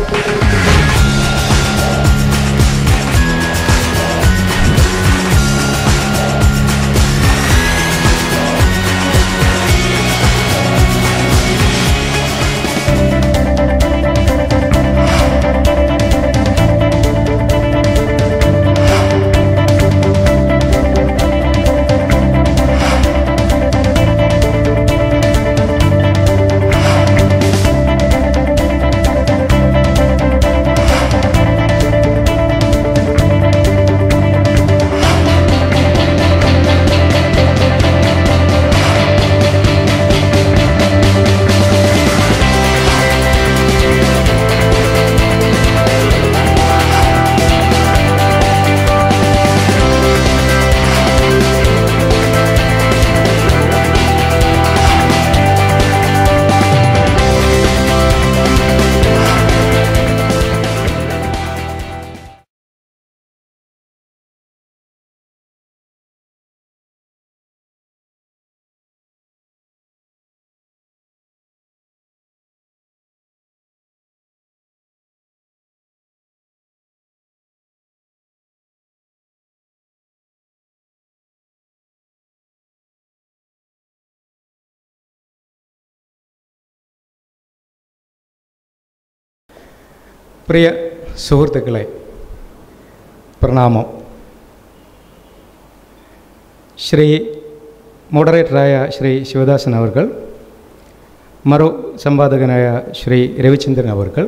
പ്രിയ സുഹൃത്തുക്കളെ, പ്രണാമം. ശ്രീ മോഡറേറ്ററായ ശ്രീ ശിവദാസൻ അവർകൾ, മറു സംവാദകനായ ശ്രീ രവിചന്ദ്രൻ അവർകൾ,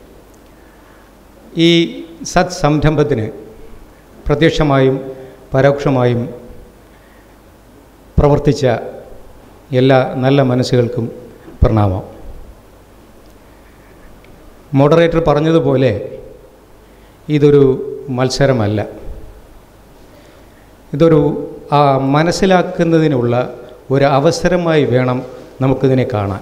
ഈ സത് സംരംഭത്തിന് പ്രത്യക്ഷമായും പരോക്ഷമായും പ്രവർത്തിച്ച എല്ലാ നല്ല മനസ്സുകൾക്കും പ്രണാമം. മോഡറേറ്റർ പറഞ്ഞതുപോലെ ഇതൊരു മത്സരമല്ല, ഇതൊരു മനസ്സിലാക്കുന്നതിനുള്ള ഒരു അവസരമായി വേണം നമുക്കിതിനെ കാണാൻ.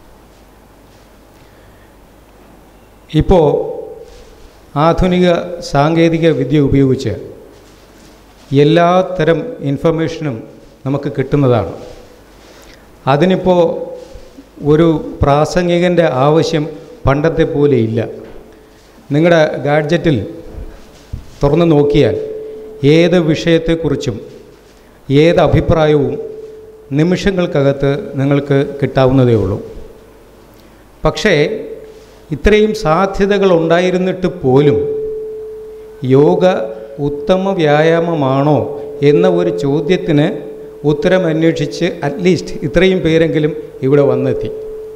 ഇപ്പോൾ ആധുനിക സാങ്കേതിക വിദ്യ ഉപയോഗിച്ച് എല്ലാത്തരം ഇൻഫർമേഷനും നമുക്ക് കിട്ടുന്നതാണ്. അതിനിപ്പോൾ ഒരു പ്രാസംഗികൻ്റെ ആവശ്യം പണ്ടത്തെ പോലെ ഇല്ല. നിങ്ങളുടെ ഗാഡ്ജറ്റിൽ തുറന്നു നോക്കിയാൽ ഏത് വിഷയത്തെക്കുറിച്ചും ഏത് അഭിപ്രായവും നിമിഷങ്ങൾക്കകത്ത് നിങ്ങൾക്ക് കിട്ടാവുന്നതേ ഉള്ളൂ. പക്ഷേ ഇത്രയും സാധ്യതകൾ ഉണ്ടായിരുന്നിട്ട് പോലും യോഗ ഉത്തമ വ്യായാമമാണോ എന്ന ഒരു ചോദ്യത്തിന് ഉത്തരം അന്വേഷിച്ച് അറ്റ്ലീസ്റ്റ് ഇത്രയും പേരെങ്കിലും ഇവിടെ വന്നെത്തി.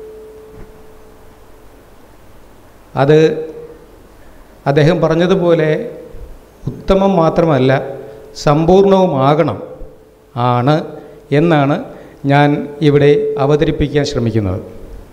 അത് അദ്ദേഹം പറഞ്ഞതുപോലെ ഉത്തമം മാത്രമല്ല, സമ്പൂർണവുമാകണം എന്നാണ് ഞാൻ ഇവിടെ അവതരിപ്പിക്കാൻ ശ്രമിക്കുന്നത്.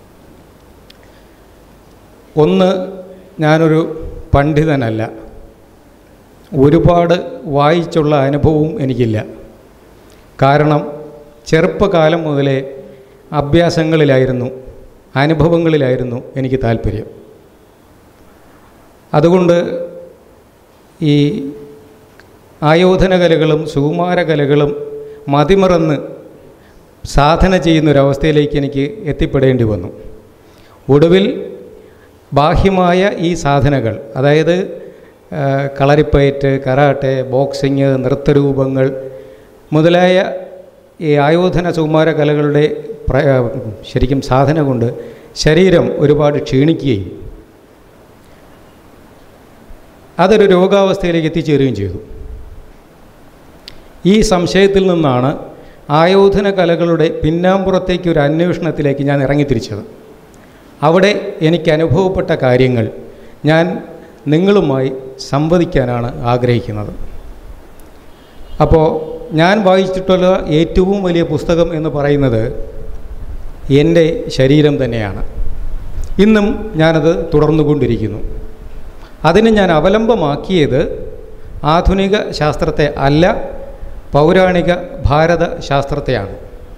ഒന്ന്, ഞാനൊരു പണ്ഡിതനല്ല, ഒരുപാട് വായിച്ചുള്ള അനുഭവവും എനിക്കില്ല. കാരണം ചെറുപ്പകാലം മുതലേ അഭ്യാസങ്ങളിലായിരുന്നു, അനുഭവങ്ങളിലായിരുന്നു എനിക്ക് താല്പര്യം. അതുകൊണ്ട് ഈ ആയോധന കലകളും സുകുമാരകലകളും മതിമറന്ന് സാധന ചെയ്യുന്നൊരവസ്ഥയിലേക്ക് എനിക്ക് എത്തിപ്പെടേണ്ടി വന്നു. ഒടുവിൽ ബാഹ്യമായ ഈ സാധനകൾ, അതായത് കളരിപ്പയറ്റ്, കരാട്ടെ, ബോക്സിങ്, നൃത്തരൂപങ്ങൾ മുതലായ ഈ ആയോധന സുകുമാര കലകളുടെ ശരിക്കും സാധന കൊണ്ട് ശരീരം ഒരുപാട് ക്ഷീണിക്കുകയും അതൊരു രോഗാവസ്ഥയിലേക്ക് എത്തിച്ചേരുകയും ചെയ്തു. ഈ സംശയത്തിൽ നിന്നാണ് ആയോധന കലകളുടെ പിന്നാമ്പുറത്തേക്ക് ഒരു അന്വേഷണത്തിലേക്ക് ഞാൻ ഇറങ്ങിത്തിരിച്ചത്. അവിടെ എനിക്ക് അനുഭവപ്പെട്ട കാര്യങ്ങൾ ഞാൻ നിങ്ങളുമായി സംവദിക്കാനാണ് ആഗ്രഹിക്കുന്നത്. അപ്പോൾ ഞാൻ വായിച്ചിട്ടുള്ള ഏറ്റവും വലിയ പുസ്തകം എന്ന് പറയുന്നത് എൻ്റെ ശരീരം തന്നെയാണ്. ഇന്നും ഞാനത് തുടർന്നുകൊണ്ടിരിക്കുന്നു. അതിന് ഞാൻ അവലംബമാക്കിയത് ആധുനിക ശാസ്ത്രത്തെ അല്ല, പൗരാണിക ഭാരത ശാസ്ത്രത്തെയാണ്.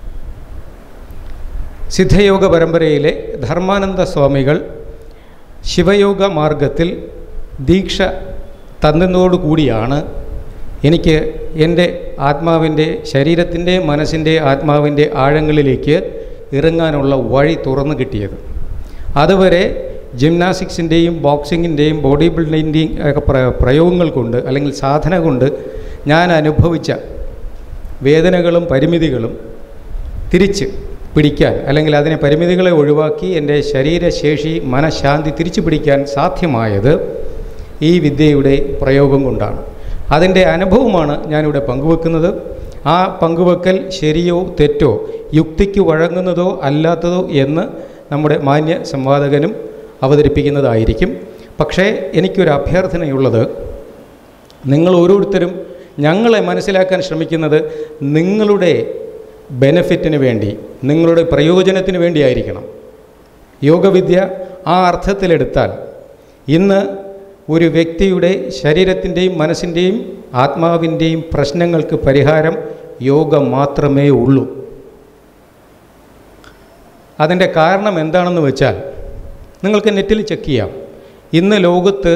സിദ്ധയോഗ പരമ്പരയിലെ ധർമാനന്ദ സ്വാമികൾ ശിവയോഗ മാർഗത്തിൽ ദീക്ഷ തന്നതോടുകൂടിയാണ് എനിക്ക് എൻ്റെ ആത്മാവിൻ്റെ, ശരീരത്തിൻ്റെ, മനസ്സിൻ്റെ, ആത്മാവിൻ്റെ ആഴങ്ങളിലേക്ക് ഇറങ്ങാനുള്ള വഴി തുറന്നു കിട്ടിയത്. അതുവരെ ജിംനാസ്റ്റിക്സിൻ്റെയും ബോക്സിങ്ങിൻ്റെയും ബോഡി ബിൽഡിങ്ങിൻ്റെയും ഒക്കെ പ്രയോഗങ്ങൾ കൊണ്ട് അല്ലെങ്കിൽ സാധന കൊണ്ട് ഞാൻ അനുഭവിച്ച വേദനകളും പരിമിതികളും തിരിച്ച് പിടിക്കാൻ, അല്ലെങ്കിൽ അതിനെ പരിമിതികളെ ഒഴിവാക്കി എൻ്റെ ശരീരശേഷി മനഃശാന്തി തിരിച്ചു പിടിക്കാൻ സാധ്യമായത് ഈ വിദ്യയുടെ പ്രയോഗം കൊണ്ടാണ്. അതിൻ്റെ അനുഭവമാണ് ഞാനിവിടെ പങ്കുവെക്കുന്നത്. ആ പങ്കുവെക്കൽ ശരിയോ തെറ്റോ, യുക്തിക്ക് വഴങ്ങുന്നതോ അല്ലാത്തതോ എന്ന് നമ്മുടെ മാന്യ സംവാദകനും അവതരിപ്പിക്കുന്നതായിരിക്കും. പക്ഷേ എനിക്കൊരു അഭ്യർത്ഥനയുള്ളത്, നിങ്ങൾ ഓരോരുത്തരും ഞങ്ങളെ മനസ്സിലാക്കാൻ ശ്രമിക്കുന്നത് നിങ്ങളുടെ ബെനഫിറ്റിന് വേണ്ടി, നിങ്ങളുടെ പ്രയോജനത്തിന് വേണ്ടിയായിരിക്കണം. യോഗവിദ്യ ആ അർത്ഥത്തിലെടുത്താൽ ഇന്ന് ഒരു വ്യക്തിയുടെ ശരീരത്തിൻ്റെയും മനസ്സിൻ്റെയും ആത്മാവിൻ്റെയും പ്രശ്നങ്ങൾക്ക് പരിഹാരം യോഗ മാത്രമേ ഉള്ളൂ. അതിൻ്റെ കാരണം എന്താണെന്ന് വെച്ചാൽ നിങ്ങൾക്ക് നെറ്റിൽ ചെക്ക് ചെയ്യാം. ഇന്ന് ലോകത്ത്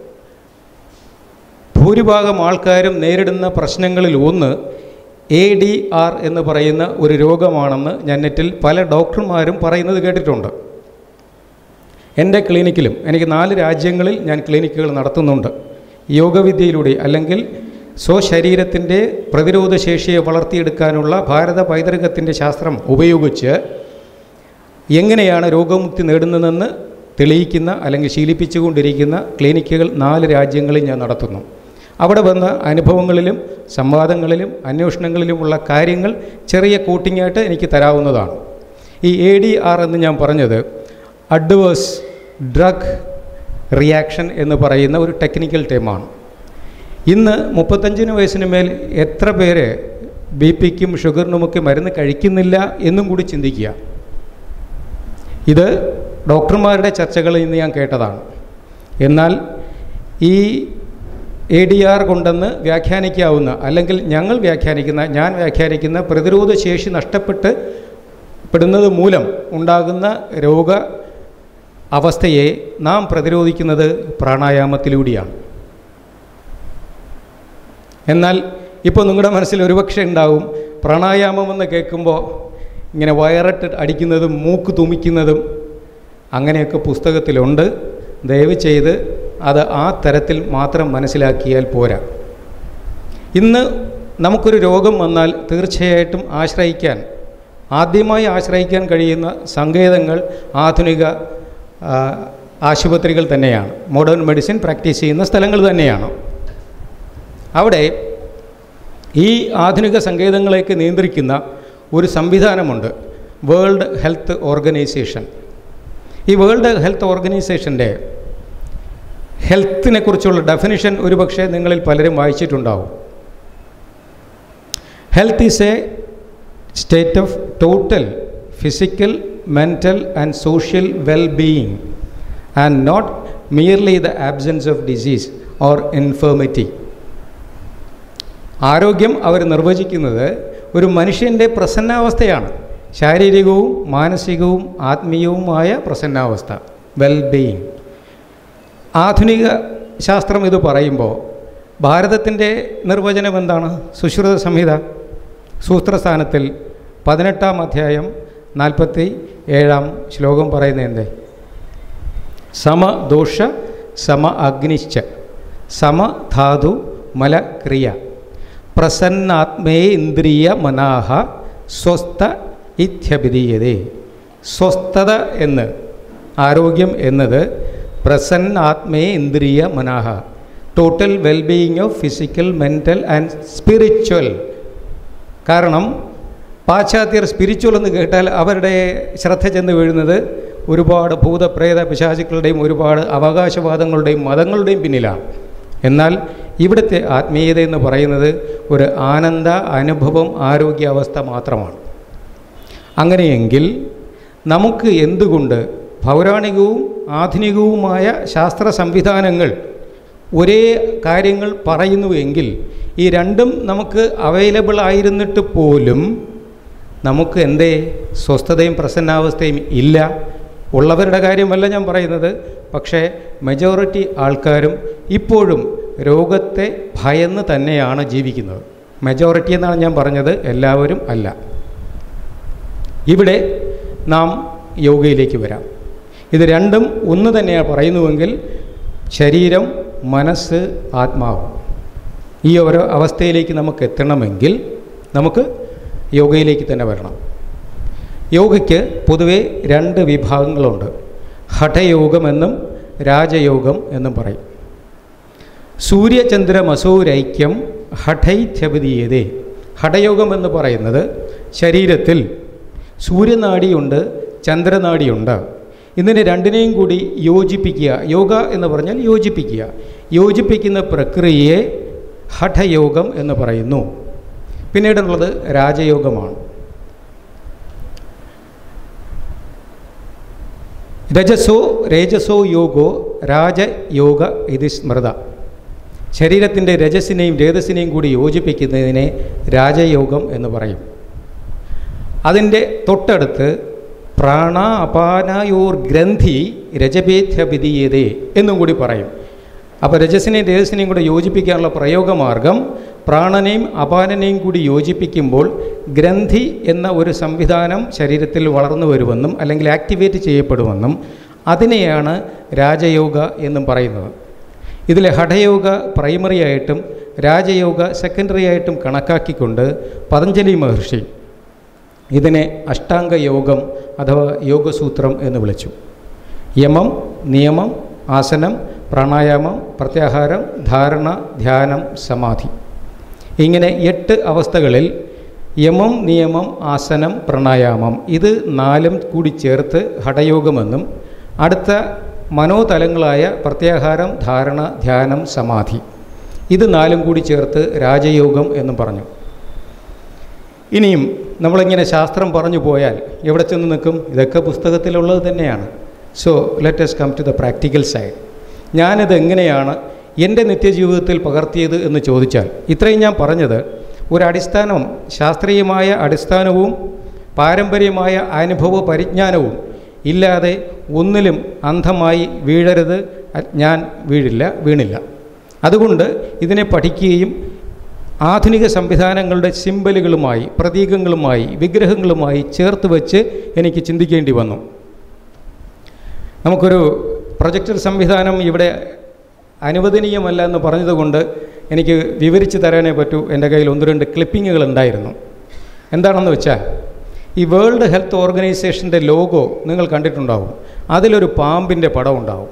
ഭൂരിഭാഗം ആൾക്കാരും നേരിടുന്ന പ്രശ്നങ്ങളിൽ ഒന്ന് ADR എന്ന് പറയുന്ന ഒരു രോഗമാണെന്ന് ഞാൻ നെറ്റിൽ പല ഡോക്ടർമാരും പറയുന്നത് കേട്ടിട്ടുണ്ട്. എൻ്റെ ക്ലിനിക്കിലും, എനിക്ക് 4 രാജ്യങ്ങളിൽ ഞാൻ ക്ലിനിക്കുകൾ നടത്തുന്നുണ്ട്. യോഗവിദ്യയിലൂടെ അല്ലെങ്കിൽ സ്വശരീരത്തിൻ്റെ പ്രതിരോധശേഷിയെ വളർത്തിയെടുക്കാനുള്ള ഭാരത പൈതൃകത്തിൻ്റെ ശാസ്ത്രം ഉപയോഗിച്ച് എങ്ങനെയാണ് രോഗമുക്തി നേടുന്നതെന്ന് തെളിയിക്കുന്ന അല്ലെങ്കിൽ ശീലിപ്പിച്ചുകൊണ്ടിരിക്കുന്ന ക്ലിനിക്കുകൾ 4 രാജ്യങ്ങളിൽ ഞാൻ നടത്തുന്നു. അവിടെ വന്ന അനുഭവങ്ങളിലും സംവാദങ്ങളിലും അന്വേഷണങ്ങളിലുമുള്ള കാര്യങ്ങൾ ചെറിയ കോട്ടിങ്ങായിട്ട് എനിക്ക് തരാവുന്നതാണ്. ഈ ADR എന്ന് ഞാൻ പറഞ്ഞത് അഡ്വേഴ്സ് ഡ്രഗ് റിയാക്ഷൻ എന്ന് പറയുന്ന ഒരു ടെക്നിക്കൽ ടേമാണ്. ഇന്ന് 35 വയസ്സിന് മേൽ എത്ര പേര് BP-ക്കും ഷുഗറിനുമൊക്കെ മരുന്ന് കഴിക്കുന്നില്ല എന്നും കൂടി ചിന്തിക്കുക. ഇത് ഡോക്ടർമാരുടെ ചർച്ചകളിൽ നിന്ന് ഞാൻ കേട്ടതാണ്. എന്നാൽ ഈ ADR കൊണ്ടെന്ന് വ്യാഖ്യാനിക്കാവുന്ന, അല്ലെങ്കിൽ ഞാൻ വ്യാഖ്യാനിക്കുന്ന പ്രതിരോധശേഷി നഷ്ടപ്പെടുന്നത് മൂലം ഉണ്ടാകുന്ന രോഗ അവസ്ഥയെ നാം പ്രതിരോധിക്കുന്നത് പ്രാണായാമത്തിലൂടെയാണ്. എന്നാൽ ഇപ്പോൾ നിങ്ങളുടെ മനസ്സിൽ ഒരുപക്ഷെ ഉണ്ടാവും, പ്രാണായാമമെന്ന് കേൾക്കുമ്പോൾ ഇങ്ങനെ വയറിട്ട് അടിക്കുന്നതും മൂക്ക് തുമിക്കുന്നതും അങ്ങനെയൊക്കെ പുസ്തകത്തിലുണ്ട്. ദയവ് ചെയ്ത് അത് ആ തരത്തിൽ മാത്രം മനസ്സിലാക്കിയാൽ പോരാ. ഇന്ന് നമുക്കൊരു രോഗം വന്നാൽ തീർച്ചയായിട്ടും ആദ്യമായി ആശ്രയിക്കാൻ കഴിയുന്ന സങ്കേതങ്ങൾ ആധുനിക ആശുപത്രികൾ തന്നെയാണ്. മോഡേൺ മെഡിസിൻ പ്രാക്ടീസ് ചെയ്യുന്ന സ്ഥലങ്ങൾ തന്നെയാണ്. അവിടെ ഈ ആധുനിക സങ്കേതങ്ങളെയൊക്കെ നിയന്ത്രിക്കുന്ന ഒരു സംവിധാനമുണ്ട്, വേൾഡ് ഹെൽത്ത് ഓർഗനൈസേഷൻ. ഈ വേൾഡ് ഹെൽത്ത് ഓർഗനൈസേഷൻ്റെ ഹെൽത്തിനെ കുറിച്ചുള്ള ഡെഫിനിഷൻ ഒരുപക്ഷെ നിങ്ങളിൽ പലരും വായിച്ചിട്ടുണ്ടാവും. Health is a state of total physical, mental and social well-being and not merely the absence of disease or infirmity. ആരോഗ്യം അവർ നിർവചിക്കുന്നത് ഒരു മനുഷ്യൻ്റെ പ്രസന്നാവസ്ഥയാണ്, ശാരീരികവും മാനസികവും ആത്മീയവുമായ പ്രസന്നാവസ്ഥ, വെൽ-ബീയിങ്. ആധുനിക ശാസ്ത്രം ഇത് പറയുമ്പോൾ ഭാരതത്തിൻ്റെ നിർവചനം എന്താണ്? സുശ്രുത സംഹിത സൂത്രസ്ഥാനത്തിൽ 18-ാം അധ്യായം 47-ാം ശ്ലോകം പറയുന്നത് എന്തേ? സമദോഷ സമ അഗ്നിശ്ച സമധാതു മലക്രിയ പ്രസന്നാത്മേ ഇന്ദ്രിയ മനാഹ സ്വസ്ഥ ഇത്യഭിധീയതേ. സ്വസ്ഥത എന്ന്, ആരോഗ്യം എന്നത് പ്രസന്നാത്മേ ഇന്ദ്രിയ മനാഹ, total wellbeing of physical, mental and spiritual. കാരണം പാശ്ചാത്യർ സ്പിരിച്വൽ എന്ന് കേട്ടാൽ അവരുടെ ശ്രദ്ധ ചെന്ന് വീഴുന്നത് ഒരുപാട് ഭൂതപ്രേത പിശാചുക്കളുടെയും ഒരുപാട് അവകാശവാദങ്ങളുടെയും മതങ്ങളുടെയും പിന്നിലാണ്. എന്നാൽ ഇവിടുത്തെ ആത്മീയത എന്ന് പറയുന്നത് ഒരു ആനന്ദ അനുഭവം, ആരോഗ്യാവസ്ഥ മാത്രമാണ്. അങ്ങനെയെങ്കിൽ നമുക്ക് എന്തുകൊണ്ട് പൗരാണികവും ആധുനികവുമായ ശാസ്ത്ര സംവിധാനങ്ങൾ ഒരേ കാര്യങ്ങൾ പറയുന്നുവെങ്കിൽ ഈ രണ്ടും നമുക്ക് അവൈലബിൾ ആയിരുന്നിട്ട് പോലും നമുക്ക് എന്തേ സ്വസ്ഥതയും പ്രസന്നാവസ്ഥയും ഇല്ല? ഉള്ളവരുടെ കാര്യമല്ല ഞാൻ പറയുന്നത്. പക്ഷേ മെജോറിറ്റി ആൾക്കാരും ഇപ്പോഴും രോഗത്തെ ഭയന്ന് തന്നെയാണ് ജീവിക്കുന്നത്. മെജോറിറ്റി എന്നാണ് ഞാൻ പറഞ്ഞത്, എല്ലാവരും അല്ല. ഇവിടെ നാം യോഗയിലേക്ക് വരാം. ഇത് രണ്ടും ഒന്ന് തന്നെയാണ് പറയുന്നുവെങ്കിൽ ശരീരം, മനസ്സ്, ആത്മാവ് ഈ ഓരോ അവസ്ഥയിലേക്ക് നമുക്ക് എത്തണമെങ്കിൽ നമുക്ക് യോഗയിലേക്ക് തന്നെ വരണം. യോഗയ്ക്ക് പൊതുവെ 2 വിഭാഗങ്ങളുണ്ട്. ഹഠയോഗമെന്നും രാജയോഗം എന്നും പറയും. സൂര്യചന്ദ്രമസൂരൈക്യം ഹഠൈത്യപതീയതേ. ഹഠയോഗം എന്ന് പറയുന്നത് ശരീരത്തിൽ സൂര്യനാഡിയുണ്ട്, ചന്ദ്രനാഡിയുണ്ട്. ഇതിനെ രണ്ടിനെയും കൂടി യോജിപ്പിക്കുക. യോഗ എന്ന് പറഞ്ഞാൽ യോജിപ്പിക്കുക. യോജിപ്പിക്കുന്ന പ്രക്രിയയെ ഹഠയോഗം എന്ന് പറയുന്നു. പിന്നീടുള്ളത് രാജയോഗമാണ്. രജസോ യോഗോ രാജയോഗ ഇത് സ്മൃത. ശരീരത്തിൻ്റെ രജസിനെയും രേതസിനെയും കൂടി യോജിപ്പിക്കുന്നതിനെ രാജയോഗം എന്ന് പറയും. അതിൻ്റെ തൊട്ടടുത്ത് പ്രാണ അപാനയോർ ഗ്രന്ഥി രജപേധ്യഭിധീയതേ എന്നും കൂടി പറയും. അപ്പോൾ രജസിനെയും രേതസിനെയും കൂടി യോജിപ്പിക്കാനുള്ള പ്രയോഗമാർഗം പ്രാണനെയും അപാനനെയും കൂടി യോജിപ്പിക്കുമ്പോൾ ഗ്രന്ഥി എന്ന ഒരു സംവിധാനം ശരീരത്തിൽ വളർന്നു വരുമെന്നും അല്ലെങ്കിൽ ആക്ടിവേറ്റ് ചെയ്യപ്പെടുമെന്നും അതിനെയാണ് രാജയോഗ എന്നും പറയുന്നത്. ഇതിൽ ഹഠയോഗ പ്രൈമറി ആയിട്ടും രാജയോഗ സെക്കൻഡറി ആയിട്ടും കണക്കാക്കിക്കൊണ്ട് പതഞ്ജലി മഹർഷി ഇതിനെ അഷ്ടാംഗ യോഗം അഥവാ യോഗസൂത്രം എന്ന് വിളിച്ചു. യമം, നിയമം, ആസനം, പ്രാണായാമം, പ്രത്യാഹാരം, ധാരണ, ധ്യാനം, സമാധി. ഇങ്ങനെ 8 അവസ്ഥകളിൽ യമം, നിയമം, ആസനം, പ്രാണായാമം ഇത് 4 കൂടി ചേർത്ത് ഹഠയോഗമെന്നും അടുത്ത മനോതലങ്ങളായ പ്രത്യാഹാരം, ധാരണ, ധ്യാനം, സമാധി ഇത് 4 കൂടി ചേർത്ത് രാജയോഗം എന്നും പറഞ്ഞു. ഇനിയും നമ്മളിങ്ങനെ ശാസ്ത്രം പറഞ്ഞു പോയാൽ എവിടെ ചെന്ന് നിൽക്കും? ഇതൊക്കെ പുസ്തകത്തിലുള്ളത് തന്നെയാണ്. So let us come to the practical side. ഞാനിത് എങ്ങനെയാണ് എൻ്റെ നിത്യജീവിതത്തിൽ പകർത്തിയത് എന്ന് ചോദിച്ചാൽ, ഇത്രയും ഞാൻ പറഞ്ഞത് ഒരു അടിസ്ഥാനം, ശാസ്ത്രീയമായ അടിസ്ഥാനവും പാരമ്പര്യമായ അനുഭവ പരിജ്ഞാനവും ഇല്ലാതെ ഒന്നിലും അന്ധമായി വീഴരുത്. ഞാൻ വീണില്ല. അതുകൊണ്ട് ഇതിനെ പഠിക്കുകയും ആധുനിക സംവിധാനങ്ങളുടെ സിംബലുകളുമായി, പ്രതീകങ്ങളുമായി, വിഗ്രഹങ്ങളുമായി ചേർത്ത് വെച്ച് എനിക്ക് ചിന്തിക്കേണ്ടി വന്നു. നമുക്കൊരു പ്രൊജക്ടർ സംവിധാനം ഇവിടെ അനുവദനീയമല്ല എന്ന് പറഞ്ഞതുകൊണ്ട് എനിക്ക് വിവരിച്ച് തരാനേ പറ്റൂ. എൻ്റെ കയ്യിൽ 1-2 ക്ലിപ്പിങ്ങുകൾ ഉണ്ടായിരുന്നു. എന്താണെന്ന് വെച്ചാൽ, ഈ വേൾഡ് ഹെൽത്ത് ഓർഗനൈസേഷൻ്റെ ലോഗോ നിങ്ങൾ കണ്ടിട്ടുണ്ടാവും. അതിലൊരു പാമ്പിൻ്റെ പടം ഉണ്ടാവും.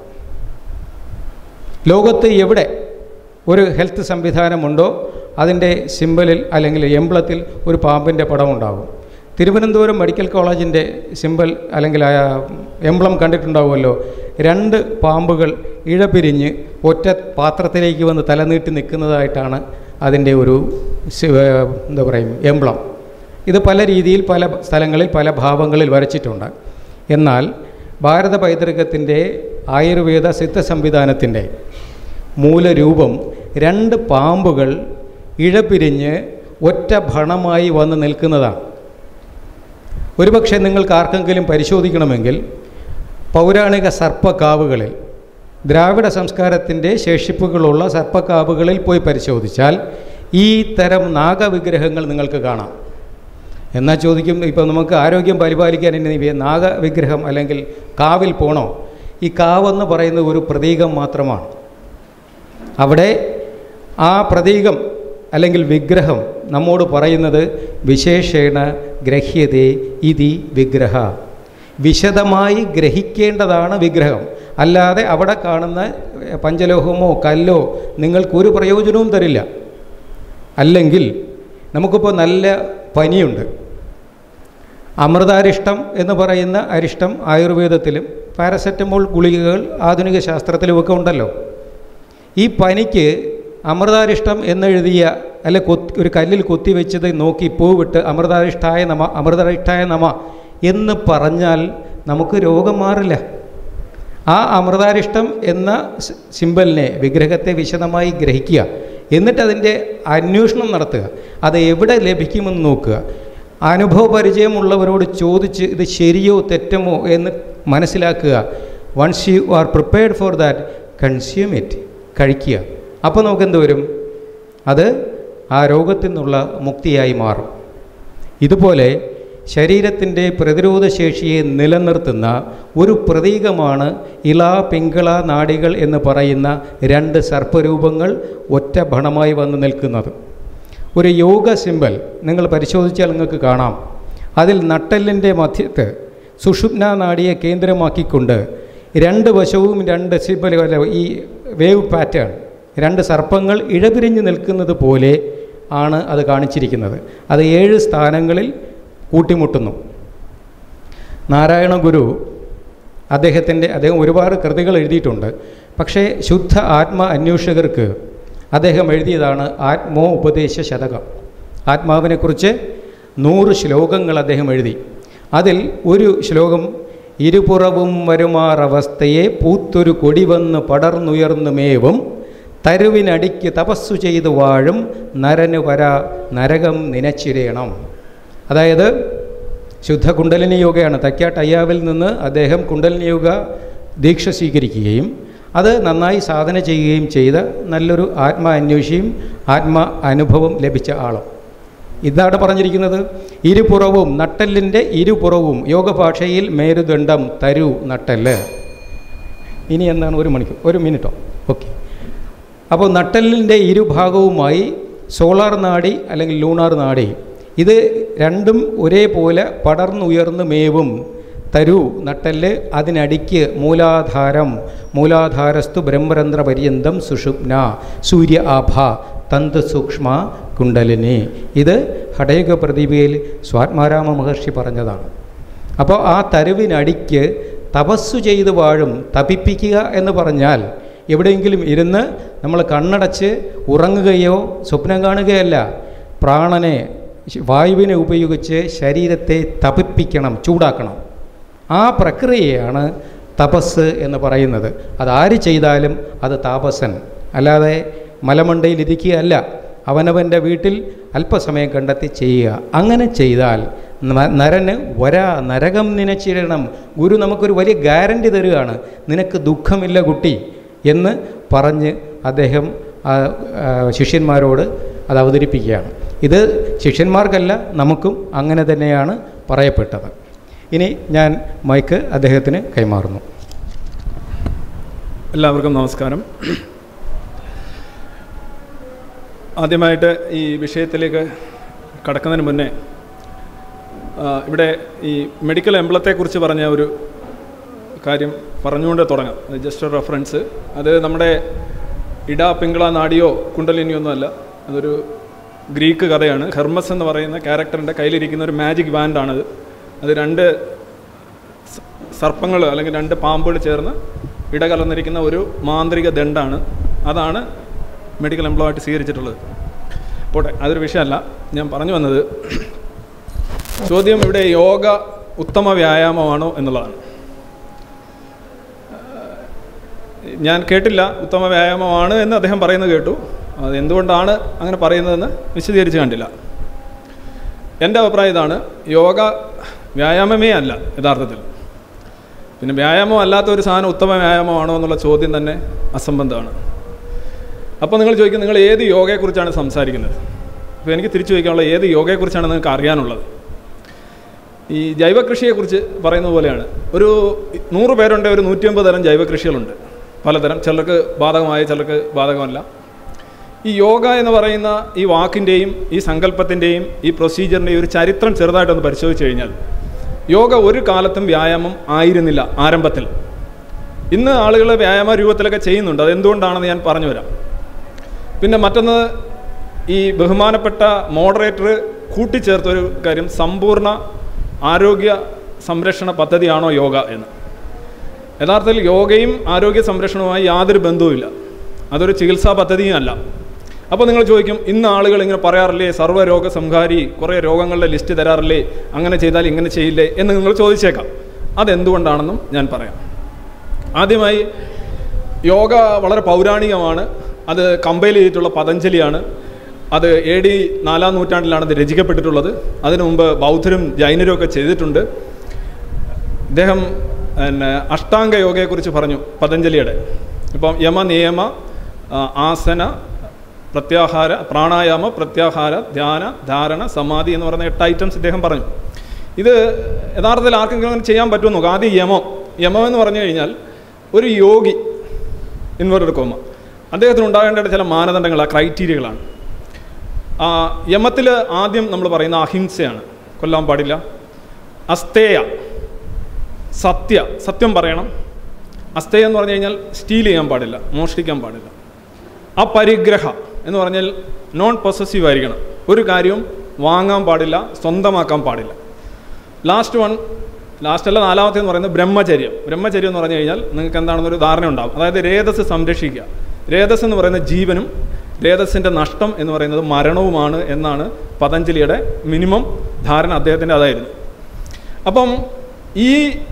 ലോകത്ത് എവിടെ ഒരു ഹെൽത്ത് സംവിധാനമുണ്ടോ അതിൻ്റെ സിമ്പലിൽ അല്ലെങ്കിൽ എംബ്ലത്തിൽ ഒരു പാമ്പിൻ്റെ പടം ഉണ്ടാവും. തിരുവനന്തപുരം മെഡിക്കൽ കോളേജിൻ്റെ സിമ്പൽ അല്ലെങ്കിൽ എംബ്ലം കണ്ടിട്ടുണ്ടാവുമല്ലോ. 2 പാമ്പുകൾ ഇഴപിരിഞ്ഞ് ഒറ്റ പാത്രത്തിലേക്ക് വന്ന് തലനീട്ടി നിൽക്കുന്നതായിട്ടാണ് അതിൻ്റെ ഒരു എന്താ പറയും എംബ്ലം. ഇത് പല രീതിയിൽ പല സ്ഥലങ്ങളിൽ പല ഭാവങ്ങളിൽ വരച്ചിട്ടുണ്ട്. എന്നാൽ ഭാരത പൈതൃകത്തിൻ്റെ ആയുർവേദ സിദ്ധ സംവിധാനത്തിൻ്റെ മൂലരൂപം 2 പാമ്പുകൾ ഇഴപിരിഞ്ഞ് ഒറ്റ ഭണമായി വന്ന് നിൽക്കുന്നതാണ്. ഒരുപക്ഷെ നിങ്ങൾക്ക് ആർക്കെങ്കിലും പരിശോധിക്കണമെങ്കിൽ പൗരാണിക സർപ്പക്കാവുകളിൽ, ദ്രാവിഡ സംസ്കാരത്തിൻ്റെ ശേഷിപ്പുകളുള്ള സർപ്പക്കാവുകളിൽ പോയി പരിശോധിച്ചാൽ ഈ തരം നാഗവിഗ്രഹങ്ങൾ നിങ്ങൾക്ക് കാണാം. എന്നാൽ ചോദിക്കും, ഇപ്പോൾ നമുക്ക് ആരോഗ്യം പരിപാലിക്കാൻ ഇനി നാഗവിഗ്രഹം അല്ലെങ്കിൽ കാവിൽ പോണോ? ഈ കാവെന്ന് പറയുന്നത് ഒരു പ്രതീകം മാത്രമാണ്. അവിടെ ആ പ്രതീകം അല്ലെങ്കിൽ വിഗ്രഹം നമ്മോട് പറയുന്നത് വിശേഷേണ ഗ്രഹ്യതേ ഇതി വിഗ്രഹ. വിശദമായി ഗ്രഹിക്കേണ്ടതാണ് വിഗ്രഹം. അല്ലാതെ അവിടെ കാണുന്ന പഞ്ചലോഹമോ കല്ലോ നിങ്ങൾക്കൊരു പ്രയോജനവും തരില്ല. അല്ലെങ്കിൽ നമുക്കിപ്പോൾ നല്ല പനിയുണ്ട്. അമൃതാരിഷ്ടം എന്ന് പറയുന്ന അരിഷ്ടം ആയുർവേദത്തിലും പാരസെറ്റമോൾ ഗുളികകൾ ആധുനിക ശാസ്ത്രത്തിലുമൊക്കെ ഉണ്ടല്ലോ. ഈ പനിക്ക് അമൃതാരിഷ്ടം എന്നെഴുതിയ അല്ലെ ഒരു കല്ലിൽ കൊത്തിവെച്ചത് നോക്കി പൂവിട്ട് അമൃതാരിഷ്ടായ നമ എന്ന് പറഞ്ഞാൽ നമുക്ക് രോഗം മാറില്ല. ആ അമൃതാരിഷ്ടം എന്ന സിമ്പലിനെ, വിഗ്രഹത്തെ വിശദമായി ഗ്രഹിക്കുക. എന്നിട്ട് അതിൻ്റെ അന്വേഷണം നടത്തുക. അത് എവിടെ ലഭിക്കുമെന്ന് നോക്കുക. അനുഭവപരിചയമുള്ളവരോട് ചോദിച്ച് ഇത് ശരിയോ തെറ്റമോ എന്ന് മനസ്സിലാക്കുക. Once you are prepared for that, consume it, കഴിക്കുക. അപ്പോൾ നമുക്കെന്ത് വരും? അത് ആ രോഗത്തിൽ നിന്നുള്ള മുക്തിയായി മാറും. ഇതുപോലെ ശരീരത്തിൻ്റെ പ്രതിരോധശേഷിയെ നിലനിർത്തുന്ന ഒരു പ്രതീകമാണ് ഇള പിങ്കള നാഡികൾ എന്ന് പറയുന്ന 2 സർപ്പരൂപങ്ങൾ ഒറ്റ ബണമായി വന്ന് നിൽക്കുന്നത്. ഒരു യോഗ സിമ്പൽ നിങ്ങൾ പരിശോധിച്ചാൽ നിങ്ങൾക്ക് കാണാം. അതിൽ നട്ടെല്ലിൻ്റെ മധ്യത്ത് സുഷുമ്ന നാഡിയെ കേന്ദ്രമാക്കിക്കൊണ്ട് 2 വശവും 2 സിമ്പൽ, ഈ വേവ് പാറ്റേൺ 2 സർപ്പങ്ങൾ ഇഴപിരിഞ്ഞ് നിൽക്കുന്നത് പോലെ ആണ് അത് കാണിച്ചിരിക്കുന്നത്. അത് 7 സ്ഥാനങ്ങളിൽ കൂട്ടിമുട്ടുന്നു. നാരായണ ഗുരു അദ്ദേഹം ഒരുപാട് കൃതികൾ എഴുതിയിട്ടുണ്ട്. പക്ഷേ ശുദ്ധ ആത്മ അന്വേഷകർക്ക് അദ്ദേഹം എഴുതിയതാണ് ആത്മോപദേശ ശതകം. ആത്മാവിനെക്കുറിച്ച് 100 ശ്ലോകങ്ങൾ അദ്ദേഹം എഴുതി. അതിൽ ഒരു ശ്ലോകം, ഇരുപുറവും വരുമാറവസ്ഥയെ പൂത്തൊരു കൊടി വന്ന് പടർന്നുയർന്നു മേവും തരുവിനടിക്ക് തപസ്സു ചെയ്തു വാഴും നരന് വരാ നരകം നിനച്ചിരയണം. അതായത് ശുദ്ധ കുണ്ടലിനി യോഗയാണ്. തയ്ക്കാട്ടയ്യാവിൽ നിന്ന് അദ്ദേഹം കുണ്ടലിനി യോഗ ദീക്ഷ സ്വീകരിക്കുകയും അത് നന്നായി സാധന ചെയ്യുകയും ചെയ്ത നല്ലൊരു ആത്മാ അന്വേഷിയും ആത്മാ അനുഭവം ലഭിച്ച ആളും. ഇതാണ് പറഞ്ഞിരിക്കുന്നത്. ഇരുപുറവും, നട്ടെല്ലിൻ്റെ ഇരുപുറവും, യോഗ ഭാഷയിൽ മേരുദണ്ഡം, തരു, നട്ടെല്ല്. ഇനി എന്താണ്? 1 മിനിറ്റോ? ഓക്കെ. അപ്പോൾ നട്ടെല്ലിൻ്റെ ഇരുഭാഗവുമായി സോളാർ നാഡി അല്ലെങ്കിൽ ലൂണാർ നാഡി, ഇത് രണ്ടും ഒരേപോലെ പടർന്നുയർന്ന് മേവും. തരു, നട്ടെല്ല്, അതിനടിക്ക് മൂലാധാരം, മൂലാധാരസ്തു ബ്രഹ്മരന്ധ്ര പര്യന്തം സുഷുപ്ന സൂര്യ ആഭ തന്ത് സൂക്ഷ്മ കുണ്ടലിനി. ഇത് ഹഠയോഗ പ്രതിഭയിൽ സ്വാത്മാരാമ മഹർഷി പറഞ്ഞതാണ്. അപ്പോൾ ആ തരുവിനടിക്ക് തപസ്സു ചെയ്ത് വാഴും. തപിപ്പിക്കുക എന്ന് പറഞ്ഞാൽ എവിടെയെങ്കിലും ഇരുന്ന് നമ്മൾ കണ്ണടച്ച് ഉറങ്ങുകയോ സ്വപ്നം കാണുകയല്ല. പ്രാണനെ, വായുവിനെ ഉപയോഗിച്ച് ശരീരത്തെ തപിപ്പിക്കണം, ചൂടാക്കണം. ആ പ്രക്രിയയാണ് തപസ് എന്ന് പറയുന്നത്. അതാര് ചെയ്താലും അത് താപസൻ. അല്ലാതെ മലമണ്ടയിൽ ഇരിക്കുകയല്ല. അവനവൻ്റെ വീട്ടിൽ അല്പസമയം കണ്ടെത്തി ചെയ്യുക. അങ്ങനെ ചെയ്താൽ നരന് നരകം നിനച്ചിരണം. ഗുരു നമുക്കൊരു വലിയ ഗ്യാരണ്ടി തരികയാണ്. നിനക്ക് ദുഃഖമില്ല കുട്ടി എന്ന് പറഞ്ഞ് അദ്ദേഹം ശിഷ്യന്മാരോട് അത് അവതരിപ്പിക്കുകയാണ്. ഇത് ശിഷ്യന്മാർക്കല്ല, നമുക്കും അങ്ങനെ തന്നെയാണ് പറയപ്പെട്ടത്. ഇനി ഞാൻ മൈക്ക് അദ്ദേഹത്തിന് കൈമാറുന്നു. എല്ലാവർക്കും നമസ്കാരം. ആദ്യമായിട്ട് ഈ വിഷയത്തിലേക്ക് കടക്കുന്നതിന് മുന്നേ ഇവിടെ ഈ മെഡിക്കൽ എംബ്ലത്തെക്കുറിച്ച് പറഞ്ഞ ഒരു കാര്യം പറഞ്ഞുകൊണ്ട് തുടങ്ങാം. ജസ്റ്റ് ഒരു റെഫറൻസ്. അത് നമ്മുടെ ഇട പിങ്കള നാഡിയോ കുണ്ടലിനിയോ ഒന്നുമല്ല. അതൊരു ഗ്രീക്ക് കഥയാണ്. ഹെർമസ് എന്ന് പറയുന്ന ക്യാരക്ടറിൻ്റെ കയ്യിലിരിക്കുന്ന ഒരു മാജിക് ബാൻഡാണത്. അത് 2 സർപ്പങ്ങൾ അല്ലെങ്കിൽ 2 പാമ്പുകൾ ചേർന്ന് ഇടകലർന്നിരിക്കുന്ന ഒരു മാന്ത്രിക ദണ്ഡാണ്. അതാണ് മെഡിക്കൽ എംപ്ലോയായിട്ട് സ്വീകരിച്ചിട്ടുള്ളത്. പോട്ടെ, അതൊരു വിഷയമല്ല. ഞാൻ പറഞ്ഞു വന്നത്, ചോദ്യം ഇവിടെ യോഗ ഉത്തമ വ്യായാമമാണോ എന്നുള്ളതാണ്. ഞാൻ കേട്ടില്ല ഉത്തമ വ്യായാമമാണ് എന്ന് അദ്ദേഹം പറയുന്നത് കേട്ടു. അത് എന്തുകൊണ്ടാണ് അങ്ങനെ പറയുന്നതെന്ന് വിശദീകരിച്ച് കണ്ടില്ല. എൻ്റെ അഭിപ്രായം ഇതാണ്, യോഗ വ്യായാമമേ അല്ല യഥാർത്ഥത്തിൽ. പിന്നെ വ്യായാമം അല്ലാത്ത ഒരു സാധനം ഉത്തമ വ്യായാമമാണോ എന്നുള്ള ചോദ്യം തന്നെ അസംബന്ധമാണ്. അപ്പോൾ നിങ്ങൾ ചോദിക്കും, നിങ്ങൾ ഏത് യോഗയെക്കുറിച്ചാണ് സംസാരിക്കുന്നത്? അപ്പോൾ എനിക്ക് തിരിച്ചു ചോദിക്കാനുള്ള, ഏത് യോഗയെക്കുറിച്ചാണ് നിങ്ങൾക്ക് അറിയാനുള്ളത്? ഈ ജൈവകൃഷിയെക്കുറിച്ച് പറയുന്ന പോലെയാണ്. ഒരു 100 പേരുണ്ട്, ഒരു 150 തരം ജൈവകൃഷികളുണ്ട്. പലതരം, ചിലർക്ക് ബാധകമായ, ചിലർക്ക് ബാധകമല്ല. ഈ യോഗ എന്ന് പറയുന്ന ഈ വാക്കിൻ്റെയും ഈ സങ്കല്പത്തിൻ്റെയും ഈ പ്രൊസീജിയറിൻ്റെയും ഒരു ചരിത്രം ചെറുതായിട്ടൊന്ന് പരിശോധിച്ച് കഴിഞ്ഞാൽ, യോഗ ഒരു കാലത്തും വ്യായാമം ആയിരുന്നില്ല ആരംഭത്തിൽ. ഇന്ന് ആളുകൾ വ്യായാമ രൂപത്തിലൊക്കെ ചെയ്യുന്നുണ്ട്. അതെന്തുകൊണ്ടാണെന്ന് ഞാൻ പറഞ്ഞു വരാം. പിന്നെ മറ്റൊന്ന്, ഈ ബഹുമാനപ്പെട്ട മോഡറേറ്റർ കൂട്ടിച്ചേർത്തൊരു കാര്യം, സമ്പൂർണ്ണ ആരോഗ്യ സംരക്ഷണ പദ്ധതിയാണോ യോഗ എന്ന്. യഥാർത്ഥത്തിൽ യോഗയും ആരോഗ്യ സംരക്ഷണവുമായി യാതൊരു ബന്ധവുമില്ല. അതൊരു ചികിത്സാ പദ്ധതിയും അല്ല. അപ്പോൾ നിങ്ങൾ ചോദിക്കും, ഇന്ന് ആളുകൾ ഇങ്ങനെ പറയാറില്ലേ, സർവ്വരോഗ സംഹാരി, കുറേ രോഗങ്ങളുടെ ലിസ്റ്റ് തരാറില്ലേ, അങ്ങനെ ചെയ്താൽ ഇങ്ങനെ ചെയ്യില്ലേ എന്ന് നിങ്ങൾ ചോദിച്ചേക്കാം. അതെന്തുകൊണ്ടാണെന്നും ഞാൻ പറയാം. ആദ്യമായി, യോഗ വളരെ പൗരാണികമാണ്. അത് കമ്പൈൽ ചെയ്തിട്ടുള്ള പതഞ്ജലിയാണ്. അത് AD 4-ാം നൂറ്റാണ്ടിലാണ് അത് രചിക്കപ്പെട്ടിട്ടുള്ളത്. അതിനു മുമ്പ് ബൗദ്ധരും ജൈനരും ഒക്കെ ചെയ്തിട്ടുണ്ട്. ഇദ്ദേഹം അഷ്ടാംഗ യോഗയെക്കുറിച്ച് പറഞ്ഞു പതഞ്ജലിയുടെ. ഇപ്പം യമ, നിയമ, ആസന, പ്രത്യാഹാര, പ്രാണായാമ, പ്രത്യാഹാര, ധ്യാന, ധാരണ, സമാധി എന്ന് പറയുന്ന 8 ഐറ്റംസ് ഇദ്ദേഹം പറഞ്ഞു. ഇത് യഥാർത്ഥത്തിൽ ആർക്കെങ്കിലും അങ്ങനെ ചെയ്യാൻ പറ്റുമെന്ന് നോക്കാം. ആദ്യം യമം എന്ന് പറഞ്ഞു കഴിഞ്ഞാൽ ഒരു യോഗി ഇൻവെർട്ടഡ് കോമ അദ്ദേഹത്തിന് ഉണ്ടാകേണ്ട ചില മാനദണ്ഡങ്ങളാണ്, ക്രൈറ്റീരിയകളാണ്. യമത്തിൽ ആദ്യം നമ്മൾ പറയുന്ന അഹിംസയാണ്, കൊല്ലാൻ പാടില്ല. അസ്തേയ, സത്യം പറയണം. അസ്തേയ എന്ന് പറഞ്ഞു കഴിഞ്ഞാൽ സ്റ്റീൽ ചെയ്യാൻ പാടില്ല, മോഷ്ടിക്കാൻ പാടില്ല. അപരിഗ്രഹ എന്ന് പറഞ്ഞാൽ നോൺ പൊസസീവ് ആയിരിക്കണം, ഒരു കാര്യവും വാങ്ങാൻ പാടില്ല, സ്വന്തമാക്കാൻ പാടില്ല. ലാസ്റ്റല്ല നാലാമത്തേന്ന് പറയുന്നത് ബ്രഹ്മചര്യം. ബ്രഹ്മചര്യം എന്ന് പറഞ്ഞു കഴിഞ്ഞാൽ നിങ്ങൾക്ക് എന്താണെന്നൊരു ധാരണ ഉണ്ടാകും. അതായത് രേതസ് സംരക്ഷിക്കുക. രേതസ് എന്ന് പറയുന്ന ജീവനും രേതസിൻ്റെ നഷ്ടം എന്ന് പറയുന്നത് മരണവുമാണ് എന്നാണ് പതഞ്ജലിയുടെ മിനിമം ധാരണ. അദ്ദേഹത്തിൻ്റെ അതായിരുന്നു. അപ്പം ഈ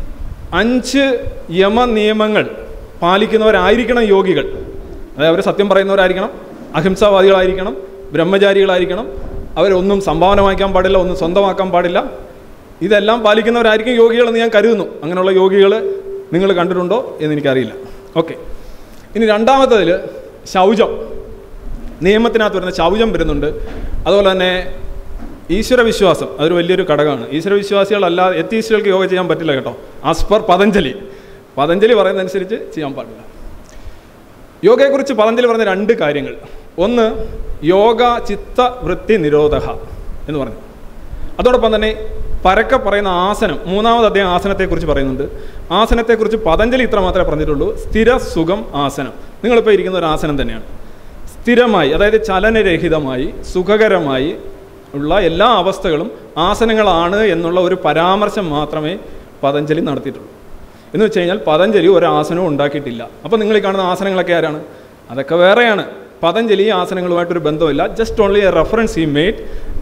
5 യമ നിയമങ്ങൾ പാലിക്കുന്നവരായിരിക്കണം യോഗികൾ. അതായത് അവർ സത്യം പറയുന്നവരായിരിക്കണം, അഹിംസാവാദികളായിരിക്കണം, ബ്രഹ്മചാരികളായിരിക്കണം, അവരൊന്നും സംഭാവന വാങ്ങിക്കാൻ പാടില്ല, ഒന്നും സ്വന്തമാക്കാൻ പാടില്ല. ഇതെല്ലാം പാലിക്കുന്നവരായിരിക്കും യോഗികളെന്ന് ഞാൻ കരുതുന്നു. അങ്ങനെയുള്ള യോഗികൾ നിങ്ങൾ കണ്ടിട്ടുണ്ടോ എന്ന് എനിക്കറിയില്ല. ഓക്കെ, ഇനി രണ്ടാമത്തതിൽ ശൗചം. നിയമത്തിനകത്ത് വരുന്ന ശൗചം വരുന്നുണ്ട്. അതുപോലെ തന്നെ ഈശ്വരവിശ്വാസം, അതൊരു വലിയൊരു ഘടകമാണ്. ഈശ്വരവിശ്വാസികളല്ലാതെ എത്തീസ്റ്റുകൾക്ക് യോഗ ചെയ്യാൻ പറ്റില്ല കേട്ടോ. ആസ് പെർ പതഞ്ജലി പറയുന്നതനുസരിച്ച് ചെയ്യാൻ പാടില്ല. യോഗയെക്കുറിച്ച് പതഞ്ജലി പറഞ്ഞ 2 കാര്യങ്ങൾ. ഒന്ന്, യോഗ ചിത്ത വൃത്തി നിരോധക എന്ന് പറഞ്ഞു. അതോടൊപ്പം തന്നെ പരക്കെ പറയുന്ന ആസനം, 3-ാമത് അദ്ദേഹം ആസനത്തെക്കുറിച്ച് പറയുന്നുണ്ട്. ആസനത്തെക്കുറിച്ച് പതഞ്ജലി ഇത്ര മാത്രമേ പറഞ്ഞിട്ടുള്ളൂ, സ്ഥിര സുഖം ആസനം. നിങ്ങളിപ്പോൾ ഇരിക്കുന്ന ഒരു ആസനം തന്നെയാണ്. സ്ഥിരമായി, അതായത് ചലനരഹിതമായി സുഖകരമായി ഉള്ള എല്ലാ അവസ്ഥകളും ആസനങ്ങളാണ് എന്നുള്ള ഒരു പരാമർശം മാത്രമേ പതഞ്ജലി നടത്തിയിട്ടുള്ളൂ. എന്ന് വെച്ച് കഴിഞ്ഞാൽ പതഞ്ജലി ഒരു ആസനവും ഉണ്ടാക്കിയിട്ടില്ല. അപ്പോൾ നിങ്ങൾ ഈ കാണുന്ന ആസനങ്ങളൊക്കെ ആരാണ്? അതൊക്കെ വേറെയാണ്. പതഞ്ജലി ആസനങ്ങളുമായിട്ടൊരു ബന്ധമില്ല. Just only a reference he made.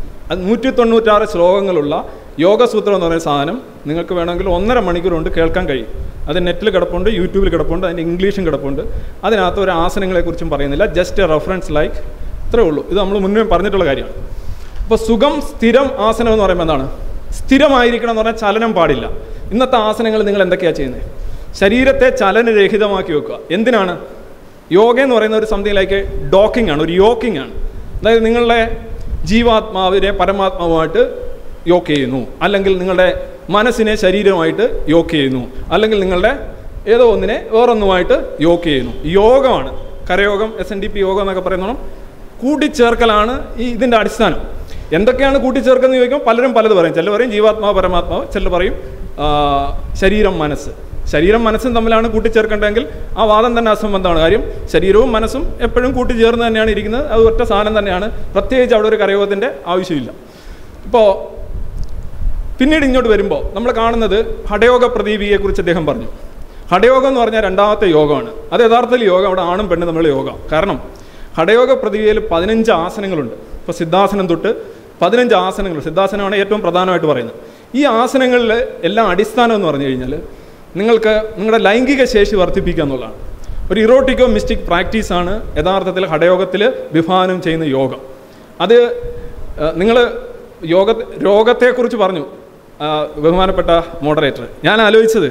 196 ശ്ലോകങ്ങളുള്ള യോഗസൂത്രം എന്ന് പറയുന്ന സാധനം നിങ്ങൾക്ക് വേണമെങ്കിൽ 1.5 മണിക്കൂർ കൊണ്ട് കേൾക്കാൻ കഴിയും. അത് നെറ്റിൽ കിടപ്പുണ്ട്, യൂട്യൂബിൽ കിടപ്പുണ്ട്, അതിൻ്റെ ഇംഗ്ലീഷും കിടപ്പുണ്ട്. അതിനകത്ത് ഒരു ആസനങ്ങളെക്കുറിച്ചും പറയുന്നില്ല. ജസ്റ്റ് എ റെഫറൻസ് ലൈക്ക്, ഇത്രേ ഉള്ളൂ. ഇത് നമ്മൾ മുന്നേ പറഞ്ഞിട്ടുള്ള കാര്യമാണ്. അപ്പോൾ സുഖം സ്ഥിരം ആസനം എന്ന് പറയുമ്പോൾ എന്താണ്? സ്ഥിരമായിരിക്കണം എന്ന് പറഞ്ഞാൽ ചലനം പാടില്ല. ഇന്നത്തെ ആസനങ്ങൾ നിങ്ങൾ എന്തൊക്കെയാണ് ചെയ്യുന്നത്? ശരീരത്തെ ചലനരഹിതമാക്കി വെക്കുക. എന്തിനാണ്? യോഗ എന്ന് പറയുന്ന ഒരു സംതിങ് ലൈക്ക് ഡോക്കിംഗ് ആണ്, ഒരു യോക്കിംഗ് ആണ്. അതായത് നിങ്ങളുടെ ജീവാത്മാവിനെ പരമാത്മാവുമായിട്ട് യോക്ക് ചെയ്യുന്നു, അല്ലെങ്കിൽ നിങ്ങളുടെ മനസ്സിനെ ശരീരവുമായിട്ട് യോക്ക് ചെയ്യുന്നു, അല്ലെങ്കിൽ നിങ്ങളുടെ ഏതോ ഒന്നിനെ വേറൊന്നുമായിട്ട് യോക്ക് ചെയ്യുന്നു. യോഗമാണ്, കരയോഗം, SNDP യോഗം എന്നൊക്കെ പറയുന്നോണം കൂട്ടിച്ചേർക്കലാണ് ഇതിൻ്റെ അടിസ്ഥാനം. എന്തൊക്കെയാണ് കൂട്ടിച്ചേർക്കുന്നത് ചോദിക്കുമ്പോൾ പലരും പലത് പറയും. ചിലർ പറയും ജീവാത്മാവ് പരമാത്മാവ്, ചിലർ പറയും ശരീരം മനസ്സ്. ശരീരം മനസ്സും തമ്മിലാണ് കൂട്ടിച്ചേർക്കേണ്ടതെങ്കിൽ ആ വാദം തന്നെ അസംബന്ധമാണ്. കാര്യം ശരീരവും മനസ്സും എപ്പോഴും കൂട്ടിച്ചേർന്ന് തന്നെയാണ് ഇരിക്കുന്നത്. അത് ഒറ്റ സാധനം തന്നെയാണ്. പ്രത്യേകിച്ച് അവിടെ ഒരു കരയോഗത്തിൻ്റെ ആവശ്യമില്ല. ഇപ്പോൾ പിന്നീട് ഇങ്ങോട്ട് വരുമ്പോൾ നമ്മൾ കാണുന്നത് ഹഠയോഗ പ്രദീപികയെക്കുറിച്ച് അദ്ദേഹം പറഞ്ഞു. ഹഠയോഗം എന്ന് പറഞ്ഞാൽ 2ാമത്തെ യോഗമാണ്. അത് യഥാർത്ഥത്തിൽ യോഗം, അവിടെ ആണും പെണ്ണും തമ്മിലുള്ള യോഗം. കാരണം ഹഠയോഗ പ്രദീപികയിൽ 15 ആസനങ്ങളുണ്ട്. ഇപ്പോൾ സിദ്ധാസനം തൊട്ട് 15 ആസനങ്ങൾ. സിദ്ധാസനമാണ് ഏറ്റവും പ്രധാനമായിട്ട് പറയുന്നത്. ഈ ആസനങ്ങളിൽ എല്ലാം അടിസ്ഥാനം എന്ന് പറഞ്ഞു കഴിഞ്ഞാൽ നിങ്ങൾക്ക് നിങ്ങളുടെ ലൈംഗിക ശേഷി വർദ്ധിപ്പിക്കുക എന്നുള്ളതാണ്. ഒരു ഇറോട്ടിക്കോ മിസ്റ്റിക് പ്രാക്ടീസാണ് യഥാർത്ഥത്തിൽ ഹഠയോഗത്തിൽ വിഭാവനം ചെയ്യുന്ന യോഗം. അത് നിങ്ങൾ രോഗത്തെക്കുറിച്ച് പറഞ്ഞു ബഹുമാനപ്പെട്ട മോഡറേറ്റർ. ഞാൻ ആലോചിച്ചത്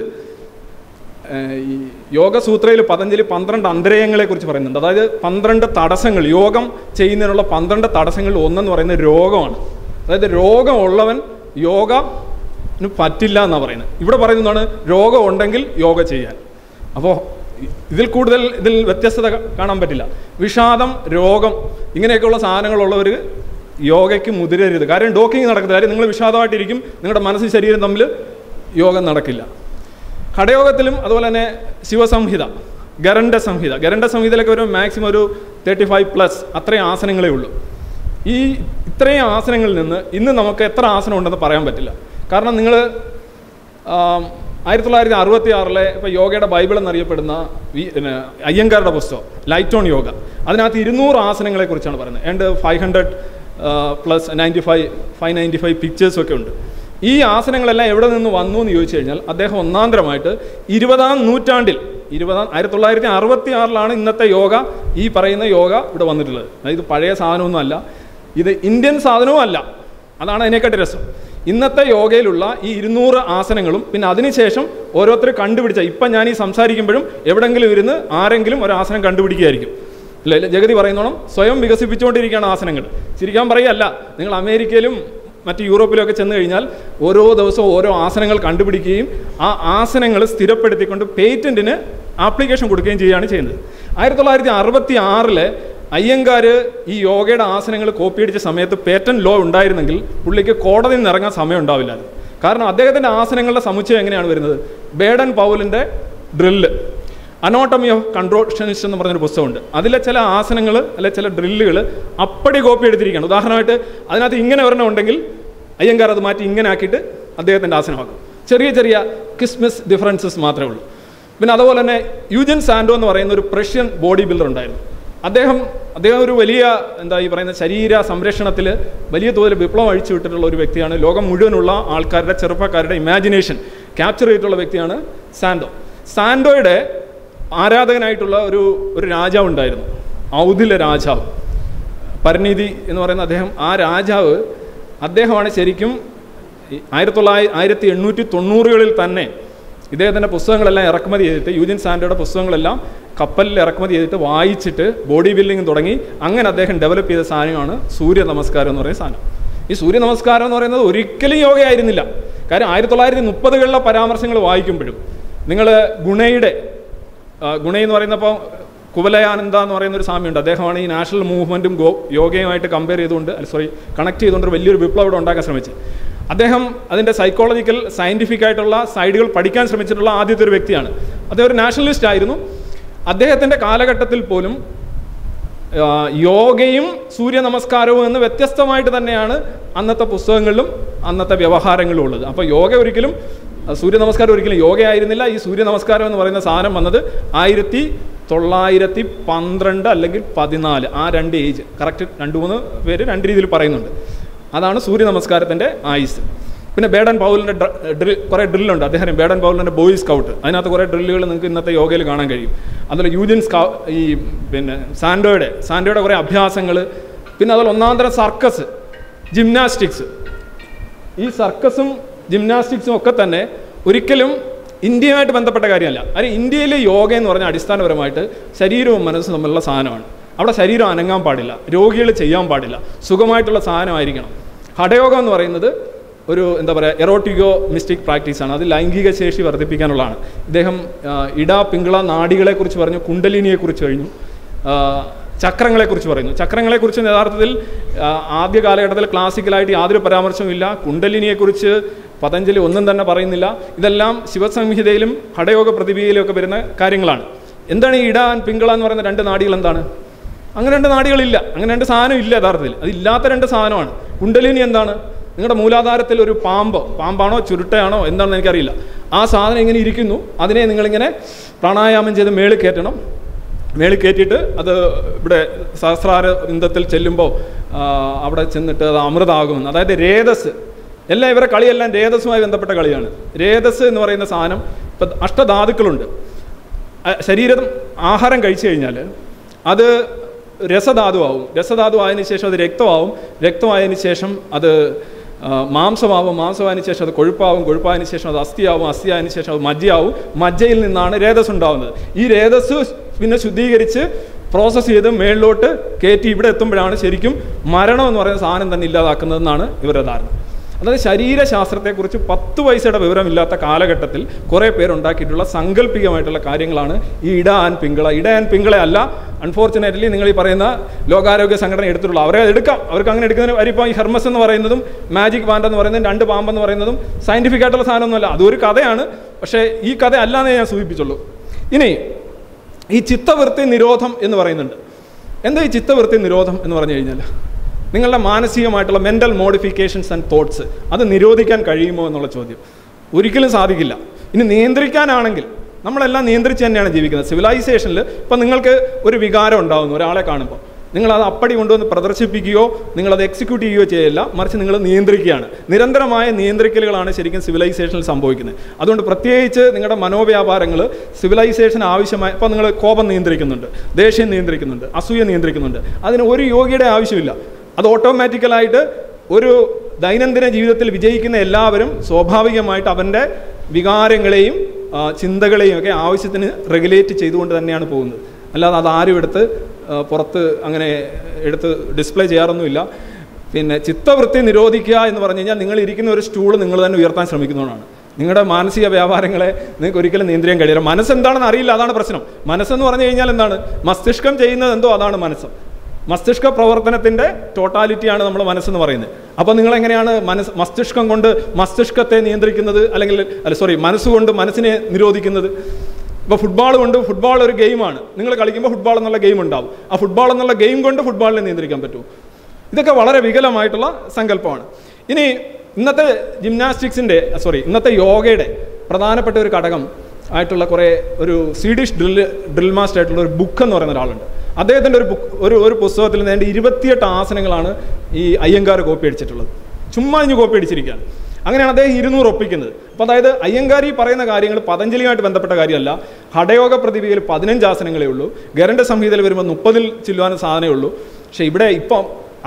ഈ യോഗസൂത്രയിൽ പതഞ്ജലി 12 അന്തരയങ്ങളെക്കുറിച്ച് പറയുന്നുണ്ട്. അതായത് 12 തടസ്സങ്ങൾ, യോഗം ചെയ്യുന്നതിനുള്ള 12 തടസ്സങ്ങളിൽ ഒന്നെന്ന് പറയുന്നത് രോഗമാണ്. അതായത് രോഗമുള്ളവൻ യോഗന് പറ്റില്ല എന്നാണ് പറയുന്നത്. ഇവിടെ പറയുന്നതാണ് രോഗം ഉണ്ടെങ്കിൽ യോഗ ചെയ്യാൻ. അപ്പോൾ ഇതിൽ വ്യത്യസ്തത കാണാൻ പറ്റില്ല. വിഷാദം, രോഗം, ഇങ്ങനെയൊക്കെയുള്ള സാധനങ്ങളുള്ളവർ യോഗയ്ക്ക് മുതിരരുത്. കാര്യം ഡോക്കിങ് നടക്കുന്നത്. കാര്യം നിങ്ങൾ വിഷാദമായിട്ടിരിക്കും, നിങ്ങളുടെ മനസ്സും ശരീരം തമ്മിൽ യോഗം നടക്കില്ല. ഹഠയോഗത്തിലും അതുപോലെ തന്നെ ശിവസംഹിത, ഗരണ്ട സംഹിതയിലൊക്കെ ഒരു മാക്സിമം ഒരു 35+ അത്രയും ആസനങ്ങളേ ഉള്ളൂ. ഈ ഇത്രയും ആസനങ്ങളിൽ നിന്ന് ഇന്ന് നമുക്ക് എത്ര ആസനം ഉണ്ടെന്ന് പറയാൻ പറ്റില്ല. കാരണം നിങ്ങൾ 1966 ഇപ്പോൾ യോഗയുടെ ബൈബിൾ എന്നറിയപ്പെടുന്ന അയ്യങ്കാരുടെ പുസ്തകം ലൈറ്റ് ഓൺ യോഗ, അതിനകത്ത് 200 ആസനങ്ങളെക്കുറിച്ചാണ് പറയുന്നത്. ആൻഡ് 595 പിക്ചേഴ്സൊക്കെ ഉണ്ട്. ഈ ആസനങ്ങളെല്ലാം എവിടെ നിന്ന് വന്നു എന്ന് ചോദിച്ചു കഴിഞ്ഞാൽ അദ്ദേഹം ഒന്നാന്തരമായിട്ട് 20-ാം നൂറ്റാണ്ടിൽ 1966 ഇന്നത്തെ യോഗ, ഈ പറയുന്ന യോഗ ഇവിടെ വന്നിട്ടുള്ളത്. അതായത് പഴയ സാധനമൊന്നും അല്ല, ഇത് ഇന്ത്യൻ സാധനവും അല്ല. അതാണ് അതിനെക്കാട്ടി രസം. ഇന്നത്തെ യോഗയിലുള്ള ഈ 200 ആസനങ്ങളും പിന്നെ അതിനുശേഷം ഓരോരുത്തർ കണ്ടുപിടിച്ച, ഇപ്പം ഞാൻ ഈ സംസാരിക്കുമ്പോഴും എവിടെയെങ്കിലും ഇരുന്ന് ആരെങ്കിലും ഒരു ആസനം കണ്ടുപിടിക്കുകയായിരിക്കും. അല്ലേ? ജഗതി പറയുന്നോണം സ്വയം വികസിപ്പിച്ചുകൊണ്ടിരിക്കുകയാണ് ആസനങ്ങൾ. ചിരിക്കാൻ പറയുകയല്ല. നിങ്ങൾ അമേരിക്കയിലും മറ്റ് യൂറോപ്പിലൊക്കെ ചെന്ന് കഴിഞ്ഞാൽ ഓരോ ദിവസവും ഓരോ ആസനങ്ങൾ കണ്ടുപിടിക്കുകയും ആ ആസനങ്ങൾ സ്ഥിരപ്പെടുത്തിക്കൊണ്ട് പേറ്റൻറ്റിന് ആപ്ലിക്കേഷൻ കൊടുക്കുകയും ചെയ്യുകയാണ് ചെയ്യുന്നത്. 1966 അയ്യങ്കാർ ഈ യോഗയുടെ ആസനങ്ങൾ കോപ്പി അടിച്ച സമയത്ത് പേറ്റന്റ് ലോ ഉണ്ടായിരുന്നെങ്കിൽ പുള്ളിക്ക് കോടതിയിൽ നിന്ന് ഇറങ്ങാൻ സമയം ഉണ്ടാവില്ലായിരുന്നു. കാരണം അദ്ദേഹത്തിൻ്റെ ആസനങ്ങളുടെ സമുച്ചയം എങ്ങനെയാണ് വരുന്നത്? ബേഡൻ പൗലിൻ്റെ ഡ്രില്ല്, അനോട്ടമി ഓഫ് കൺട്രോഷനിസ്റ്റ് എന്ന് പറഞ്ഞൊരു പുസ്തകമുണ്ട്. അതിലെ ചില ആസനങ്ങൾ അല്ലെ ചില ഡ്രില്ലുകൾ അപ്പടി കോപ്പി എടുത്തിരിക്കുകയാണ്. ഉദാഹരണമായിട്ട് അതിനകത്ത് ഇങ്ങനെ ഒരെണ്ണം ഉണ്ടെങ്കിൽ അയ്യങ്കാർ അത് മാറ്റി ഇങ്ങനെ ആക്കിയിട്ട് അദ്ദേഹത്തിൻ്റെ ആസനമാക്കും. ചെറിയ ചെറിയ ക്രിസ്മസ് ഡിഫറൻസസ് മാത്രമേ ഉള്ളൂ. പിന്നെ അതുപോലെ തന്നെ യൂജിൻ സാൻഡോ എന്ന് പറയുന്ന ഒരു പ്രഷ്യൻ ബോഡി ബിൽഡർ ഉണ്ടായിരുന്നു. അദ്ദേഹം ഒരു വലിയ ഈ പറയുന്ന ശരീര സംരക്ഷണത്തിൽ വലിയ തോതിൽ വിപ്ലവം അഴിച്ചു വിട്ടിട്ടുള്ള ഒരു വ്യക്തിയാണ്. ലോകം മുഴുവനുള്ള ആൾക്കാരുടെ ചെറുപ്പക്കാരുടെ ഇമാജിനേഷൻ ക്യാപ്ചർ ചെയ്തിട്ടുള്ള വ്യക്തിയാണ് സാൻഡോ. സാൻഡോയുടെ ആരാധകനായിട്ടുള്ള ഒരു രാജാവ് ഉണ്ടായിരുന്നു, ഔദിലെ രാജാവ്, പരിണീതി എന്ന് പറയുന്ന അദ്ദേഹമാണ് ശരിക്കും 1890-കളിൽ തന്നെ ഇദ്ദേഹത്തിൻ്റെ പുസ്തകങ്ങളെല്ലാം ഇറക്കുമതി ചെയ്തിട്ട്, യൂജിൻ സാൻഡോയുടെ പുസ്തകങ്ങളെല്ലാം കപ്പലിൽ ഇറക്കുമതി ചെയ്തിട്ട് വായിച്ചിട്ട് ബോഡി ബിൽഡിങ് തുടങ്ങി. അങ്ങനെ അദ്ദേഹം ഡെവലപ്പ് ചെയ്ത സാധനമാണ് സൂര്യ നമസ്കാരം എന്ന് പറയുന്ന സാധനം. ഈ സൂര്യ നമസ്കാരം എന്ന് പറയുന്നത് ഒരിക്കലും യോഗയായിരുന്നില്ല. കാര്യം 1930-കളിലെ പരാമർശങ്ങൾ വായിക്കുമ്പോഴും നിങ്ങൾ ഗുണ എന്ന് പറയുന്നപ്പോൾ കുവലയാനന്ദ എന്ന് പറയുന്ന ഒരു സ്വാമിയുണ്ട്. അദ്ദേഹമാണ് ഈ നാഷണൽ മൂവ്മെൻറ്റും യോഗയുമായിട്ട് കമ്പയർ ചെയ്തുകൊണ്ട് കണക്ട് ചെയ്തുകൊണ്ട് വലിയൊരു വിപ്ലവം ഇവിടെ ഉണ്ടാക്കാൻ ശ്രമിച്ചത്. അദ്ദേഹം അതിൻ്റെ സൈക്കോളജിക്കൽ സയൻറ്റിഫിക് ആയിട്ടുള്ള സൈഡുകൾ പഠിക്കാൻ ശ്രമിച്ചിട്ടുള്ള ആദ്യത്തെ ഒരു വ്യക്തിയാണ്. അദ്ദേഹം ഒരു നാഷണലിസ്റ്റ് ആയിരുന്നു. അദ്ദേഹത്തിൻ്റെ കാലഘട്ടത്തിൽ പോലും യോഗയും സൂര്യ നമസ്കാരവും എന്ന് വ്യത്യസ്തമായിട്ട് തന്നെയാണ് അന്നത്തെ പുസ്തകങ്ങളിലും അന്നത്തെ വ്യവഹാരങ്ങളിലും ഉള്ളത്. അപ്പോൾ സൂര്യ നമസ്കാരം ഒരിക്കലും യോഗയായിരുന്നില്ല. ഈ സൂര്യ നമസ്കാരം എന്ന് പറയുന്ന സാധനം വന്നത് 1912 അല്ലെങ്കിൽ 14, ആ രണ്ട് ഏജ് കറക്റ്റ് 2-3 പേര് 2 രീതിയിൽ പറയുന്നുണ്ട്. അതാണ് സൂര്യ നമസ്കാരത്തിൻ്റെ ആയുസ്. പിന്നെ ബേഡൻ പൗലിൻ്റെ കുറേ ഡ്രില്ലുണ്ട്. അദ്ദേഹം ബേഡൻ പൗലിൻ്റെ ബോയ് സ്കൗട്ട്, അതിനകത്ത് കുറേ ഡ്രില്ലുകൾ നിങ്ങൾക്ക് ഇന്നത്തെ യോഗയിൽ കാണാൻ കഴിയും. അതുപോലെ യൂജിൻ പിന്നെ സാൻഡോയുടെ കുറേ അഭ്യാസങ്ങൾ, പിന്നെ അതുപോലെ ഒന്നാന്തരം സർക്കസ്, ജിംനാസ്റ്റിക്സ്. ഈ സർക്കസും ജിംനാസ്റ്റിക്സും ഒക്കെ തന്നെ ഒരിക്കലും ഇന്ത്യയുമായിട്ട് ബന്ധപ്പെട്ട കാര്യമല്ല. അത് ഇന്ത്യയിലെ യോഗ എന്ന് പറഞ്ഞാൽ അടിസ്ഥാനപരമായിട്ട് ശരീരവും മനസ്സും തമ്മിലുള്ള സാധനമാണ്. അവിടെ ശരീരം അനങ്ങാൻ പാടില്ല, രോഗികൾ ചെയ്യാൻ പാടില്ല, സുഖമായിട്ടുള്ള സാധനമായിരിക്കണം. ഹഠയോഗം എന്ന് പറയുന്നത് ഒരു എറോട്ടിക്കോ മിസ്റ്റിക് പ്രാക്ടീസാണ്. അത് ലൈംഗിക ശേഷി വർദ്ധിപ്പിക്കാനുള്ളതാണ്. ഇദ്ദേഹം ഇട പിങ്കള നാഡികളെക്കുറിച്ച് പറഞ്ഞു, കുണ്ടലിനിയെക്കുറിച്ച് കഴിഞ്ഞു, ചക്രങ്ങളെക്കുറിച്ച് പറയുന്നു. ചക്രങ്ങളെക്കുറിച്ച് യഥാർത്ഥത്തിൽ ആദ്യ കാലഘട്ടത്തിൽ ക്ലാസിക്കലായിട്ട് യാതൊരു പരാമർശവും ഇല്ല. കുണ്ടലിനിയെക്കുറിച്ച് പതഞ്ജലി ഒന്നും തന്നെ പറയുന്നില്ല. ഇതെല്ലാം ശിവസംഹിതയിലും ഹഠയോഗ പ്രതിഭയിലും ഒക്കെ വരുന്ന കാര്യങ്ങളാണ്. എന്താണ് ഈ ഇട പിങ്കള എന്ന് പറയുന്ന 2 നാഡികൾ? എന്താണ്? അങ്ങനെ 2 നാഡികളില്ല, അങ്ങനെ 2 സാധനം ഇല്ല യഥാർത്ഥത്തിൽ. അതില്ലാത്ത 2 സാധനമാണ്. കുണ്ടലിനി എന്താണ്? നിങ്ങളുടെ മൂലാധാരത്തിൽ ഒരു പാമ്പാണോ ചുരുട്ടയാണോ എന്താണെന്ന് എനിക്കറിയില്ല. ആ സാധനം ഇങ്ങനെ ഇരിക്കുന്നു, അതിനെ നിങ്ങളിങ്ങനെ പ്രാണായാമം ചെയ്ത് മേളിൽ കയറ്റിയിട്ട് അത് ഇവിടെ സഹസ്രാര ബിന്ദത്തിൽ ചെല്ലുമ്പോൾ അവിടെ ചെന്നിട്ട് അത് അമൃതാകുമെന്ന്. അതായത് രേതസ്, ഇവരുടെ കളിയെല്ലാം രേതസുമായി ബന്ധപ്പെട്ട കളിയാണ്. രേതസ് എന്ന് പറയുന്ന സാധനം, ഇപ്പം അഷ്ടധാതുക്കളുണ്ട്. ശരീരം ആഹാരം കഴിച്ചു കഴിഞ്ഞാൽ അത് രസധാതുവാകും. രസധാതുവായതിനു ശേഷം അത് രക്തമായതിനു ശേഷം അത് മാംസമായതിനു ശേഷം അത് കൊഴുപ്പായതിനു ശേഷം അത് അസ്ഥിയായതിനു ശേഷം അത് മജ്ജയിൽ നിന്നാണ് രേതസ് ഉണ്ടാകുന്നത്. ഈ രേതസ് പിന്നെ ശുദ്ധീകരിച്ച് പ്രോസസ്സ് ചെയ്ത് മേളിലോട്ട് കയറ്റി ഇവിടെ എത്തുമ്പോഴാണ് ശരിക്കും മരണം എന്ന് പറയുന്ന സാധനം തന്നെ ഇല്ലാതാക്കുന്നതെന്നാണ് ഇവരുടെ ധാരണ. അതായത് ശരീരശാസ്ത്രത്തെക്കുറിച്ച് 10 പൈസയുടെ വിവരമില്ലാത്ത കാലഘട്ടത്തിൽ കുറേ പേരുണ്ടാക്കിയിട്ടുള്ള സാങ്കല്പികമായിട്ടുള്ള കാര്യങ്ങളാണ് ഈ ഇട ആൻഡ് പിങ്കള അല്ല. അൺഫോർച്ചുനേറ്റ്ലി നിങ്ങൾ ഈ പറയുന്ന ലോകാരോഗ്യ സംഘടന എടുത്തിട്ടുള്ള അവരെ എടുക്കാം, അവർക്ക് അങ്ങനെ എടുക്കുന്നതിന് വരിപ്പോൾ ഈ ഹെർമസ് എന്ന് പറയുന്നതും മാജിക് ബാൻഡ് എന്ന് പറയുന്നതും 2 പാമ്പെന്ന് പറയുന്നതും സയൻറ്റിഫിക് ആയിട്ടുള്ള സാധനമൊന്നുമല്ല. അതൊരു കഥയാണ്, പക്ഷേ ഈ കഥ അല്ലാന്നേ ഞാൻ സൂചിപ്പിച്ചുള്ളൂ. ഇനി ഈ ചിത്തവൃത്തി നിരോധം എന്ന് പറയുന്നുണ്ട്. എന്താ ഈ ചിത്തവൃത്തി നിരോധം എന്ന് പറഞ്ഞു കഴിഞ്ഞാൽ? നിങ്ങളുടെ മാനസികമായിട്ടുള്ള മെൻ്റൽ മോഡിഫിക്കേഷൻസ് ആൻഡ് തോട്ട്സ് അത് നിരോധിക്കാൻ കഴിയുമോ എന്നുള്ള ചോദ്യം. ഒരിക്കലും സാധിക്കില്ല. ഇനി നിയന്ത്രിക്കാനാണെങ്കിൽ നമ്മളെല്ലാം നിയന്ത്രിച്ച് തന്നെയാണ് ജീവിക്കുന്നത്. സിവിലൈസേഷനിൽ ഇപ്പം നിങ്ങൾക്ക് ഒരു വികാരം ഉണ്ടാകുന്നു ഒരാളെ കാണുമ്പോൾ, നിങ്ങളത് അപ്പടി കൊണ്ടുവന്ന് പ്രദർശിപ്പിക്കുകയോ നിങ്ങളത് എക്സിക്യൂട്ട് ചെയ്യുകയോ ചെയ്യില്ല, മറിച്ച് നിങ്ങൾ നിയന്ത്രിക്കുകയാണ്. നിരന്തരമായ നിയന്ത്രിക്കലുകളാണ് ശരിക്കും സിവിലൈസേഷനിൽ സംഭവിക്കുന്നത്. അതുകൊണ്ട് പ്രത്യേകിച്ച് നിങ്ങളുടെ മനോവ്യാപാരങ്ങൾ സിവിലൈസേഷൻ ആവശ്യമായ, ഇപ്പോൾ നിങ്ങൾ കോപം നിയന്ത്രിക്കുന്നുണ്ട്, ദേഷ്യം നിയന്ത്രിക്കുന്നുണ്ട്, അസൂയ നിയന്ത്രിക്കുന്നുണ്ട്, അതിന് ഒരു യോഗിയുടെ ആവശ്യമില്ല. അത് ഓട്ടോമാറ്റിക്കലായിട്ട് ഒരു ദൈനംദിന ജീവിതത്തിൽ വിജയിക്കുന്ന എല്ലാവരും സ്വാഭാവികമായിട്ട് അവൻ്റെ വികാരങ്ങളെയും ചിന്തകളെയും ഒക്കെ ആവശ്യത്തിന് റെഗുലേറ്റ് ചെയ്തുകൊണ്ട് തന്നെയാണ് പോകുന്നത്. അല്ലാതെ അതാരും പുറത്ത് അങ്ങനെ എടുത്ത് ഡിസ്പ്ലേ ചെയ്യാറൊന്നുമില്ല. പിന്നെ ചിത്തവൃത്തി നിരോധിക്കുക എന്ന് പറഞ്ഞു കഴിഞ്ഞാൽ നിങ്ങൾ ഇരിക്കുന്ന ഒരു സ്റ്റൂൾ നിങ്ങൾ തന്നെ ഉയർത്താൻ ശ്രമിക്കുന്നതുകൊണ്ടാണ്. നിങ്ങളുടെ മാനസിക വ്യാപാരങ്ങളെ നിങ്ങൾക്ക് ഒരിക്കലും നിയന്ത്രിക്കാൻ കഴിയില്ല. മനസ്സെന്താണെന്ന് അറിയില്ല, അതാണ് പ്രശ്നം. മനസ്സെന്ന് പറഞ്ഞു കഴിഞ്ഞാൽ എന്താണ്? മസ്തിഷ്കം ചെയ്യുന്നത് എന്തോ അതാണ് മനസ്സ്. മസ്തിഷ്ക പ്രവർത്തനത്തിൻ്റെ ടോട്ടാലിറ്റിയാണ് നമ്മൾ മനസ്സെന്ന് പറയുന്നത്. അപ്പോൾ നിങ്ങളെങ്ങനെയാണ് മസ്തിഷ്കം കൊണ്ട് മസ്തിഷ്കത്തെ നിയന്ത്രിക്കുന്നത്, അല്ലെങ്കിൽ മനസ്സുകൊണ്ട് മനസ്സിനെ നിരോധിക്കുന്നത്? ഇപ്പോൾ ഫുട്ബോൾ ഒരു ഗെയിമാണ്. നിങ്ങൾ കളിക്കുമ്പോൾ ഫുട്ബോൾ എന്നുള്ള ഗെയിം ഉണ്ടാവും. ആ ഫുട്ബോൾ എന്നുള്ള ഗെയിം കൊണ്ട് ഫുട്ബോളിനെ നിയന്ത്രിക്കാൻ പറ്റുമോ? ഇതൊക്കെ വളരെ വികലമായിട്ടുള്ള സങ്കല്പമാണ്. ഇനി ഇന്നത്തെ ഇന്നത്തെ യോഗയുടെ പ്രധാനപ്പെട്ട ഒരു ഘടകം ആയിട്ടുള്ള ഒരു സ്വീഡിഷ് ഡ്രിൽ മാസ്റ്റർ ആയിട്ടുള്ള ഒരു ബുക്ക് എന്ന് പറയുന്ന ഒരാളുണ്ട്. അദ്ദേഹത്തിൻ്റെ ഒരു പുസ്തകത്തിൽ നിന്ന് 28 ആസനങ്ങളാണ് ഈ അയ്യങ്കാർ കോപ്പി അടിച്ചിട്ടുള്ളത്. ചുമ്മാ ഇഞ്ഞ് കോപ്പി അടിച്ചിരിക്കുകയാണ്. അങ്ങനെയാണ് അദ്ദേഹം 200 ഒപ്പിക്കുന്നത്. അപ്പോൾ അതായത് അയ്യങ്കാരി പറയുന്ന കാര്യങ്ങൾ പതഞ്ജലിയുമായിട്ട് ബന്ധപ്പെട്ട കാര്യമല്ല. ഹഠയോഗ പ്രതിഭയിൽ 15 ആസനങ്ങളേ ഉള്ളൂ. ഗരണ്ട സംഹിതയിൽ വരുമ്പോൾ 30 ചില്ലുവാനും സാധനമേ ഉള്ളൂ. പക്ഷേ ഇവിടെ ഇപ്പം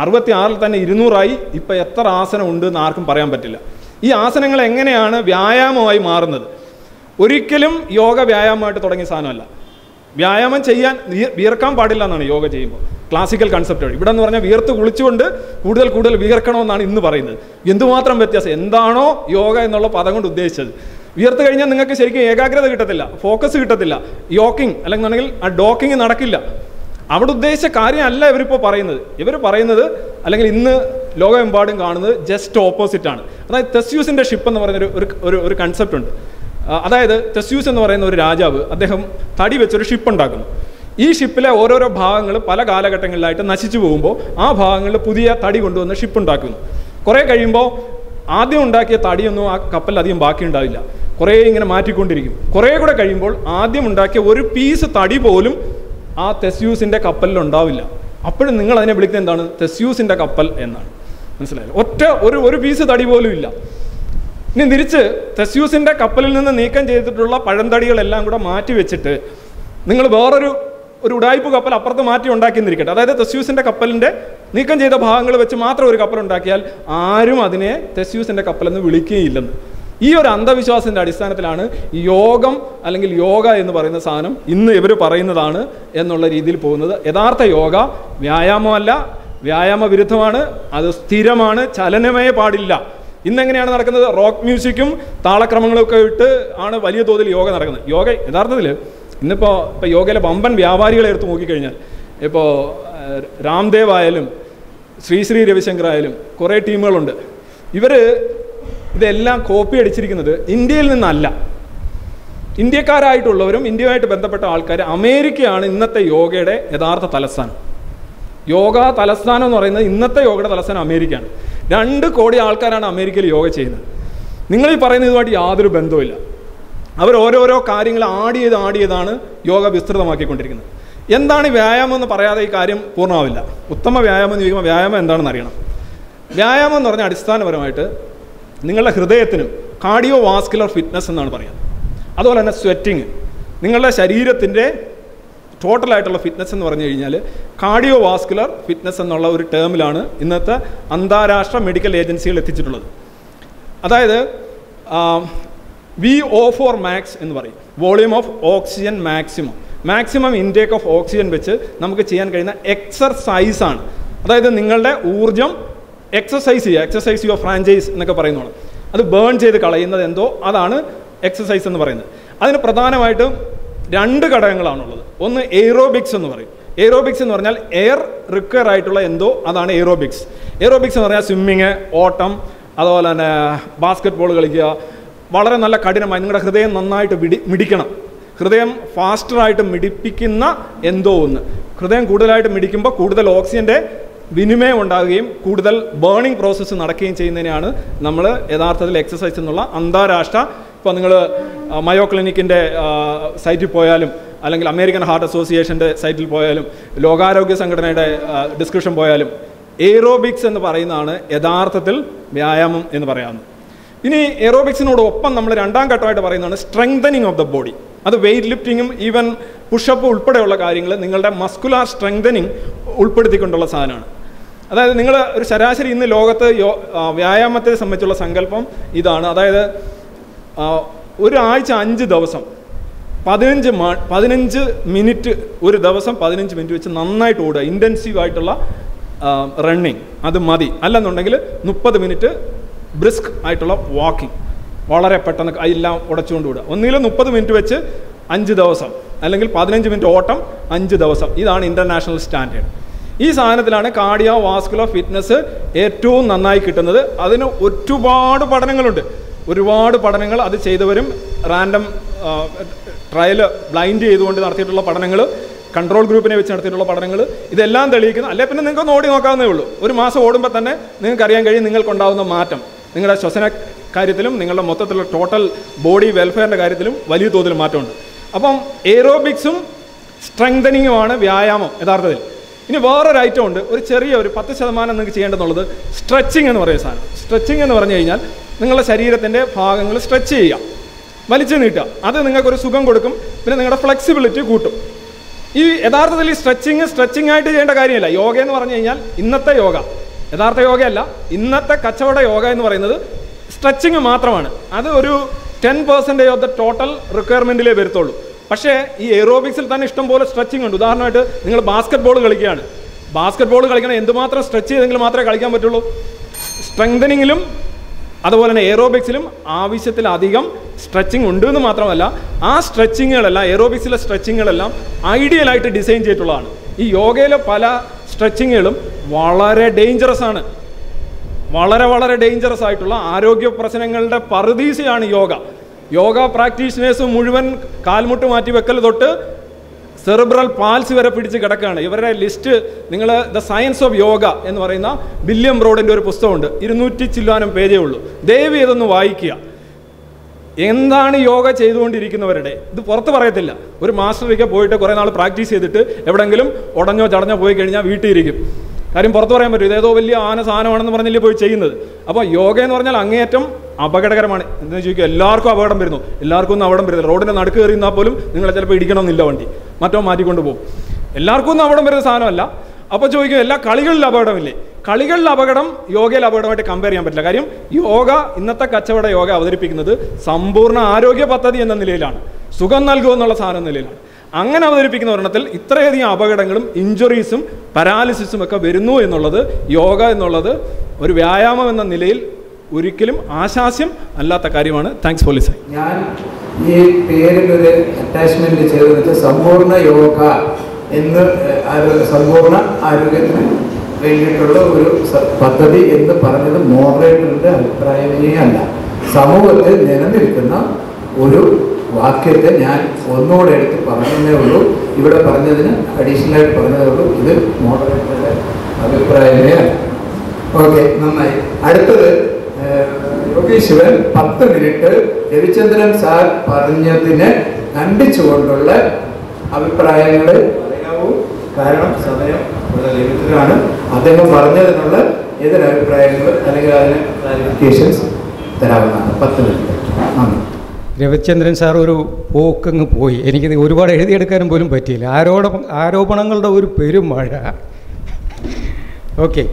66 തന്നെ 200 ഇപ്പം എത്ര ആസനം ഉണ്ട് എന്ന് ആർക്കും പറയാൻ പറ്റില്ല. ഈ ആസനങ്ങൾ എങ്ങനെയാണ് വ്യായാമമായി മാറുന്നത്? ഒരിക്കലും യോഗ വ്യായാമമായിട്ട് തുടങ്ങിയ സാധനമല്ല. വ്യായാമം ചെയ്യാൻ വിയർക്കാൻ പാടില്ല എന്നാണ് യോഗ ചെയ്യുമ്പോൾ ക്ലാസിക്കൽ കൺസെപ്റ്റ്. ഇവിടെ എന്ന് പറഞ്ഞാൽ വിയർത്ത് കുളിച്ചുകൊണ്ട് കൂടുതൽ വിയർക്കണമെന്നാണ് ഇന്ന് പറയുന്നത്. എന്തുമാത്രം വ്യത്യാസം! എന്താണോ യോഗ എന്നുള്ള പദം കൊണ്ട് ഉദ്ദേശിച്ചത്? വിയർത്ത് കഴിഞ്ഞാൽ നിങ്ങൾക്ക് ശരിക്കും ഏകാഗ്രത കിട്ടത്തില്ല, ഫോക്കസ് കിട്ടത്തില്ല, യോക്കിംഗ് അല്ലെങ്കിൽ ആ ഡോക്കിങ് നടക്കില്ല. അവിടെ ഉദ്ദേശിച്ച കാര്യമല്ല ഇവരിപ്പോൾ പറയുന്നത്. ഇവർ പറയുന്നത് അല്ലെങ്കിൽ ഇന്ന് ലോകമെമ്പാടും കാണുന്നത് ജസ്റ്റ് ഓപ്പോസിറ്റാണ്. അതായത് തെസ്യൂസിൻ്റെ ഷിപ്പ് എന്ന് പറയുന്നൊരു ഒരു കൺസെപ്റ്റ് ഉണ്ട്. അതായത് തെസ്യൂസ് എന്ന് പറയുന്ന ഒരു രാജാവ്, അദ്ദേഹം തടി വെച്ചൊരു ഷിപ്പ് ഉണ്ടാക്കുന്നു. ഈ ഷിപ്പിലെ ഓരോരോ ഭാഗങ്ങൾ പല കാലഘട്ടങ്ങളിലായിട്ട് നശിച്ചു പോകുമ്പോൾ ആ ഭാഗങ്ങളിൽ പുതിയ തടി കൊണ്ടുവന്ന് ഷിപ്പ് ഉണ്ടാക്കുന്നു. കുറേ കഴിയുമ്പോൾ ആദ്യം ഉണ്ടാക്കിയ തടിയൊന്നും ആ കപ്പലിൽ അധികം ബാക്കി ഉണ്ടാവില്ല. കുറേ ഇങ്ങനെ മാറ്റിക്കൊണ്ടിരിക്കും. കുറേ കൂടെ കഴിയുമ്പോൾ ആദ്യം ഉണ്ടാക്കിയ ഒരു പീസ് തടി പോലും ആ തെസ്യൂസിൻ്റെ കപ്പലിൽ ഉണ്ടാവില്ല. അപ്പോഴും നിങ്ങൾ അതിനെ വിളിക്കുന്നത് എന്താണ്? തെസ്യൂസിൻ്റെ കപ്പൽ എന്നാണ്. മനസ്സിലായില്ല? ഒരു പീസ് തടി പോലും ഇല്ല. ഇനി തിരിച്ച് തെസ്യൂസിൻ്റെ കപ്പലിൽ നിന്ന് നീക്കം ചെയ്തിട്ടുള്ള പഴന്തടികളെല്ലാം കൂടെ മാറ്റി വെച്ചിട്ട് നിങ്ങൾ വേറൊരു ഉടായ്പ കപ്പൽ അപ്പുറത്ത് മാറ്റി ഉണ്ടാക്കിയെന്നിരിക്കട്ടെ. അതായത് തെസ്യൂസിൻ്റെ കപ്പലിൻ്റെ നീക്കം ചെയ്ത ഭാഗങ്ങൾ വെച്ച് മാത്രം ഒരു കപ്പൽ ഉണ്ടാക്കിയാൽ ആരും അതിനെ തെസ്യൂസിൻ്റെ കപ്പലെന്ന് വിളിക്കുകയില്ലെന്ന്. ഈ ഒരു അന്ധവിശ്വാസത്തിൻ്റെ അടിസ്ഥാനത്തിലാണ് യോഗം അല്ലെങ്കിൽ യോഗ എന്ന് പറയുന്ന സാധനം ഇന്ന് ഇവർ പറയുന്നതാണ് എന്നുള്ള രീതിയിൽ പോകുന്നത്. യഥാർത്ഥ യോഗ വ്യായാമമല്ല, വ്യായാമ വിരുദ്ധമാണ്, അത് സ്ഥിരമാണ്, ചലനമേ പാടില്ല. ഇന്നെങ്ങനെയാണ് നടക്കുന്നത്? റോക്ക് മ്യൂസിക്കും താളക്രമങ്ങളൊക്കെ ഇട്ട് ആണ് വലിയ തോതിൽ യോഗ നടക്കുന്നത്. യോഗ യഥാർത്ഥത്തിൽ ഇന്നിപ്പോൾ യോഗയിലെ വമ്പൻ വ്യാപാരികളെ എടുത്ത് നോക്കിക്കഴിഞ്ഞാൽ ഇപ്പോൾ രാംദേവ് ആയാലും ശ്രീ രവിശങ്കർ ആയാലും കുറേ ടീമുകളുണ്ട്. ഇവർ ഇതെല്ലാം കോപ്പി അടിച്ചിരിക്കുന്നത് ഇന്ത്യയിൽ നിന്നല്ല. ഇന്ത്യക്കാരായിട്ടുള്ളവരും ഇന്ത്യയുമായിട്ട് ബന്ധപ്പെട്ട ആൾക്കാർ, അമേരിക്കയാണ് ഇന്നത്തെ യോഗയുടെ യഥാർത്ഥ തലസ്ഥാനം. യോഗ തലസ്ഥാനം എന്ന് പറയുന്നത് ഇന്നത്തെ യോഗയുടെ തലസ്ഥാനം അമേരിക്കയാണ്. 2 കോടി ആൾക്കാരാണ് അമേരിക്കയിൽ യോഗ ചെയ്യുന്നത്. നിങ്ങൾ ഈ പറയുന്ന ഇതുമായിട്ട് യാതൊരു ബന്ധവുമില്ല. അവർ ഓരോരോ കാര്യങ്ങൾ ആഡ് ചെയ്താണ് യോഗ വിസ്തൃതമാക്കിക്കൊണ്ടിരിക്കുന്നത്. എന്താണ് ഈ വ്യായാമം എന്ന് പറയാതെ ഈ കാര്യം പൂർണ്ണമാവില്ല. ഉത്തമ വ്യായാമം എന്ന് ചോദിക്കുമ്പോൾ വ്യായാമം എന്താണെന്ന് അറിയണം. വ്യായാമം എന്ന് പറഞ്ഞാൽ അടിസ്ഥാനപരമായിട്ട് നിങ്ങളുടെ ഹൃദയത്തിനും കാർഡിയോ വാസ്കുലർ ഫിറ്റ്നസ് എന്നാണ് പറയുന്നത്. അതുപോലെ തന്നെ സ്വെറ്റിങ്, നിങ്ങളുടെ ശരീരത്തിൻ്റെ ടോട്ടലായിട്ടുള്ള ഫിറ്റ്നസ് എന്ന് പറഞ്ഞു കഴിഞ്ഞാൽ കാർഡിയോ വാസ്കുലർ ഫിറ്റ്നസ് എന്നുള്ള ഒരു ടേമിലാണ് ഇന്നത്തെ അന്താരാഷ്ട്ര മെഡിക്കൽ ഏജൻസികൾ എത്തിച്ചിട്ടുള്ളത്. അതായത് VO4 മാക്സ് എന്ന് പറയും, volume of oxygen maximum intake of oxygen വെച്ച് നമുക്ക് ചെയ്യാൻ കഴിയുന്ന എക്സർസൈസാണ്. അതായത് നിങ്ങളുടെ ഊർജം എക്സസൈസ് യുവർ ഫ്രാഞ്ചൈസ് എന്നൊക്കെ പറയുന്നതാണ്. അത് ബേൺ ചെയ്ത് കളയുന്നത് എന്തോ അതാണ് എക്സസൈസ് എന്ന് പറയുന്നത്. അതിന് പ്രധാനമായിട്ടും 2 ഘടകങ്ങളാണുള്ളത്. ഒന്ന് എയ്റോബിക്സ് എന്ന് പറയും. എയ്റോബിക്സ് എന്ന് പറഞ്ഞാൽ എയർ റിക്വയർ ആയിട്ടുള്ള എന്തോ അതാണ് എയ്റോബിക്സ്. എയ്റോബിക്സ് എന്ന് പറഞ്ഞാൽ സ്വിമ്മിങ്, ഓട്ടം, അതുപോലെ തന്നെ ബാസ്കറ്റ് ബോൾ കളിക്കുക, വളരെ നല്ല കഠിനമായി നിങ്ങളുടെ ഹൃദയം നന്നായിട്ട് മിടിക്കണം. ഹൃദയം ഫാസ്റ്ററായിട്ട് മിടിപ്പിക്കുന്ന എന്തോ ഒന്ന്. ഹൃദയം കൂടുതലായിട്ട് മിടിക്കുമ്പോൾ കൂടുതൽ ഓക്സിജൻ്റെ വിനിമയം ഉണ്ടാകുകയും കൂടുതൽ ബേണിംഗ് പ്രോസസ്സ് നടക്കുകയും ചെയ്യുന്നതിനാണ് നമ്മൾ യഥാർത്ഥത്തിൽ എക്സസൈസ് എന്നുള്ള അന്താരാഷ്ട്ര. ഇപ്പോൾ നിങ്ങൾ മയോ ക്ലിനിക്കിൻ്റെ സൈറ്റിൽ പോയാലും അല്ലെങ്കിൽ അമേരിക്കൻ ഹാർട്ട് അസോസിയേഷൻ്റെ സൈറ്റിൽ പോയാലും ലോകാരോഗ്യ സംഘടനയുടെ ഡിസ്ക്രിപ്ഷൻ പോയാലും എയ്റോബിക്സ് എന്ന് പറയുന്നതാണ് യഥാർത്ഥത്തിൽ വ്യായാമം എന്ന് പറയാവുന്നത്. ഇനി എയ്റോബിക്സിനോടൊപ്പം നമ്മൾ 2ാം ഘട്ടമായിട്ട് പറയുന്നതാണ് സ്ട്രെങ്തനിങ് ഓഫ് ദ ബോഡി. അത് വെയ്റ്റ് ലിഫ്റ്റിങ്ങും ഈവൻ പുഷപ്പ് ഉൾപ്പെടെയുള്ള കാര്യങ്ങൾ നിങ്ങളുടെ മസ്കുലാർ സ്ട്രെങ്തനിങ് ഉൾപ്പെടുത്തിക്കൊണ്ടുള്ള സാധനമാണ്. അതായത് നിങ്ങൾ ഒരു ശരാശരി ഇന്ന് ലോകത്ത് വ്യായാമത്തെ സംബന്ധിച്ചുള്ള സങ്കല്പം ഇതാണ്. അതായത് ഒരാഴ്ച 5 ദിവസം 15 മിനിറ്റ് ഒരു ദിവസം 15 മിനിറ്റ് വെച്ച് നന്നായിട്ട് ഓടുക, ഇൻറ്റൻസീവായിട്ടുള്ള റണ്ണിങ്, അത് മതി. അല്ലെന്നുണ്ടെങ്കിൽ 30 മിനിറ്റ് ബ്രിസ്ക് ആയിട്ടുള്ള വാക്കിംഗ്, വളരെ പെട്ടെന്ന് എല്ലാം ഉടച്ചുകൊണ്ട് വിടുക. ഒന്നുകിൽ 30 മിനിറ്റ് വെച്ച് 5 ദിവസം, അല്ലെങ്കിൽ 15 മിനിറ്റ് ഓട്ടം 5 ദിവസം. ഇതാണ് ഇൻ്റർനാഷണൽ സ്റ്റാൻഡേർഡ്. ഈ സാധനത്തിലാണ് കാർഡിയോ വാസ്കുലർ ഫിറ്റ്നസ് ഏറ്റവും നന്നായി കിട്ടുന്നത്. അതിന് ഒരുപാട് പഠനങ്ങളുണ്ട്, ഒരുപാട് പഠനങ്ങൾ. അത് ചെയ്തവരും റാൻഡം ട്രയൽ ബ്ലൈൻഡ് ചെയ്തുകൊണ്ട് നടത്തിയിട്ടുള്ള പഠനങ്ങൾ, കൺട്രോൾ ഗ്രൂപ്പിനെ വെച്ച് നടത്തിയിട്ടുള്ള പഠനങ്ങൾ, ഇതെല്ലാം തെളിയിക്കുന്നു. അല്ലെ പിന്നെ നിങ്ങൾക്ക് ഓടി നോക്കാവുന്നേ ഉള്ളൂ. ഒരു മാസം ഓടുമ്പോൾ തന്നെ നിങ്ങൾക്ക് അറിയാൻ കഴിയും നിങ്ങൾക്കുണ്ടാകുന്ന മാറ്റം. നിങ്ങളുടെ ശ്വസന കാര്യത്തിലും നിങ്ങളുടെ മൊത്തത്തിലുള്ള ടോട്ടൽ ബോഡി വെൽഫെയറിൻ്റെ കാര്യത്തിലും വലിയ തോതിൽ മാറ്റമുണ്ട്. അപ്പം എയറോബിക്സും സ്ട്രെങ്തനിങ്ങുമാണ് വ്യായാമം യഥാർത്ഥത്തിൽ. ഇനി വേറൊരു ഐറ്റം ഉണ്ട്, ഒരു ചെറിയ ഒരു 10% നിങ്ങൾക്ക് ചെയ്യേണ്ടതെന്നുള്ളത് സ്ട്രെച്ചിങ് എന്ന് പറയുന്ന സാധനം. സ്ട്രെച്ചിങ് എന്ന് പറഞ്ഞു കഴിഞ്ഞാൽ നിങ്ങളുടെ ശരീരത്തിൻ്റെ ഭാഗങ്ങൾ സ്ട്രെച്ച് ചെയ്യുക, വലിച്ചു നീട്ടുക. അത് നിങ്ങൾക്കൊരു സുഖം കൊടുക്കും, പിന്നെ നിങ്ങളുടെ ഫ്ലെക്സിബിലിറ്റി കൂട്ടും. ഈ യഥാർത്ഥത്തിൽ ഈ സ്ട്രെച്ചിങ് ആയിട്ട് ചെയ്യേണ്ട കാര്യമില്ല. യോഗ എന്ന് പറഞ്ഞു കഴിഞ്ഞാൽ ഇന്നത്തെ യോഗ, യഥാർത്ഥ യോഗയല്ല, ഇന്നത്തെ കച്ചവട യോഗ എന്ന് പറയുന്നത് സ്ട്രെച്ചിങ് മാത്രമാണ്. അത് ഒരു 10% ഓഫ് ദ ടോട്ടൽ റിക്വയർമെൻറ്റിലേ വരത്തുള്ളൂ. പക്ഷേ ഈ എയറോബിക്സിൽ തന്നെ ഇഷ്ടംപോലെ സ്ട്രെച്ചിങ് ഉണ്ട്. ഉദാഹരണമായിട്ട് നിങ്ങൾ ബാസ്കറ്റ് ബോൾ കളിക്കുകയാണ്. ബാസ്കറ്റ് ബോൾ കളിക്കണം, എന്തുമാത്രം സ്ട്രെച്ച് ചെയ്തെങ്കിൽ മാത്രമേ കളിക്കാൻ പറ്റുള്ളൂ. സ്ട്രെങ്തനിങ്ങിലും അതുപോലെ തന്നെ എയറോബിക്സിലും ആവശ്യത്തിലധികം സ്ട്രെച്ചിങ് ഉണ്ട് എന്ന് മാത്രമല്ല, ആ സ്ട്രെച്ചിങ്ങുകളെല്ലാം, എയറോബിക്സിലെ സ്ട്രെച്ചിങ്ങുകളെല്ലാം ഐഡിയലായിട്ട് ഡിസൈൻ ചെയ്തിട്ടുള്ളതാണ്. ഈ യോഗയിലെ പല സ്ട്രെച്ചിങ്ങുകളും വളരെ ഡേഞ്ചറസ് ആണ്, വളരെ ഡേഞ്ചറസ് ആയിട്ടുള്ള ആരോഗ്യ പ്രശ്നങ്ങളുടെ പറുദീസയാണ് യോഗ. യോഗ പ്രാക്ടീഷണേഴ്സ് മുഴുവൻ കാൽമുട്ട് മാറ്റി വെക്കൽ തൊട്ട് സെറിബ്രൽ പാൽസി വരെ പിടിച്ച് കിടക്കുകയാണ്. ഇവരുടെ ലിസ്റ്റ് നിങ്ങൾ ദ സയൻസ് ഓഫ് യോഗ എന്ന് പറയുന്ന വില്യം ബ്രോഡിൻ്റെ ഒരു പുസ്തകമുണ്ട്, 200 ചില്ലാനം പേജേ ഉള്ളൂ. ദയവ് ഇതൊന്ന് വായിക്കുക. എന്താണ് യോഗ ചെയ്തുകൊണ്ടിരിക്കുന്നവരുടെ ഇത് പുറത്ത് പറയത്തില്ല. ഒരു മാസ്റ്ററിലേക്ക് പോയിട്ട് കുറേ നാൾ പ്രാക്ടീസ് ചെയ്തിട്ട് എവിടെയെങ്കിലും ഉടഞ്ഞോ ചടഞ്ഞോ പോയി കഴിഞ്ഞാൽ വീട്ടിൽ ഇരിക്കും. കാര്യം പുറത്ത് പറയാൻ പറ്റും, ഇതേതോ വലിയ സാധനമാണെന്ന് പറഞ്ഞില്ലേ പോയി ചെയ്യുന്നത്. അപ്പോൾ യോഗ എന്ന് പറഞ്ഞാൽ അങ്ങേയറ്റം അപകടകരമാണ്. എന്താണെന്ന് ചോദിക്കുക, എല്ലാവർക്കും അപകടം വരുന്നു, എല്ലാവർക്കും ഒന്നും അപകടം വരുന്നില്ല. റോഡിൻ്റെ നടുക്ക് കയറി നിന്നാൽ പോലും നിങ്ങളെ ചിലപ്പോൾ ഇടിക്കണമെന്നില്ല, വണ്ടി മറ്റോ മാറ്റിക്കൊണ്ട് പോകും. എല്ലാവർക്കും ഒന്നും അപകടം വരുന്ന സാധനമല്ല. അപ്പോൾ ചോദിക്കും, എല്ലാ കളികളിൽ അപകടമില്ലേ? കളികളിൽ അപകടം യോഗയിൽ അപകടമായിട്ട് കമ്പയർ ചെയ്യാൻ പറ്റില്ല. കാര്യം യോഗ, ഇന്നത്തെ കച്ചവട യോഗ അവതരിപ്പിക്കുന്നത് സമ്പൂർണ്ണ ആരോഗ്യ പദ്ധതി എന്ന നിലയിലാണ്, സുഖം നൽകുമെന്നുള്ള സാധനം നിലയിലാണ്. അങ്ങനെ അവതരിപ്പിക്കുന്ന ഒരെണ്ണത്തിൽ ഇത്രയധികം അപകടങ്ങളും ഇഞ്ചുറീസും പാരാലിസിസും ഒക്കെ വരുന്നു എന്നുള്ളത്, യോഗ എന്നുള്ളത് ഒരു വ്യായാമം എന്ന നിലയിൽ ഒരിക്കലും ആശാസ്യം അല്ലാത്ത കാര്യമാണ്. Thanks for listening. ഞാൻ ഈ പേരിലൊരു അറ്റാച്ച്മെന്റ് ചെയ്ത് സമ്പൂർണ്ണ യോഗ എന്ന് സമ്പൂർണ്ണ ആരോഗ്യത്തിന് വേണ്ടിയിട്ടുള്ള ഒരു പദ്ധതി എന്ന് പറഞ്ഞത് മോഡറേറ്ററിന്റെ അഭിപ്രായമേ അല്ല. സമൂഹത്തിൽ നിലനിൽക്കുന്ന ഒരു വാക്യത്തെ ഞാൻ ഒന്നുകൂടെ എടുത്ത് പറഞ്ഞതേ ഉള്ളൂ. ഇവിടെ പറഞ്ഞതിന് അഡീഷണലായിട്ട് പറഞ്ഞതേ ഉള്ളൂ. ഇത് മോഡറേറ്ററുടെ അഭിപ്രായമേ അല്ല. ഓക്കെ, നന്നായി. അടുത്തത് യോഗി ശിവൻ 10 മിനിറ്റ് രവിചന്ദ്രൻ സാർ പറഞ്ഞതിനെ ഖണ്ഡിച്ചുകൊണ്ടുള്ള അഭിപ്രായങ്ങൾ പറയാവൂ. കാരണം സമയം വളരെ ലിമിറ്റഡാണ്. അദ്ദേഹം പറഞ്ഞതിനുള്ള എതിരഭിപ്രായങ്ങൾ അല്ലെങ്കിൽ അതിന് ക്ലാരിഫിക്കേഷൻസ് തരാവുന്നതാണ്. 10 മിനിറ്റ്. നന്ദി. രവിചന്ദ്രൻ സാർ ഒരു പോക്കങ്ങ് പോയി. എനിക്കിത് ഒരുപാട് എഴുതിയെടുക്കാനും പോലും പറ്റിയില്ല. ആരോപണങ്ങളുടെ ഒരു പെരുമഴ. ഓക്കെ,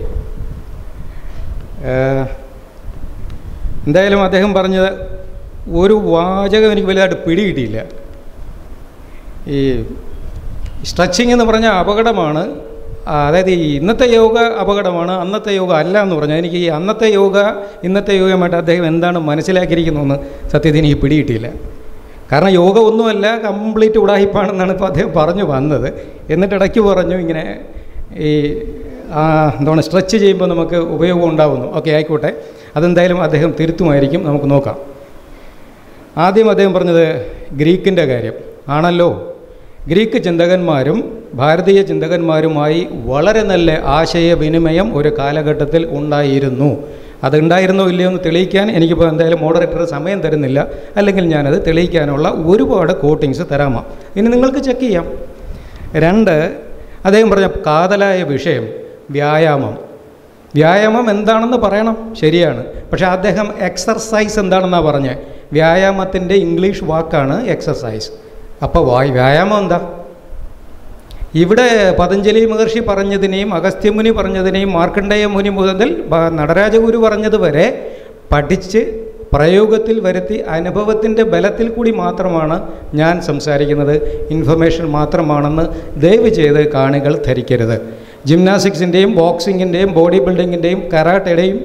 എന്തായാലും അദ്ദേഹം പറഞ്ഞത് ഒരു വാചകം എനിക്ക് വലുതായിട്ട് പിടികിട്ടിയില്ല. ഈ സ്ട്രെച്ചിങ് എന്ന് പറഞ്ഞാൽ അപകടമാണ്, അതായത് ഈ ഇന്നത്തെ യോഗ അപകടമാണ്, അന്നത്തെ യോഗ അല്ല എന്ന് പറഞ്ഞാൽ എനിക്ക് ഈ അന്നത്തെ യോഗ ഇന്നത്തെ യോഗയുമായിട്ട് അദ്ദേഹം എന്താണ് മനസ്സിലാക്കിയിരിക്കുന്നതെന്ന് സത്യത്തിൽ എനിക്ക് പിടികിട്ടിയില്ല. കാരണം യോഗ ഒന്നുമല്ല, കംപ്ലീറ്റ് ഉടായിപ്പാണെന്നാണ് ഇപ്പോൾ അദ്ദേഹം പറഞ്ഞു വന്നത്. എന്നിട്ട് ഇടയ്ക്ക് പറഞ്ഞു ഇങ്ങനെ ഈ എന്താണ് സ്ട്രെച്ച് ചെയ്യുമ്പോൾ നമുക്ക് ഉപയോഗം ഉണ്ടാകുന്നു. ഓക്കെ, ആയിക്കോട്ടെ, അതെന്തായാലും അദ്ദേഹം തിരുത്തുമായിരിക്കും, നമുക്ക് നോക്കാം. ആദ്യം അദ്ദേഹം പറഞ്ഞത് ഗ്രീക്കിൻ്റെ കാര്യം ആണല്ലോ. ഗ്രീക്ക് ചിന്തകന്മാരും ഭാരതീയ ചിന്തകന്മാരുമായി വളരെ നല്ല ആശയവിനിമയം ഒരു കാലഘട്ടത്തിൽ ഉണ്ടായിരുന്നു. അതുണ്ടായിരുന്നോ ഇല്ലയോ എന്ന് തെളിയിക്കാൻ എനിക്കിപ്പോൾ എന്തായാലും മോഡറേറ്റർ സമയം തരുന്നില്ല, അല്ലെങ്കിൽ ഞാനത് തെളിയിക്കാനുള്ള ഒരുപാട് കോട്ടിങ്സ് തരാമോ. ഇനി നിങ്ങൾക്ക് ചെക്ക് ചെയ്യാം. 2, അദ്ദേഹം പറഞ്ഞ കാതലായ വിഷയം വ്യായാമം. വ്യായാമം എന്താണെന്ന് പറയണം, ശരിയാണ്. പക്ഷേ അദ്ദേഹം എക്സർസൈസ് എന്താണെന്നാണ് പറഞ്ഞത്. വ്യായാമത്തിൻ്റെ ഇംഗ്ലീഷ് വാക്കാണ് എക്സർസൈസ്. അപ്പോൾ വ്യായാമം എന്താ? ഇവിടെ പതഞ്ജലി മഹർഷി പറഞ്ഞതിനെയും അഗസ്ത്യമുനി പറഞ്ഞതിനെയും മാർക്കണ്ഡേയ മുനി മുതൽ നടരാജഗുരു പറഞ്ഞത് വരെ പഠിച്ച് പ്രയോഗത്തിൽ വരുത്തി അനുഭവത്തിൻ്റെ ബലത്തിൽ കൂടി മാത്രമാണ് ഞാൻ സംസാരിക്കുന്നത്. ഇൻഫർമേഷൻ മാത്രമാണെന്ന് ദയവ് ചെയ്ത് കാണികൾ ധരിക്കരുത്. ജിംനാസ്റ്റിക്സിൻ്റെയും ബോക്സിങ്ങിൻ്റെയും ബോഡി ബിൽഡിങ്ങിൻ്റെയും കരാട്ടയുടെയും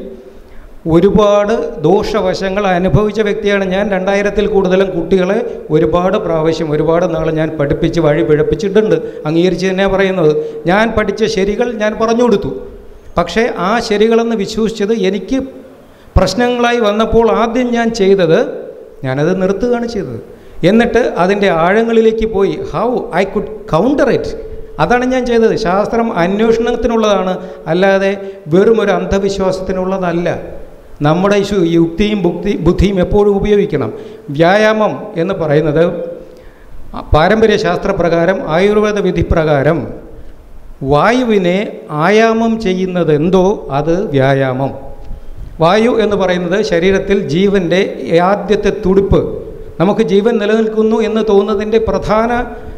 ഒരുപാട് ദോഷവശങ്ങൾ അനുഭവിച്ച വ്യക്തിയാണ് ഞാൻ. 2000-ൽ കൂടുതലും കുട്ടികളെ ഒരുപാട് പ്രാവശ്യം ഒരുപാട് നാൾ ഞാൻ പഠിപ്പിച്ച് വഴി പിഴപ്പിച്ചിട്ടുണ്ട്. അംഗീകരിച്ച് തന്നെയാണ് പറയുന്നത്. ഞാൻ പഠിച്ച ശരികൾ ഞാൻ പറഞ്ഞു കൊടുത്തു. പക്ഷേ ആ ശരികളെന്ന് വിശ്വസിച്ചത് എനിക്ക് പ്രശ്നങ്ങളായി വന്നപ്പോൾ ആദ്യം ഞാൻ ചെയ്തത് ഞാനത് നിർത്തുകയാണ് ചെയ്തത്. എന്നിട്ട് അതിൻ്റെ ആഴങ്ങളിലേക്ക് പോയി how I could counter it. അതാണ് ഞാൻ ചെയ്തത്. ശാസ്ത്രം അന്വേഷണത്തിനുള്ളതാണ്, അല്ലാതെ വെറും ഒരു അന്ധവിശ്വാസത്തിനുള്ളതല്ല. നമ്മുടെ യുക്തിയും ബുദ്ധിയും എപ്പോഴും ഉപയോഗിക്കണം. വ്യായാമം എന്ന് പറയുന്നത് പാരമ്പര്യ ശാസ്ത്രപ്രകാരം, ആയുർവേദ വിധിപ്രകാരം വായുവിനെ ആയാമം ചെയ്യുന്നത് എന്തോ അത് വ്യായാമം. വായു എന്ന് പറയുന്നത് ശരീരത്തിൽ ജീവൻ്റെ ആദ്യത്തെ തുടിപ്പ്, നമുക്ക് ജീവൻ നിലനിൽക്കുന്നു എന്ന് തോന്നുന്നതിൻ്റെ പ്രധാന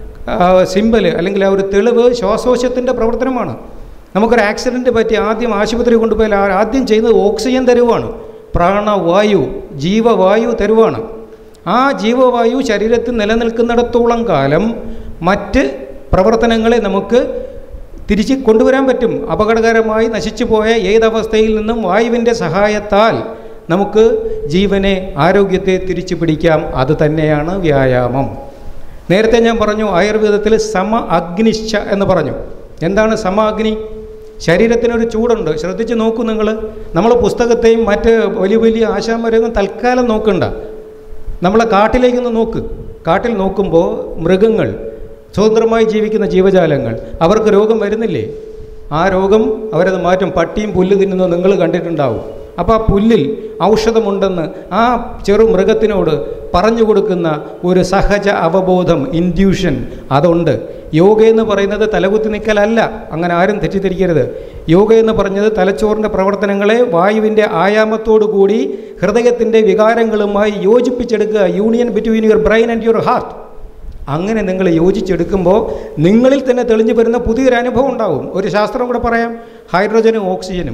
സിമ്പൽ അല്ലെങ്കിൽ ആ ഒരു തെളിവ് ശ്വാസോച്ഛത്തിൻ്റെ പ്രവർത്തനമാണ്. നമുക്കൊരു ആക്സിഡൻറ്റ് പറ്റി ആദ്യം ആശുപത്രി കൊണ്ടുപോയാൽ ആദ്യം ചെയ്യുന്നത് ഓക്സിജൻ തരുവാണ്, പ്രാണവായു, ജീവവായു തരുവാണ്. ആ ജീവവായു ശരീരത്തിൽ നിലനിൽക്കുന്നിടത്തോളം കാലം മറ്റ് പ്രവർത്തനങ്ങളെ നമുക്ക് തിരിച്ച് കൊണ്ടുവരാൻ പറ്റും. അപകടകരമായി നശിച്ചു പോയ ഏതവസ്ഥയിൽ നിന്നും വായുവിൻ്റെ സഹായത്താൽ നമുക്ക് ജീവനെ, ആരോഗ്യത്തെ തിരിച്ചു പിടിക്കാം. അത് തന്നെയാണ് വ്യായാമം. നേരത്തെ ഞാൻ പറഞ്ഞു ആയുർവേദത്തിൽ സമ അഗ്നിശ്ച എന്ന് പറഞ്ഞു. എന്താണ് സമ അഗ്നി? ശരീരത്തിനൊരു ചൂടുണ്ട്. ശ്രദ്ധിച്ച് നോക്കൂ നിങ്ങൾ. നമ്മൾ പുസ്തകത്തെയും മറ്റ് വലിയ വലിയ ആശാന്മാരെയൊന്നും തൽക്കാലം നോക്കണ്ട. നമ്മളെ കാട്ടിലേക്കൊന്ന് നോക്ക്. കാട്ടിൽ നോക്കുമ്പോൾ മൃഗങ്ങൾ, സ്വതന്ത്രമായി ജീവിക്കുന്ന ജീവജാലങ്ങൾ, അവർക്ക് രോഗം വരുന്നില്ലേ? ആ രോഗം അവരത് മാറ്റും. പട്ടിയും പുല്ല് തിന്നുന്നത് നിങ്ങൾ കണ്ടിട്ടുണ്ടാവും. അപ്പോൾ ആ പുല്ലിൽ ഔഷധമുണ്ടെന്ന് ആ ചെറു മൃഗത്തിനോട് പറഞ്ഞു കൊടുക്കുന്ന ഒരു സഹജ അവബോധം, ഇൻഡ്യൂഷൻ അതുണ്ട്. യോഗ എന്ന് പറയുന്നത് തലകുത്തി നിൽക്കലല്ല, അങ്ങനെ ആരും തെറ്റിദ്ധരിക്കരുത്. യോഗ എന്ന് പറഞ്ഞത് തലച്ചോറിൻ്റെ പ്രവർത്തനങ്ങളെ വായുവിൻ്റെ ആയാമത്തോടു കൂടി ഹൃദയത്തിൻ്റെ വികാരങ്ങളുമായി യോജിപ്പിച്ചെടുക്കുക. Union between your brain and your heart. അങ്ങനെ നിങ്ങൾ യോജിച്ചെടുക്കുമ്പോൾ നിങ്ങളിൽ തന്നെ തെളിഞ്ഞു വരുന്ന പുതിയൊരു അനുഭവം ഉണ്ടാവും. ഒരു ശാസ്ത്രം കൂടെ പറയാം. ഹൈഡ്രജനും ഓക്സിജനും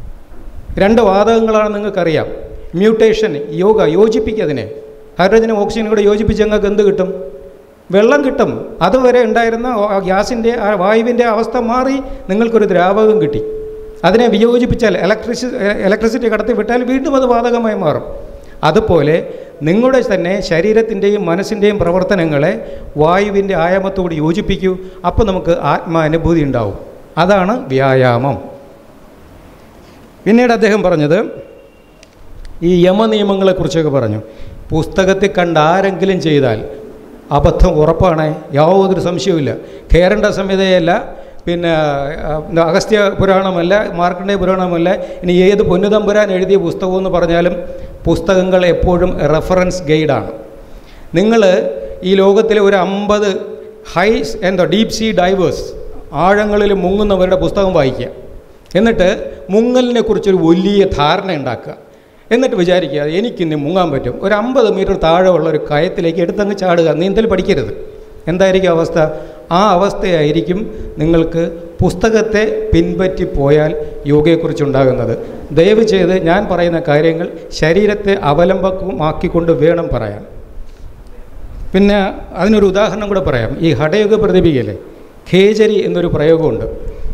2 വാതകങ്ങളാണ് നിങ്ങൾക്കറിയാം. മ്യൂട്ടേഷൻ, യോഗ യോജിപ്പിക്കുക അതിനെ. ഹൈഡ്രജനും ഓക്സിജനും കൂടെ യോജിപ്പിച്ച് ഞങ്ങൾക്ക് എന്ത് കിട്ടും? വെള്ളം കിട്ടും. അതുവരെ ഉണ്ടായിരുന്ന ഗ്യാസിൻ്റെ വായുവിൻ്റെ അവസ്ഥ മാറി നിങ്ങൾക്കൊരു ദ്രാവകം കിട്ടി. അതിനെ വിയോജിപ്പിച്ചാൽ ഇലക്ട്രിസിറ്റി കടത്തി വിട്ടാൽ വീണ്ടും അത് വാതകമായി മാറും. അതുപോലെ നിങ്ങളുടെ തന്നെ ശരീരത്തിൻ്റെയും മനസ്സിൻ്റെയും പ്രവർത്തനങ്ങളെ വായുവിൻ്റെ ആയാമത്തോട് യോജിപ്പിക്കൂ. അപ്പോൾ നമുക്ക് ആത്മാനുഭൂതി ഉണ്ടാവും. അതാണ് വ്യായാമം. പിന്നീട് അദ്ദേഹം പറഞ്ഞത് ഈ യമനിയമങ്ങളെക്കുറിച്ചൊക്കെ പറഞ്ഞു. പുസ്തകത്തിൽ കണ്ട് ആരെങ്കിലും ചെയ്താൽ അബദ്ധം ഉറപ്പാണ്, യാതൊരു സംശയവുമില്ല. കേരള സംഹിതയല്ല, പിന്നെ അഗസ്ത്യ പുരാണമല്ല, മാർക്കണ്ഡേയ പുരാണമല്ല, ഇനി ഏത് പൊന്നുതമ്പുരാൻ എഴുതിയ പുസ്തകമെന്ന് പറഞ്ഞാലും പുസ്തകങ്ങൾ എപ്പോഴും റെഫറൻസ് ഗൈഡാണ്. നിങ്ങൾ ഈ ലോകത്തിലെ ഒരു 50 ഡീപ് സീ ഡൈവേഴ്സ്, ആഴങ്ങളിൽ മുങ്ങുന്നവരുടെ പുസ്തകം വായിക്കുക. എന്നിട്ട് മുങ്ങലിനെ കുറിച്ചൊരു വലിയ ധാരണ ഉണ്ടാക്കുക. എന്നിട്ട് വിചാരിക്കുക എനിക്കിന്ന് മുങ്ങാൻ പറ്റും. ഒരു 50 മീറ്റർ താഴെ ഉള്ള ഒരു കയത്തിലേക്ക് എടുത്തങ്ങ് ചാടുക. നീന്തൽ പഠിക്കരുത്. എന്തായിരിക്കും അവസ്ഥ? ആ അവസ്ഥയായിരിക്കും നിങ്ങൾക്ക് പുസ്തകത്തെ പിൻപറ്റിപ്പോയാൽ യോഗയെക്കുറിച്ചുണ്ടാകുന്നത്. ദയവ് ചെയ്ത് ഞാൻ പറയുന്ന കാര്യങ്ങൾ ശരീരത്തെ അവലംബമാക്കിക്കൊണ്ട് വേണം പറയാൻ. പിന്നെ അതിനൊരു ഉദാഹരണം കൂടെ പറയാം. ഈ ഹഠയോഗ പ്രതിപികയിലെ ഖേചരി എന്നൊരു പ്രയോഗമുണ്ട്.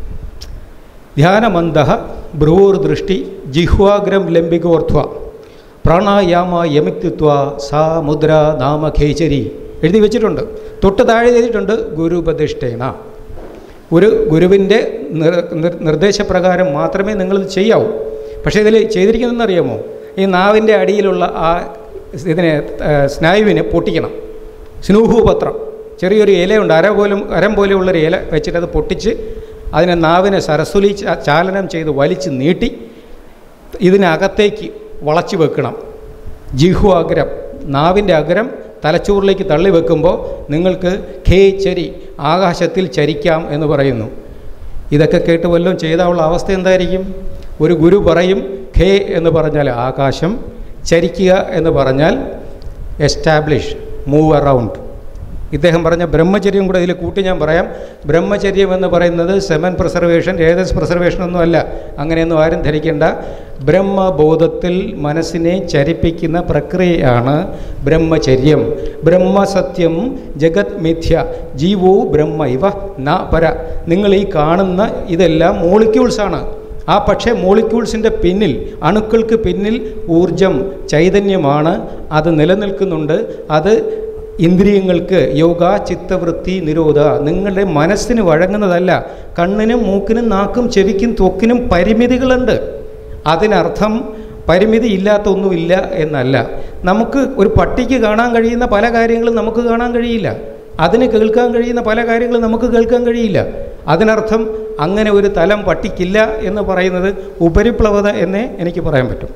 ധ്യാനമന്ദഃ ഭ്രൂർദൃഷ്ടി ജിഹ്വാഗ്രം ലംബികോർധ്വ പ്രാണായാമ യമിത്വ സാ മുദ്ര നാമ ഖേചരി എഴുതി വെച്ചിട്ടുണ്ട്. തൊട്ട് താഴെ എഴുതിയിട്ടുണ്ട് ഗുരുപതിഷ്ഠേന. ഒരു ഗുരുവിൻ്റെ നിർദ്ദേശപ്രകാരം മാത്രമേ നിങ്ങളിത് ചെയ്യാവൂ. പക്ഷേ ഇതിൽ ചെയ്തിരിക്കുന്നതെന്നറിയാമോ? ഈ നാവിൻ്റെ അടിയിലുള്ള ആ ഇതിനെ സ്നായുവിനെ പൊട്ടിക്കണം. സ്നൂഹുപത്രം, ചെറിയൊരു ഇലയുണ്ട്, അരം പോലെയുള്ളൊരു ഇല വെച്ചിട്ട് അത് പൊട്ടിച്ച് അതിനെ നാവിനെ സരസ്വലി ചാലനം ചെയ്ത് വലിച്ച് നീട്ടി ഇതിനകത്തേക്ക് വളച്ചു വെക്കണം. ജിഹ്വാഗ്രം, നാവിൻ്റെ അഗ്രം തലച്ചോറിലേക്ക് തള്ളി വെക്കുമ്പോൾ നിങ്ങൾക്ക് ഖേചരി, ആകാശത്തിൽ ചരിക്കാം എന്ന് പറയുന്നു. ഇതൊക്കെ കേട്ട് വല്ലതും ചെയ്താലുള്ള അവസ്ഥ എന്തായിരിക്കും? ഒരു ഗുരു പറയും ഖേ എന്ന് പറഞ്ഞാൽ ആകാശം, ചരിക്കുക എന്ന് പറഞ്ഞാൽ എസ്റ്റാബ്ലിഷ്, മൂവ് അറൗണ്ട്. ഇദ്ദേഹം പറഞ്ഞ ബ്രഹ്മചര്യം കൂടെ ഇതിൽ കൂട്ടി ഞാൻ പറയാം. ബ്രഹ്മചര്യം എന്ന് പറയുന്നത് സെമൻ പ്രിസർവേഷൻ, രേതസ് പ്രിസർവേഷൻ ഒന്നും അല്ല. അങ്ങനെയൊന്നും ആരും ധരിക്കേണ്ട. ബ്രഹ്മബോധത്തിൽ മനസ്സിനെ ചരിപ്പിക്കുന്ന പ്രക്രിയയാണ് ബ്രഹ്മചര്യം. ബ്രഹ്മസത്യം ജഗത് മിഥ്യ ജീവോ ബ്രഹ്മ ഇവ ന പര. നിങ്ങൾ ഈ കാണുന്ന ഇതെല്ലാം മോളിക്യൂൾസാണ്. ആ പക്ഷേ മോളിക്യൂൾസിൻ്റെ പിന്നിൽ, അണുക്കൾക്ക് പിന്നിൽ ഊർജം, ചൈതന്യമാണ്. അത് നിലനിൽക്കുന്നുണ്ട്. അത് ഇന്ദ്രിയങ്ങൾക്ക് യോഗ ചിത്തവൃത്തി നിരോധ, നിങ്ങളുടെ മനസ്സിന് വഴങ്ങുന്നതല്ല. കണ്ണിനും മൂക്കിനും നാക്കും ചെവിക്കും ത്വക്കിനും പരിമിതികളുണ്ട്. അതിനർത്ഥം പരിമിതി ഇല്ലാത്ത ഒന്നുമില്ല എന്നല്ല. നമുക്ക് ഒരു പട്ടിക്ക് കാണാൻ കഴിയുന്ന പല കാര്യങ്ങളും നമുക്ക് കാണാൻ കഴിയില്ല. അതിന് കേൾക്കാൻ കഴിയുന്ന പല കാര്യങ്ങളും നമുക്ക് കേൾക്കാൻ കഴിയില്ല. അതിനർത്ഥം അങ്ങനെ ഒരു തലം പട്ടിക്കില്ല എന്ന് പറയുന്നത് ഉപരിപ്ലവത എന്നേ എനിക്ക് പറയാൻ പറ്റും.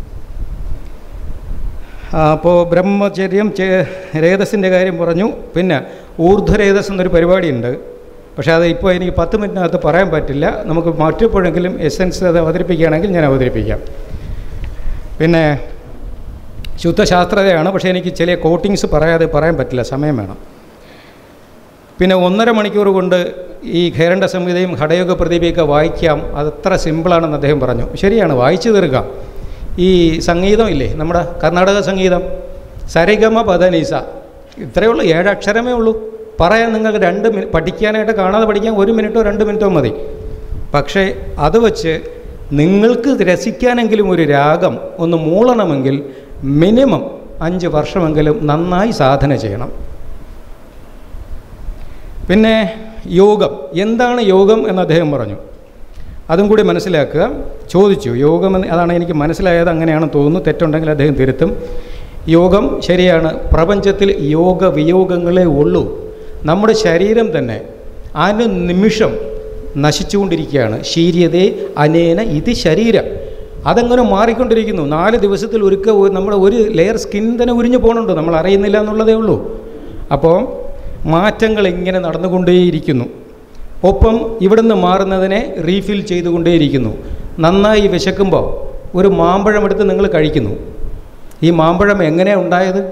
അപ്പോൾ ബ്രഹ്മചര്യം രേതസിൻ്റെ കാര്യം പറഞ്ഞു. പിന്നെ ഊർധ്വരേതസ് എന്നൊരു പരിപാടിയുണ്ട്. പക്ഷേ അത് ഇപ്പോൾ എനിക്ക് 10 മിനിറ്റിനകത്ത് പറയാൻ പറ്റില്ല. നമുക്ക് മറ്റെപ്പോഴെങ്കിലും എസെൻസ് അത് അവതരിപ്പിക്കുകയാണെങ്കിൽ ഞാൻ അവതരിപ്പിക്കാം. പിന്നെ ശുദ്ധശാസ്ത്രതയാണ്. പക്ഷേ എനിക്ക് ചില കോട്ടിങ്സ് പറയാൻ പറ്റില്ല, സമയം വേണം. പിന്നെ 1.5 മണിക്കൂർ കൊണ്ട് ഈ ഖേരണ്ട സംഹിതയും ഹഠയോഗ പ്രദീപയൊക്കെ വായിക്കാം. അതത്ര സിമ്പിളാണെന്ന് അദ്ദേഹം പറഞ്ഞു. ശരിയാണ്, വായിച്ചു തീർക്കാം. ഈ സംഗീതം ഇല്ലേ, നമ്മുടെ കർണാടക സംഗീതം, സരിഗമ പദനീസ, ഇത്രയേ ഉള്ളൂ, 7 അക്ഷരമേ ഉള്ളൂ. പറയാൻ നിങ്ങൾക്ക് 2 മിനിറ്റ് പഠിക്കാനായിട്ട്, കാണാതെ പഠിക്കാൻ 1 മിനിറ്റോ 2 മിനിറ്റോ മതി. പക്ഷേ അത് വച്ച് നിങ്ങൾക്ക് രസിക്കാനെങ്കിലും ഒരു രാഗം ഒന്ന് മൂളണമെങ്കിൽ മിനിമം 5 വർഷമെങ്കിലും നന്നായി സാധന ചെയ്യണം. പിന്നെ യോഗം, എന്താണ് യോഗം എന്ന് അദ്ദേഹം പറഞ്ഞു. അതും കൂടി മനസ്സിലാക്കുക. ചോദിച്ചു യോഗം എന്ന്, അതാണ് എനിക്ക് മനസ്സിലായത്, അങ്ങനെയാണെന്ന് തോന്നുന്നു. തെറ്റുണ്ടെങ്കിൽ അദ്ദേഹം തിരുത്തും. യോഗം ശരിയാണ്. പ്രപഞ്ചത്തിൽ യോഗവിയോഗങ്ങളേ ഉള്ളൂ. നമ്മുടെ ശരീരം തന്നെ അനുനിമിഷം നശിച്ചുകൊണ്ടിരിക്കുകയാണ്. ശീര്യതേ അനേന ഇത് ശരീരം, അതങ്ങനെ മാറിക്കൊണ്ടിരിക്കുന്നു. 4 ദിവസത്തിൽ നമ്മുടെ ഒരു ലെയർ സ്കിൻ തന്നെ ഉരിഞ്ഞു പോകുന്നുണ്ട്, നമ്മൾ അറിയുന്നില്ല എന്നുള്ളതേ ഉള്ളൂ. അപ്പോൾ മാറ്റങ്ങൾ ഇങ്ങനെ നടന്നുകൊണ്ടേയിരിക്കുന്നു. ഒപ്പം ഇവിടുന്ന് മാറുന്നതിനെ റീഫിൽ ചെയ്തുകൊണ്ടേയിരിക്കുന്നു. നന്നായി വിശക്കുമ്പോൾ ഒരു മാമ്പഴം എടുത്ത് നിങ്ങൾ കഴിക്കുന്നു. ഈ മാമ്പഴം എങ്ങനെയാണ് ഉണ്ടായത്?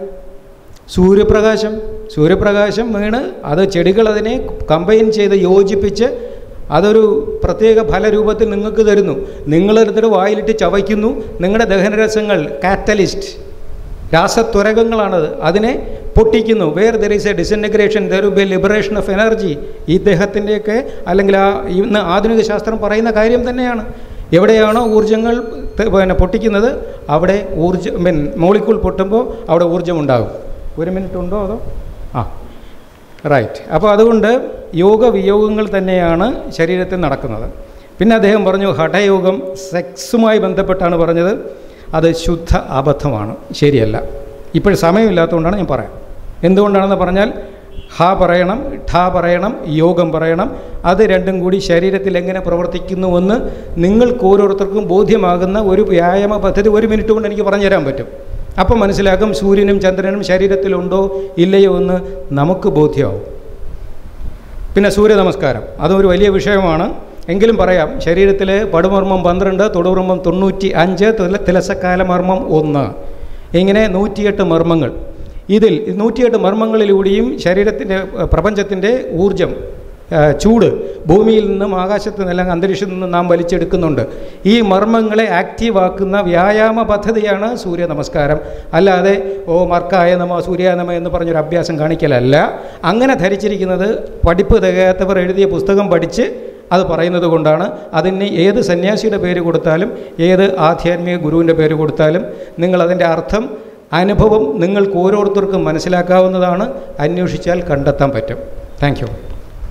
സൂര്യപ്രകാശം വീണ് അത് ചെടികൾ അതിനെ കമ്പൈൻ ചെയ്ത് യോജിപ്പിച്ച് അതൊരു പ്രത്യേക ഫലരൂപത്തിൽ നിങ്ങൾക്ക് തരുന്നു. നിങ്ങളെടുത്തിട്ട് വായിലിട്ട് ചവയ്ക്കുന്നു. നിങ്ങളുടെ ദഹനരസങ്ങൾ കാറ്റലിസ്റ്റ്, രാസത്വരകങ്ങളാണത്, അതിനെ പൊട്ടിക്കുന്നു. Where there is a disintegration there will be liberation of energy. ഈ ദേഹത്തിൻ്റെയൊക്കെ അല്ലെങ്കിൽ ഇന്ന് ആധുനിക ശാസ്ത്രം പറയുന്ന കാര്യം തന്നെയാണ്. എവിടെയാണോ ഊർജ്ജങ്ങൾ പൊട്ടിക്കുന്നത് അവിടെ മോളിക്യൂൾ പൊട്ടുമ്പോൾ അവിടെ ഊർജ്ജമുണ്ടാകും. 1 മിനിറ്റ് ഉണ്ടോ അതോ? റൈറ്റ്. അപ്പോൾ അതുകൊണ്ട് യോഗവിയോഗങ്ങൾ തന്നെയാണ് ശരീരത്തിൽ നടക്കുന്നത്. പിന്നെ അദ്ദേഹം പറഞ്ഞു ഹഠയോഗം സെക്സുമായി ബന്ധപ്പെട്ടാണ് പറഞ്ഞത്. അത് ശുദ്ധ അബദ്ധമാണ്, ശരിയല്ല. ഇപ്പോൾ സമയമില്ലാത്തതുകൊണ്ടാണ് ഞാൻ പറയാം. എന്തുകൊണ്ടാണെന്ന് പറഞ്ഞാൽ ഹ പറയണം, ഠ പറയണം, യോഗം പറയണം. അത് രണ്ടും കൂടി ശരീരത്തിൽ എങ്ങനെ പ്രവർത്തിക്കുന്നുവെന്ന് നിങ്ങൾക്ക് ഓരോരുത്തർക്കും ബോധ്യമാകുന്ന ഒരു വ്യായാമ പദ്ധതി 1 മിനിറ്റ് കൊണ്ട് എനിക്ക് പറഞ്ഞു തരാൻ പറ്റും. അപ്പം മനസ്സിലാക്കും സൂര്യനും ചന്ദ്രനും ശരീരത്തിലുണ്ടോ ഇല്ലയോ എന്ന് നമുക്ക് ബോധ്യമാവും. പിന്നെ സൂര്യ നമസ്കാരം, അതൊരു വലിയ വിഷയമാണ്. എങ്കിലും പറയാം. ശരീരത്തിൽ പടുമർമ്മം 12, തൊടുമർമ്മം 95, തിലസക്കാലമർമ്മം 1, ഇങ്ങനെ 108 മർമ്മങ്ങൾ. ഇതിൽ 108 മർമ്മങ്ങളിലൂടെയും ശരീരത്തിൻ്റെ പ്രപഞ്ചത്തിൻ്റെ ഊർജം, ചൂട് ഭൂമിയിൽ നിന്നും ആകാശത്ത് നിന്നും അല്ലെങ്കിൽ അന്തരീക്ഷത്തിൽ നിന്നും നാം വലിച്ചെടുക്കുന്നുണ്ട്. ഈ മർമ്മങ്ങളെ ആക്റ്റീവാക്കുന്ന വ്യായാമ പദ്ധതിയാണ് സൂര്യ നമസ്കാരം. അല്ലാതെ മർക്കായ നമ സൂര്യ നമ എന്ന് പറഞ്ഞൊരു അഭ്യാസം കാണിക്കലല്ല. അങ്ങനെ ധരിച്ചിരിക്കുന്നത് പഠിപ്പ് തികയാത്തവർ എഴുതിയ പുസ്തകം പഠിച്ച് അത് പറയുന്നത് കൊണ്ടാണ്. അതിന് ഏത് സന്യാസിയുടെ പേര് കൊടുത്താലും ഏത് ആധ്യാത്മിക ഗുരുവിൻ്റെ പേര് കൊടുത്താലും നിങ്ങളതിൻ്റെ അർത്ഥം, അനുഭവം നിങ്ങൾക്ക് ഓരോരുത്തർക്കും മനസ്സിലാക്കാവുന്നതാണ്. അന്വേഷിച്ചാൽ കണ്ടെത്താൻ പറ്റും. Thank you.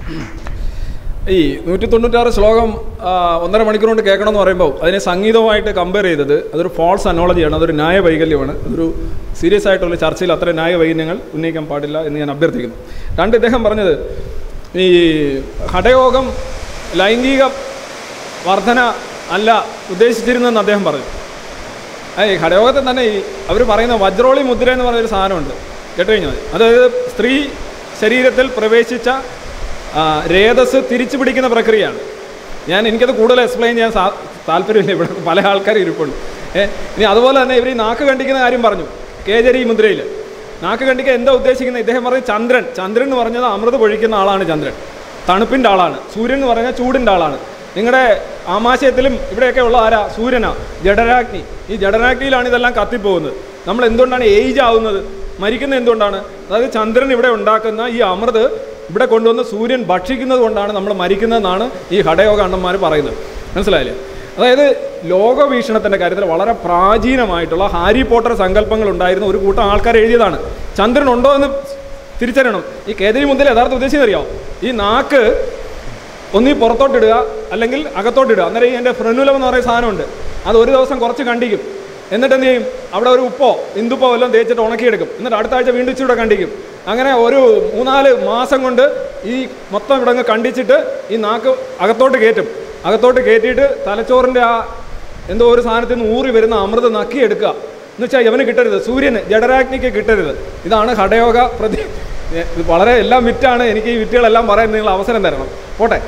ഈ 196 ശ്ലോകം 1.5 മണിക്കൂർ കൊണ്ട് കേൾക്കണമെന്ന് പറയുമ്പോൾ അതിനെ സംഗീതവുമായിട്ട് കമ്പയർ ചെയ്തത് അതൊരു ഫാൾസ് അനോളജിയാണ്, അതൊരു ന്യായവൈകല്യമാണ്. അതൊരു സീരിയസ് ആയിട്ടുള്ള ചർച്ചയിൽ അത്ര ന്യായവൈകല്യങ്ങൾ ഉന്നയിക്കാൻ പാടില്ല എന്ന് ഞാൻ അഭ്യർത്ഥിക്കുന്നു. ഇദ്ദേഹം പറഞ്ഞത് ഈ ഹഠയോഗം ലൈംഗിക വർധന അല്ല ഉദ്ദേശിച്ചിരുന്നതെന്ന് അദ്ദേഹം പറഞ്ഞു. ഈ ഹഠയോഗത്തിൽ തന്നെ അവർ പറയുന്ന വജ്രോളി മുദ്ര എന്ന് പറയുന്നൊരു സാധനമുണ്ട്, കേട്ടുകഴിഞ്ഞാൽ അതായത് സ്ത്രീ ശരീരത്തിൽ പ്രവേശിച്ച രേതസ് തിരിച്ചു പിടിക്കുന്ന പ്രക്രിയയാണ്. എനിക്കത് കൂടുതൽ എക്സ്പ്ലെയിൻ ചെയ്യാൻ താല്പര്യമില്ല, ഇവിടെ പല ആൾക്കാരും ഇരിപ്പുണ്ട്. ഇനി അതുപോലെ തന്നെ ഇവർ ഈ നാക്ക് കണ്ടിക്കുന്ന കാര്യം പറഞ്ഞു കേജരി മുദ്രയിൽ. നാക്ക് കണ്ടിക്ക എന്താ ഉദ്ദേശിക്കുന്നത്? ഇദ്ദേഹം പറയും ചന്ദ്രൻ. ചന്ദ്രൻ എന്ന് പറഞ്ഞത് അമൃത് പൊഴിക്കുന്ന ആളാണ് ചന്ദ്രൻ, തണുപ്പിൻ്റെ ആളാണ്. സൂര്യൻ എന്ന് പറഞ്ഞാൽ ചൂടിൻ്റെ ആളാണ്. നിങ്ങളുടെ ആമാശയത്തിലും ഇവിടെയൊക്കെ ഉള്ള ആരാ? സൂര്യനാ, ജഡരാഗ്നി. ഈ ജഡരാഗ്നിയിലാണ് ഇതെല്ലാം കത്തിപ്പോകുന്നത്. നമ്മൾ എന്തുകൊണ്ടാണ് ഏജ് ആവുന്നത്, മരിക്കുന്നത് എന്തുകൊണ്ടാണ്? അതായത് ചന്ദ്രൻ ഇവിടെ ഉണ്ടാക്കുന്ന ഈ അമൃത് ഇവിടെ കൊണ്ടുവന്ന് സൂര്യൻ ഭക്ഷിക്കുന്നത് കൊണ്ടാണ് നമ്മൾ മരിക്കുന്നതെന്നാണ് ഈ ഹഠയോഗ അണ്ണന്മാർ പറയുന്നത്. മനസ്സിലായില്ലേ? അതായത് ലോകവീക്ഷണത്തിൻ്റെ കാര്യത്തിൽ വളരെ പ്രാചീനമായിട്ടുള്ള ഹാരി പോട്ടർ സങ്കല്പങ്ങൾ ഉണ്ടായിരുന്ന ഒരു കൂട്ടം ആൾക്കാർ എഴുതിയതാണ്. ചന്ദ്രൻ ഉണ്ടോ എന്ന് തിരിച്ചറിയണം. ഈ കേദരി മുതൽ യഥാർത്ഥ ഉദ്ദേശം അറിയാമോ? ഈ നാക്ക് ഒന്നീ പുറത്തോട്ടിടുക അല്ലെങ്കിൽ അകത്തോട്ടിടുക. അന്നേരം ഈ എൻ്റെ ഫ്രെനുലം എന്ന് പറയുന്ന സാധനമുണ്ട്, അത് ഒരു ദിവസം കുറച്ച് കണ്ടിക്കും. എന്നിട്ട് എന്ത് ചെയ്യും? അവിടെ ഒരു ഉപ്പോ ഇന്ദുപ്പോ എല്ലാം തേച്ചിട്ട് ഉണക്കിയെടുക്കും. എന്നിട്ട് അടുത്ത ആഴ്ച വീണ്ടും ഇച്ചിരി കണ്ടിക്കും. അങ്ങനെ ഒരു 3-4 മാസം കൊണ്ട് ഈ മൊത്തം ഇവിടെ അങ്ങ് കണ്ടിച്ചിട്ട് ഈ നാക്ക് അകത്തോട്ട് കയറ്റും. അകത്തോട്ട് കയറ്റിയിട്ട് തലച്ചോറിൻ്റെ ആ എന്തോ ഒരു സാധനത്തിൽ നിന്ന് ഊറി വരുന്ന അമൃത് നക്കിയെടുക്കുക. എന്ന് വെച്ചാൽ ഇവന് കിട്ടരുത്, സൂര്യന് ജഡരാഗ്നിക്ക് കിട്ടരുത്. ഇതാണ് ഹഠയോഗ ഇത് വളരെ എല്ലാം വിറ്റാണ്. എനിക്ക് ഈ വിറ്റുകളെല്ലാം പറയാൻ നിങ്ങൾ അവസരം തരണം. പോട്ടെ.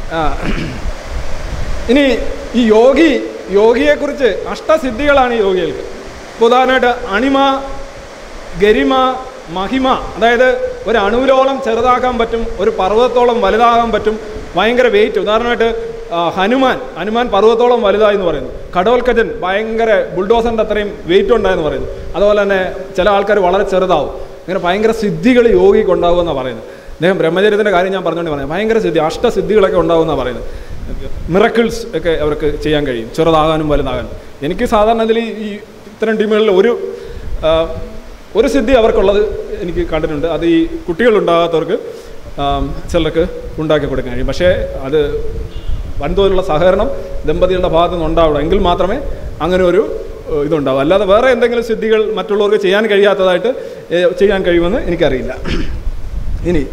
ഇനി ഈ യോഗിയെക്കുറിച്ച് അഷ്ടസിദ്ധികളാണ് ഈ യോഗികൾക്ക്. ഇപ്പോൾ ഉദാഹരണമായിട്ട് അണിമ, ഗരിമ, മഹിമ, അതായത് ഒരു അണുവിലോളം ചെറുതാക്കാൻ പറ്റും, ഒരു പർവ്വതത്തോളം വലുതാകാൻ പറ്റും, ഭയങ്കര വെയിറ്റ്. ഉദാഹരണമായിട്ട് ഹനുമാൻ പർവ്വതത്തോളം വലുതായെന്ന് പറയുന്നു. ഘടോൽക്കജൻ ഭയങ്കര ബുൾഡോസറിൻ്റെ അത്രയും വെയിറ്റ് ഉണ്ടായെന്ന് പറയുന്നു. അതുപോലെ തന്നെ ചില ആൾക്കാർ വളരെ ചെറുതാവും. ഇങ്ങനെ ഭയങ്കര സിദ്ധികൾ യോഗിക്ക് ഉണ്ടാകുമെന്നാണ് പറയുന്നത്. അദ്ദേഹം ബ്രഹ്മചര്യത്തിൻ്റെ കാര്യം ഞാൻ പറഞ്ഞുകൊണ്ട് പറയാം. ഭയങ്കര സിദ്ധി, അഷ്ടസിദ്ധികളൊക്കെ ഉണ്ടാകുമെന്നാണ് പറയുന്നത്. മിറക്കിൾസ് ഒക്കെ അവർക്ക് ചെയ്യാൻ കഴിയും, ചെറുതാകാനും വലുതാകാനും. എനിക്ക് സാധാരണ ഇതിൽ ഈ ഇത്തരം ടീമുകളിൽ ഒരു സിദ്ധി അവർക്കുള്ളത് എനിക്ക് കണ്ടിട്ടുണ്ട്. അത് ഈ കുട്ടികളുണ്ടാകാത്തവർക്ക് ചിലർക്ക് ഉണ്ടാക്കി കൊടുക്കാൻ കഴിയും. പക്ഷേ അത് വൻതോതിലുള്ള സഹകരണം ദമ്പതികളുടെ ഭാഗത്തു നിന്ന് ഉണ്ടാവണം, എങ്കിൽ മാത്രമേ അങ്ങനെ ഒരു ഇതുണ്ടാവും. അല്ലാതെ വേറെ എന്തെങ്കിലും സിദ്ധികൾ മറ്റുള്ളവർക്ക് ചെയ്യാൻ കഴിയാത്തതായിട്ട് ചെയ്യാൻ കഴിയുമെന്ന് എനിക്കറിയില്ല. ഇനി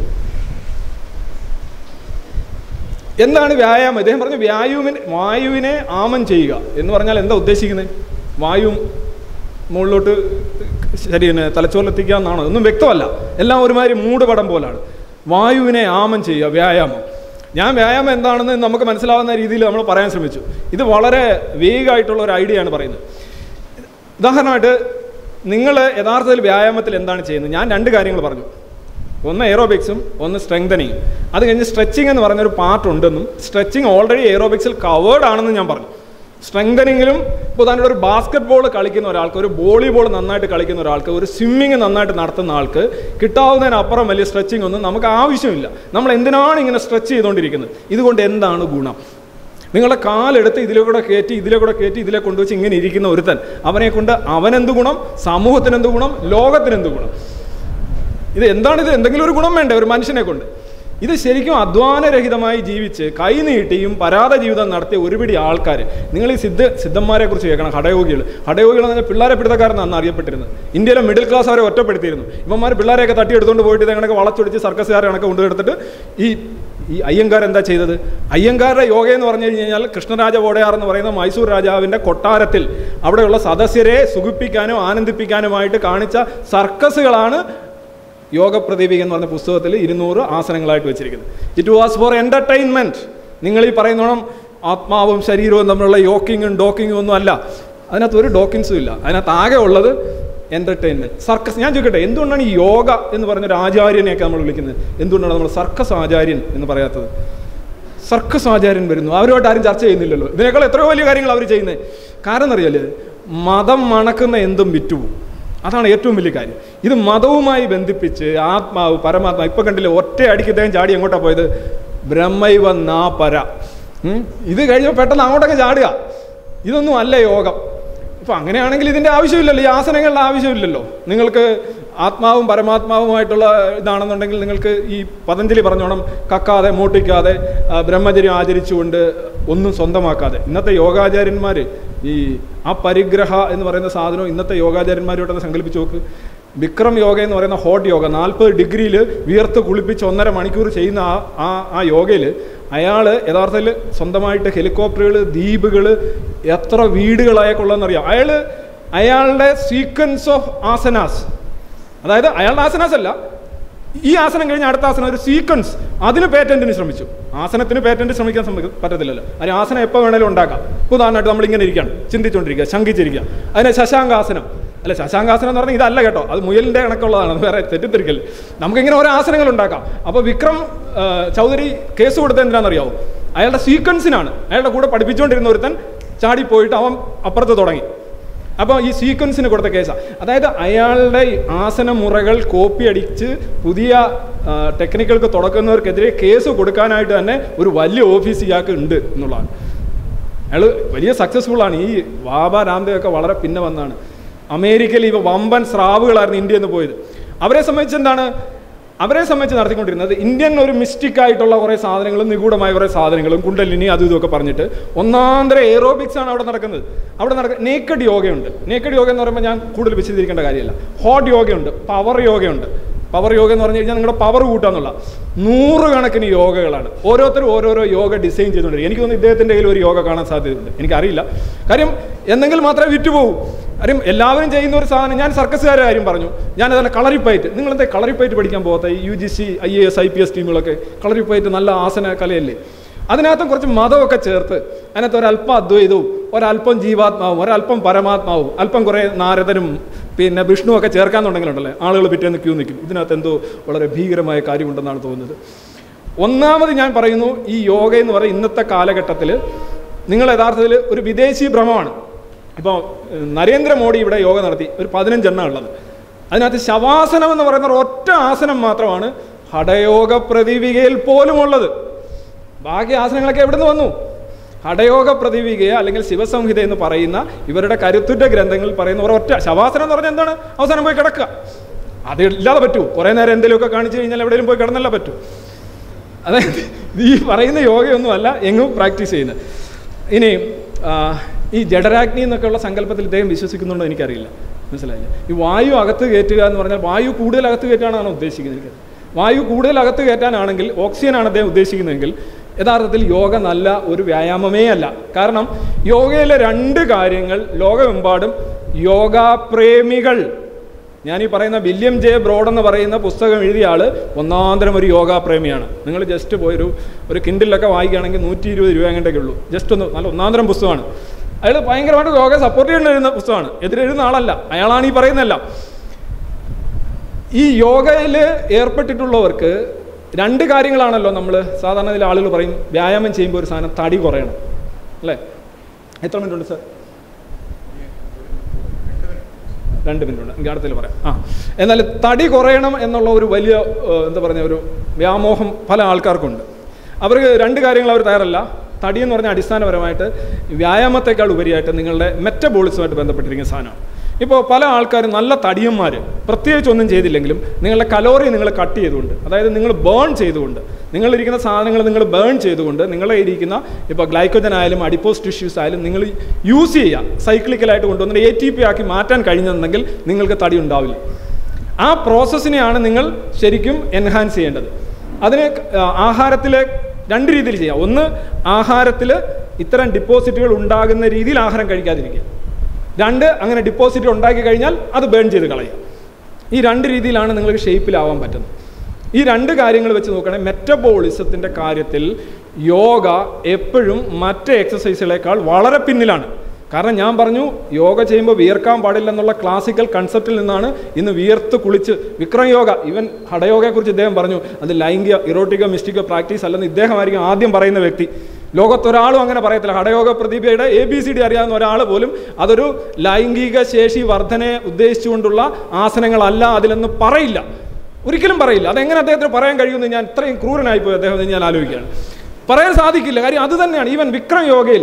എന്താണ് വ്യായാമം? ഇദ്ദേഹം പറഞ്ഞു വായുവിനെ ആമം ചെയ്യുക എന്ന് പറഞ്ഞാൽ എന്താ ഉദ്ദേശിക്കുന്നത്? വായു മുകളിലോട്ട് ശരീരം തലച്ചോറിലെത്തിക്കുക എന്നാണോ? ഒന്നും വ്യക്തമല്ല. എല്ലാം ഒരുമാതിരി മൂടുപടം പോലാണ്. വായുവിനെ ആമം ചെയ്യുക വ്യായാമം. ഞാൻ വ്യായാമം എന്താണെന്ന് നമുക്ക് മനസ്സിലാവുന്ന രീതിയിൽ നമ്മൾ പറയാൻ ശ്രമിച്ചു. ഇത് വളരെ വേഗമായിട്ടുള്ള ഒരു ഐഡിയ ആണ് പറയുന്നത്. ഉദാഹരണമായിട്ട് നിങ്ങൾ യഥാർത്ഥത്തിൽ വ്യായാമത്തിൽ എന്താണ് ചെയ്യുന്നത്? ഞാൻ 2 കാര്യങ്ങൾ പറഞ്ഞു. ഒന്ന് എയറോബിക്സും ഒന്ന് സ്ട്രെങ്തനിങ്. അത് കഴിഞ്ഞ് സ്ട്രെച്ചിങ് എന്ന് പറഞ്ഞൊരു പാർട്ടുണ്ടെന്നും സ്ട്രെച്ചിങ് ഓൾറെഡി എയറോബിക്സിൽ കവേർഡ് ആണെന്നും ഞാൻ പറഞ്ഞു. സ്ട്രെങ്തനിങ്ങിലും ഇപ്പോൾ തന്നെ ഒരു ബാസ്കറ്റ് ബോൾ കളിക്കുന്ന ഒരാൾക്ക്, ഒരു വോളിബോൾ നന്നായിട്ട് കളിക്കുന്ന ഒരാൾക്ക്, ഒരു സ്വിമ്മിങ് നന്നായിട്ട് നടത്തുന്ന ആൾക്ക് കിട്ടാവുന്നതിനപ്പുറം വലിയ സ്ട്രെച്ചിങ് ഒന്നും നമുക്ക് ആവശ്യമില്ല. നമ്മൾ എന്തിനാണ് ഇങ്ങനെ സ്ട്രെച്ച് ചെയ്തുകൊണ്ടിരിക്കുന്നത്? ഇതുകൊണ്ട് എന്താണ് ഗുണം? നിങ്ങളുടെ കാലെടുത്ത് ഇതിലേക്കൂടെ കയറ്റി ഇതിലെ കൊണ്ടുവച്ച് ഇങ്ങനെ ഇരിക്കുന്ന ഒരുത്തൻ, അവനെ കൊണ്ട് അവനെന്ത് ഗുണം? സമൂഹത്തിനെന്ത് ഗുണം? ലോകത്തിനെന്ത് ഗുണം? എന്തെങ്കിലും ഒരു ഗുണം വേണ്ടേ ഒരു മനുഷ്യനെ കൊണ്ട്? ഇത് ശരിക്കും അധ്വാനരഹിതമായി ജീവിച്ച് കൈനീട്ടിയും പരാത ജീവിതം നടത്തിയ ഒരുപിടി ആൾക്കാർ. നിങ്ങൾ ഈ സിദ്ധന്മാരെ കുറിച്ച് കേൾക്കണം. ഹഠയോഗികൾ എന്ന് പറഞ്ഞാൽ പിള്ളേരെ പിടുത്തക്കാരെന്നാണ് അറിയപ്പെട്ടിരുന്നത്. ഇന്ത്യയിലെ മിഡിൽ ക്ലാസ് അവരെ ഒറ്റപ്പെടുത്തിയിരുന്നു. ഇവന്മാർ പിള്ളേരെയൊക്കെ തട്ടിയെടുത്തുകൊണ്ട് പോയിട്ട് ഇതങ്ങനെയൊക്കെ വളച്ചൊടിച്ച് സർക്കസുകാരെ കണക്കെ കൊണ്ടുവെടുത്തിട്ട് ഈ അയ്യങ്കാർ എന്താ ചെയ്തത്? അയ്യങ്കാരുടെ യോഗ എന്ന് പറഞ്ഞു കഴിഞ്ഞാൽ കൃഷ്ണരാജ വോഡയാർ എന്ന് പറയുന്ന മൈസൂർ രാജാവിൻ്റെ കൊട്ടാരത്തിൽ അവിടെയുള്ള സദസ്യരെ സുഖിപ്പിക്കാനും ആനന്ദിപ്പിക്കാനുമായിട്ട് കാണിച്ച സർക്കസുകളാണ് യോഗ പ്രദീപിക എന്ന് പറഞ്ഞ പുസ്തകത്തിൽ 200 ആസനങ്ങളായിട്ട് വെച്ചിരിക്കുന്നത്. It was for entertainment. നിങ്ങൾ ഈ പറയുന്നോണം ആത്മാവും ശരീരവും തമ്മിലുള്ള യോക്കിങ്ങും ഡോക്കിങ്ങും ഒന്നും അല്ല. അതിനകത്ത് ഒരു ഡോക്കിങ്സും ഇല്ല. അതിനകത്ത് ആകെ ഉള്ളത് എൻ്റർടൈൻമെൻറ്റ്, സർക്കസ്. ഞാൻ ചോദിക്കട്ടെ, എന്തുകൊണ്ടാണ് ഈ യോഗ എന്ന് പറഞ്ഞൊരു ആചാര്യനെയൊക്കെ നമ്മൾ വിളിക്കുന്നത്? എന്തുകൊണ്ടാണ് നമ്മൾ സർക്കസ് ആചാര്യൻ എന്ന് പറയാത്തത്? സർക്കസ് ആചാര്യൻ വരുന്നു, അവരുമായിട്ട് ആരും ചർച്ച ചെയ്യുന്നില്ലല്ലോ. ഇതിനേക്കാൾ എത്രയോ വലിയ കാര്യങ്ങൾ അവർ ചെയ്യുന്നത്. കാരണം അറിയാലേ, മതം മണക്കുന്ന എന്തും വിറ്റുപോകും. അതാണ് ഏറ്റവും വലിയ കാര്യം. ഇത് മതവുമായി ബന്ധിപ്പിച്ച് ആത്മാവ് പരമാത്മാവ്. ഇപ്പം കണ്ടില്ലേ, ഒറ്റ അടിക്ക് ഇദ്ദേഹം ചാടി എങ്ങോട്ടാണ് പോയത്? ബ്രഹ്മൈവ നാ പര. ഇത് കഴിഞ്ഞപ്പോൾ പെട്ടെന്ന് അങ്ങോട്ടൊക്കെ ചാടുക. ഇതൊന്നും അല്ല യോഗം. ഇപ്പം അങ്ങനെയാണെങ്കിൽ ഇതിൻ്റെ ആവശ്യമില്ലല്ലോ, ഈ ആസനങ്ങളുടെ ആവശ്യമില്ലല്ലോ. നിങ്ങൾക്ക് ആത്മാവും പരമാത്മാവുമായിട്ടുള്ള ഇതാണെന്നുണ്ടെങ്കിൽ നിങ്ങൾക്ക് ഈ പതഞ്ജലി പറഞ്ഞോണം, കക്കാതെ മൂട്ടിക്കാതെ ബ്രഹ്മചര്യം ആചരിച്ചുകൊണ്ട് ഒന്നും സ്വന്തമാക്കാതെ. ഇന്നത്തെ യോഗാചാര്യന്മാർ ആ പരിഗ്രഹ എന്ന് പറയുന്ന സാധനം ഇന്നത്തെ യോഗാചാര്യന്മാരോട്ടൊന്ന് സങ്കല്പിച്ച് നോക്ക്. വിക്രം യോഗ എന്ന് പറയുന്ന ഹോട്ട് യോഗ, 40 ഡിഗ്രിയിൽ വിയർത്ത് കുളിപ്പിച്ച് 1.5 മണിക്കൂർ ചെയ്യുന്ന ആ യോഗയിൽ അയാൾ യഥാർത്ഥത്തിൽ സ്വന്തമായിട്ട് ഹെലികോപ്റ്ററുകൾ, ദ്വീപുകൾ, എത്ര വീടുകളായേക്കുള്ളതെന്നറിയാം. അയാളുടെ സീക്വൻസ് ഓഫ് ആസനാസ്, അതായത് അയാളുടെ ആസനാസ് അല്ല, ഈ ആസനം കഴിഞ്ഞ് അടുത്ത ആസനം ഒരു സീക്വൻസ്, അതിന് പേറ്റന്റിന് ശ്രമിച്ചു. ആസനത്തിന് പേറ്റന്റ് ശ്രമിക്കാൻ പറ്റത്തില്ലല്ലോ. അതിന് ആസനം എപ്പോൾ വേണേലും ഉണ്ടാക്കാം. ഉദാഹരണമായിട്ട് നമ്മളിങ്ങനെ ഇരിക്കുകയാണ്, ചിന്തിച്ചുകൊണ്ടിരിക്കുക, ശങ്കിച്ചിരിക്കുക. അതിന് ശശാങ്കാസനം. അല്ല, ശശാങ്കാസനം എന്ന് പറഞ്ഞാൽ ഇതല്ല കേട്ടോ, അത് മുയലിൻ്റെ കണക്കുള്ളതാണ്, അത് വേറെ തെറ്റിദ്ധരിക്കൽ. നമുക്കിങ്ങനെ ഓരോ ആസനങ്ങൾ ഉണ്ടാക്കാം. അപ്പോൾ വിക്രം ചൗധരി കേസ് കൊടുത്തത് എന്തിനാണെന്നറിയാവോ? അയാളുടെ സീക്വൻസിനാണ്. അയാളുടെ കൂടെ പഠിപ്പിച്ചുകൊണ്ടിരുന്ന ഒരുത്തൻ ചാടിപ്പോയിട്ട് അവൻ അപ്പുറത്ത് തുടങ്ങി. അപ്പോൾ ഈ സീക്വൻസിന് കൊടുത്ത കേസാണ്. അതായത് അയാളുടെ ആസന മുറകൾ കോപ്പി അടിച്ച് പുതിയ ടെക്നിക്കൾക്ക് തുടക്കുന്നവർക്കെതിരെ കേസ് കൊടുക്കാനായിട്ട് തന്നെ ഒരു വലിയ ഓഫീസ് ഇയാൾക്ക് ഉണ്ട് എന്നുള്ളതാണ്. അയാൾ വലിയ സക്സസ്ഫുള്ളാണ്. ഈ ബാബ രാംദേവ് ഒക്കെ വളരെ പിന്നെ വന്നാണ്. അമേരിക്കയിൽ ഇവ വമ്പൻ സ്രാവുകളായിരുന്നു ഇന്ത്യയിൽ നിന്ന് പോയത്. അവരെ സംബന്ധിച്ച് നടത്തിക്കൊണ്ടിരുന്നത് ഇന്ത്യൻ ഒരു മിസ്റ്റിക്കായിട്ടുള്ള കുറേ സാധനങ്ങളും നിഗൂഢമായ കുറേ സാധനങ്ങളും കുണ്ടലിനി അതും ഇതൊക്കെ പറഞ്ഞിട്ട് ഒന്നാന്തര എയറോബിക്സ് ആണ് അവിടെ നടക്കുന്നത്. നേക്കഡ് യോഗയുണ്ട്. നേക്കഡ് യോഗ എന്ന് പറയുമ്പോൾ ഞാൻ കൂടുതൽ വിശദീകരിക്കേണ്ട കാര്യമില്ല. ഹോട്ട് യോഗയുണ്ട്, പവർ യോഗയുണ്ട്. പവർ യോഗ എന്ന് പറഞ്ഞു കഴിഞ്ഞാൽ നിങ്ങളുടെ പവർ കൂട്ടാന്നുള്ള 100 കണക്കിന് യോഗകളാണ്. ഓരോരുത്തരും ഓരോരോ യോഗ ഡിസൈൻ ചെയ്തുകൊണ്ടിരിക്കും. എനിക്ക് തോന്നുന്നു ഇദ്ദേഹത്തിൻ്റെ കയ്യിൽ ഒരു യോഗ കാണാൻ സാധ്യതയുണ്ട്. എനിക്കറിയില്ല. കാര്യം എന്തെങ്കിലും മാത്രമേ വിറ്റുപോകൂ. കാര്യം എല്ലാവരും ചെയ്യുന്ന ഒരു സാധനം. ഞാൻ സർക്കസുകാരുടെ കാര്യം പറഞ്ഞു. ഞാനതല്ല കളറിപ്പയറ്റ്. നിങ്ങളെന്താ കളറിപ്പയറ്റ് പഠിക്കാൻ പോകാത്ത ഈ UGC IAS IPS ടീമുകളൊക്കെ കളറിപ്പയറ്റ് നല്ല ആസന കലയല്ലേ? അതിനകത്തും കുറച്ച് മതമൊക്കെ ചേർത്ത് അതിനകത്ത് ഒരല്പം അദ്വൈതവും ഒരല്പം ജീവാത്മാവും ഒരല്പം പരമാത്മാവും അല്പം കുറേ നാരദനും പിന്നെ വിഷ്ണുവൊക്കെ ചേർക്കാന്നുണ്ടെങ്കിലുണ്ടല്ലേ ആളുകൾ പിറ്റേന്ന് ക്യൂ നിൽക്കും. ഇതിനകത്ത് എന്തോ വളരെ ഭീകരമായ കാര്യമുണ്ടെന്നാണ് തോന്നുന്നത്. ഒന്നാമത് ഞാൻ പറയുന്നു, ഈ യോഗ എന്ന് പറയുന്ന ഇന്നത്തെ കാലഘട്ടത്തിൽ നിങ്ങൾ യഥാർത്ഥത്തിൽ ഒരു വിദേശി ഭ്രമമാണ്. ഇപ്പോൾ നരേന്ദ്രമോദി ഇവിടെ യോഗ നടത്തി, ഒരു 15 എണ്ണം ഉള്ളത്. അതിനകത്ത് ശവാസനം എന്ന് പറയുന്ന ഒറ്റ ആസനം മാത്രമാണ് ഹഠയോഗ പ്രതിവികയിൽ പോലും ഉള്ളത്. ബാക്കി ആസനങ്ങളൊക്കെ എവിടെ നിന്ന് വന്നു? ഹഠയോഗ പ്രതിവികയ അല്ലെങ്കിൽ ശിവസംഹിത എന്ന് പറയുന്ന ഇവരുടെ കരുത്തുറ്റ ഗ്രന്ഥങ്ങളിൽ പറയുന്ന ഒരൊറ്റ ശവാസനം എന്ന് പറഞ്ഞാൽ എന്താണ്? അവസാനം പോയി കിടക്കുക. അത് ഇല്ലാതെ പറ്റൂ. കുറേ നേരം എന്തെങ്കിലുമൊക്കെ കാണിച്ചു കഴിഞ്ഞാൽ എവിടെയും പോയി കിടന്നല്ല പറ്റൂ. അതായത് ഈ പറയുന്ന യോഗയൊന്നുമല്ല എങ്ങും പ്രാക്ടീസ് ചെയ്യുന്നത്. ഇനി ഈ ജഡരാഗ്നി എന്നൊക്കെയുള്ള സങ്കല്പത്തിൽ ഇദ്ദേഹം വിശ്വസിക്കുന്നുണ്ടോ എനിക്കറിയില്ല. മനസ്സിലായില്ല. ഈ വായു അകത്ത് കയറ്റുക എന്ന് പറഞ്ഞാൽ വായു കൂടുതൽ അകത്ത് കയറ്റാനാണ് ഉദ്ദേശിക്കുന്നത്. വായു കൂടുതൽ അകത്ത് കയറ്റാനാണെങ്കിൽ ഓക്സിജനാണ് അദ്ദേഹം ഉദ്ദേശിക്കുന്നതെങ്കിൽ യഥാർത്ഥത്തിൽ യോഗ നല്ല ഒരു വ്യായാമമേ അല്ല. കാരണം യോഗയിലെ 2 കാര്യങ്ങൾ ലോകമെമ്പാടും യോഗാപ്രേമികൾ, ഞാനീ പറയുന്ന വില്യം ജെ ബ്രോഡ് എന്ന് പറയുന്ന പുസ്തകം എഴുതിയ ആൾ ഒന്നാന്തരം ഒരു യോഗാപ്രേമിയാണ്. നിങ്ങൾ ജസ്റ്റ് പോയൊരു കിൻഡിലൊക്കെ വായിക്കുകയാണെങ്കിൽ 120 രൂപ അങ്ങോട്ടേക്ക് ഉള്ളൂ. ജസ്റ്റ് ഒന്ന് നല്ല ഒന്നാന്തരം പുസ്തകമാണ്. അയാൾ ഭയങ്കരമായിട്ട് യോഗ സപ്പോർട്ട് ചെയ്യേണ്ടി എഴുതുന്ന പുസ്തകമാണ്. എതിരെഴുതുന്ന ആളല്ല, അയാളാണ് ഈ പറയുന്നതെല്ലാം. ഈ യോഗയിൽ ഏർപ്പെട്ടിട്ടുള്ളവർക്ക് 2 കാര്യങ്ങളാണല്ലോ നമ്മൾ സാധാരണ ഇതിൽ ആളുകൾ പറയും. വ്യായാമം ചെയ്യുമ്പോൾ ഒരു സാധനം തടി കുറയണം അല്ലേ? എത്ര മിനിറ്റ് ഉണ്ട് സാർ? 2 മിനിറ്റ് ഉണ്ട്. എനിക്ക് അടുത്തിൽ പറയാം. എന്നാൽ തടി കുറയണം എന്നുള്ള ഒരു വലിയ എന്താ പറയുക ഒരു വ്യാമോഹം പല ആൾക്കാർക്കുണ്ട്. അവർക്ക് 2 കാര്യങ്ങൾ അവർ തയ്യാറല്ല. തടി എന്ന് പറഞ്ഞാൽ അടിസ്ഥാനപരമായിട്ട് വ്യായാമത്തെക്കാൾ ഉപരിയായിട്ട് നിങ്ങളുടെ മെറ്റബോളിസമായിട്ട് ബന്ധപ്പെട്ടിരിക്കുന്ന സാധനമാണ്. ഇപ്പോൾ പല ആൾക്കാരും നല്ല തടിയന്മാർ പ്രത്യേകിച്ച് ഒന്നും ചെയ്തില്ലെങ്കിലും നിങ്ങളുടെ കലോറി നിങ്ങൾ കട്ട് ചെയ്തുകൊണ്ട്, അതായത് നിങ്ങൾ ബേൺ ചെയ്തുകൊണ്ട്, നിങ്ങളിരിക്കുന്ന സാധനങ്ങൾ നിങ്ങൾ ബേൺ ചെയ്തുകൊണ്ട് നിങ്ങളെ ഇരിക്കുന്ന ഇപ്പോൾ ഗ്ലൈക്കോജൻ ആയാലും അഡിപ്പോസ് ടിഷ്യൂസ് ആയാലും നിങ്ങൾ യൂസ് ചെയ്യുക, സൈക്ലിക്കലായിട്ട് കൊണ്ടുവന്നിട്ട് ATP ആക്കി മാറ്റാൻ കഴിഞ്ഞെന്നുണ്ടെങ്കിൽ നിങ്ങൾക്ക് തടി ഉണ്ടാവില്ല. ആ പ്രോസസ്സിനെയാണ് നിങ്ങൾ ശരിക്കും എൻഹാൻസ് ചെയ്യേണ്ടത്. അതിന് ആഹാരത്തിലെ 2 രീതിയിൽ ചെയ്യാം. ഒന്ന്, ആഹാരത്തിൽ ഇത്തരം ഡിപ്പോസിറ്റുകൾ ഉണ്ടാകുന്ന രീതിയിൽ ആഹാരം കഴിക്കാതിരിക്കുക. 2, അങ്ങനെ ഡിപ്പോസിറ്റ് ഉണ്ടാക്കി കഴിഞ്ഞാൽ അത് ബേൺ ചെയ്ത് കളയുക. ഈ 2 രീതിയിലാണ് നിങ്ങൾക്ക് ഷേപ്പിലാവാൻ പറ്റുന്നത്. ഈ 2 കാര്യങ്ങൾ വെച്ച് നോക്കുകയാണെങ്കിൽ മെറ്റബോളിസത്തിൻ്റെ കാര്യത്തിൽ യോഗ എപ്പോഴും മറ്റ് എക്സസൈസുകളേക്കാൾ വളരെ പിന്നിലാണ്. കാരണം ഞാൻ പറഞ്ഞു യോഗ ചെയ്യുമ്പോൾ വിയർക്കാൻ പാടില്ലെന്നുള്ള ക്ലാസിക്കൽ കൺസെപ്റ്റിൽ നിന്നാണ് ഇന്ന് വിയർത്ത് കുളിച്ച് വിക്രം യോഗ, ഈവൻ ഹഠയോഗയെക്കുറിച്ച് ഇദ്ദേഹം പറഞ്ഞു അത് ലൈംഗിക ഇറോട്ടിക്കോ മിസ്റ്റിക്കോ പ്രാക്ടീസ് അല്ലെന്ന് ഇദ്ദേഹമായിരിക്കും ആദ്യം പറയുന്ന വ്യക്തി. ലോകത്തൊരാളും അങ്ങനെ പറയത്തില്ല. ഹഠയോഗ പ്രതിഭയുടെ ABCD അറിയാവുന്ന ഒരാൾ പോലും അതൊരു ലൈംഗിക ശേഷി വർധനയെ ഉദ്ദേശിച്ചുകൊണ്ടുള്ള ആസനങ്ങളല്ല അതിലെന്ന് പറയില്ല, ഒരിക്കലും പറയില്ല. അതെങ്ങനെ അദ്ദേഹത്തിന് പറയാൻ കഴിയുമെന്ന് ഞാൻ ഇത്രയും ക്രൂരനായിപ്പോയി അദ്ദേഹം ഞാൻ ആലോചിക്കുകയാണ്. പറയാൻ സാധിക്കില്ല. കാര്യം അത് തന്നെയാണ്. ഈവൻ വിക്രം യോഗയിൽ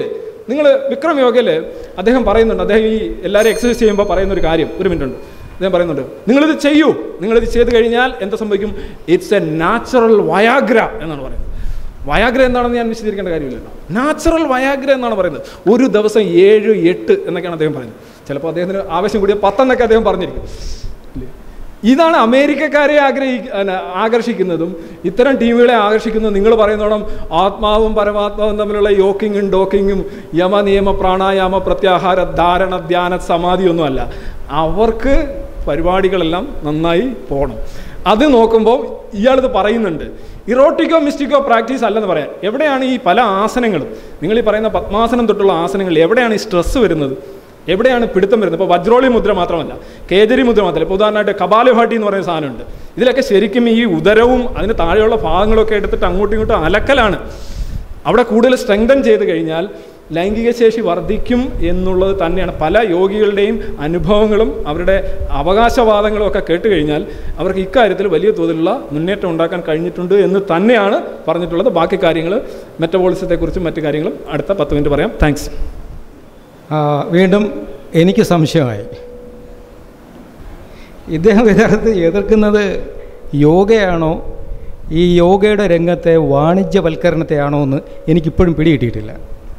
അദ്ദേഹം പറയുന്നുണ്ട്, അദ്ദേഹം ഈ എല്ലാവരും എക്സസൈസ് ചെയ്യുമ്പോൾ പറയുന്നൊരു കാര്യം, 1 മിനിറ്റ് ഉണ്ട്, അദ്ദേഹം പറയുന്നുണ്ട് നിങ്ങളിത് ചെയ്യൂ, നിങ്ങളിത് ചെയ്ത് കഴിഞ്ഞാൽ എന്താ സംഭവിക്കും? ഇറ്റ്സ് എ നാച്ചുറൽ വയാഗ്ര എന്നാണ് പറയുന്നത്. വയാഗ്ര എന്താണെന്ന് ഞാൻ വിശദീകരിക്കേണ്ട കാര്യമില്ലല്ലോ. നാച്ചുറൽ വയാഗ്ര എന്നാണ് പറയുന്നത്. ഒരു ദിവസം 7, 8 എന്നൊക്കെയാണ് അദ്ദേഹം പറയുന്നത്. ചിലപ്പോൾ അദ്ദേഹത്തിന് ആവശ്യം കൂടിയ 10 എന്നൊക്കെ അദ്ദേഹം പറഞ്ഞിരിക്കും. ഇതാണ് അമേരിക്കക്കാരെ ആകർഷിക്കുന്നതും ഇത്തരം ടീമുകളെ ആകർഷിക്കുന്നതും. നിങ്ങൾ പറയുന്നോണം ആത്മാവും പരമാത്മാവും തമ്മിലുള്ള യോക്കിങ്ങും ഡോക്കിങ്ങും യമ നിയമ പ്രാണായാമ പ്രത്യാഹാര ധാരണ ധ്യാന സമാധിയൊന്നുമല്ല. അവർക്ക് പരിപാടികളെല്ലാം നന്നായി പോകണം. അത് നോക്കുമ്പോൾ ഇയാളിത് പറയുന്നുണ്ട്. ഇറോട്ടിക്കോ മിസ്റ്റിക്കോ പ്രാക്ടീസ് അല്ലെന്ന് പറയാൻ. എവിടെയാണ് ഈ പല ആസനങ്ങളും, നിങ്ങൾ ഈ പറയുന്ന പത്മാസനം തൊട്ടുള്ള ആസനങ്ങൾ എവിടെയാണ് ഈ സ്ട്രെസ്സ് വരുന്നത്? എവിടെയാണ് പിടുത്തം വരുന്നത്? ഇപ്പോൾ വജ്രോളി മുദ്ര മാത്രമല്ല, കേജരി മുദ്ര മാത്രമല്ല, ഇപ്പോൾ ഉദാഹരണമായിട്ട് കപാലഭാട്ടി എന്ന് പറയുന്ന സാധനമുണ്ട്. ഇതിലൊക്കെ ശരിക്കും ഈ ഉദരവും അതിന് താഴെയുള്ള ഭാഗങ്ങളൊക്കെ എടുത്തിട്ട് അങ്ങോട്ടും ഇങ്ങോട്ടും അലക്കലാണ്. അവിടെ കൂടുതൽ സ്ട്രെങ്തൻ ചെയ്ത് കഴിഞ്ഞാൽ ലൈംഗിക ശേഷി വർദ്ധിക്കും എന്നുള്ളത് തന്നെയാണ് പല യോഗികളുടെയും അനുഭവങ്ങളും അവരുടെ അവകാശവാദങ്ങളും ഒക്കെ കേട്ട് കഴിഞ്ഞാൽ അവർക്ക് ഇക്കാര്യത്തിൽ വലിയ തോതിലുള്ള മുന്നേറ്റം ഉണ്ടാക്കാൻ കഴിഞ്ഞിട്ടുണ്ട് എന്ന് തന്നെയാണ് പറഞ്ഞിട്ടുള്ളത്. ബാക്കി കാര്യങ്ങൾ മെറ്റബോളിസത്തെക്കുറിച്ചും മറ്റു കാര്യങ്ങളും അടുത്ത 10 മിനിറ്റ് പറയാം. താങ്ക്സ്. വീണ്ടും എനിക്ക് സംശയമായി. ഇദ്ദേഹം യഥാർത്ഥത്തിൽ എതിർക്കുന്നത് യോഗയാണോ ഈ യോഗയുടെ രംഗത്തെ വാണിജ്യവൽക്കരണത്തെയാണോ എന്ന് എനിക്കിപ്പോഴും പിടികിട്ടിയിട്ടില്ല.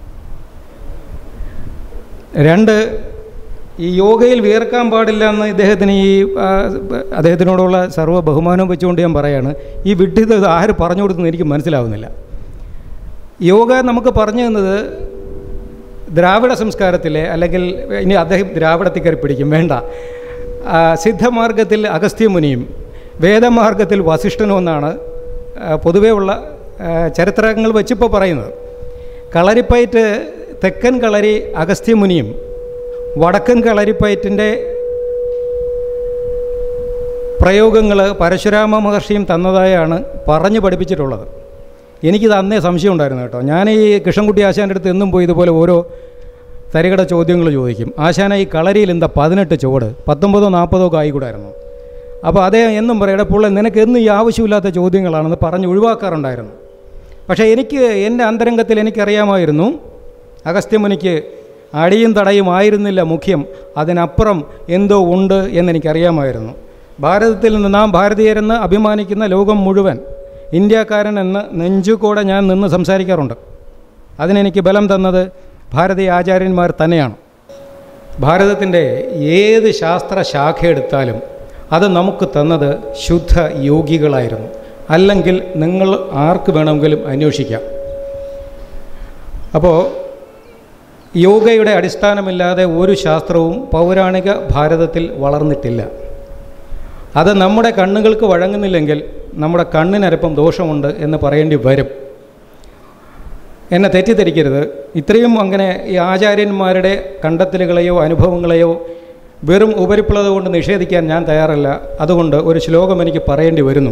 2, ഈ യോഗയിൽ വിയർക്കാൻ പാടില്ല എന്ന് ഇദ്ദേഹത്തിന് അദ്ദേഹത്തിനോടുള്ള സർവ്വ ബഹുമാനവും വെച്ചുകൊണ്ട് ഞാൻ പറയാണ്, ഈ വിഡ്ഢിത് ആര് പറഞ്ഞു കൊടുക്കുന്നത് എനിക്ക് മനസ്സിലാവുന്നില്ല. യോഗ നമുക്ക് പറഞ്ഞു തന്നത് ദ്രാവിഡ സംസ്കാരത്തിലെ, അല്ലെങ്കിൽ ഇനി അദ്ദേഹം ദ്രാവിഡത്തിൽ കയറി പിടിക്കും വേണ്ട, സിദ്ധമാർഗത്തിൽ അഗസ്ത്യമുനിയും വേദമാർഗത്തിൽ വസിഷ്ഠനും എന്നാണ് പൊതുവേ ഉള്ള ചരിത്രങ്ങൾ വെച്ചിപ്പോൾ പറയുന്നത്. കളരിപ്പയറ്റ് തെക്കൻ കളരി അഗസ്ത്യമുനിയും വടക്കൻ കളരിപ്പയറ്റിൻ്റെ പ്രയോഗങ്ങൾ പരശുരാമ മഹർഷിയും തന്നതായാണ് പറഞ്ഞു പഠിപ്പിച്ചിട്ടുള്ളത്. എനിക്കിത് അന്നേ സംശയം ഉണ്ടായിരുന്നു കേട്ടോ. ഞാൻ ഈ കൃഷ്ണൻകുട്ടി ആശാൻ്റെ അടുത്ത് എന്നും പോയി ഇതുപോലെ ഓരോ തരികട ചോദ്യങ്ങൾ ചോദിക്കും. ആശാന ഈ കളരിയിൽ എന്താ 18 ചുവട് 19 40 ഒക്കെ ആയിക്കൂടായിരുന്നു. അപ്പോൾ അതേ എന്നും പറയട്ടെ പുള്ളി നിനക്ക് എന്നും ഈ ആവശ്യമില്ലാത്ത ചോദ്യങ്ങളാണെന്ന് പറഞ്ഞ് ഒഴിവാക്കാറുണ്ടായിരുന്നു. പക്ഷേ എനിക്ക് എൻ്റെ അന്തരംഗത്തിൽ എനിക്കറിയാമായിരുന്നു അഗസ്ത്യമുനിക്ക് അടിയും തടയും ആയിരുന്നില്ല മുഖ്യം, അതിനപ്പുറം എന്തോ ഉണ്ട് എന്നെനിക്കറിയാമായിരുന്നു. ഭാരതത്തിൽ നിന്ന് നാം ഭാരതീയരെന്ന് അഭിമാനിക്കുന്ന ലോകം മുഴുവൻ ഇന്ത്യക്കാരൻ എന്ന് നെഞ്ചുകൂടെ ഞാൻ നിന്ന് സംസാരിക്കാറുണ്ട്. അതിനെനിക്ക് ബലം തന്നത് ഭാരതീയ ആചാര്യന്മാർ തന്നെയാണ്. ഭാരതത്തിൻ്റെ ഏത് ശാസ്ത്ര ശാഖ എടുത്താലും അത് നമുക്ക് തന്നത് ശുദ്ധ യോഗികളായിരുന്നു. അല്ലെങ്കിൽ നിങ്ങൾ ആർക്ക് വേണമെങ്കിലും അന്വേഷിക്കാം. അപ്പോൾ യോഗയുടെ അടിസ്ഥാനമില്ലാതെ ഒരു ശാസ്ത്രവും പൗരാണിക ഭാരതത്തിൽ വളർന്നിട്ടില്ല. അത് നമ്മുടെ കണ്ണുകൾക്ക് വഴങ്ങുന്നില്ലെങ്കിൽ നമ്മുടെ കണ്ണിനരപ്പം ദോഷമുണ്ട് എന്ന് പറയേണ്ടി വരും. എന്നെ തെറ്റിദ്ധരിക്കരുത്. ഇത്രയും അങ്ങനെ ഈ ആചാര്യന്മാരുടെ കണ്ടെത്തലുകളെയോ അനുഭവങ്ങളെയോ വെറും ഉപരിപ്ലത കൊണ്ട് നിഷേധിക്കാൻ ഞാൻ തയ്യാറല്ല. അതുകൊണ്ട് ഒരു ശ്ലോകം എനിക്ക് പറയേണ്ടി വരുന്നു.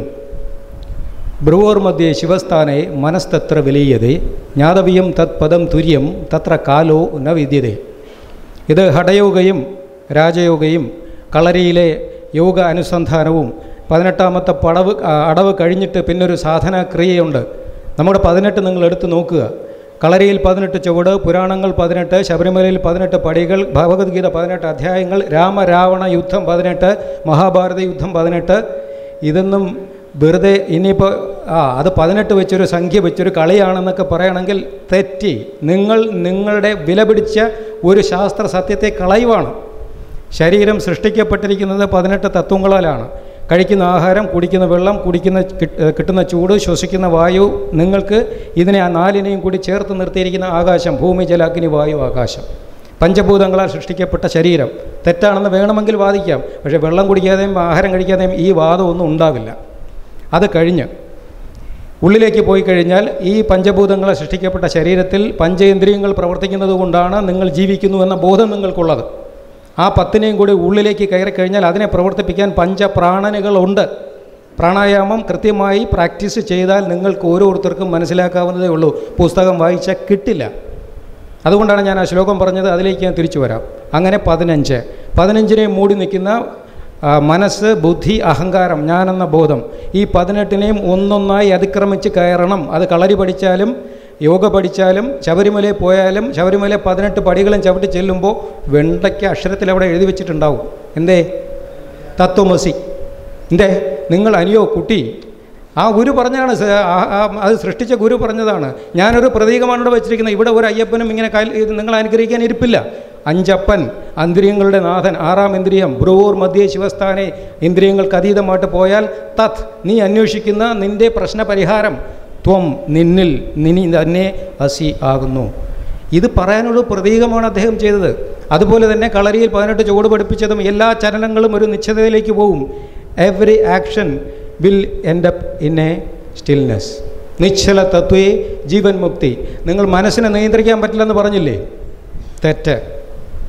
ബ്രുവോർ മധ്യേ ശിവസ്ഥാനേ മനസ്തത്ര വിലീയതേ ജ്ഞാതവ്യം തത് പദം തുര്യം തത്ര കാലോ ന വിദ്യതേ. ഇത് ഹഠയോഗയും രാജയോഗയും കളരിയിലെ യോഗ അനുസന്ധാനവും 18ാമത്തെ അടവ് കഴിഞ്ഞിട്ട് പിന്നൊരു സാധനാക്രിയയുണ്ട്. നമ്മുടെ 18 നിങ്ങൾ എടുത്തു നോക്കുക. കളരിയിൽ 18 ചുവട്, പുരാണങ്ങൾ 18, ശബരിമലയിൽ 18 പടികൾ, ഭഗവത്ഗീത 18 അധ്യായങ്ങൾ, രാമരാവണ യുദ്ധം 18, മഹാഭാരത യുദ്ധം 18. ഇതൊന്നും വെറുതെ ഇനിയിപ്പോൾ അത് 18 വെച്ചൊരു സംഖ്യ വെച്ചൊരു കളിയാണെന്നൊക്കെ പറയണമെങ്കിൽ തെറ്റി. നിങ്ങളുടെ വില പിടിച്ച ഒരു ശാസ്ത്ര സത്യത്തെ കളയുവാണ്. ശരീരം സൃഷ്ടിക്കപ്പെട്ടിരിക്കുന്നത് 18 തത്വങ്ങളാലാണ്. കഴിക്കുന്ന ആഹാരം, കുടിക്കുന്ന വെള്ളം, കിട്ടുന്ന ചൂട്, ശ്വസിക്കുന്ന വായു, നിങ്ങൾക്ക് ഇതിനെ ആ 4നെയും കൂടി ചേർത്ത് നിർത്തിയിരിക്കുന്ന ആകാശം, ഭൂമി, ജല, അഗ്നി, വായു, ആകാശം, പഞ്ചഭൂതങ്ങളാൽ സൃഷ്ടിക്കപ്പെട്ട ശരീരം. തെറ്റാണെന്ന് വേണമെങ്കിൽ വാദിക്കാം. പക്ഷേ വെള്ളം കുടിക്കാതെയും ആഹാരം കഴിക്കാതെയും ഈ വാദമൊന്നും ഉണ്ടാവില്ല. അത് കഴിഞ്ഞ് ഉള്ളിലേക്ക് പോയി കഴിഞ്ഞാൽ ഈ പഞ്ചഭൂതങ്ങളെ സൃഷ്ടിക്കപ്പെട്ട ശരീരത്തിൽ പഞ്ചേന്ദ്രിയങ്ങൾ പ്രവർത്തിക്കുന്നത് കൊണ്ടാണ് നിങ്ങൾ ജീവിക്കുന്നു എന്ന ബോധം നിങ്ങൾക്കുള്ളത്. ആ 10നെയും കൂടി ഉള്ളിലേക്ക് കയറി കഴിഞ്ഞാൽ അതിനെ പ്രവർത്തിപ്പിക്കാൻ പഞ്ചപ്രാണനുകളുണ്ട്. പ്രാണായാമം കൃത്യമായി പ്രാക്ടീസ് ചെയ്താൽ നിങ്ങൾക്ക് ഓരോരുത്തർക്കും മനസ്സിലാക്കാവുന്നതേ ഉള്ളൂ. പുസ്തകം വായിച്ചാൽ കിട്ടില്ല. അതുകൊണ്ടാണ് ഞാൻ ആ ശ്ലോകം പറഞ്ഞത്. അതിലേക്ക് ഞാൻ തിരിച്ചു വരാം. അങ്ങനെ 15നെ മൂടി നിൽക്കുന്ന മനസ്സ്, ബുദ്ധി, അഹങ്കാരം, ഞാനെന്ന ബോധം, ഈ 18നെയും ഒന്നൊന്നായി അതിക്രമിച്ച് കയറണം. അത് കളരി പഠിച്ചാലും യോഗ പഠിച്ചാലും ശബരിമലയിൽ പോയാലും ശബരിമല 18 പടികളും ചവിട്ടി ചെല്ലുമ്പോൾ വെണ്ടയ്ക്ക് അക്ഷരത്തിൽ അവിടെ എഴുതി വെച്ചിട്ടുണ്ടാവും. എന്തേ? തത്വമസി. എന്തേ നിങ്ങൾ അനിയോ കുട്ടി? ആ ഗുരു പറഞ്ഞാണ്, അത് സൃഷ്ടിച്ച ഗുരു പറഞ്ഞതാണ്. ഞാനൊരു പ്രതീകമാണ് ഇവിടെ വെച്ചിരിക്കുന്നത്. ഇവിടെ ഒരു അയ്യപ്പനും ഇങ്ങനെ നിങ്ങൾ അനുഗ്രഹിക്കാൻ ഇരിപ്പില്ല. 5 അപ്പൻ, ഇന്ദ്രിയങ്ങളുടെ നാഥൻ, 6ാം ഇന്ദ്രിയം, ബ്രുവോർ മധ്യേ ശിവസ്ഥാനെ, ഇന്ദ്രിയങ്ങൾക്ക് അതീതമായിട്ട് പോയാൽ തത്, നീ അന്വേഷിക്കുന്ന നിൻ്റെ പ്രശ്നപരിഹാരം, ത്വം, നിന്നിൽ, നിനി തന്നെ അസി ആകുന്നു. ഇത് പറയാനുള്ള പ്രതീകമാണ് അദ്ദേഹം ചെയ്തത്. അതുപോലെ തന്നെ കളരിയിൽ 18 ചുവട് പഠിപ്പിച്ചതും എല്ലാ ചലനങ്ങളും ഒരു നിശ്ചിതയിലേക്ക് പോകും. Every action will end up in a stillness. നിശ്ചല തത്വേ ജീവൻ മുക്തി. നിങ്ങൾ മനസ്സിനെ നിയന്ത്രിക്കാൻ പറ്റില്ലെന്ന് പറഞ്ഞില്ലേ? തെറ്റ്.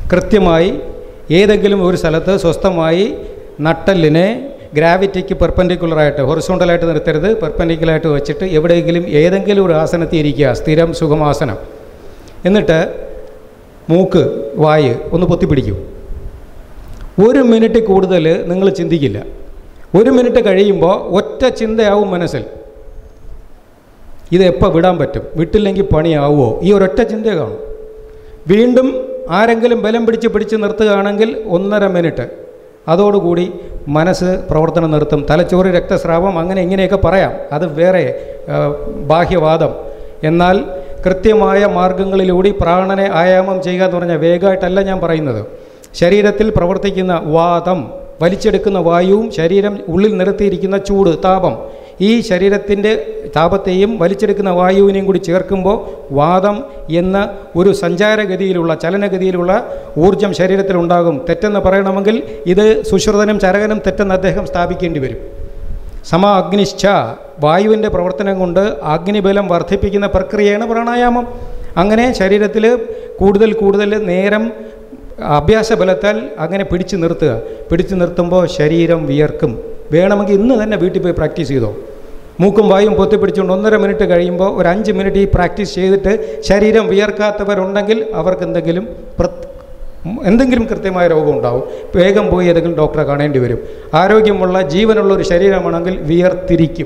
കൃത്യമായി ഏതെങ്കിലും ഒരു സ്ഥലത്ത് സ്വസ്ഥമായി നട്ടെല്ലിനെ ഗ്രാവിറ്റിക്ക് പെർപെൻഡിക്കുലറായിട്ട് ഹൊറിസോണ്ടലായിട്ട് നിർത്തരുത്, പെർപെൻഡിക്കുലറായിട്ട് വെച്ചിട്ട് എവിടെയെങ്കിലും ഏതെങ്കിലും ഒരു ആസനത്തിൽ ഇരിക്കുക, സ്ഥിരം സുഖമാസനം. എന്നിട്ട് മൂക്ക് വായ് ഒന്ന് പൊത്തിപ്പിടിക്കൂ. 1 മിനിറ്റ് കൂടുതൽ നിങ്ങൾ ചിന്തിക്കില്ല. 1 മിനിറ്റ് കഴിയുമ്പോൾ ഒറ്റ ചിന്തയാവും മനസ്സിൽ, ഇതെപ്പോൾ വിടാൻ പറ്റും, വിട്ടില്ലെങ്കിൽ പണിയാവുമോ, ഈ ഒരൊറ്റ ചിന്ത കാണും. വീണ്ടും ആരെങ്കിലും ബലം പിടിച്ച് നിർത്തുകയാണെങ്കിൽ 1.5 മിനിറ്റ്, അതോടുകൂടി മനസ്സ് പ്രവർത്തനം നിർത്തും. തലച്ചോറ് രക്തസ്രാവം അങ്ങനെ ഇങ്ങനെയൊക്കെ പറയാം, അത് വേറെ ബാഹ്യവാദം. എന്നാൽ കൃത്യമായ മാർഗങ്ങളിലൂടെ പ്രാണനെ ആയാമം ചെയ്യുക എന്ന് പറഞ്ഞാൽ വേഗമായിട്ടല്ല ഞാൻ പറയുന്നത്. ശരീരത്തിൽ പ്രവർത്തിക്കുന്ന വാദം, വലിച്ചെടുക്കുന്ന വായുവും ശരീരം ഉള്ളിൽ നിർത്തിയിരിക്കുന്ന ചൂട്, താപം, ഈ ശരീരത്തിൻ്റെ താപത്തെയും വലിച്ചെടുക്കുന്ന വായുവിനെയും കൂടി ചേർക്കുമ്പോൾ വാദം എന്ന ഒരു സഞ്ചാരഗതിയിലുള്ള ചലനഗതിയിലുള്ള ഊർജം ശരീരത്തിലുണ്ടാകും. തെറ്റെന്ന് പറയണമെങ്കിൽ ഇത് സുശ്രുതനും ചരകനും തെറ്റെന്ന് അദ്ദേഹം സ്ഥാപിക്കേണ്ടി വരും. അഗ്നിശ്ച, വായുവിൻ്റെ പ്രവർത്തനം കൊണ്ട് അഗ്നിബലം വർദ്ധിപ്പിക്കുന്ന പ്രക്രിയയാണ് പ്രാണായാമം. അങ്ങനെ ശരീരത്തിൽ കൂടുതൽ നേരം അഭ്യാസബലത്താൽ അങ്ങനെ പിടിച്ചു നിർത്തുക. പിടിച്ചു നിർത്തുമ്പോൾ ശരീരം വിയർക്കും. വേണമെങ്കിൽ ഇന്ന് തന്നെ വീട്ടിൽ പോയി പ്രാക്ടീസ് ചെയ്തോ. മൂക്കും വായും പൊത്തിപ്പിടിച്ചുകൊണ്ട് 1.5 മിനിറ്റ് കഴിയുമ്പോൾ ഒരു 5 മിനിറ്റ് ഈ പ്രാക്ടീസ് ചെയ്തിട്ട് ശരീരം വിയർക്കാത്തവരുണ്ടെങ്കിൽ അവർക്ക് എന്തെങ്കിലും കൃത്യമായ രോഗം ഉണ്ടാവും. വേഗം പോയി ഏതെങ്കിലും ഡോക്ടറെ കാണേണ്ടി വരും. ആരോഗ്യമുള്ള ജീവനുള്ള ഒരു ശരീരമാണെങ്കിൽ വിയർത്തിരിക്കും.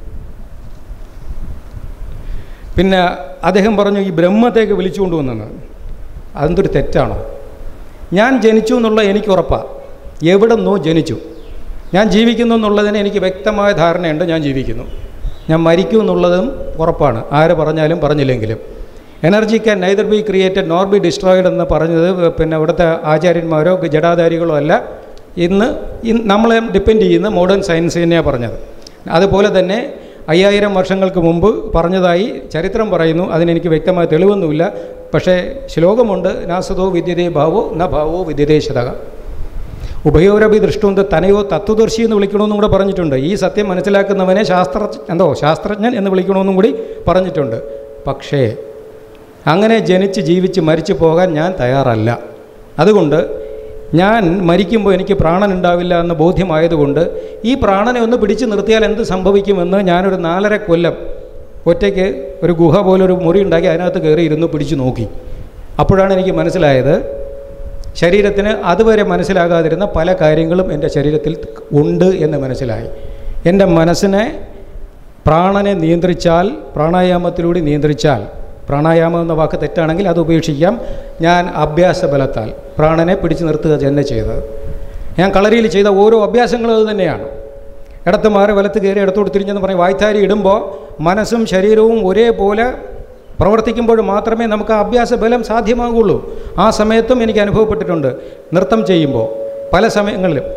പിന്നെ അദ്ദേഹം പറഞ്ഞു ഈ ബ്രഹ്മത്തേക്ക് വിളിച്ചുകൊണ്ട് വന്നെന്ന്. അതെന്തൊരു തെറ്റാണോ? ഞാൻ ജനിച്ചു എന്നുള്ള എനിക്ക് ഉറപ്പാണ്. എവിടെ നിന്നോ ജനിച്ചു. ഞാൻ ജീവിക്കുന്നു എന്നുള്ളതിന് എനിക്ക് വ്യക്തമായ ധാരണയുണ്ട്. ഞാൻ ജീവിക്കുന്നു. ഞാൻ മരിക്കും എന്നുള്ളതും ഉറപ്പാണ്, ആര് പറഞ്ഞാലും പറഞ്ഞില്ലെങ്കിലും. Energy can neither be created nor be destroyed എന്ന് പറഞ്ഞത് പിന്നെ ഇവിടുത്തെ ആചാര്യന്മാരോ ജഡാധാരികളോ അല്ല. ഇന്ന് നമ്മളെ ഡിപ്പെൻഡ് ചെയ്യുന്ന മോഡേൺ സയൻസ് തന്നെയാണ് പറഞ്ഞത്. അതുപോലെ തന്നെ 5000 വർഷങ്ങൾക്ക് മുമ്പ് പറഞ്ഞതായി ചരിത്രം പറയുന്നു. അതിനെനിക്ക് വ്യക്തമായ തെളിവൊന്നുമില്ല. പക്ഷേ ശ്ലോകമുണ്ട്, നാസതോ വിദ്യതേ ഭാവോ ന ഭാവോ വിദ്യതേ ശതക. ഉഭയോരഭി ദൃഷ്ടോന്ത് തനയോ തത്വദർശി എന്ന് വിളിക്കണമെന്നും കൂടെ പറഞ്ഞിട്ടുണ്ട്. ഈ സത്യം മനസ്സിലാക്കുന്നവനെ ശാസ്ത്രജ്ഞൻ എന്ന് വിളിക്കണമെന്നും കൂടി പറഞ്ഞിട്ടുണ്ട്. പക്ഷേ അങ്ങനെ ജനിച്ച് ജീവിച്ച് മരിച്ചു പോകാൻ ഞാൻ തയ്യാറല്ല. അതുകൊണ്ട് ഞാൻ മരിക്കുമ്പോൾ എനിക്ക് പ്രാണൻ ഉണ്ടാവില്ല എന്ന് ബോധ്യമായതുകൊണ്ട് ഈ പ്രാണനെ ഒന്ന് പിടിച്ചു നിർത്തിയാൽ എന്ത് സംഭവിക്കുമെന്ന് ഞാനൊരു 4.5 കൊല്ലം ഒറ്റയ്ക്ക് ഒരു ഗുഹ പോലൊരു മുറി ഉണ്ടാക്കി അതിനകത്ത് കയറി ഇരുന്ന് പിടിച്ചു നോക്കി. അപ്പോഴാണ് എനിക്ക് മനസ്സിലായത് ശരീരത്തിന് അതുവരെ മനസ്സിലാകാതിരുന്ന പല കാര്യങ്ങളും എൻ്റെ ശരീരത്തിൽ ഉണ്ട് എന്ന് മനസ്സിലായി. എൻ്റെ മനസ്സിനെ പ്രാണനെ നിയന്ത്രിച്ചാൽ, പ്രാണായാമത്തിലൂടെ നിയന്ത്രിച്ചാൽ, പ്രാണായാമം എന്ന വാക്ക് തെറ്റാണെങ്കിൽ അത് ഉപേക്ഷിക്കാം. ഞാൻ അഭ്യാസബലത്താൽ പ്രാണനെ പിടിച്ചു നിർത്തുക തന്നെ ചെയ്തത്. ഞാൻ കളരിയിൽ ചെയ്ത ഓരോ അഭ്യാസങ്ങളും അത് തന്നെയാണ്. ഇടത്ത് മാറി വലത്ത് കയറി ഇടത്തോട്ട് തിരിഞ്ഞെന്ന് പറഞ്ഞ് വായ്ത്താരി ഇടുമ്പോൾ മനസ്സും ശരീരവും ഒരേപോലെ പ്രവർത്തിക്കുമ്പോൾ മാത്രമേ നമുക്ക് ആ അഭ്യാസബലം സാധ്യമാകുള്ളൂ. ആ സമയത്തും എനിക്ക് അനുഭവപ്പെട്ടിട്ടുണ്ട്. നൃത്തം ചെയ്യുമ്പോൾ പല സമയങ്ങളിലും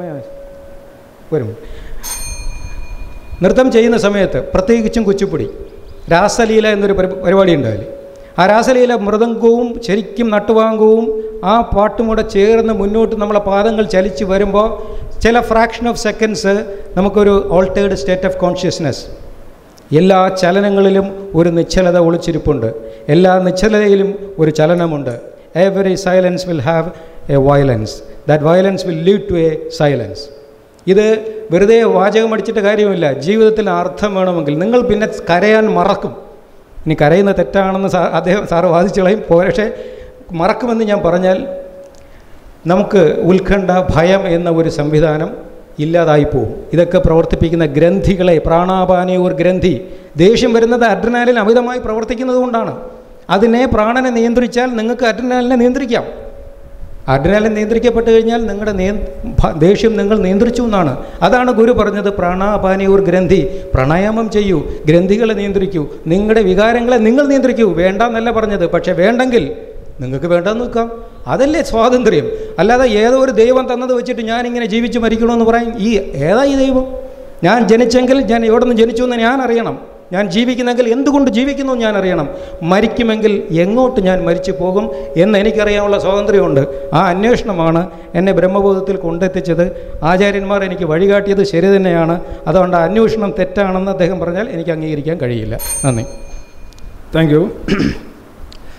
നൃത്തം ചെയ്യുന്ന സമയത്ത് പ്രത്യേകിച്ചും കുച്ചിപ്പുടി രാസലീല എന്നൊരു പരിപാടി ഉണ്ടാവില്ലേ, ആ രാസലീല മൃദംഗവും ശരിക്കും നട്ടുവാങ്കവും ആ പാട്ടും കൂടെ ചേർന്ന് മുന്നോട്ട് നമ്മളെ പാദങ്ങൾ ചലിച്ച് വരുമ്പോൾ ചില ഫ്രാക്ഷൻ ഓഫ് സെക്കൻഡ്സ് നമുക്കൊരു ഓൾട്ടേർഡ് സ്റ്റേറ്റ് ഓഫ് കോൺഷ്യസ്നെസ്. എല്ലാ ചലനങ്ങളിലും ഒരു നിശ്ചലത ഒളിച്ചിരിപ്പുണ്ട്. എല്ലാ നിശ്ചലതയിലും ഒരു ചലനമുണ്ട്. Every silence will have a violence. That violence will lead to a silence. ഇത് വെറുതെ വാചകം അടിച്ചിട്ട് കാര്യമില്ല. ജീവിതത്തിൽ അർത്ഥം വേണമെങ്കിൽ നിങ്ങൾ പിന്നെ കരയാൻ മറക്കും. ഇനി കരയുന്ന തെറ്റാണെന്ന് സാറ് വാദിച്ചു കളയും. പക്ഷേ മറക്കുമെന്ന് ഞാൻ പറഞ്ഞാൽ നമുക്ക് ഉത്കണ്ഠ, ഭയം എന്ന ഒരു സംവിധാനം ഇല്ലാതായിപ്പോവും. ഇതൊക്കെ പ്രവർത്തിപ്പിക്കുന്ന ഗ്രന്ഥികളെ, പ്രാണാപാനയൂർ ഗ്രന്ഥി, ദേഷ്യം വരുന്നത് അഡ്രിനാലിൻ അമിതമായി പ്രവർത്തിക്കുന്നത് കൊണ്ടാണ്. അതിനെ പ്രാണനെ നിയന്ത്രിച്ചാൽ നിങ്ങൾക്ക് അഡ്രിനാലിനെ നിയന്ത്രിക്കാം. അഡ്രിനാലിൻ നിയന്ത്രിക്കപ്പെട്ട് കഴിഞ്ഞാൽ നിങ്ങളുടെ ദേഷ്യം നിങ്ങൾ നിയന്ത്രിച്ചു എന്നാണ്. അതാണ് ഗുരു പറഞ്ഞത്, പ്രാണാപാനയൂർ ഗ്രന്ഥി. പ്രാണായാമം ചെയ്യൂ, ഗ്രന്ഥികളെ നിയന്ത്രിക്കൂ, നിങ്ങളുടെ വികാരങ്ങളെ നിങ്ങൾ നിയന്ത്രിക്കൂ. വേണ്ടെന്നല്ല പറഞ്ഞത്, പക്ഷേ വേണ്ടെങ്കിൽ നിങ്ങൾക്ക് വേണ്ടെന്ന് വെക്കാം. അതല്ലേ സ്വാതന്ത്ര്യം. അല്ലാതെ ഏതോ ഒരു ദൈവം തന്നത് വെച്ചിട്ട് ഞാനിങ്ങനെ ജീവിച്ച് മരിക്കണമെന്ന് പറയും. ഏതാ ഈ ദൈവം? ഞാൻ ജനിച്ചെങ്കിൽ ഞാൻ എവിടെ നിന്ന് ജനിച്ചു എന്ന് ഞാൻ അറിയണം. ഞാൻ ജീവിക്കുന്നെങ്കിൽ എന്തുകൊണ്ട് ജീവിക്കുന്നു ഞാൻ അറിയണം. മരിക്കുമെങ്കിൽ എങ്ങോട്ട് ഞാൻ മരിച്ചു പോകും എന്ന് എനിക്കറിയാനുള്ള സ്വാതന്ത്ര്യമുണ്ട്. ആ അന്വേഷണമാണ് എന്നെ ബ്രഹ്മബോധത്തിൽ കൊണ്ടെത്തിച്ചത്. ആചാര്യന്മാർ എനിക്ക് വഴികാട്ടിയത് ശരി തന്നെയാണ്. അതുകൊണ്ട് അന്വേഷണം തെറ്റാണെന്ന് അദ്ദേഹം പറഞ്ഞാൽ എനിക്ക് അംഗീകരിക്കാൻ കഴിയില്ല. നന്ദി. Thank you.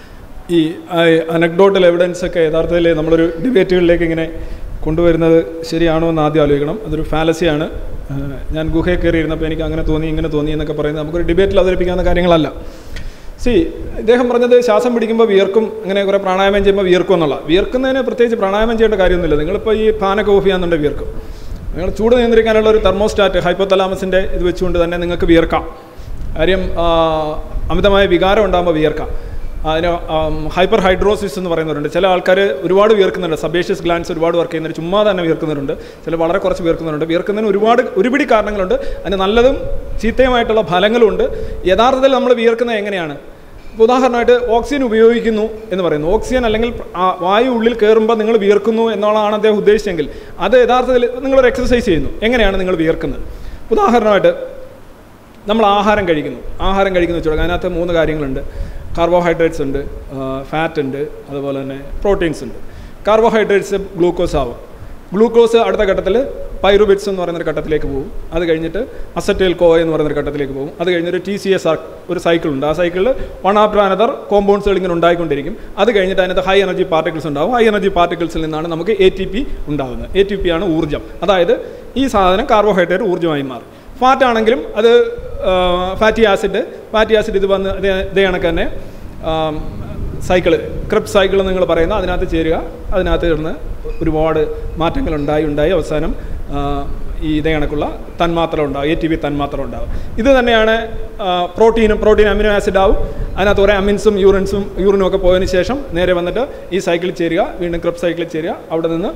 ഈ അനക്ഡോട്ടൽ എവിഡൻസൊക്കെ യഥാർത്ഥത്തിൽ നമ്മളൊരു ഡിബേറ്റുകളിലേക്ക് ഇങ്ങനെ കൊണ്ടുവരുന്നത് ശരിയാണോ എന്ന് ആദ്യം ആലോചിക്കണം. അതൊരു ഫാലസിയാണ്. ഞാൻ ഗുഹയിൽ കയറിയിരുന്നപ്പോൾ എനിക്ക് അങ്ങനെ തോന്നി ഇങ്ങനെ തോന്നി എന്നൊക്കെ പറയുന്നത് നമുക്കൊരു ഡിബേറ്റിൽ അവതരിപ്പിക്കാവുന്ന കാര്യങ്ങളല്ല. ഇദ്ദേഹം പറഞ്ഞത് ശ്വാസം പിടിക്കുമ്പോൾ വിയർക്കും, അങ്ങനെ കുറേ പ്രാണായാമം ചെയ്യുമ്പോൾ വിയർക്കും എന്നുള്ള. വിയർക്കുന്നതിന് പ്രത്യേകിച്ച് പ്രാണായാമം ചെയ്യേണ്ട കാര്യമൊന്നുമില്ല. നിങ്ങളിപ്പോൾ ഈ ഫാനൊക്കെ ഓഫ് ചെയ്യാന്നുണ്ടെങ്കിൽ വിയർക്കും. നിങ്ങൾ ചൂട് നിയന്ത്രിക്കാനുള്ള ഒരു തെർമോസ്റ്റാറ്റ് ഹൈപ്പോതലാമസിൻ്റെ ഇത് വെച്ചുകൊണ്ട് തന്നെ നിങ്ങൾക്ക് വിയർക്കാം. കാര്യം അമിതമായ വികാരം ഉണ്ടാകുമ്പോൾ വിയർക്കാം. അതിന് ഹൈപ്പർ ഹൈഡ്രോസിസ് എന്ന് പറയുന്നവരുണ്ട്. ചില ആൾക്കാർ ഒരുപാട് വിയർക്കുന്നുണ്ട്. സബേഷ്യസ് ഗ്ലാൻസ് ഒരുപാട് വർക്ക് ചെയ്യുന്നവർ ചുമ്മാ തന്നെ വിയർക്കുന്നവരുണ്ട്. ചില വളരെ കുറച്ച് വിയർക്കുന്നവരുണ്ട്. വിയർക്കുന്നതിന് ഒരുപിടി കാരണങ്ങളുണ്ട്. അതിന് നല്ലതും ചീത്തയുമായിട്ടുള്ള ഫലങ്ങളുണ്ട്. യഥാർത്ഥത്തിൽ നമ്മൾ വിയർക്കുന്നത് എങ്ങനെയാണ്? ഇപ്പോൾ ഉദാഹരണമായിട്ട് ഓക്സിജൻ ഉപയോഗിക്കുന്നു എന്ന് പറയുന്നു. ഓക്സിജൻ അല്ലെങ്കിൽ വായു ഉള്ളിൽ കയറുമ്പോൾ നിങ്ങൾ വിയർക്കുന്നു എന്നുള്ളതാണ് അദ്ദേഹം ഉദ്ദേശിച്ചെങ്കിൽ അത് യഥാർത്ഥത്തിൽ നിങ്ങളൊരു എക്സസൈസ് ചെയ്യുന്നു. എങ്ങനെയാണ് നിങ്ങൾ വിയർക്കുന്നത്? ഉദാഹരണമായിട്ട് നമ്മൾ ആഹാരം കഴിക്കുന്നു വെച്ചോളൂ. അതിനകത്ത് 3 കാര്യങ്ങളുണ്ട്. കാർബോഹൈഡ്രേറ്റ്സ് ഉണ്ട്, ഫാറ്റ് ഉണ്ട്, അതുപോലെ തന്നെ പ്രോട്ടീൻസ് ഉണ്ട്. കാർബോഹൈഡ്രേറ്റ്സ് ഗ്ലൂക്കോസ് ആവും. ഗ്ലൂക്കോസ് അടുത്ത ഘട്ടത്തിൽ പൈറുബിറ്റ്സ് എന്ന് പറയുന്നൊരു ഘട്ടത്തിലേക്ക് പോകും. അത് കഴിഞ്ഞിട്ട് അസറ്റൈൽ കോയ എന്ന് പറയുന്നൊരു ഘട്ടത്തിലേക്ക് പോകും. അത് കഴിഞ്ഞൊരു TCS ഒരു സൈക്കിളുണ്ട്. ആ സൈക്കിളിൽ വൺ ആഫ്റ്റർ അനദർ കോമ്പൗണ്ട്സുകൾ ഇങ്ങനെ ഉണ്ടായിക്കൊണ്ടിരിക്കും. അത് കഴിഞ്ഞിട്ട് അതിനകത്ത് ഹൈ എനർജി പാർട്ടിക്കിൾസ് ഉണ്ടാകും. ഹൈ എനർജി പാർട്ടിക്കിൾസിൽ നിന്നാണ് നമുക്ക് ATP ഉണ്ടാകുന്നത്. ATP ആണ് ഊർജ്ജം. അതായത് ഈ സാധനം കാർബോഹൈഡ്രേറ്റ് ഊർജ്ജമായി മാറും. ഫാറ്റ് ആണെങ്കിലും അത് ഫാറ്റി ആസിഡ് ഇത് വന്ന് ഇതേ കണക്ക് തന്നെ സൈക്കിള് ക്രെബ്സ് സൈക്കിൾ നിങ്ങൾ പറയുന്ന അതിനകത്ത് ചേരുക. അതിനകത്ത് ചേർന്ന് ഒരുപാട് മാറ്റങ്ങൾ ഉണ്ടായി അവസാനം ഈ ഇതേ കണക്കുള്ള തന്മാത്ര ഉണ്ടാകും, ATP തന്മാത്ര ഉണ്ടാകും. ഇത് തന്നെയാണ് പ്രോട്ടീൻ അമിനോ ആസിഡ് ആവും. അതിനകത്ത് കുറേ അമിൻസും യൂറിനും ഒക്കെ പോയതിന് ശേഷം നേരെ വന്നിട്ട് ഈ സൈക്കിളിൽ ചേരുക, വീണ്ടും ക്രെബ്സ് സൈക്കിളിൽ ചേരുക. അവിടെ നിന്ന്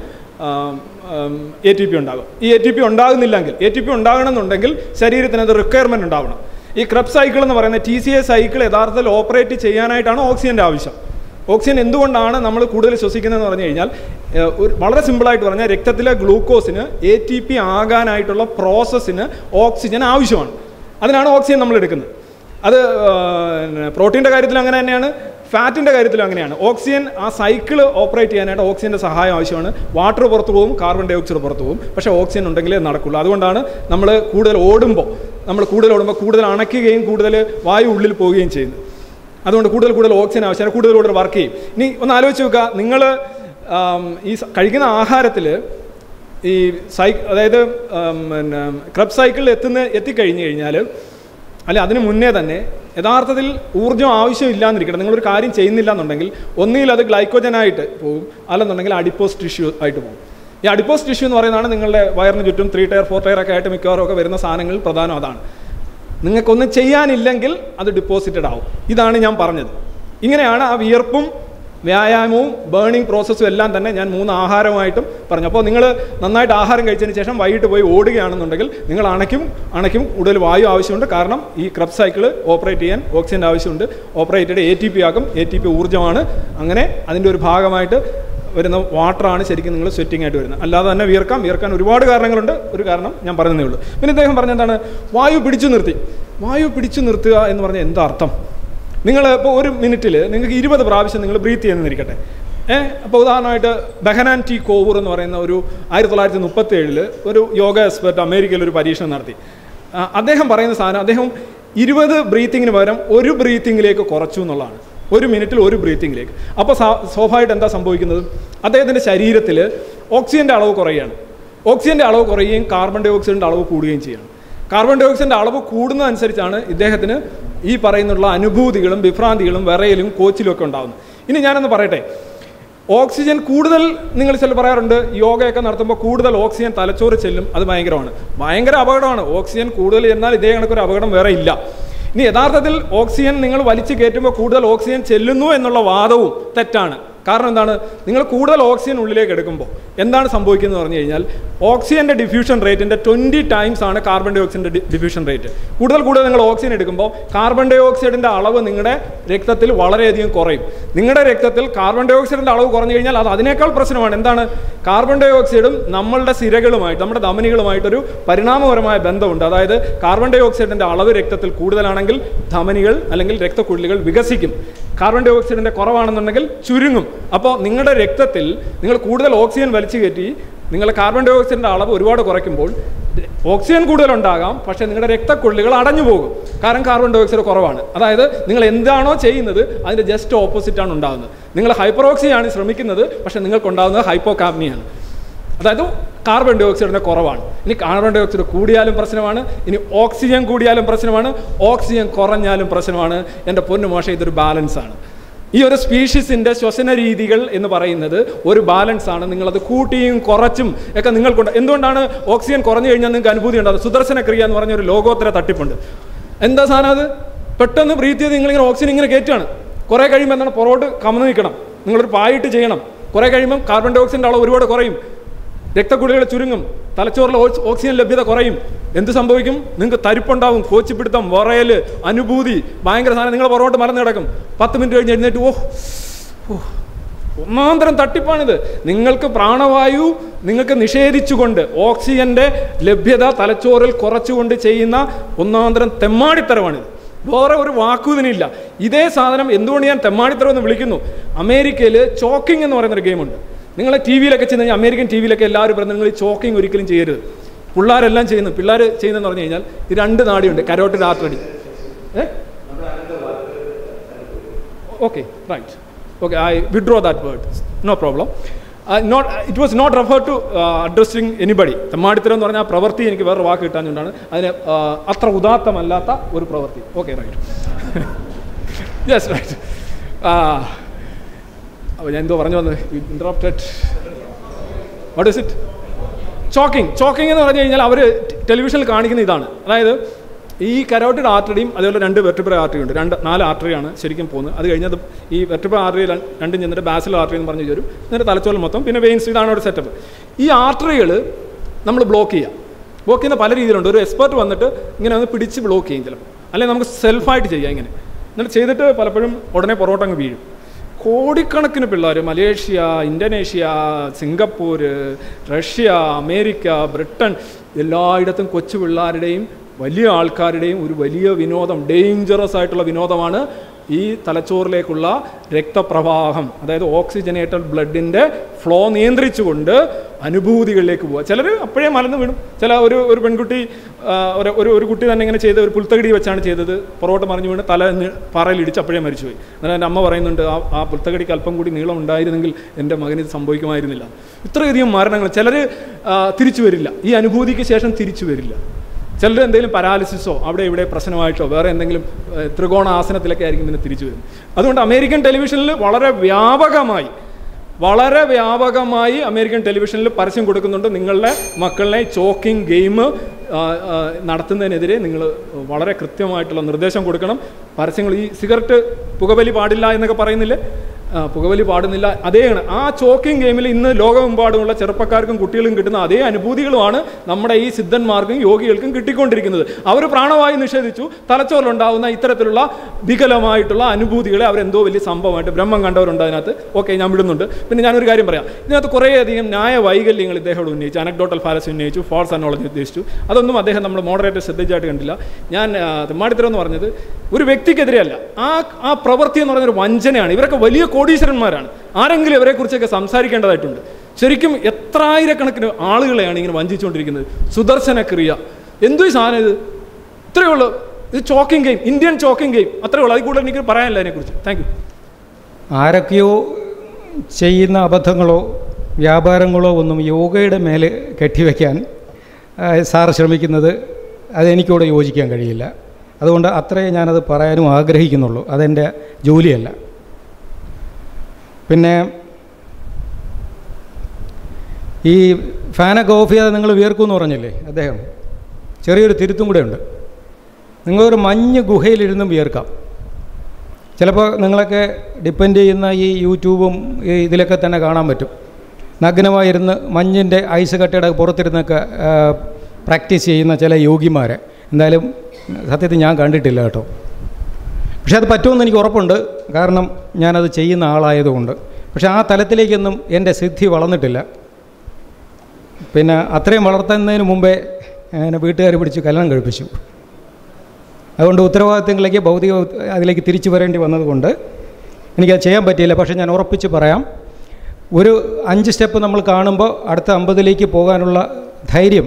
ATP ഉണ്ടാകും. ഈ ATP ഉണ്ടാകുന്നില്ലെങ്കിൽ, ATP ഉണ്ടാകണമെന്നുണ്ടെങ്കിൽ ശരീരത്തിന് അത് റിക്വയർമെൻറ്റ് ഉണ്ടാവണം. ഈ ക്രെബ്സ് സൈക്കിൾ എന്ന് പറയുന്ന TCA സൈക്കിൾ യഥാർത്ഥത്തിൽ ഓപ്പറേറ്റ് ചെയ്യാനായിട്ടാണ് ഓക്സിജൻ്റെ ആവശ്യം. ഓക്സിജൻ എന്തുകൊണ്ടാണ് നമ്മൾ കൂടുതൽ ശ്വസിക്കുന്നതെന്ന് പറഞ്ഞു കഴിഞ്ഞാൽ വളരെ സിമ്പിളായിട്ട് പറഞ്ഞാൽ രക്തത്തിലെ ഗ്ലൂക്കോസിന് ATP ആകാനായിട്ടുള്ള പ്രോസസ്സിന് ഓക്സിജൻ ആവശ്യമാണ്. അതിനാണ് ഓക്സിജൻ നമ്മൾ എടുക്കുന്നത്. അത് പ്രോട്ടീൻ്റെ കാര്യത്തിൽ അങ്ങനെ തന്നെയാണ്, ഫാറ്റിൻ്റെ കാര്യത്തിലും അങ്ങനെയാണ്. ഓക്സിജൻ ആ സൈക്കിൾ ഓപ്പറേറ്റ് ചെയ്യാനായിട്ട് ഓക്സിജൻ്റെ സഹായം ആവശ്യമാണ്. വാട്ടർ പുറത്തു പോകും, കാർബൺ ഡൈ ഓക്സൈഡ് പുറത്തു പോകും. പക്ഷേ ഓക്സിജൻ ഉണ്ടെങ്കിലേ നടക്കുള്ളൂ. അതുകൊണ്ടാണ് നമ്മൾ കൂടുതൽ ഓടുമ്പോൾ കൂടുതൽ അണയ്ക്കുകയും കൂടുതൽ വായു ഉള്ളിൽ പോവുകയും ചെയ്യുന്നത്. അതുകൊണ്ട് കൂടുതൽ ഓക്സിജൻ ആവശ്യമാണ്, കൂടുതൽ വർക്ക് ചെയ്യും. ഇനി ഒന്ന് ആലോചിച്ച് നോക്കുക, നിങ്ങൾ ഈ കഴിക്കുന്ന ആഹാരത്തിൽ ഈ അതായത് ക്രെബ്സ് സൈക്കിളിൽ എത്തിക്കഴിഞ്ഞ് കഴിഞ്ഞാൽ അല്ലെ അതിന് മുന്നേ തന്നെ യഥാർത്ഥത്തിൽ ഊർജ്ജം ആവശ്യമില്ലാന്നിരിക്കട്ടെ, നിങ്ങളൊരു കാര്യം ചെയ്യുന്നില്ല എന്നുണ്ടെങ്കിൽ ഒന്നുകിൽ അത് ഗ്ലൈക്കോജനായിട്ട് പോകും, അല്ലെന്നുണ്ടെങ്കിൽ അഡിപ്പോസ് ടിഷ്യൂ ആയിട്ട് പോകും. ഈ അഡിപ്പോസ് ടിഷ്യൂ എന്ന് പറയുന്നതാണ് നിങ്ങളുടെ വയറിന് ചുറ്റും 3 ടയർ 4 ടയർ ഒക്കെ ആയിട്ട് മിക്കവാറും ഒക്കെ വരുന്ന സാധനങ്ങളിൽ പ്രധാനം അതാണ്. നിങ്ങൾക്കൊന്നും ചെയ്യാനില്ലെങ്കിൽ അത് ഡിപ്പോസിറ്റഡ് ആവും. ഇതാണ് ഞാൻ പറഞ്ഞത്. ഇങ്ങനെയാണ് ആ വിയർപ്പും വ്യായാമവും ബേണിംഗ് പ്രോസസ്സും എല്ലാം തന്നെ ഞാൻ 3 ആഹാരമായിട്ടും പറഞ്ഞു. അപ്പോൾ നിങ്ങൾ നന്നായിട്ട് ആഹാരം കഴിച്ചതിന് ശേഷം വൈകിട്ട് പോയി ഓടുകയാണെന്നുണ്ടെങ്കിൽ നിങ്ങൾ അണയ്ക്കും കൂടുതൽ വായു ആവശ്യമുണ്ട്. കാരണം ഈ ക്രെബ്സ് സൈക്കിൾ ഓപ്പറേറ്റ് ചെയ്യാൻ ഓക്സിജൻ്റെ ആവശ്യമുണ്ട്. ഓപ്പറേറ്റഡ് ATP ആക്കും. ATP ഊർജ്ജമാണ്. അങ്ങനെ അതിൻ്റെ ഒരു ഭാഗമായിട്ട് വരുന്ന വാട്ടറാണ് ശരിക്കും നിങ്ങൾ സ്വെറ്റിംഗ് ആയിട്ട് വരുന്നത്. അല്ലാതെ തന്നെ വിയർക്കാൻ ഒരുപാട് കാരണങ്ങളുണ്ട്. ഒരു കാരണം ഞാൻ പറഞ്ഞതേ ഉള്ളൂ. പിന്നെ ഇദ്ദേഹം പറഞ്ഞെന്താണ്, വായു പിടിച്ചു നിർത്തുക എന്ന് പറഞ്ഞാൽ എന്താ അർത്ഥം? നിങ്ങൾ ഇപ്പോൾ ഒരു മിനിറ്റിൽ നിങ്ങൾക്ക് 20 പ്രാവശ്യം നിങ്ങൾ ബ്രീത്ത് ചെയ്യുന്നിരിക്കട്ടെ. അപ്പോൾ ഉദാഹരണമായിട്ട് ബെഹനാൻ ടി കോവൂർ എന്ന് പറയുന്ന ഒരു 1937 ഒരു യോഗ എക്സ്പെർട്ട് അമേരിക്കയിൽ ഒരു പരീക്ഷണം നടത്തി. അദ്ദേഹം പറയുന്ന സാധനം അദ്ദേഹം 20 ബ്രീത്തിങ്ങിന് പകരം ഒരു ബ്രീത്തിങ്ങിലേക്ക് കുറച്ചു എന്നുള്ളതാണ്. ഒരു മിനിറ്റിൽ ഒരു ബ്രീത്തിങ്ങിലേക്ക്. അപ്പോൾ സ്വാഭാവികമായിട്ട് എന്താ സംഭവിക്കുന്നത്? അദ്ദേഹത്തിൻ്റെ ശരീരത്തിൽ ഓക്സിജൻ്റെ അളവ് കുറയുകയാണ്. ഓക്സിജൻ്റെ അളവ് കുറയുകയും കാർബൺ ഡൈ ഓക്സൈഡിൻ്റെ അളവ് കൂടുകയും ചെയ്യുകയാണ്. കാർബൺ ഡൈ ഓക്സൈഡിൻ്റെ അളവ് കൂടുന്നതനുസരിച്ചാണ് ഇദ്ദേഹത്തിന് ഈ പറയുന്നുള്ള അനുഭൂതികളും വിഭ്രാന്തികളും വിറയലും കോച്ചിലും ഒക്കെ ഉണ്ടാകുന്നത്. ഇനി ഞാനൊന്ന് പറയട്ടെ, ഓക്സിജൻ കൂടുതൽ നിങ്ങൾ ചില പറയാറുണ്ട് യോഗയൊക്കെ നടത്തുമ്പോൾ കൂടുതൽ ഓക്സിജൻ തലച്ചോറ് ചെല്ലും, അത് ഭയങ്കര അപകടമാണ്. ഓക്സിജൻ കൂടുതൽ എന്നാൽ ഇതേ കണക്കൊരു അപകടം വേറെ ഇല്ല. ഇനി യഥാർത്ഥത്തിൽ ഓക്സിജൻ നിങ്ങൾ വലിച്ചു കയറ്റുമ്പോൾ കൂടുതൽ ഓക്സിജൻ ചെല്ലുന്നു എന്നുള്ള വാദവും തെറ്റാണ്. കാരണം എന്താണ്, നിങ്ങൾ കൂടുതൽ ഓക്സിജൻ ഉള്ളിലേക്ക് എടുക്കുമ്പോൾ എന്താണ് സംഭവിക്കുന്നത് പറഞ്ഞു കഴിഞ്ഞാൽ ഓക്സിജൻ്റെ ഡിഫ്യൂഷൻ റേറ്റിൻ്റെ 20 ടൈംസ് ആണ് കാർബൺ ഡൈ ഓക്സൈഡിൻ്റെ ഡിഫ്യൂഷൻ റേറ്റ്. കൂടുതൽ നിങ്ങൾ ഓക്സിജൻ എടുക്കുമ്പോൾ കാർബൺ ഡൈ ഓക്സൈഡിൻ്റെ അളവ് നിങ്ങളുടെ രക്തത്തിൽ വളരെയധികം കുറയും. നിങ്ങളുടെ രക്തത്തിൽ കാർബൺ ഡൈ ഓക്സൈഡിൻ്റെ അളവ് കുറഞ്ഞു കഴിഞ്ഞാൽ അത് അതിനേക്കാൾ പ്രശ്നമാണ്. എന്താണ്, കാർബൺ ഡൈ ഓക്സൈഡും നമ്മളുടെ സിരകളുമായിട്ട് നമ്മുടെ ധമനികളുമായിട്ടൊരു പരിണാമപരമായ ബന്ധമുണ്ട്. അതായത് കാർബൺ ഡൈ ഓക്സൈഡിൻ്റെ അളവ് രക്തത്തിൽ കൂടുതലാണെങ്കിൽ ധമനികൾ അല്ലെങ്കിൽ രക്തക്കുഴലുകൾ വികസിക്കും. കാർബൺ ഡൈ ഓക്സൈഡിൻ്റെ കുറവാണെന്നുണ്ടെങ്കിൽ ചുരുങ്ങും. അപ്പോൾ നിങ്ങളുടെ രക്തത്തിൽ നിങ്ങൾ കൂടുതൽ ഓക്സിജൻ വലിച്ചു കയറ്റി നിങ്ങൾ കാർബൺ ഡൈ ഓക്സൈഡിൻ്റെ അളവ് ഒരുപാട് കുറയ്ക്കുമ്പോൾ ഓക്സിജൻ കൂടുതലുണ്ടാകാം, പക്ഷേ നിങ്ങളുടെ രക്തക്കൊള്ളികൾ അടഞ്ഞു പോകും. കാരണം കാർബൺ ഡൈ ഓക്സൈഡ് കുറവാണ്. അതായത് നിങ്ങൾ എന്താണോ ചെയ്യുന്നത് അതിൻ്റെ ജസ്റ്റ് ഓപ്പോസിറ്റാണ് ഉണ്ടാകുന്നത്. നിങ്ങൾ ഹൈപ്പറോക്സിയാണ് ശ്രമിക്കുന്നത്, പക്ഷേ നിങ്ങൾക്കുണ്ടാകുന്നത് ഹൈപ്പോകാപ്നിയാണ്. അതായത് കാർബൺ ഡൈ ഓക്സൈഡിൻ്റെ കുറവാണ്. ഇനി കാർബൺ ഡൈ ഓക്സൈഡ് കൂടിയാലും പ്രശ്നമാണ്, ഇനി ഓക്സിജൻ കൂടിയാലും പ്രശ്നമാണ്, ഓക്സിജൻ കുറഞ്ഞാലും പ്രശ്നമാണ്. എൻ്റെ പൊന്നു മോശം, ഇതൊരു ബാലൻസാണ്. ഈ ഒരു സ്പീഷീസിൻ്റെ ശ്വസന രീതികൾ എന്ന് പറയുന്നത് ഒരു ബാലൻസാണ്. നിങ്ങളത് കൂട്ടിയും കുറച്ചും ഒക്കെ നിങ്ങൾക്കുണ്ട്. എന്തുകൊണ്ടാണ് ഓക്സിജൻ കുറഞ്ഞു കഴിഞ്ഞാൽ നിങ്ങൾക്ക് അനുഭൂതി ഉണ്ടാകും? സുദർശന ക്രിയ എന്ന് പറഞ്ഞൊരു ലോകോത്തര തട്ടിപ്പുണ്ട്. എന്താ സാധനം അത്? പെട്ടെന്ന് ബ്രീത്ത് ചെയ്ത് നിങ്ങളിങ്ങനെ ഓക്സിജൻ ഇങ്ങനെ കയറ്റുകയാണ്. കുറേ കഴിയുമ്പോൾ എന്താണ്, പുറകോട്ട് കമന്ന് നിൽക്കണം, നിങ്ങളൊരു പായിട്ട് ചെയ്യണം. കുറേ കഴിയുമ്പം കാർബൺ ഡൈ ഓക്സൈഡിൻ്റെ അളവ് ഒരുപാട് കുറയും, രക്തക്കുഴലുകൾ ചുരുങ്ങും, തലച്ചോറിൽ ഓക്സിജൻ ലഭ്യത കുറയും. എന്ത് സംഭവിക്കും? നിങ്ങൾക്ക് തരിപ്പുണ്ടാവും, കോച്ചിപ്പിടുത്തം, വിറയൽ, അനുഭൂതി, ഭയങ്കര സാധനം. നിങ്ങൾ പുറകോട്ട് മറന്നു കിടക്കും. 10 മിനിറ്റ് കഴിഞ്ഞ് എഴുന്നേറ്റ് ഒന്നാന്തരം തട്ടിപ്പാണിത്. നിങ്ങൾക്ക് പ്രാണവായു നിങ്ങൾക്ക് നിഷേധിച്ചുകൊണ്ട് ഓക്സിജൻ്റെ ലഭ്യത തലച്ചോറിൽ കുറച്ചുകൊണ്ട് ചെയ്യുന്ന ഒന്നാന്തരം തെമ്മാടിത്തരമാണിത്. വേറെ ഒരു വാക്കുതിനില്ല. ഇതേ സാധനം എന്തുകൊണ്ട് ഞാൻ തെമ്മാടിത്തരം എന്ന് വിളിക്കുന്നു? അമേരിക്കയിൽ ചോക്കിംഗ് എന്ന് പറയുന്നൊരു ഗെയിമുണ്ട്. നിങ്ങൾ ടി വിയിലൊക്കെ ചെന്ന് കഴിഞ്ഞാൽ, അമേരിക്കൻ ടി വിയിലൊക്കെ എല്ലാവരും പറയുന്നത് നിങ്ങൾ ഈ ചോക്കിംഗ് ഒരിക്കലും ചെയ്യരുത്. പിള്ളേരെല്ലാം ചെയ്യുന്നു. പിള്ളേർ ചെയ്യുന്നതെന്ന് പറഞ്ഞു കഴിഞ്ഞാൽ ഈ 2 നാടിയുണ്ട്, carotid artery. Okay, right, okay, I withdraw that word, no problem. It was not refer to addressing anybody. തെമ്മാടിത്തരം എന്ന് പറഞ്ഞാൽ ആ പ്രവൃത്തി എനിക്ക് വേറെ വാക്ക് കിട്ടാഞ്ഞുകൊണ്ടാണ്. അതിന് അത്ര ഉദാത്തമല്ലാത്ത ഒരു പ്രവൃത്തി. Okay, right, yes, right. അപ്പോൾ ഞാൻ എന്തോ പറഞ്ഞു വന്നത്? Interrupted. What is it? Choking എന്ന് പറഞ്ഞു കഴിഞ്ഞാൽ അവർ ടെലിവിഷനിൽ കാണിക്കുന്ന ഇതാണ്. അതായത് ഈ കരോട്ടിഡ് ആർട്ടറിയും അതേപോലെ 2 വെർട്ടിബ്രൽ ആർട്ടറി ഉണ്ട്. 4 ആർട്ടറിയാണ് ശരിക്കും പോകുന്നത്. അത് കഴിഞ്ഞത് ഈ വെർട്ടിബ്രൽ ആർട്ടറി 2 ചെന്നിട്ട് ബാസിൽ ആർട്ടറി എന്ന് പറഞ്ഞു തരും. എന്നിട്ട് തലച്ചോറിൽ മൊത്തം, പിന്നെ വെയിൻസ്. ഇതാണ് ഒരു സെറ്റപ്പ്. ഈ ആർട്ടറികൾ നമ്മൾ ബ്ലോക്ക് ചെയ്യുന്ന പല രീതിയിലുണ്ട്. ഒരു എക്സ്പെർട്ട് വന്നിട്ട് ഇങ്ങനെ ഒന്ന് പിടിച്ച് ബ്ലോക്ക് ചെയ്യും ചിലപ്പോൾ, അല്ലെങ്കിൽ നമുക്ക് സെൽഫായിട്ട് ചെയ്യാം ഇങ്ങനെ. എന്നിട്ട് ചെയ്തിട്ട് പലപ്പോഴും ഉടനെ പുറകോട്ടങ്ങ് വീഴും. കോടിക്കണക്കിന് പിള്ളേർ Malaysia, Indonesia, Singapore, Russia, America, Britain, എല്ലായിടത്തും കൊച്ചു പിള്ളേരുടെയും വലിയ ആൾക്കാരുടെയും ഒരു വലിയ വിനോദം, ഡേഞ്ചറസ് ആയിട്ടുള്ള വിനോദമാണ് ഈ തലച്ചോറിലേക്കുള്ള രക്തപ്രവാഹം. അതായത് ഓക്സിജനേറ്റഡ് ബ്ലഡിൻ്റെ ഫ്ലോ നിയന്ത്രിച്ചുകൊണ്ട് അനുഭൂതികളിലേക്ക് പോവുക. ചിലർ അപ്പോഴേ മലന്ന് വീണും. ഒരു പെൺകുട്ടി, ഒരു കുട്ടി തന്നെ ഇങ്ങനെ ചെയ്ത്, ഒരു പുൽത്തകടി വെച്ചാണ് ചെയ്തത്. പുറകോട്ട് മറിഞ്ഞു വീണ് തല പാറയിലിടിച്ച് അപ്പോഴേ മരിച്ചുപോയി. എന്നാൽ എൻ്റെ അമ്മ പറയുന്നുണ്ട്, ആ പുൽത്തകടിക്ക് അല്പം കൂടി നീളം ഉണ്ടായിരുന്നെങ്കിൽ എൻ്റെ മകന് ഇത് സംഭവിക്കുമായിരുന്നില്ല. ഇത്രയധികം മരണങ്ങൾ. ചിലർ തിരിച്ചു വരില്ല, ഈ അനുഭൂതിക്ക് ശേഷം തിരിച്ചു വരില്ല. ചിലർ എന്തെങ്കിലും പാരാലിസിസോ അവിടെ ഇവിടെ പ്രശ്നമായിട്ടോ വേറെ എന്തെങ്കിലും ത്രികോണാസനത്തിലൊക്കെ ആയിരിക്കും പിന്നെ തിരിച്ചു വരും. അതുകൊണ്ട് അമേരിക്കൻ ടെലിവിഷനിൽ വളരെ വ്യാപകമായി അമേരിക്കൻ ടെലിവിഷനിൽ പരസ്യം കൊടുക്കുന്നുണ്ട്. നിങ്ങളുടെ മക്കളെ ചോക്കിംഗ് ഗെയിം നടത്തുന്നതിനെതിരെ നിങ്ങൾ വളരെ കൃത്യമായിട്ടുള്ള നിർദ്ദേശം കൊടുക്കണം. പരസ്യങ്ങൾ, ഈ സിഗരറ്റ്, പുകവലി പാടില്ല എന്നൊക്കെ പറയുന്നില്ലേ, പുകവലി പാടുന്നില്ല. അതേയാണ് ആ ചോക്കിംഗ് ഗെയിമിൽ ഇന്ന് ലോകമെമ്പാടുമുള്ള ചെറുപ്പക്കാർക്കും കുട്ടികൾക്കും കിട്ടുന്ന അതേ അനുഭൂതികളുമാണ് നമ്മുടെ ഈ സിദ്ധന്മാർക്കും യോഗികൾക്കും കിട്ടിക്കൊണ്ടിരിക്കുന്നത്. അവർ പ്രാണവായു നിഷേധിച്ചു, തലച്ചോറിലുണ്ടാകുന്ന ഇത്തരത്തിലുള്ള വികലമായിട്ടുള്ള അനുഭൂതികളെ അവരെന്തോ വലിയ സംഭവമായിട്ട് ബ്രഹ്മം കണ്ടവരുണ്ട് അതിനകത്ത്. ഓക്കെ, ഞാൻ വിടുന്നുണ്ട്. പിന്നെ ഞാനൊരു കാര്യം പറയാം. ഇതിനകത്ത് കുറേയധികം ന്യായ വൈകല്യങ്ങൾ ഇദ്ദേഹം ഉന്നയിച്ചു, അനക്ഡോട്ടൽ ഫാലസി ഉന്നയിച്ചു, ഫാൾസ് അനോളജി ഉദ്ദേശിച്ചു. അതൊന്നും അദ്ദേഹം നമ്മൾ മോഡറേറ്റർ ശ്രദ്ധിച്ചായിട്ട് കണ്ടില്ല. ഞാൻ തെമ്മാടിത്തരം എന്ന് പറഞ്ഞത് ഒരു വ്യക്തിക്കെതിരെയല്ല, ആ പ്രവൃത്തി എന്ന് പറയുന്നൊരു വഞ്ചനയാണ്. ഇവരൊക്കെ വലിയ കോടീശ്വരന്മാരാണ്. ആരെങ്കിലും ഇവരെക്കുറിച്ചൊക്കെ സംസാരിക്കേണ്ടതായിട്ടുണ്ട്. ശരിക്കും എത്രായിരക്കണക്കിന് ആളുകളെയാണ് ഇങ്ങനെ വഞ്ചിച്ചുകൊണ്ടിരിക്കുന്നത്. സുദർശന ക്രിയ, എന്തോ ഈ സാധനം ഇത്? ഇത്രയേ ഉള്ളൂ. ഇത് choking game, Indian choking game, അത്രയേ ഉള്ളൂ. അതിൽ കൂടുതൽ എനിക്ക് പറയാനില്ല അതിനെക്കുറിച്ച്. Thank you. ആരൊക്കെയോ ചെയ്യുന്ന അബദ്ധങ്ങളോ വ്യാപാരങ്ങളോ ഒന്നും യോഗയുടെ മേലെ കെട്ടിവെക്കാൻ സാർ ശ്രമിക്കുന്നത് അതെനിക്കോട് യോജിക്കാൻ കഴിയില്ല. അതുകൊണ്ട് അത്രേ ഞാനത് പറയാനും ആഗ്രഹിക്കുന്നുള്ളൂ. അതെൻ്റെ ജോലിയല്ല. പിന്നെ ഈ ഫാനൊക്കെ ഓഫ് ചെയ്യാതെ നിങ്ങൾ വിയർക്കുമെന്ന് പറഞ്ഞില്ലേ അദ്ദേഹം, ചെറിയൊരു തിരുത്തും കൂടെ ഉണ്ട്. നിങ്ങളൊരു മഞ്ഞ് ഗുഹയിലിരുന്നും വിയർക്കാം. ചിലപ്പോൾ നിങ്ങളൊക്കെ ഡിപ്പെൻഡ് ചെയ്യുന്ന ഈ യൂട്യൂബും ഇതിലൊക്കെ തന്നെ കാണാൻ പറ്റും. നഗ്നമായിരുന്ന് മഞ്ഞിൻ്റെ ഐസ് കട്ടയുടെ പുറത്തിരുന്നൊക്കെ പ്രാക്ടീസ് ചെയ്യുന്ന ചില യോഗിമാരെ. എന്തായാലും സത്യത്തിൽ ഞാൻ കണ്ടിട്ടില്ല കേട്ടോ. പക്ഷെ അത് പറ്റുമെന്ന് എനിക്ക് ഉറപ്പുണ്ട്, കാരണം ഞാനത് ചെയ്യുന്ന ആളായതുകൊണ്ട്. പക്ഷെ ആ തലത്തിലേക്കൊന്നും എൻ്റെ സിദ്ധി വളർന്നിട്ടില്ല. പിന്നെ അത്രയും വളർത്തുന്നതിന് മുമ്പേ എന്നെ വീട്ടുകാർ പിടിച്ച് കല്യാണം കഴിപ്പിച്ചു. അതുകൊണ്ട് ഉത്തരവാദിത്തങ്ങളിലേക്ക് ഭൗതിക അതിലേക്ക് തിരിച്ചു വരേണ്ടി വന്നതുകൊണ്ട് എനിക്കത് ചെയ്യാൻ പറ്റിയില്ല. പക്ഷേ ഞാൻ ഉറപ്പിച്ച് പറയാം, ഒരു 5 സ്റ്റെപ്പ് നമ്മൾ കാണുമ്പോൾ അടുത്ത 50ലേക്ക് പോകാനുള്ള ധൈര്യം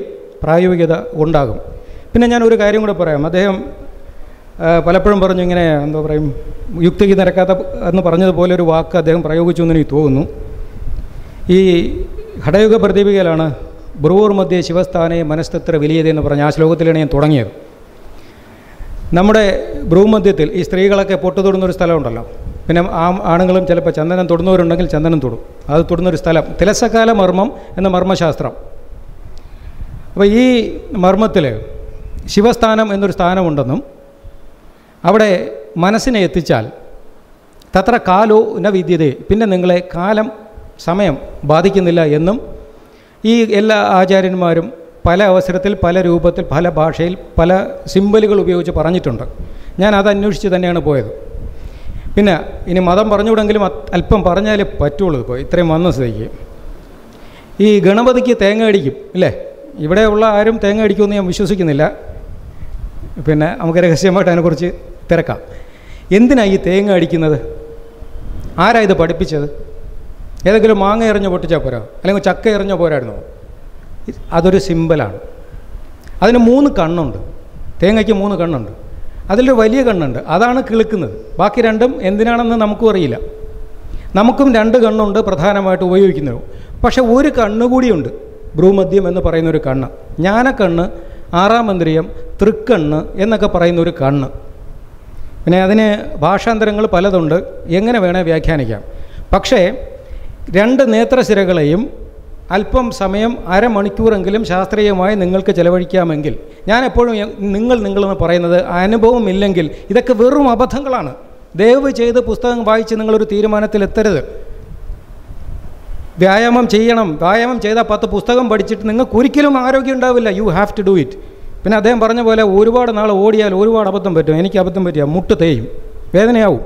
പ്രായോഗികത ഉണ്ടാകും. പിന്നെ ഞാനൊരു കാര്യം കൂടെ പറയാം. അദ്ദേഹം പലപ്പോഴും പറഞ്ഞു ഇങ്ങനെ എന്താ പറയും, യുക്തിക്ക് നിരക്കാത്ത എന്ന് പറഞ്ഞതുപോലെ ഒരു വാക്ക് അദ്ദേഹം പ്രയോഗിച്ചു എന്ന് എനിക്ക് തോന്നുന്നു. ഈ ഘടയുഗ പ്രദീപികയിലാണ് ബ്രൂർ മധ്യേ ശിവസ്ഥാനെ മനസ്തത്ര വലിയതെന്ന് പറഞ്ഞ ആ ശ്ലോകത്തിലാണ് ഞാൻ തുടങ്ങിയത്. നമ്മുടെ ഭ്രൂമധ്യത്തിൽ ഈ സ്ത്രീകളൊക്കെ പൊട്ട് തൊടുന്നൊരു സ്ഥലമുണ്ടല്ലോ, പിന്നെ ആണുങ്ങളും ചിലപ്പോൾ ചന്ദനം തൊടുന്നവരുണ്ടെങ്കിൽ ചന്ദനം തൊടും, അത് തൊടുന്നൊരു സ്ഥലം തിലസകാല മർമ്മം എന്ന മർമ്മശാസ്ത്രം. അപ്പോൾ ഈ മർമ്മത്തിൽ ശിവസ്ഥാനം എന്നൊരു സ്ഥാനമുണ്ടെന്നും അവിടെ മനസ്സിനെ എത്തിച്ചാൽ തത്ര കാലോ ന വിദ്യതേ, പിന്നെ നിങ്ങളെ കാലം സമയം ബാധിക്കുന്നില്ല എന്നും ഈ എല്ലാ ആചാര്യന്മാരും പല അവസരത്തിൽ പല രൂപത്തിൽ പല ഭാഷയിൽ പല സിമ്പലുകൾ ഉപയോഗിച്ച് പറഞ്ഞിട്ടുണ്ട്. ഞാൻ അത് അന്വേഷിച്ച് തന്നെയാണ് പോയത്. പിന്നെ ഇനി മതം പറഞ്ഞുകൂടെങ്കിലും അല്പം പറഞ്ഞാലേ പറ്റുള്ളൂ. ഇപ്പോൾ ഇത്രയും വന്ന സ്ഥിതിക്ക് ഈ ഗണപതിക്ക് തേങ്ങ അടിക്കും ഇല്ലേ? ഇവിടെ ഉള്ള ആരും തേങ്ങ അടിക്കുമെന്ന് ഞാൻ വിശ്വസിക്കുന്നില്ല. പിന്നെ നമുക്ക് രഹസ്യമായിട്ട് അതിനെക്കുറിച്ച് തിരക്കാം. എന്തിനാണ് ഈ തേങ്ങ അടിക്കുന്നത്? ആരാ ഇത് പഠിപ്പിച്ചത്? ഏതെങ്കിലും മാങ്ങ എറിഞ്ഞ് പൊട്ടിച്ചാൽ പോരാ, അല്ലെങ്കിൽ ചക്ക എറിഞ്ഞോ പോരായിരുന്നോ? അതൊരു സിമ്പലാണ്. അതിന് 3 കണ്ണുണ്ട്. തേങ്ങയ്ക്ക് 3 കണ്ണുണ്ട്. അതിലൊരു വലിയ കണ്ണുണ്ട്, അതാണ് കിളുക്കുന്നത്. ബാക്കി രണ്ടും എന്തിനാണെന്ന് നമുക്കും അറിയില്ല. നമുക്കും 2 കണ്ണുണ്ട് പ്രധാനമായിട്ട് ഉപയോഗിക്കുന്നത്. പക്ഷെ ഒരു കണ്ണുകൂടിയുണ്ട്, ഭ്രൂമധ്യം എന്ന് പറയുന്നൊരു കണ്ണ്, ജ്ഞാനക്കണ്ണ്, 6-ാം ഇന്ദ്രിയം, തൃക്കണ്ണ് എന്നൊക്കെ പറയുന്നൊരു കണ്ണ്. പിന്നെ അതിന് ഭാഷാന്തരങ്ങൾ പലതുണ്ട്, എങ്ങനെ വേണേൽ വ്യാഖ്യാനിക്കാം. പക്ഷേ 2 നേത്രശിരകളെയും അല്പം സമയം അരമണിക്കൂറെങ്കിലും ശാസ്ത്രീയമായി നിങ്ങൾക്ക് ചെലവഴിക്കാമെങ്കിൽ, ഞാൻ എപ്പോഴും നിങ്ങളെന്ന് പറയുന്നത് അനുഭവമില്ലെങ്കിൽ ഇതൊക്കെ വെറും അബദ്ധങ്ങളാണ്. ദയവ് ചെയ്ത് പുസ്തകം വായിച്ച് നിങ്ങളൊരു തീരുമാനത്തിലെത്തരുത്. വ്യായാമം ചെയ്യണം, വ്യായാമം ചെയ്താൽ 10 പുസ്തകം പഠിച്ചിട്ട് നിങ്ങൾക്ക് ഒരിക്കലും ആരോഗ്യം ഉണ്ടാവില്ല. You have to do it. പിന്നെ അദ്ദേഹം പറഞ്ഞ പോലെ ഒരുപാട് നാൾ ഓടിയാൽ ഒരുപാട് അബദ്ധം പറ്റും. എനിക്ക് അബദ്ധം പറ്റിയ മുട്ട് തേയും, വേദനയാവും.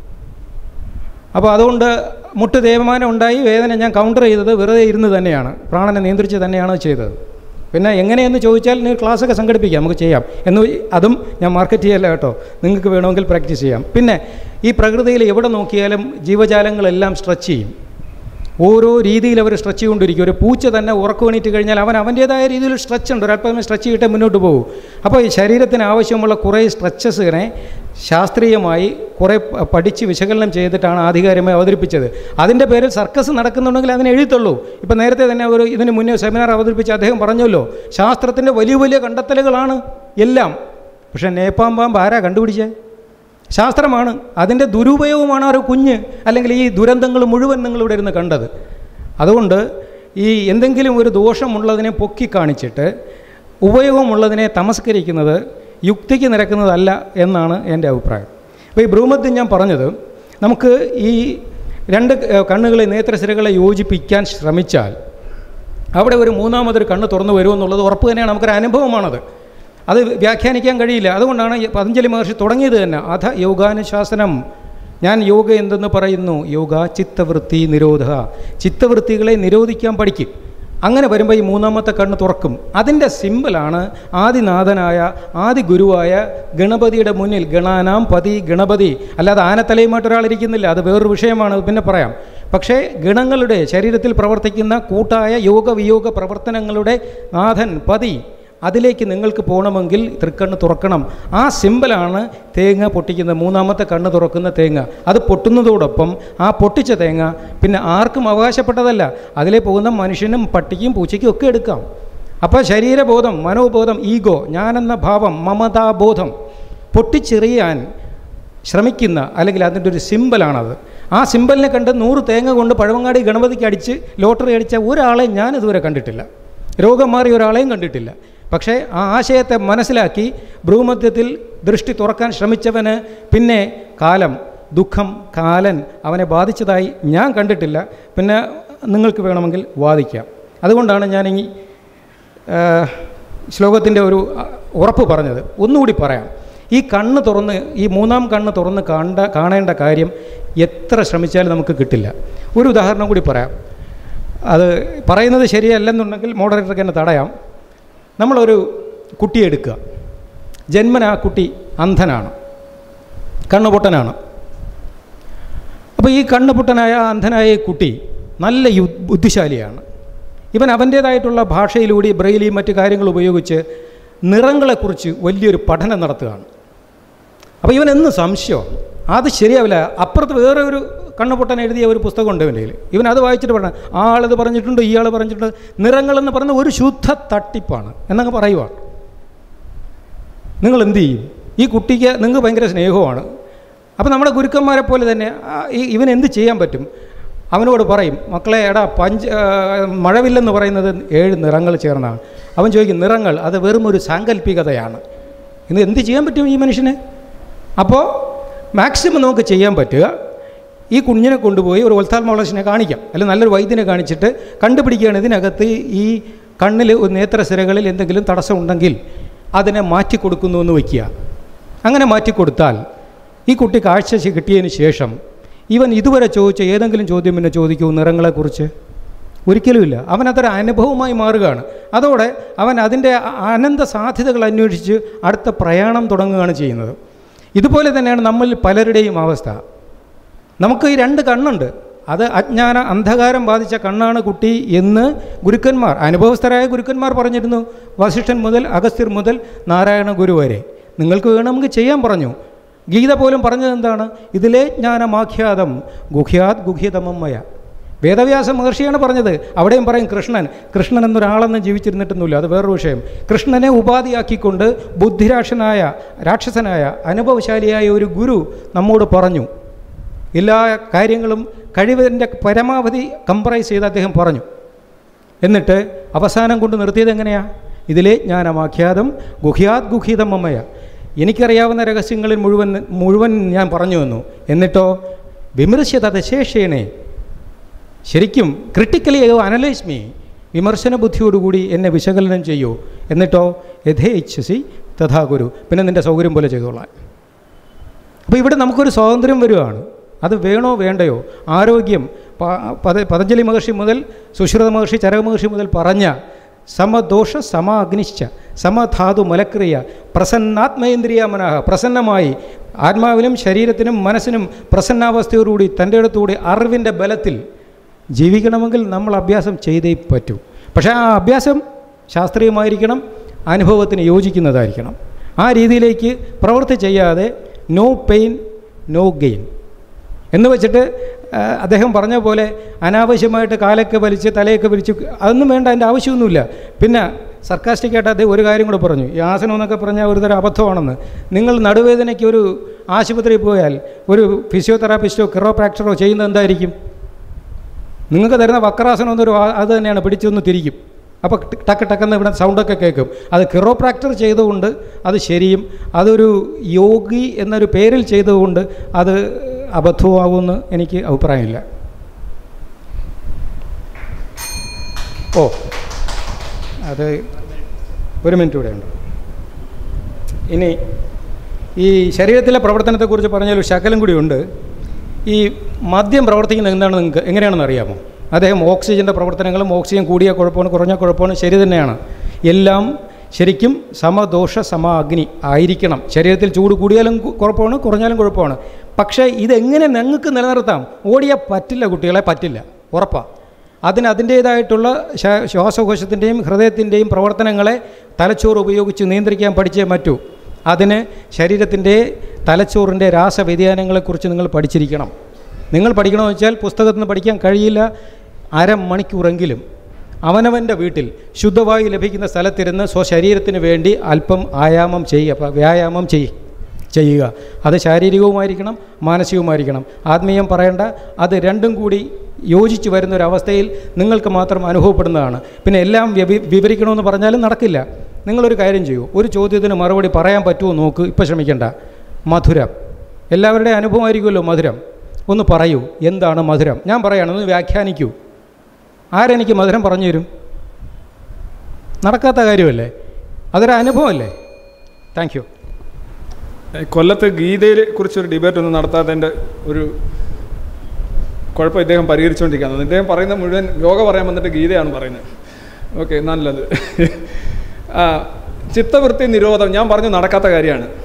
അപ്പോൾ അതുകൊണ്ട് മുട്ട് തേയ്മാനം ഉണ്ടായി, വേദന ഞാൻ കൗണ്ടർ ചെയ്തത് വെറുതെ ഇരുന്ന് തന്നെയാണ്, പ്രാണനെ നിയന്ത്രിച്ച് തന്നെയാണ് ചെയ്തത്. പിന്നെ എങ്ങനെയെന്ന് ചോദിച്ചാൽ നിങ്ങൾ ക്ലാസ്സൊക്കെ സംഘടിപ്പിക്കാം, നമുക്ക് ചെയ്യാം എന്ന്. അതും ഞാൻ മാർക്കറ്റ് ചെയ്യല്ല കേട്ടോ, നിങ്ങൾക്ക് വേണമെങ്കിൽ പ്രാക്ടീസ് ചെയ്യാം. പിന്നെ ഈ പ്രകൃതിയിൽ എവിടെ നോക്കിയാലും ജീവജാലങ്ങളെല്ലാം സ്ട്രെച്ച് ചെയ്യും. ഓരോ രീതിയിൽ അവർ സ്ട്രെച്ച് ചെയ്തുകൊണ്ടിരിക്കും. ഒരു പൂച്ച തന്നെ ഉറക്കമെണീറ്റ് കഴിഞ്ഞാൽ അവൻ്റേതായ രീതിയിൽ സ്ട്രെച്ച് ഉണ്ട്, ഒരല്പം സ്ട്രെച്ച് ചെയ്തിട്ട് മുന്നോട്ട് പോകും. അപ്പോൾ ഈ ശരീരത്തിന് ആവശ്യമുള്ള കുറേ സ്ട്രെച്ചസിനെ ശാസ്ത്രീയമായി കുറേ പഠിച്ച് വിശകലനം ചെയ്തിട്ടാണ് ആധികാരികമായി അവതരിപ്പിച്ചത്. അതിൻ്റെ പേരിൽ സർക്കസ് നടക്കുന്നുണ്ടെങ്കിൽ അതിനെ എഴുത്തുള്ളൂ. ഇപ്പം നേരത്തെ തന്നെ ഇതിന് മുന്നേ സെമിനാർ അവതരിപ്പിച്ച അദ്ദേഹം പറഞ്ഞല്ലോ, ശാസ്ത്രത്തിൻ്റെ വലിയ വലിയ കണ്ടെത്തലുകളാണ് എല്ലാം. പക്ഷേ നേപ്പാമ്പാമ്പ് ആരാ കണ്ടുപിടിച്ചേ? ശാസ്ത്രമാണ്. അതിൻ്റെ ദുരുപയോഗമാണ് ഒരു കുഞ്ഞ്, അല്ലെങ്കിൽ ഈ ദുരന്തങ്ങൾ മുഴുവൻ നിങ്ങളിവിടെ ഇരുന്ന് കണ്ടത്. അതുകൊണ്ട് ഈ എന്തെങ്കിലും ഒരു ദോഷമുള്ളതിനെ പൊക്കി കാണിച്ചിട്ട് ഉപയോഗമുള്ളതിനെ തമസ്കരിക്കുന്നത് യുക്തിക്ക് നിരക്കുന്നതല്ല എന്നാണ് എൻ്റെ അഭിപ്രായം. അപ്പോൾ ഈ ഭ്രൂമധ്യം ഞാൻ പറഞ്ഞത്, നമുക്ക് ഈ 2 കണ്ണുകളെ, നേത്രശിരകളെ യോജിപ്പിക്കാൻ ശ്രമിച്ചാൽ അവിടെ ഒരു 3-ാമതൊരു കണ്ണ് തുറന്നു വരുമെന്നുള്ളത് ഉറപ്പ് തന്നെയാണ്. നമുക്കൊരു അനുഭവമാണത്, അത് വ്യാഖ്യാനിക്കാൻ കഴിയില്ല. അതുകൊണ്ടാണ് പതഞ്ജലി മഹർഷി തുടങ്ങിയത് തന്നെ അധ യോഗാനുശാസനം. ഞാൻ യോഗ എന്തെന്ന് പറയുന്നു, യോഗ ചിത്തവൃത്തി നിരോധ, ചിത്തവൃത്തികളെ നിരോധിക്കാൻ പഠിക്കും. അങ്ങനെ വരുമ്പോൾ ഈ 3-ാമത്തെ കണ്ണ് തുറക്കും. അതിൻ്റെ സിമ്പലാണ് ആദിനാഥനായ ആദി ഗുരുവായ ഗണപതിയുടെ മുന്നിൽ, ഗണാനാം പതി ഗണപതി. അല്ലാതെ ആനത്തലയുമായിട്ടൊരാളിരിക്കുന്നില്ല, അത് വേറൊരു വിഷയമാണ്, പിന്നെ പറയാം. പക്ഷേ ഗണങ്ങളുടെ ശരീരത്തിൽ പ്രവർത്തിക്കുന്ന കൂട്ടായ യോഗവിയോഗ പ്രവർത്തനങ്ങളുടെ നാഥൻ പതി, അതിലേക്ക് നിങ്ങൾക്ക് പോകണമെങ്കിൽ തൃക്കണ്ണ് തുറക്കണം. ആ സിമ്പലാണ് തേങ്ങ പൊട്ടിക്കുന്ന 3-ാമത്തെ കണ്ണ് തുറക്കുന്ന തേങ്ങ. അത് പൊട്ടുന്നതോടൊപ്പം ആ പൊട്ടിച്ച തേങ്ങ പിന്നെ ആർക്കും അവകാശപ്പെട്ടതല്ല, അതിലെ പോകുന്ന മനുഷ്യനും പട്ടിക്കും പൂച്ചയ്ക്കും ഒക്കെ എടുക്കാം. അപ്പോൾ ശരീരബോധം, മനോബോധം, ഈഗോ, ഞാനെന്ന ഭാവം, മമതാബോധം പൊട്ടിച്ചെറിയാൻ ശ്രമിക്കുന്ന, അല്ലെങ്കിൽ അതിൻ്റെ ഒരു സിമ്പലാണത്. ആ സിമ്പലിനെ കണ്ട് 100 തേങ്ങ കൊണ്ട് പഴവങ്ങാടി ഗണപതിക്ക് അടിച്ച് ലോട്ടറി അടിച്ച ഒരാളെ ഞാനിതുവരെ കണ്ടിട്ടില്ല, രോഗം മാറിയ ഒരാളെയും കണ്ടിട്ടില്ല. പക്ഷേ ആ ആശയത്തെ മനസ്സിലാക്കി ഭ്രൂമധ്യത്തിൽ ദൃഷ്ടി തുറക്കാൻ ശ്രമിച്ചവന് പിന്നെ കാലം, ദുഃഖം, കാലൻ അവനെ ബാധിച്ചതായി ഞാൻ കണ്ടിട്ടില്ല. പിന്നെ നിങ്ങൾക്ക് വേണമെങ്കിൽ വാദിക്കാം. അതുകൊണ്ടാണ് ഞാൻ ഈ ശ്ലോകത്തിൻ്റെ ഒരു ഉറപ്പ് പറഞ്ഞത്. ഒന്നുകൂടി പറയാം. ഈ കണ്ണ് തുറന്ന്, ഈ 3-ാം കണ്ണ് തുറന്ന് കാണേണ്ട കാര്യം എത്ര ശ്രമിച്ചാലും നമുക്ക് കിട്ടില്ല. ഒരു ഉദാഹരണം കൂടി പറയാം. അത് പറയുന്നത് ശരിയല്ലെന്നുണ്ടെങ്കിൽ മോഡറേറ്റർക്ക് എന്നെ തടയാം. നമ്മളൊരു കുട്ടിയെ എടുക്കുക. ജന്മന ആ കുട്ടി അന്ധനാണ്, കണ്ണുപൊട്ടനാണ്. അപ്പോൾ ഈ കണ്ണുപൊട്ടനായ അന്ധനായ കുട്ടി നല്ല ബുദ്ധിശാലിയാണ്. ഇവൻ അവൻ്റേതായിട്ടുള്ള ഭാഷയിലൂടെ ബ്രെയിലിയും മറ്റു കാര്യങ്ങൾ ഉപയോഗിച്ച് നിറങ്ങളെക്കുറിച്ച് വലിയൊരു പഠനം നടത്തുകയാണ്. അപ്പോൾ ഇവനെന്ന് സംശയം, അത് ശരിയാവില്ല. അപ്പുറത്ത് വേറെ ഒരു കണ്ണുപൊട്ടൻ എഴുതിയ ഒരു പുസ്തകമുണ്ട് ഇവൻ്റെ കയ്യിൽ. ഇവൻ അത് വായിച്ചിട്ട് പറഞ്ഞ ആളത് പറഞ്ഞിട്ടുണ്ട്, ഇയാൾ പറഞ്ഞിട്ടുണ്ട്. നിറങ്ങളെന്ന് പറയുന്ന ഒരു ശുദ്ധ തട്ടിപ്പാണ് എന്നങ്ങ് പറയുവാണ്. നിങ്ങൾ എന്തു ചെയ്യും? ഈ കുട്ടിക്ക് നിങ്ങൾക്ക് ഭയങ്കര സ്നേഹമാണ്. അപ്പോൾ നമ്മുടെ ഗുരുക്കന്മാരെ പോലെ തന്നെ ഇവൻ എന്ത് ചെയ്യാൻ പറ്റും? അവനോട് പറയും, മക്കളെ എടാ മഴവില്ലെന്ന് പറയുന്നത് 7 നിറങ്ങൾ ചേർന്നാണ്. അവൻ ചോദിക്കും, നിറങ്ങൾ അത് വെറും ഒരു സാങ്കല്പികതയാണ്. ഇന്ന് എന്ത് ചെയ്യാൻ പറ്റും ഈ മനുഷ്യനെ? അപ്പോൾ മാക്സിമം നമുക്ക് ചെയ്യാൻ പറ്റുക, ഈ കുഞ്ഞിനെ കൊണ്ടുപോയി ഒരു ഒഫ്താൽമോളജിസ്റ്റിനെ കാണിക്കാം, അല്ലെങ്കിൽ നല്ലൊരു വൈദ്യനെ കാണിച്ചിട്ട് കണ്ടുപിടിക്കുകയാണ് ഇതിനകത്ത് ഈ കണ്ണിൽ നേത്രസിരകളിൽ എന്തെങ്കിലും തടസ്സം ഉണ്ടെങ്കിൽ അതിനെ മാറ്റിക്കൊടുക്കുന്നു എന്ന് വയ്ക്കുക. അങ്ങനെ മാറ്റിക്കൊടുത്താൽ ഈ കുട്ടി കാഴ്ച കിട്ടിയതിന് ശേഷം ഇവൻ ഇതുവരെ ചോദിച്ച ഏതെങ്കിലും ചോദ്യം പിന്നെ ചോദിക്കൂ നിറങ്ങളെക്കുറിച്ച്? ഒരിക്കലുമില്ല. അവനതൊരു അനുഭവമായി മാറുകയാണ്. അതോടെ അവൻ അതിൻ്റെ അനന്ത സാധ്യതകൾ അന്വേഷിച്ച് അടുത്ത പ്രയാണം തുടങ്ങുകയാണ് ചെയ്യുന്നത്. ഇതുപോലെ തന്നെയാണ് നമ്മളിൽ പലരുടെയും അവസ്ഥ. നമുക്ക് ഈ 2 കണ്ണുണ്ട്, അത് അജ്ഞാന അന്ധകാരം ബാധിച്ച കണ്ണാണ് കുട്ടി എന്ന് ഗുരുക്കന്മാർ, അനുഭവസ്ഥരായ ഗുരുക്കന്മാർ പറഞ്ഞിരുന്നു. വസിഷ്ഠൻ മുതൽ അഗസ്ത്യർ മുതൽ നാരായണ ഗുരു വരെ നിങ്ങൾക്ക് വേണമെങ്കിൽ ചെയ്യാൻ പറഞ്ഞു. ഗീത പോലും പറഞ്ഞത് എന്താണ്? ഇതിലെ ജ്ഞാനമാഖ്യാതം ഗുഹ്യാത് ഗുഹ്യതമമ്മയ. വേദവ്യാസ മഹർഷിയാണ് പറഞ്ഞത്. അവിടെയും പറയും കൃഷ്ണൻ എന്നൊരാളെന്ന് ജീവിച്ചിരുന്നിട്ടൊന്നുമില്ല, അത് വേറൊരു വിഷയം. കൃഷ്ണനെ ഉപാധിയാക്കിക്കൊണ്ട് രാക്ഷസനായ അനുഭവശാലിയായ ഒരു ഗുരു നമ്മോട് പറഞ്ഞു. എല്ലാ കാര്യങ്ങളും കഴിവിൻ്റെ പരമാവധി കംപ്രൈസ് ചെയ്ത് അദ്ദേഹം പറഞ്ഞു. എന്നിട്ട് അവസാനം കൊണ്ട് നിർത്തിയത് എങ്ങനെയാണ്? ഇതിലെ ജ്ഞാനമാഖ്യാതം ഗുഹ്യാത് ഗുഹ്യതമമ്മയ. എനിക്കറിയാവുന്ന രഹസ്യങ്ങളിൽ മുഴുവൻ ഞാൻ പറഞ്ഞു വന്നു. എന്നിട്ടോ വിമർശ്യത ശേഷേണേ, ശരിക്കും ക്രിട്ടിക്കലി അനലൈസ് മീ, വിമർശന ബുദ്ധിയോടുകൂടി എന്നെ വിശകലനം ചെയ്യൂ. എന്നിട്ടോ യഥേച്ഛസി തഥാ ഗുരു, പിന്നെ നിൻ്റെ സൗകര്യം പോലെ ചെയ്തോളാം. അപ്പോൾ ഇവിടെ നമുക്കൊരു സ്വാതന്ത്ര്യം വരികയാണ്. അത് വേണോ വേണ്ടയോ? ആരോഗ്യം പതഞ്ജലി മഹർഷി മുതൽ സുശ്രുത മഹർഷി, ചരക മഹർഷി മുതൽ പറഞ്ഞ സമദോഷ സമാഗ്നിശ്ച സമധാതു മലക്രിയ പ്രസന്നാത്മേന്ദ്രിയ മനഃ, പ്രസന്നമായി ആത്മാവിനും ശരീരത്തിനും മനസ്സിനും പ്രസന്നാവസ്ഥയോടുകൂടി തൻ്റെ അടുത്തുകൂടി അറിവിൻ്റെ ബലത്തിൽ ജീവിക്കണമെങ്കിൽ നമ്മൾ അഭ്യാസം ചെയ്തേ പറ്റൂ. പക്ഷേ ആ അഭ്യാസം ശാസ്ത്രീയമായിരിക്കണം, അനുഭവത്തിന് യോജിക്കുന്നതായിരിക്കണം. ആ രീതിയിലേക്ക് പ്രവൃത്തി ചെയ്യാതെ നോ പെയിൻ നോ ഗെയിൻ എന്ന് വെച്ചിട്ട് അദ്ദേഹം പറഞ്ഞ പോലെ അനാവശ്യമായിട്ട് കാലൊക്കെ വലിച്ച് തലയൊക്കെ വലിച്ച് അതൊന്നും വേണ്ട, അതിൻ്റെ ആവശ്യമൊന്നുമില്ല. പിന്നെ സർക്കാസ്റ്റിക്കായിട്ട് അദ്ദേഹം ഒരു കാര്യം കൂടെ പറഞ്ഞു, ഈ ആസനം എന്നൊക്കെ പറഞ്ഞാൽ ഒരു തരം അബദ്ധമാണെന്ന്. നിങ്ങൾ നടുവേദനയ്ക്ക് ഒരു ആശുപത്രിയിൽ പോയാൽ ഒരു ഫിസിയോതെറാപ്പിസ്റ്റോ കിറോപ്രാക്ടറോ ചെയ്യുന്നത് എന്തായിരിക്കും? നിങ്ങൾക്ക് തരുന്ന വക്രാസനം എന്നൊരു അത് തന്നെയാണ്, പിടിച്ചൊന്ന് തിരിക്കും, അപ്പോൾ ടക്ക് ടക്കെന്ന് ഇവിടെ സൗണ്ടൊക്കെ കേൾക്കും. അത് കിറോപ്രാക്ടർ ചെയ്തുകൊണ്ട് അത് ശരിയും, അതൊരു യോഗി എന്നൊരു പേരിൽ ചെയ്തുകൊണ്ട് അത് അബദ്ധമാകുമെന്ന് എനിക്ക് അഭിപ്രായമില്ല. അത് ഒരു മിനിറ്റ് കൂടെ ഉണ്ട്. ഇനി ഈ ശരീരത്തിലെ പ്രവർത്തനത്തെക്കുറിച്ച് പറഞ്ഞാൽ ഒരു ശകലം കൂടി ഉണ്ട്. ഈ മദ്യം പ്രവർത്തിക്കുന്നത് എന്താണ് നിങ്ങൾക്ക് എങ്ങനെയാണെന്ന് അറിയാമോ? അദ്ദേഹം ഓക്സിജൻ്റെ പ്രവർത്തനങ്ങളും ഓക്സിജൻ കൂടിയ കുഴപ്പമാണ് കുറഞ്ഞ കുഴപ്പമാണ് ശരി തന്നെയാണ്. എല്ലാം ശരിക്കും സമദോഷ സമാഗ്നി ആയിരിക്കണം. ശരീരത്തിൽ ചൂട് കൂടിയാലും കുഴപ്പമാണ് കുറഞ്ഞാലും കുഴപ്പമാണ്. പക്ഷേ ഇതെങ്ങനെ ഞങ്ങൾക്ക് നിലനിർത്താം? ഓടിയാൽ പറ്റില്ല കുട്ടികളെ, പറ്റില്ല, ഉറപ്പാണ്. അതിൻ്റേതായിട്ടുള്ള ശ്വാസകോശത്തിൻ്റെയും ഹൃദയത്തിൻ്റെയും പ്രവർത്തനങ്ങളെ തലച്ചോറ് ഉപയോഗിച്ച് നിയന്ത്രിക്കാൻ പഠിച്ചേ പറ്റൂ. അതിന് ശരീരത്തിൻ്റെ തലച്ചോറിൻ്റെ രാസവ്യതിയാനങ്ങളെക്കുറിച്ച് നിങ്ങൾ പഠിച്ചിരിക്കണം. നിങ്ങൾ പഠിക്കണമെന്ന് വെച്ചാൽ പുസ്തകത്തിൽ നിന്ന് പഠിക്കാൻ കഴിയില്ല. അരമണിക്കൂറെങ്കിലും അവനവൻ്റെ വീട്ടിൽ ശുദ്ധവായു ലഭിക്കുന്ന സ്ഥലത്തിരുന്ന് സ്വശരീരത്തിന് വേണ്ടി അല്പം വ്യായാമം ചെയ്യുക. അത് ശാരീരികവുമായിരിക്കണം മാനസികവുമായിരിക്കണം. ആത്മീയം പറയേണ്ട, അത് രണ്ടും കൂടി യോജിച്ച് വരുന്നൊരവസ്ഥയിൽ നിങ്ങൾക്ക് മാത്രം അനുഭവപ്പെടുന്നതാണ്. പിന്നെ എല്ലാം വിവരിക്കണമെന്ന് പറഞ്ഞാലും നടക്കില്ല. നിങ്ങളൊരു കാര്യം ചെയ്യൂ, ഒരു ചോദ്യത്തിന് മറുപടി പറയാൻ പറ്റുമോ നോക്ക്. ഇപ്പം ശ്രമിക്കേണ്ട. മധുരം എല്ലാവരുടെയും അനുഭവമായിരിക്കുമല്ലോ. മധുരം ഒന്ന് പറയൂ, എന്താണ് മധുരം? ഞാൻ പറയുകയാണ്, ഒന്ന് വ്യാഖ്യാനിക്കൂ. ആരെനിക്ക് മധുരം പറഞ്ഞു തരും? നടക്കാത്ത കാര്യമല്ലേ, അതൊരു അനുഭവമല്ലേ. Thank you. കൊല്ലത്ത് ഗീതയെ കുറിച്ചൊരു ഡിബേറ്റ് ഒന്നും നടത്താത്തതിൻ്റെ ഒരു കുഴപ്പം ഇദ്ദേഹം പരിഹരിച്ചുകൊണ്ടിരിക്കുന്നത്. ഇദ്ദേഹം പറയുന്ന മുഴുവൻ യോഗ പറയാൻ വന്നിട്ട് ഗീതയാണ് പറയുന്നത്. ഓക്കെ, നല്ലത്. ചിത്തവൃത്തി നിരോധം ഞാൻ പറഞ്ഞു നടക്കാത്ത കാര്യമാണ്.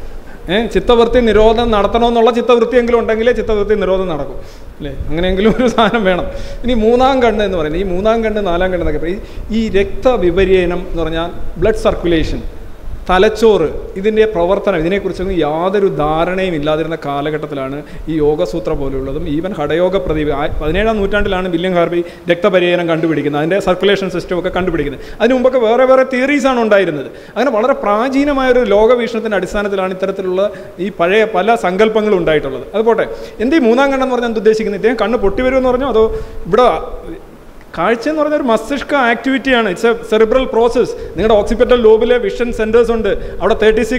ചിത്തവൃത്തി നിരോധനം നടത്തണമെന്നുള്ള ചിത്തവൃത്തിയെങ്കിലും ഉണ്ടെങ്കിലേ ചിത്തവൃത്തി നിരോധനം നടക്കും അല്ലേ? അങ്ങനെയെങ്കിലും ഒരു സാധനം വേണം. ഇനി മൂന്നാം കണ്ണ് എന്ന് പറയുന്നത്, ഈ മൂന്നാം കണ്ണ് നാലാം കണ്ണ് എന്നൊക്കെ പറയും, ഈ രക്തവിപര്യനം എന്ന് പറഞ്ഞാൽ ബ്ലഡ് സർക്കുലേഷൻ, തലച്ചോറ്, ഇതിൻ്റെ പ്രവർത്തനം, ഇതിനെക്കുറിച്ചൊന്നും യാതൊരു ധാരണയും ഇല്ലാതിരുന്ന കാലഘട്ടത്തിലാണ് ഈ യോഗസൂത്ര പോലെയുള്ളതും ഈവൻ ഹഠയോഗ പ്രദീപ് 17-ാം നൂറ്റാണ്ടിലാണ് വില്യം ഹാർവി രക്തപര്യനം കണ്ടുപിടിക്കുന്നത്, അതിൻ്റെ സർക്കുലേഷൻ സിസ്റ്റം ഒക്കെ കണ്ടുപിടിക്കുന്നത്. അതിന് മുമ്പൊക്കെ വേറെ വേറെ തിയറീസാണ് ഉണ്ടായിരുന്നത്. അങ്ങനെ വളരെ പ്രാചീനമായൊരു ലോകവീക്ഷണത്തിൻ്റെ അടിസ്ഥാനത്തിലാണ് ഇത്തരത്തിലുള്ള ഈ പഴയ പല സങ്കല്പങ്ങളും ഉണ്ടായിട്ടുള്ളത്. അതുപോട്ടെ, എൻ്റെ ഈ മൂന്നാം കണ്ണെന്ന് പറഞ്ഞാൽ എന്ത് ഉദ്ദേശിക്കുന്നത്? ഇദ്ദേഹം കണ്ണ് പൊട്ടി വരുമെന്ന് പറഞ്ഞോ അതോ ഇവിടെ കാഴ്ച എന്ന് പറഞ്ഞാൽ ഒരു മസ്തിഷ്ക ആക്ടിവിറ്റിയാണ്. It's a cerebral process. നിങ്ങളുടെ ഓക്സിപിറ്റൽ ലോബിലെ വിഷൻ സെൻറ്റേഴ്സ് ഉണ്ട്, അവിടെ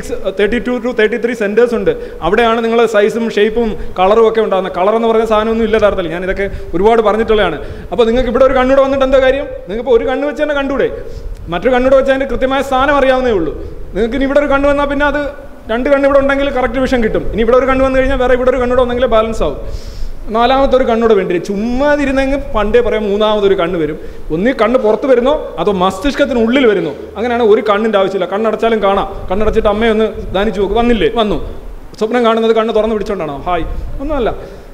32 to 33 സെൻറ്റേഴ്സ് ഉണ്ട്. അവിടെയാണ് നിങ്ങൾ സൈസും ഷേപ്പും കളറും ഒക്കെ ഉണ്ടാകുന്നത്. കളർ എന്ന് പറയുന്ന സാധനമൊന്നും ഇല്ല യഥാർത്ഥത്തിൽ. ഞാൻ ഇതൊക്കെ ഒരുപാട് പറഞ്ഞിട്ടുള്ളതാണ്. അപ്പോൾ നിങ്ങൾക്ക് ഇവിടെ ഒരു കണ്ണൂടെ വന്നിട്ട് എന്താ കാര്യം? നിങ്ങൾക്ക് ഒരു കണ്ണ് വെച്ച് തന്നെ കണ്ടൂടെ? മറ്റൊരു കണ്ണൂടെ വെച്ച് അതിൻ്റെ കൃത്യമായ സ്ഥാനം അറിയാവുന്നേ ഉള്ളൂ. നിങ്ങൾക്ക് ഇനി ഇവിടെ ഒരു കണ്ണ് വന്നാൽ പിന്നെ അത് രണ്ട് കണ്ണ് ഇവിടെ ഉണ്ടെങ്കിൽ കറക്റ്റ് വിഷൻ കിട്ടും. ഇനി ഇവിടെ ഒരു കണ്ണ് വന്നു കഴിഞ്ഞാൽ വേറെ ഇവിടെ ഒരു കണ്ണൂടെ വന്നെങ്കിൽ ബാലൻസ് ആവും. നാലാമത്തെ ഒരു കണ്ണൂടെ വേണ്ടി വരും. ചുമ്മാതിരുന്നെങ്കിൽ പണ്ടേ പറയാം മൂന്നാമതൊരു കണ്ണ് വരും. ഒന്നീ കണ്ണ് പുറത്ത് വരുന്നോ അതോ മസ്തിഷ്കത്തിനുള്ളിൽ വരുന്നു. അങ്ങനെയാണ് ഒരു കണ്ണിൻ്റെ ആവശ്യമില്ല. കണ്ണടച്ചാലും കാണാം. കണ്ണടച്ചിട്ട് അമ്മയൊന്ന് ധ്യാനിച്ചു നോക്കും, വന്നില്ലേ? വന്നു. സ്വപ്നം കാണുന്നത് കണ്ണ് തുറന്ന് പിടിച്ചോണ്ടാണോ? ഹായ്, ഒന്നുമല്ല.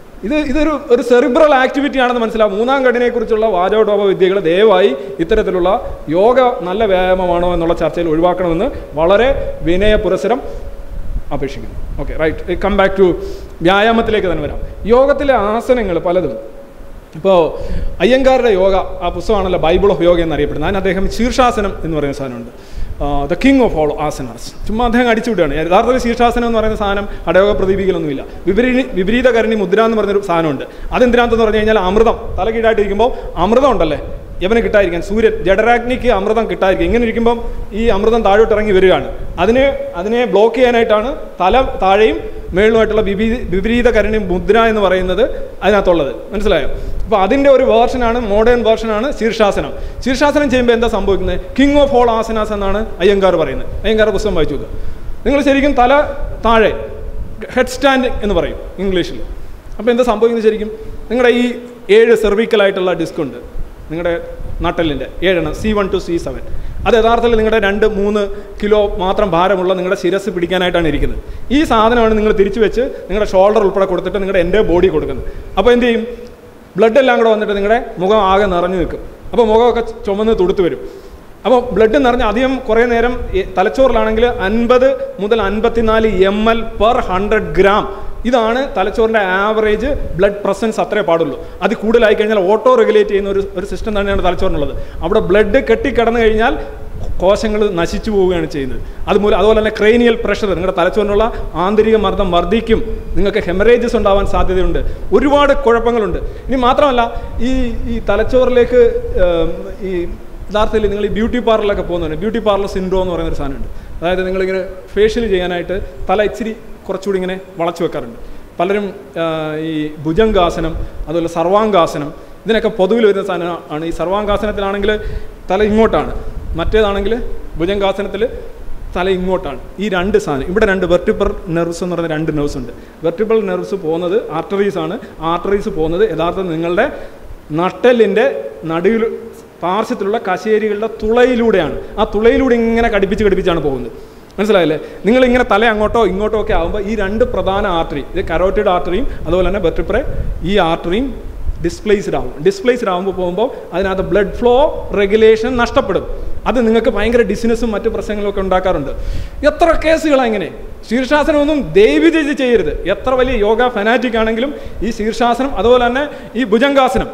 ഇതൊരു സെറിബ്രൽ ആക്ടിവിറ്റി ആണെന്ന് മനസ്സിലാവും. മൂന്നാം കണ്ണിനെ കുറിച്ചുള്ള വാചോടോപ വിദ്യകൾ ദയവായി ഇത്തരത്തിലുള്ള യോഗ നല്ല വ്യായാമമാണോ എന്നുള്ള ചർച്ചയിൽ ഒഴിവാക്കണമെന്ന് വളരെ വിനയ പുരസരം അപേക്ഷിക്കുന്നു. Okay, right. Come back to വ്യായാമത്തിലേക്ക് തന്നെ വരാം. യോഗത്തിലെ ആസനങ്ങൾ പലതും. ഇപ്പോൾ അയ്യങ്കാരുടെ യോഗ, ആ പുസ്തകമാണല്ലോ ബൈബിൾ ഓഫ് യോഗ എന്നറിയപ്പെടുന്നത്. അതിന് അദ്ദേഹം ശീർഷാസനം എന്ന് പറയുന്ന സാധനമുണ്ട്. The king of all asanas. ചുമ്മാ അദ്ദേഹം അടിച്ചുവിടുകയാണ്. യഥാർത്ഥത്തിൽ ശീർഷാസനം എന്ന് പറയുന്ന സാധനം ഹഠയോഗ പ്രദീപിക്കലൊന്നുമില്ല. വിപരീതകരണി മുദ്ര എന്ന് പറഞ്ഞൊരു സാധനമുണ്ട്. അതെന്തിനാണെന്ന് പറഞ്ഞു കഴിഞ്ഞാൽ അമൃതം തലകീഴായിട്ടിരിക്കുമ്പോൾ അമൃതം ഉണ്ടല്ലേ, യവന് കിട്ടാതിരിക്കാൻ, സൂര്യൻ ജഡരാഗ്നിക്ക് അമൃതം കിട്ടാതിരിക്കും. ഇങ്ങനെ ഇരിക്കുമ്പം ഈ അമൃതം താഴോട്ട് ഇറങ്ങി വരികയാണ്. അതിനെ ബ്ലോക്ക് ചെയ്യാനായിട്ടാണ് തല താഴെയും മേളുമായിട്ടുള്ള വിപരീതകരണി മുദ്ര എന്ന് പറയുന്നത് അതിനകത്തുള്ളത്. മനസ്സിലായോ? അപ്പോൾ അതിൻ്റെ ഒരു വേർഷനാണ്, മോഡേൺ വേർഷനാണ് ശീർഷാസനം. ശീർഷാസനം ചെയ്യുമ്പോൾ എന്താ സംഭവിക്കുന്നത്? കിങ് ഓഫ് ഓൾ ആസനാസ് എന്നാണ് അയ്യങ്കാർ പറയുന്നത്. അയ്യങ്കാർ പുസ്തകം വായിച്ചു നോക്കുക. നിങ്ങൾ ശരിക്കും തല താഴെ, ഹെഡ് സ്റ്റാൻഡ് എന്ന് പറയും ഇംഗ്ലീഷിൽ. അപ്പോൾ എന്താ സംഭവിക്കുന്നത്? ശരിക്കും നിങ്ങളുടെ ഈ 7 സെർവിക്കലായിട്ടുള്ള ഡിസ്ക് ഉണ്ട് നിങ്ങളുടെ നട്ടലിൻ്റെ 7 C1 to C7. അത് യഥാർത്ഥത്തിൽ നിങ്ങളുടെ 2-3 കിലോ മാത്രം ഭാരമുള്ള നിങ്ങളുടെ ശിരസ് പിടിക്കാനായിട്ടാണ് ഇരിക്കുന്നത്. ഈ സാധനമാണ് നിങ്ങൾ തിരിച്ചു വെച്ച് നിങ്ങളുടെ ഷോൾഡർ ഉൾപ്പെടെ കൊടുത്തിട്ട് നിങ്ങളുടെ എൻ്റെ ബോഡി കൊടുക്കുന്നത്. അപ്പോൾ എന്ത് ചെയ്യും? ബ്ലഡ് എല്ലാം കൂടെ വന്നിട്ട് നിങ്ങളുടെ മുഖം ആകെ നിറഞ്ഞു നിൽക്കും. അപ്പോൾ മുഖമൊക്കെ ചുമന്ന് തുടുത്ത് വരും. അപ്പോൾ ബ്ലഡ് നിറഞ്ഞ് അധികം കുറേ നേരം തലച്ചോറിലാണെങ്കിൽ 50 മുതൽ 54 ml per 100 gram. ഇതാണ് തലച്ചോറിൻ്റെ ആവറേജ് ബ്ലഡ് പ്രസൻസ്. അത്രേ പാടുള്ളൂ. അത് കൂടുതലായി കഴിഞ്ഞാൽ ഓട്ടോ റെഗുലേറ്റ് ചെയ്യുന്ന ഒരു സിസ്റ്റം തന്നെയാണ് തലച്ചോറിനുള്ളത്. അവിടെ ബ്ലഡ് കെട്ടിക്കിടന്നു കഴിഞ്ഞാൽ കോശങ്ങൾ നശിച്ചു പോവുകയാണ് ചെയ്യുന്നത്. അതുപോലെ തന്നെ ക്രേനിയൽ പ്രഷർ, നിങ്ങളുടെ തലച്ചോറിനുള്ള ആന്തരിക മർദ്ദം വർദ്ധിക്കും. നിങ്ങൾക്ക് ഹെമറേജസ് ഉണ്ടാവാൻ സാധ്യതയുണ്ട്. ഒരുപാട് കുഴപ്പങ്ങളുണ്ട്. ഇനി മാത്രമല്ല ഈ തലച്ചോറിലേക്ക് ഈ യഥാർത്ഥത്തിൽ നിങ്ങൾ ഈ ബ്യൂട്ടി പാർലറിലൊക്കെ പോകുന്നുണ്ട്. ബ്യൂട്ടി പാർലർ സിൻഡ്രോം എന്ന് പറയുന്നൊരു സാധനമുണ്ട്. അതായത് നിങ്ങളിങ്ങനെ ഫേഷ്യൽ ചെയ്യാനായിട്ട് തല ഇച്ചിരി കുറച്ചുകൂടി ഇങ്ങനെ വളച്ചു വെക്കാറുണ്ട്. പലരും ഈ ഭുജംഗാസനം, അതുപോലെ സർവാംഗാസനം, ഇതിനൊക്കെ പൊതുവിൽ വരുന്ന സാധനമാണ്. ഈ സർവാംഗാസനത്തിലാണെങ്കിൽ തല ഇങ്ങോട്ടാണ്, മറ്റേതാണെങ്കിൽ ഭുജംഗാസനത്തിൽ തല ഇങ്ങോട്ടാണ്. ഈ 2 സാധനം ഇവിടെ 2 വെർട്ടിബ്രൽ നെർവ്സ് എന്ന് പറയുന്ന 2 നെർവ്സ് ഉണ്ട്. വെർട്ടിബ്രൽ നെർവ്സ് പോകുന്നത് ആർട്ടറീസ് ആണ്. ആർട്ടറീസ് പോകുന്നത് യഥാർത്ഥത്തിൽ നിങ്ങളുടെ നട്ടലിൻ്റെ നടുവിൽ പാർശ്വത്തിലുള്ള കശേരികളുടെ തുളയിലൂടെയാണ്. ആ തുളയിലൂടെ ഇങ്ങനെ കടിപ്പിച്ചാണ് പോകുന്നത്. മനസ്സിലായില്ലേ? നിങ്ങളിങ്ങനെ തല അങ്ങോട്ടോ ഇങ്ങോട്ടോ ഒക്കെ ആകുമ്പോൾ ഈ 2 പ്രധാന ആർട്ടറി, ഇത് കരോട്ടിഡ് ആർട്ടറിയും അതുപോലെ തന്നെ വെർട്ടിബ്രെ, ഈ ആർട്ടറിയും ഡിസ്പ്ലേസ്ഡ് ആകുമ്പോൾ പോകുമ്പോൾ അതിനകത്ത് ബ്ലഡ് ഫ്ലോ റെഗുലേഷൻ നഷ്ടപ്പെടും. അത് നിങ്ങൾക്ക് ഭയങ്കര ഡിസിനസ്സും മറ്റു പ്രശ്നങ്ങളൊക്കെ ഉണ്ടാക്കാറുണ്ട്. എത്ര കേസുകളാണ് ഇങ്ങനെ? ശീർഷാസനമൊന്നും ദയവ് ചെയ്യരുത്. എത്ര വലിയ യോഗ ഫനാറ്റിക് ആണെങ്കിലും ഈ ശീർഷാസനം, അതുപോലെ തന്നെ ഈ ഭുജംഗാസനം,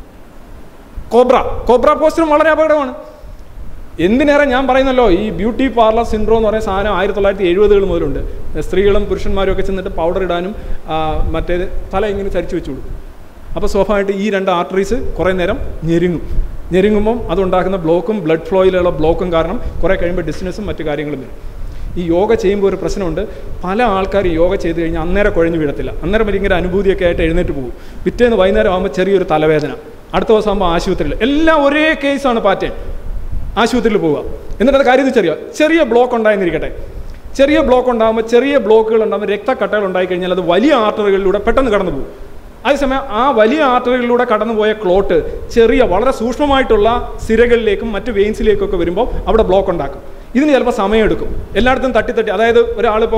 കോബ്ര പോസ്റ്ററും വളരെ അപകടമാണ്. എന്തിനേറെ ഞാൻ പറയുന്നല്ലോ, ഈ ബ്യൂട്ടി പാർലർ സിൻഡ്രോം എന്ന് പറയുന്ന സാധനം 1970-കൾ മുതലുണ്ട്. സ്ത്രീകളും പുരുഷന്മാരും ഒക്കെ ചെന്നിട്ട് പൗഡർ ഇടാനും മറ്റേത് തല ഇങ്ങനെ ചരിച്ചു വെച്ചു കൊടുക്കും. അപ്പോൾ സ്വാഭാവികമായിട്ട് ഈ 2 ആർട്ടറീസ് കുറേ നേരം ഞെരുങ്ങുമ്പം അതുണ്ടാക്കുന്ന ബ്ലോക്കും ബ്ലഡ് ഫ്ലോയിലുള്ള ബ്ലോക്കും കാരണം കുറേ കഴിയുമ്പോൾ ഡിസ്നസ്സും മറ്റു കാര്യങ്ങളും വരും. ഈ യോഗ ചെയ്യുമ്പോൾ ഒരു പ്രശ്നമുണ്ട്. പല ആൾക്കാർ യോഗ ചെയ്ത് കഴിഞ്ഞാൽ അന്നേരം കുഴഞ്ഞു വീഴത്തില്ല. അന്നേരം ഭയങ്കര അനുഭൂതിയൊക്കെ ആയിട്ട് എഴുന്നേറ്റ് പോകും. പിറ്റേന്ന് വൈകുന്നേരം ആകുമ്പോൾ ചെറിയൊരു തലവേദന, അടുത്ത ദിവസം ആകുമ്പോൾ ആശുപത്രിയിൽ. എല്ലാം ഒരേ കേസാണ് പാറ്റേൺ. ആശുപത്രിയിൽ പോവുക. എന്നിട്ട് അത് കാര്യം തിരിച്ചറിയുക. ചെറിയ ബ്ലോക്ക് ഉണ്ടായെന്നിരിക്കട്ടെ. ചെറിയ ബ്ലോക്ക് ഉണ്ടാകുമ്പോൾ, ചെറിയ ബ്ലോക്കുകൾ ഉണ്ടാകുമ്പോൾ രക്തക്കട്ടകൾ ഉണ്ടായിക്കഴിഞ്ഞാൽ അത് വലിയ ആർട്ടറികളിലൂടെ പെട്ടെന്ന് കടന്നു പോകും. അതേസമയം ആ വലിയ ആർട്ടറികളിലൂടെ കടന്നുപോയ ക്ലോട്ട് ചെറിയ വളരെ സൂക്ഷ്മമായിട്ടുള്ള സിരകളിലേക്കും മറ്റ് വെയിൻസിലേക്കൊക്കെ വരുമ്പോൾ അവിടെ ബ്ലോക്ക് ഉണ്ടാക്കും. ഇതിന് ചിലപ്പോൾ സമയമെടുക്കും. എല്ലായിടത്തും തട്ടി, അതായത് ഒരാളിപ്പോൾ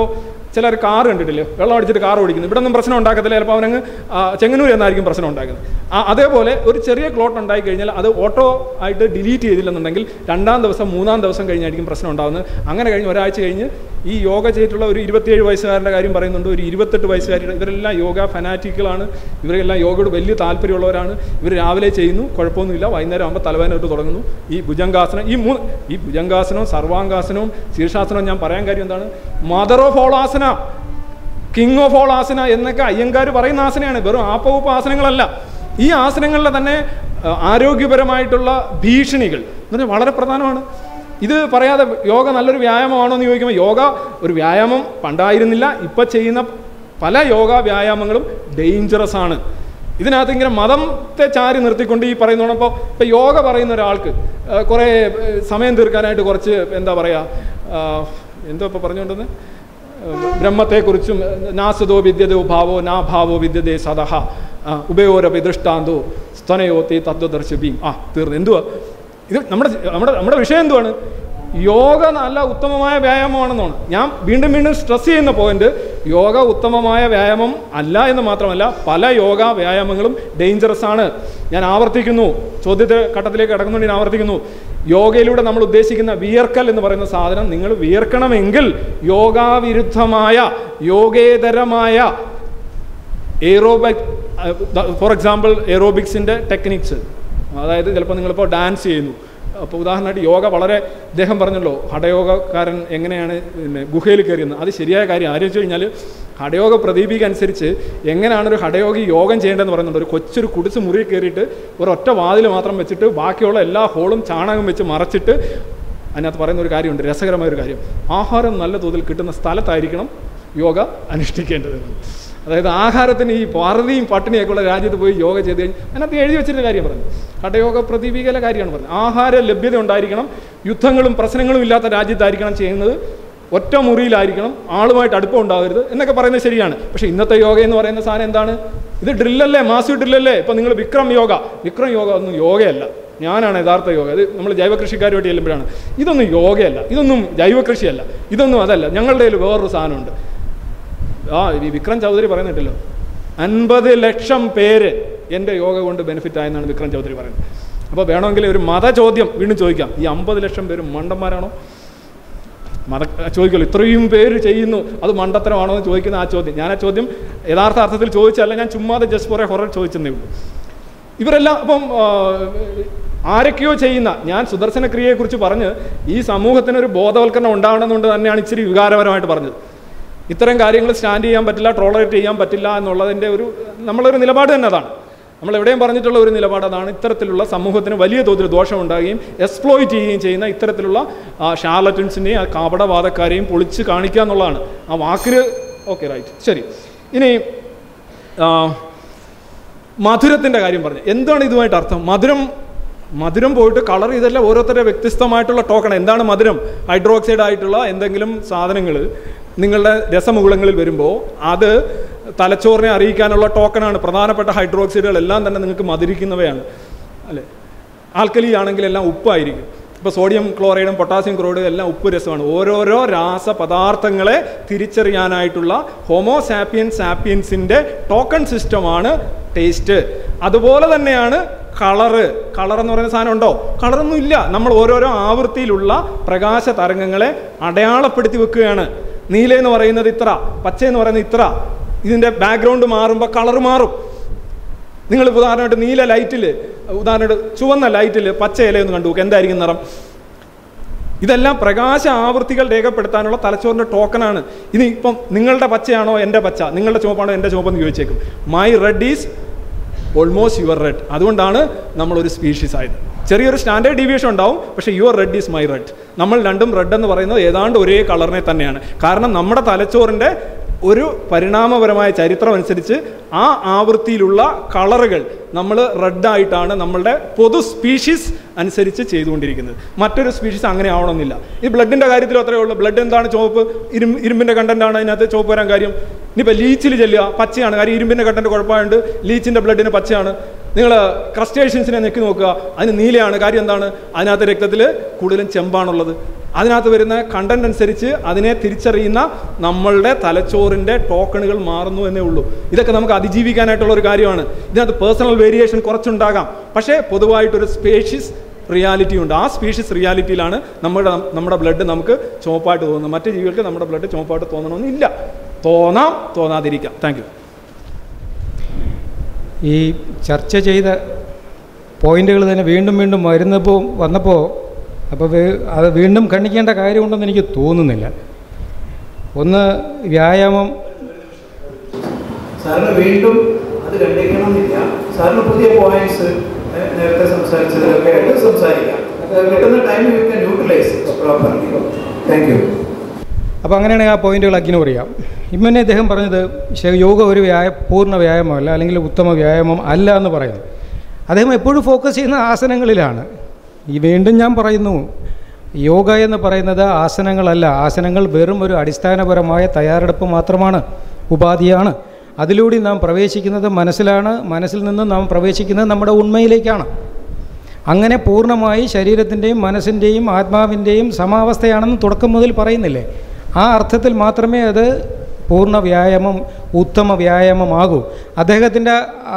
ചിലർ കാർ കണ്ടിട്ടില്ലേ, വെള്ളം അടിച്ചിട്ട് കാർ ഓടിക്കുന്നു, ഇവിടെ ഒന്നും പ്രശ്നം ഉണ്ടാക്കത്തില്ല, ചിലപ്പോൾ അവനങ്ങ് ചെങ്ങന്നൂർ എന്നായിരിക്കും പ്രശ്നം ഉണ്ടാക്കുന്നത്. അതേപോലെ ഒരു ചെറിയ ക്ലോട്ട് ഉണ്ടായി കഴിഞ്ഞാൽ അത് ഓട്ടോ ആയിട്ട് ഡിലീറ്റ് ചെയ്തില്ലെന്നുണ്ടെങ്കിൽ 2-ാം ദിവസം 3-ാം ദിവസം കഴിഞ്ഞായിരിക്കും പ്രശ്നം ഉണ്ടാകുന്നത്. അങ്ങനെ കഴിഞ്ഞ് ഒരാഴ്ച കഴിഞ്ഞ് ഈ യോഗ ചെയ്തിട്ടുള്ള ഒരു 27 വയസ്സുകാരൻ്റെ കാര്യം പറയുന്നുണ്ട്, ഒരു 28 വയസ്സുകാരുടെ, ഇവരെല്ലാം യോഗ ഫനാറ്റിക്കുകളാണ്, ഇവരെല്ലാം യോഗയോട് വലിയ താല്പര്യമുള്ളവരാണ്. ഇവർ രാവിലെ ചെയ്യുന്നു, കുഴപ്പമൊന്നുമില്ല, വൈകുന്നേരം ആകുമ്പോൾ തലവേദന തൊട്ട് തുടങ്ങുന്നു. ഈ ഭുജംഗാസനം, ഈ ഭുജംഗാസനവും സർവാംഗാസനവും ശീർഷാസനവും ഞാൻ പറയാൻ കാര്യം എന്താണ്, mother of all asana, king of all asana എന്നൊക്കെ അയ്യങ്കാർ പറയുന്ന ആസനയാണ്, വെറും ആപ്പവൂപ്പ ആസനങ്ങളല്ല. ഈ ആസനങ്ങളിലെ തന്നെ ആരോഗ്യപരമായിട്ടുള്ള ഭീഷണികൾ എന്ന് പറഞ്ഞാൽ വളരെ പ്രധാനമാണ്. ഇത് പറയാതെ യോഗ നല്ലൊരു വ്യായാമമാണോ എന്ന് ചോദിക്കുമ്പോൾ യോഗ ഒരു വ്യായാമം പണ്ടായിരുന്നില്ല. ഇപ്പം ചെയ്യുന്ന പല യോഗ വ്യായാമങ്ങളും ഡേഞ്ചറസ് ആണ്. ഇതിനകത്ത് ഇങ്ങനെ മതത്തെ ചാരി നിർത്തിക്കൊണ്ട് ഈ പറയുന്നതോടൊപ്പം ഇപ്പം യോഗ പറയുന്ന ഒരാൾക്ക് കുറേ സമയം തീർക്കാനായിട്ട് കുറച്ച് എന്താ പറയുക, എന്തോ ഇപ്പോൾ പറഞ്ഞുകൊണ്ടെന്ന്, ബ്രഹ്മത്തെക്കുറിച്ചും നാസതോ വിദ്യതോ ഭാവോ നാ ഭാവോ വിദ്യതേ സദഹ ഉഭയോരപി ദൃഷ്ടാന്തോ സ്തനയോത്തി തത്വദർശിബി. തീർന്നു. എന്തുവാ ഇത്? നമ്മുടെ വിഷയം എന്തുവാണ്? യോഗ നല്ല ഉത്തമമായ വ്യായാമമാണെന്നാണ്. ഞാൻ വീണ്ടും വീണ്ടും സ്ട്രെസ് ചെയ്യുന്ന പോയിന്റ്, യോഗ ഉത്തമമായ വ്യായാമം അല്ല എന്ന് മാത്രമല്ല, പല യോഗ വ്യായാമങ്ങളും ഡേഞ്ചറസ് ആണ്. ഞാൻ ആവർത്തിക്കുന്നു, ചോദ്യത്തെ ഘട്ടത്തിലേക്ക് കടക്കുന്നുണ്ട്, ഞാൻ ആവർത്തിക്കുന്നു. യോഗയിലൂടെ നമ്മൾ ഉദ്ദേശിക്കുന്ന വിയർക്കൽ എന്ന് പറയുന്ന സാധനം, നിങ്ങൾ വിയർക്കണമെങ്കിൽ യോഗാവിരുദ്ധമായ യോഗേതരമായ എയ്റോബിക്, ഫോർ എക്സാമ്പിൾ എയ്റോബിക്സിൻ്റെ ടെക്നിക്സ്, അതായത് ചിലപ്പോൾ നിങ്ങളിപ്പോൾ ഡാൻസ് ചെയ്യുന്നു. അപ്പോൾ ഉദാഹരണമായിട്ട് യോഗ വളരെ, അദ്ദേഹം പറഞ്ഞല്ലോ ഹഠയോഗക്കാരൻ എങ്ങനെയാണ് പിന്നെ ഗുഹയിൽ കയറിയെന്ന്, അത് ശരിയായ കാര്യം. ആരും വെച്ച് കഴിഞ്ഞാൽ ഹഠയോഗ പ്രദീപിക അനുസരിച്ച് എങ്ങനെയാണ് ഒരു ഹഠയോഗി യോഗം ചെയ്യേണ്ടതെന്ന് പറയുന്നുണ്ട്. ഒരു കൊച്ചൊരു കുടിച്ച് മുറി കയറിയിട്ട് ഒരൊറ്റ വാതിൽ മാത്രം വെച്ചിട്ട് ബാക്കിയുള്ള എല്ലാ ഹോളും ചാണകം വെച്ച് മറച്ചിട്ട്, അതിനകത്ത് പറയുന്ന ഒരു കാര്യമുണ്ട്, രസകരമായൊരു കാര്യം, ആഹാരം നല്ല തോതിൽ കിട്ടുന്ന സ്ഥലത്തായിരിക്കണം യോഗ അനുഷ്ഠിക്കേണ്ടത്. അതായത് ആഹാരത്തിന് ഈ പാർവതിയും പട്ടിണിയൊക്കെയുള്ള രാജ്യത്ത് പോയി യോഗ ചെയ്ത് കഴിഞ്ഞാൽ അതിനകത്ത് എഴുതി വെച്ചിട്ട് കാര്യം പറഞ്ഞു, ഹഠയോഗ പ്രദീപികയിലെ കാര്യമാണ് പറഞ്ഞത്. ആഹാര ലഭ്യത ഉണ്ടായിരിക്കണം, യുദ്ധങ്ങളും പ്രശ്നങ്ങളും ഇല്ലാത്ത രാജ്യത്തായിരിക്കണം ചെയ്യുന്നത്, ഒറ്റ മുറിയിലായിരിക്കണം, ആളുമായിട്ട് അടുപ്പം ഉണ്ടാകരുത് എന്നൊക്കെ പറയുന്നത് ശരിയാണ്. പക്ഷേ ഇന്നത്തെ യോഗ എന്ന് പറയുന്ന സാധനം എന്താണ്? ഇത് ഡ്രില്ലല്ലേ, മാസീവ് ഡ്രില്ലല്ലേ. ഇപ്പം നിങ്ങൾ വിക്രം യോഗ ഒന്നും യോഗയല്ല, ഞാനാണ് യഥാർത്ഥ യോഗ. അത് നമ്മൾ ജൈവ കൃഷിക്കാരുമായിട്ട് ചെല്ലുമ്പോഴാണ്, ഇതൊന്നും യോഗയല്ല, ഇതൊന്നും ജൈവ കൃഷിയല്ല, ഇതൊന്നും അതല്ല, ഞങ്ങളുടെ കയ്യിൽ വേറൊരു സാധനമുണ്ട്. ഈ വിക്രം ചൗധരി പറയുന്നിട്ടല്ലോ, 50 ലക്ഷം പേര് എൻ്റെ യോഗ കൊണ്ട് ബെനിഫിറ്റ് ആയെന്നാണ് വിക്രം ചൗധരി പറയുന്നത്. അപ്പോൾ വേണമെങ്കിൽ ഒരു മതചോദ്യം വീണ്ടും ചോദിക്കാം, ഈ 50 ലക്ഷം പേരും മണ്ടന്മാരാണോ? ചോദിക്കുമല്ലോ, ഇത്രയും പേര് ചെയ്യുന്നു, അത് മണ്ടത്തരമാണോ എന്ന് ചോദിക്കുന്ന ആ ചോദ്യം, ഞാൻ ആ ചോദ്യം യഥാർത്ഥ അർത്ഥത്തിൽ ചോദിച്ചല്ല, ഞാൻ ചുമ്മാതെ ജസ്റ്റ് ഫോർ എ ഹൊറർ ചോദിച്ചെന്നേ ഉള്ളൂ. ഇവരെല്ലാം അപ്പം ആരൊക്കെയോ ചെയ്യുന്ന, ഞാൻ സുദർശന ക്രിയയെക്കുറിച്ച് പറഞ്ഞ് ഈ സമൂഹത്തിനൊരു ബോധവൽക്കരണം ഉണ്ടാവണമെന്നുകൊണ്ട് തന്നെയാണ് ഇച്ചിരി വികാരപരമായിട്ട് പറഞ്ഞത്. ഇത്തരം കാര്യങ്ങൾ സ്റ്റാൻഡ് ചെയ്യാൻ പറ്റില്ല, ടോളറേറ്റ് ചെയ്യാൻ പറ്റില്ല എന്നുള്ളതിൻ്റെ നമ്മളൊരു നിലപാട് തന്നെ അതാണ്. നമ്മൾ എവിടെയും പറഞ്ഞിട്ടുള്ള ഒരു നിലപാട് അതാണ്. ഇത്തരത്തിലുള്ള സമൂഹത്തിന് വലിയ തോതിൽ ദോഷമുണ്ടാകുകയും എക്സ്പ്ലോയിറ്റ് ചെയ്യുകയും ചെയ്യുന്ന ഇത്തരത്തിലുള്ള ഷാർലറ്റൻസിനെയും കപടവാദക്കാരെയും പൊളിച്ച് കാണിക്കുക എന്നുള്ളതാണ് ആ വാക്കിന്. ഓക്കെ, റൈറ്റ്, ശരി. ഇനി മധുരത്തിൻ്റെ കാര്യം പറഞ്ഞു. എന്താണ് ഇതുമായിട്ട് അർത്ഥം? മധുരം പോയിട്ട് കളർ, ഇതെല്ലാം ഓരോരുത്തരുടെ വ്യത്യസ്തമായിട്ടുള്ള ടോക്കൺ. എന്താണ് മധുരം? ഹൈഡ്രോക്സൈഡ് ആയിട്ടുള്ള എന്തെങ്കിലും സാധനങ്ങൾ നിങ്ങളുടെ രസമുകുളങ്ങളിൽ വരുമ്പോൾ അത് തലച്ചോറിനെ അറിയിക്കാനുള്ള ടോക്കണാണ്. പ്രധാനപ്പെട്ട ഹൈഡ്രോക്സൈഡുകളെല്ലാം തന്നെ നിങ്ങൾക്ക് മധുരിക്കുന്നവയാണ്, അല്ലേ? ആൽക്കലി ആണെങ്കിൽ എല്ലാം ഉപ്പായിരിക്കും. ഇപ്പോൾ സോഡിയം ക്ലോറൈഡും പൊട്ടാസ്യം ക്ലോറൈഡും എല്ലാം ഉപ്പ് രസമാണ്. ഓരോരോ രാസപദാർത്ഥങ്ങളെ തിരിച്ചറിയാനായിട്ടുള്ള ഹോമോസാപ്പിയൻസിൻ്റെ ടോക്കൺ സിസ്റ്റമാണ് ടേസ്റ്റ്. അതുപോലെ തന്നെയാണ് കളറ്. കളറെന്ന് പറയുന്ന സാധനം ഉണ്ടോ? കളറൊന്നും ഇല്ല. നമ്മൾ ഓരോരോ ആവൃത്തിയിലുള്ള പ്രകാശ തരംഗങ്ങളെ അടയാളപ്പെടുത്തി വെക്കുകയാണ്. നീല എന്ന് പറയുന്നത് ഇത്ര, പച്ച എന്ന് പറയുന്നത് ഇത്ര. ഇതിൻ്റെ ബാക്ക്ഗ്രൗണ്ട് മാറുമ്പോൾ കളർ മാറും. നിങ്ങൾ ഉദാഹരണമായിട്ട് നീല ലൈറ്റിൽ, ഉദാഹരണമായിട്ട് ചുവന്ന ലൈറ്റിൽ പച്ച ഇലയൊന്ന് കണ്ടു നോക്കുക, എന്തായിരിക്കും നിറം? ഇതെല്ലാം പ്രകാശ ആവൃത്തികൾ രേഖപ്പെടുത്താനുള്ള തലച്ചോറിൻ്റെ ടോക്കനാണ്. ഇനി ഇപ്പം നിങ്ങളുടെ പച്ചയാണോ എൻ്റെ പച്ച, നിങ്ങളുടെ ചുവപ്പാണോ എൻ്റെ ചുവപ്പെന്ന് ചോദിച്ചേക്കും. My red is almost your red. അതുകൊണ്ടാണ് നമ്മളൊരു സ്പീഷീസ് ആയത്. ചെറിയൊരു സ്റ്റാൻഡേർഡ് ഡീവിയേഷൻ ഉണ്ടാവും, പക്ഷേ your red is my red. നമ്മൾ രണ്ടും റെഡ് എന്ന് പറയുന്നത് ഏതാണ്ട് ഒരേ കളറിനെ തന്നെയാണ്. കാരണം നമ്മുടെ തലച്ചോറിൻ്റെ ഒരു പരിണാമപരമായ ചരിത്രം അനുസരിച്ച് ആ ആവൃത്തിയിലുള്ള കളറുകൾ നമ്മൾ റെഡായിട്ടാണ് നമ്മളുടെ പൊതു സ്പീഷീസ് അനുസരിച്ച് ചെയ്തുകൊണ്ടിരിക്കുന്നത്. മറ്റൊരു സ്പീഷീസ് അങ്ങനെ ആവണമെന്നില്ല. ഈ ബ്ലഡിൻ്റെ കാര്യത്തിൽ അത്രയേ ഉള്ളൂ. ബ്ലഡ് എന്താണ്? ചുവപ്പ്. ഇരുമ്പിൻ്റെ കണ്ടൻ്റാണ് അതിനകത്ത് ചുവപ്പ് വരാൻ കാര്യം. ഇനിയിപ്പോൾ ലീച്ചിൽ ചെല്ലുക, പച്ചയാണ്. കാര്യം ഇരുമ്പിൻ്റെ കണ്ടൻറ്റ് കുഴപ്പമായുണ്ട്, ലീച്ചിൻ്റെ ബ്ലഡിന് പച്ചയാണ്. നിങ്ങൾ ക്രസ്റ്റേഷ്യൻസിനെ നെക്കി നോക്കുക, അതിന് നീലയാണ്. കാര്യം എന്താണ്? അതിനകത്ത് രക്തത്തിൽ കൂടുതലും ചെമ്പാണുള്ളത്. അതിനകത്ത് വരുന്ന കണ്ടന്റ് അനുസരിച്ച് അതിനെ തിരിച്ചറിയുന്ന നമ്മളുടെ തലച്ചോറിൻ്റെ ടോക്കണുകൾ മാറുന്നു എന്നേ ഉള്ളൂ. ഇതൊക്കെ നമുക്ക് അതിജീവിക്കാനായിട്ടുള്ള ഒരു കാര്യമാണ്. ഇതിനകത്ത് പേഴ്സണൽ വേരിയേഷൻ കുറച്ചുണ്ടാകാം, പക്ഷേ പൊതുവായിട്ടൊരു സ്പേഷ്യസ് റിയാലിറ്റി ഉണ്ട്. ആ സ്പീഷ്യസ് റിയാലിറ്റിയിലാണ് നമ്മുടെ ബ്ലഡ് നമുക്ക് ചുവപ്പായിട്ട് തോന്നുന്നത്. മറ്റു ജീവികൾക്ക് നമ്മുടെ ബ്ലഡ് ചുവപ്പായിട്ട് തോന്നണമെന്നില്ല. തോന്നാം, തോന്നാതിരിക്കാം. Thank you. ഈ ചർച്ച ചെയ്ത പോയിന്റുകൾ തന്നെ വീണ്ടും വീണ്ടും വന്നപ്പോൾ അപ്പോൾ അത് വീണ്ടും ഖണ്ഡിക്കേണ്ട കാര്യമുണ്ടെന്ന് എനിക്ക് തോന്നുന്നില്ല. ഒന്ന്, വ്യായാമം സാറിന് വീണ്ടും അത് ഖണ്ഡിക്കണമെന്നില്ല. സാറിന് പുതിയ പോയിന്റ്സ് നേരത്തെ സംസാരിച്ചതൊക്കെ ആയിട്ട് സംസാരിക്കാം. കിട്ടുന്ന time you can utilise properly. Thank you. അപ്പോൾ അങ്ങനെയാണെങ്കിൽ ആ പോയിന്റുകൾ ഇഗ്നോർ ചെയ്യാം. ഇമ്മനെ അദ്ദേഹം പറഞ്ഞത് യോഗ ഒരു പൂർണ്ണ വ്യായാമമല്ല, അല്ലെങ്കിൽ ഉത്തമ വ്യായാമം അല്ല എന്ന് പറയുന്നു. അദ്ദേഹം എപ്പോഴും ഫോക്കസ് ചെയ്യുന്ന ആസനങ്ങളിലാണ്. വീണ്ടും ഞാൻ പറയുന്നു, യോഗ എന്ന് പറയുന്നത് ആസനങ്ങളല്ല. ആസനങ്ങൾ വെറും ഒരു അടിസ്ഥാനപരമായ തയ്യാറെടുപ്പ് മാത്രമാണ്, ഉപാധിയാണ്. അതിലൂടെ നാം പ്രവേശിക്കുന്നത് മനസ്സിലാണ്. മനസ്സിൽ നിന്ന് നാം പ്രവേശിക്കുന്നത് നമ്മുടെ ഉണ്മയിലേക്കാണ്. അങ്ങനെ പൂർണ്ണമായി ശരീരത്തിൻ്റെയും മനസ്സിൻ്റെയും ആത്മാവിൻ്റെയും സമാവസ്ഥയാണെന്ന് തുടക്കം മുതൽ പറയുന്നില്ലേ? ആ അർത്ഥത്തിൽ മാത്രമേ അത് പൂർണ്ണ വ്യായാമം, ഉത്തമ വ്യായാമമാകൂ. അദ്ദേഹത്തിൻ്റെ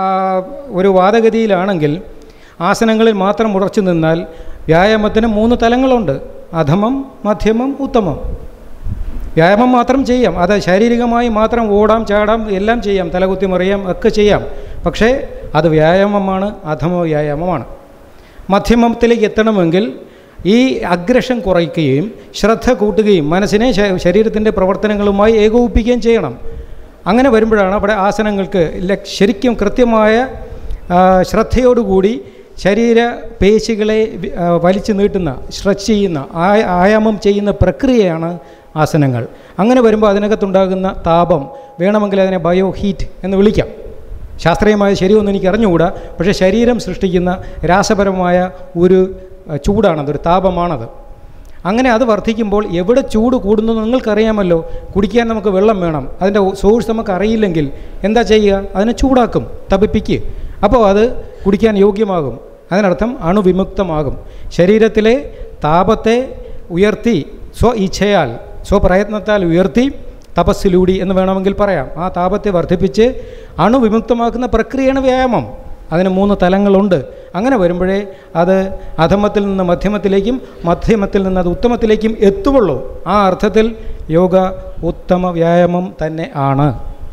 ഒരു വാദഗതിയിലാണെങ്കിൽ ആസനങ്ങളിൽ മാത്രം ഉറച്ചു നിന്നാൽ വ്യായാമത്തിന് 3 തലങ്ങളുണ്ട്: അധമം, മധ്യമം, ഉത്തമം. വ്യായാമം മാത്രം ചെയ്യാം, അത് ശാരീരികമായി മാത്രം ഓടാം, ചാടാം, എല്ലാം ചെയ്യാം, തലകുത്തി മറിയാം, ഒക്കെ ചെയ്യാം. പക്ഷേ അത് വ്യായാമമാണ്, അധമ വ്യായാമമാണ്. മധ്യമത്തിലേക്ക് എത്തണമെങ്കിൽ ഈ അഗ്രഷൻ കുറയ്ക്കുകയും ശ്രദ്ധ കൂട്ടുകയും മനസ്സിനെ ശരീരത്തിൻ്റെ പ്രവർത്തനങ്ങളുമായി ഏകോപിപ്പിക്കുകയും ചെയ്യണം. അങ്ങനെ വരുമ്പോഴാണ് അവിടെ ആസനങ്ങൾക്ക് ശരിക്കും കൃത്യമായ ശ്രദ്ധയോടുകൂടി ശരീര പേശികളെ വലിച്ചു നീട്ടുന്ന, സ്ട്രെച്ച് ചെയ്യുന്ന, ആയാമം ചെയ്യുന്ന പ്രക്രിയയാണ് ആസനങ്ങൾ. അങ്ങനെ വരുമ്പോൾ അതിനകത്തുണ്ടാകുന്ന താപം, വേണമെങ്കിൽ അതിനെ ബയോ ഹീറ്റ് എന്ന് വിളിക്കാം. ശാസ്ത്രീയമായ ശരിയൊന്നും എനിക്ക് അറിഞ്ഞുകൂടാ, പക്ഷേ ശരീരം സൃഷ്ടിക്കുന്ന രാസപരമായ ഒരു ചൂടാണത്, ഒരു താപമാണത്. അങ്ങനെ അത് വർദ്ധിക്കുമ്പോൾ എവിടെ ചൂട് കൂടുന്നു നിങ്ങൾക്കറിയാമല്ലോ. കുടിക്കാൻ നമുക്ക് വെള്ളം വേണം, അതിൻ്റെ സോഴ്സ് നമുക്ക് അറിയില്ലെങ്കിൽ എന്താ ചെയ്യുക? അതിനെ ചൂടാക്കും, തപിപ്പിക്കുക. അപ്പോൾ അത് കുടിക്കാൻ യോഗ്യമാകും. അതിനർത്ഥം അണുവിമുക്തമാകും. ശരീരത്തിലെ താപത്തെ ഉയർത്തി ഇച്ഛയാൽ, സ്വപ്രയത്നത്താൽ ഉയർത്തി, തപസ്സിലൂടി എന്ന് വേണമെങ്കിൽ പറയാം, ആ താപത്തെ വർദ്ധിപ്പിച്ച് അണുവിമുക്തമാക്കുന്ന പ്രക്രിയയാണ് വ്യായാമം. അതിന് 3 തലങ്ങളുണ്ട്. അങ്ങനെ വരുമ്പോഴേ അത് അധമത്തിൽ നിന്ന് മധ്യമത്തിലേക്കും, മധ്യമത്തിൽ നിന്ന് അത് ഉത്തമത്തിലേക്കും എത്തുകയുള്ളൂ. ആ അർത്ഥത്തിൽ യോഗ ഉത്തമ വ്യായാമം തന്നെ ആണ്.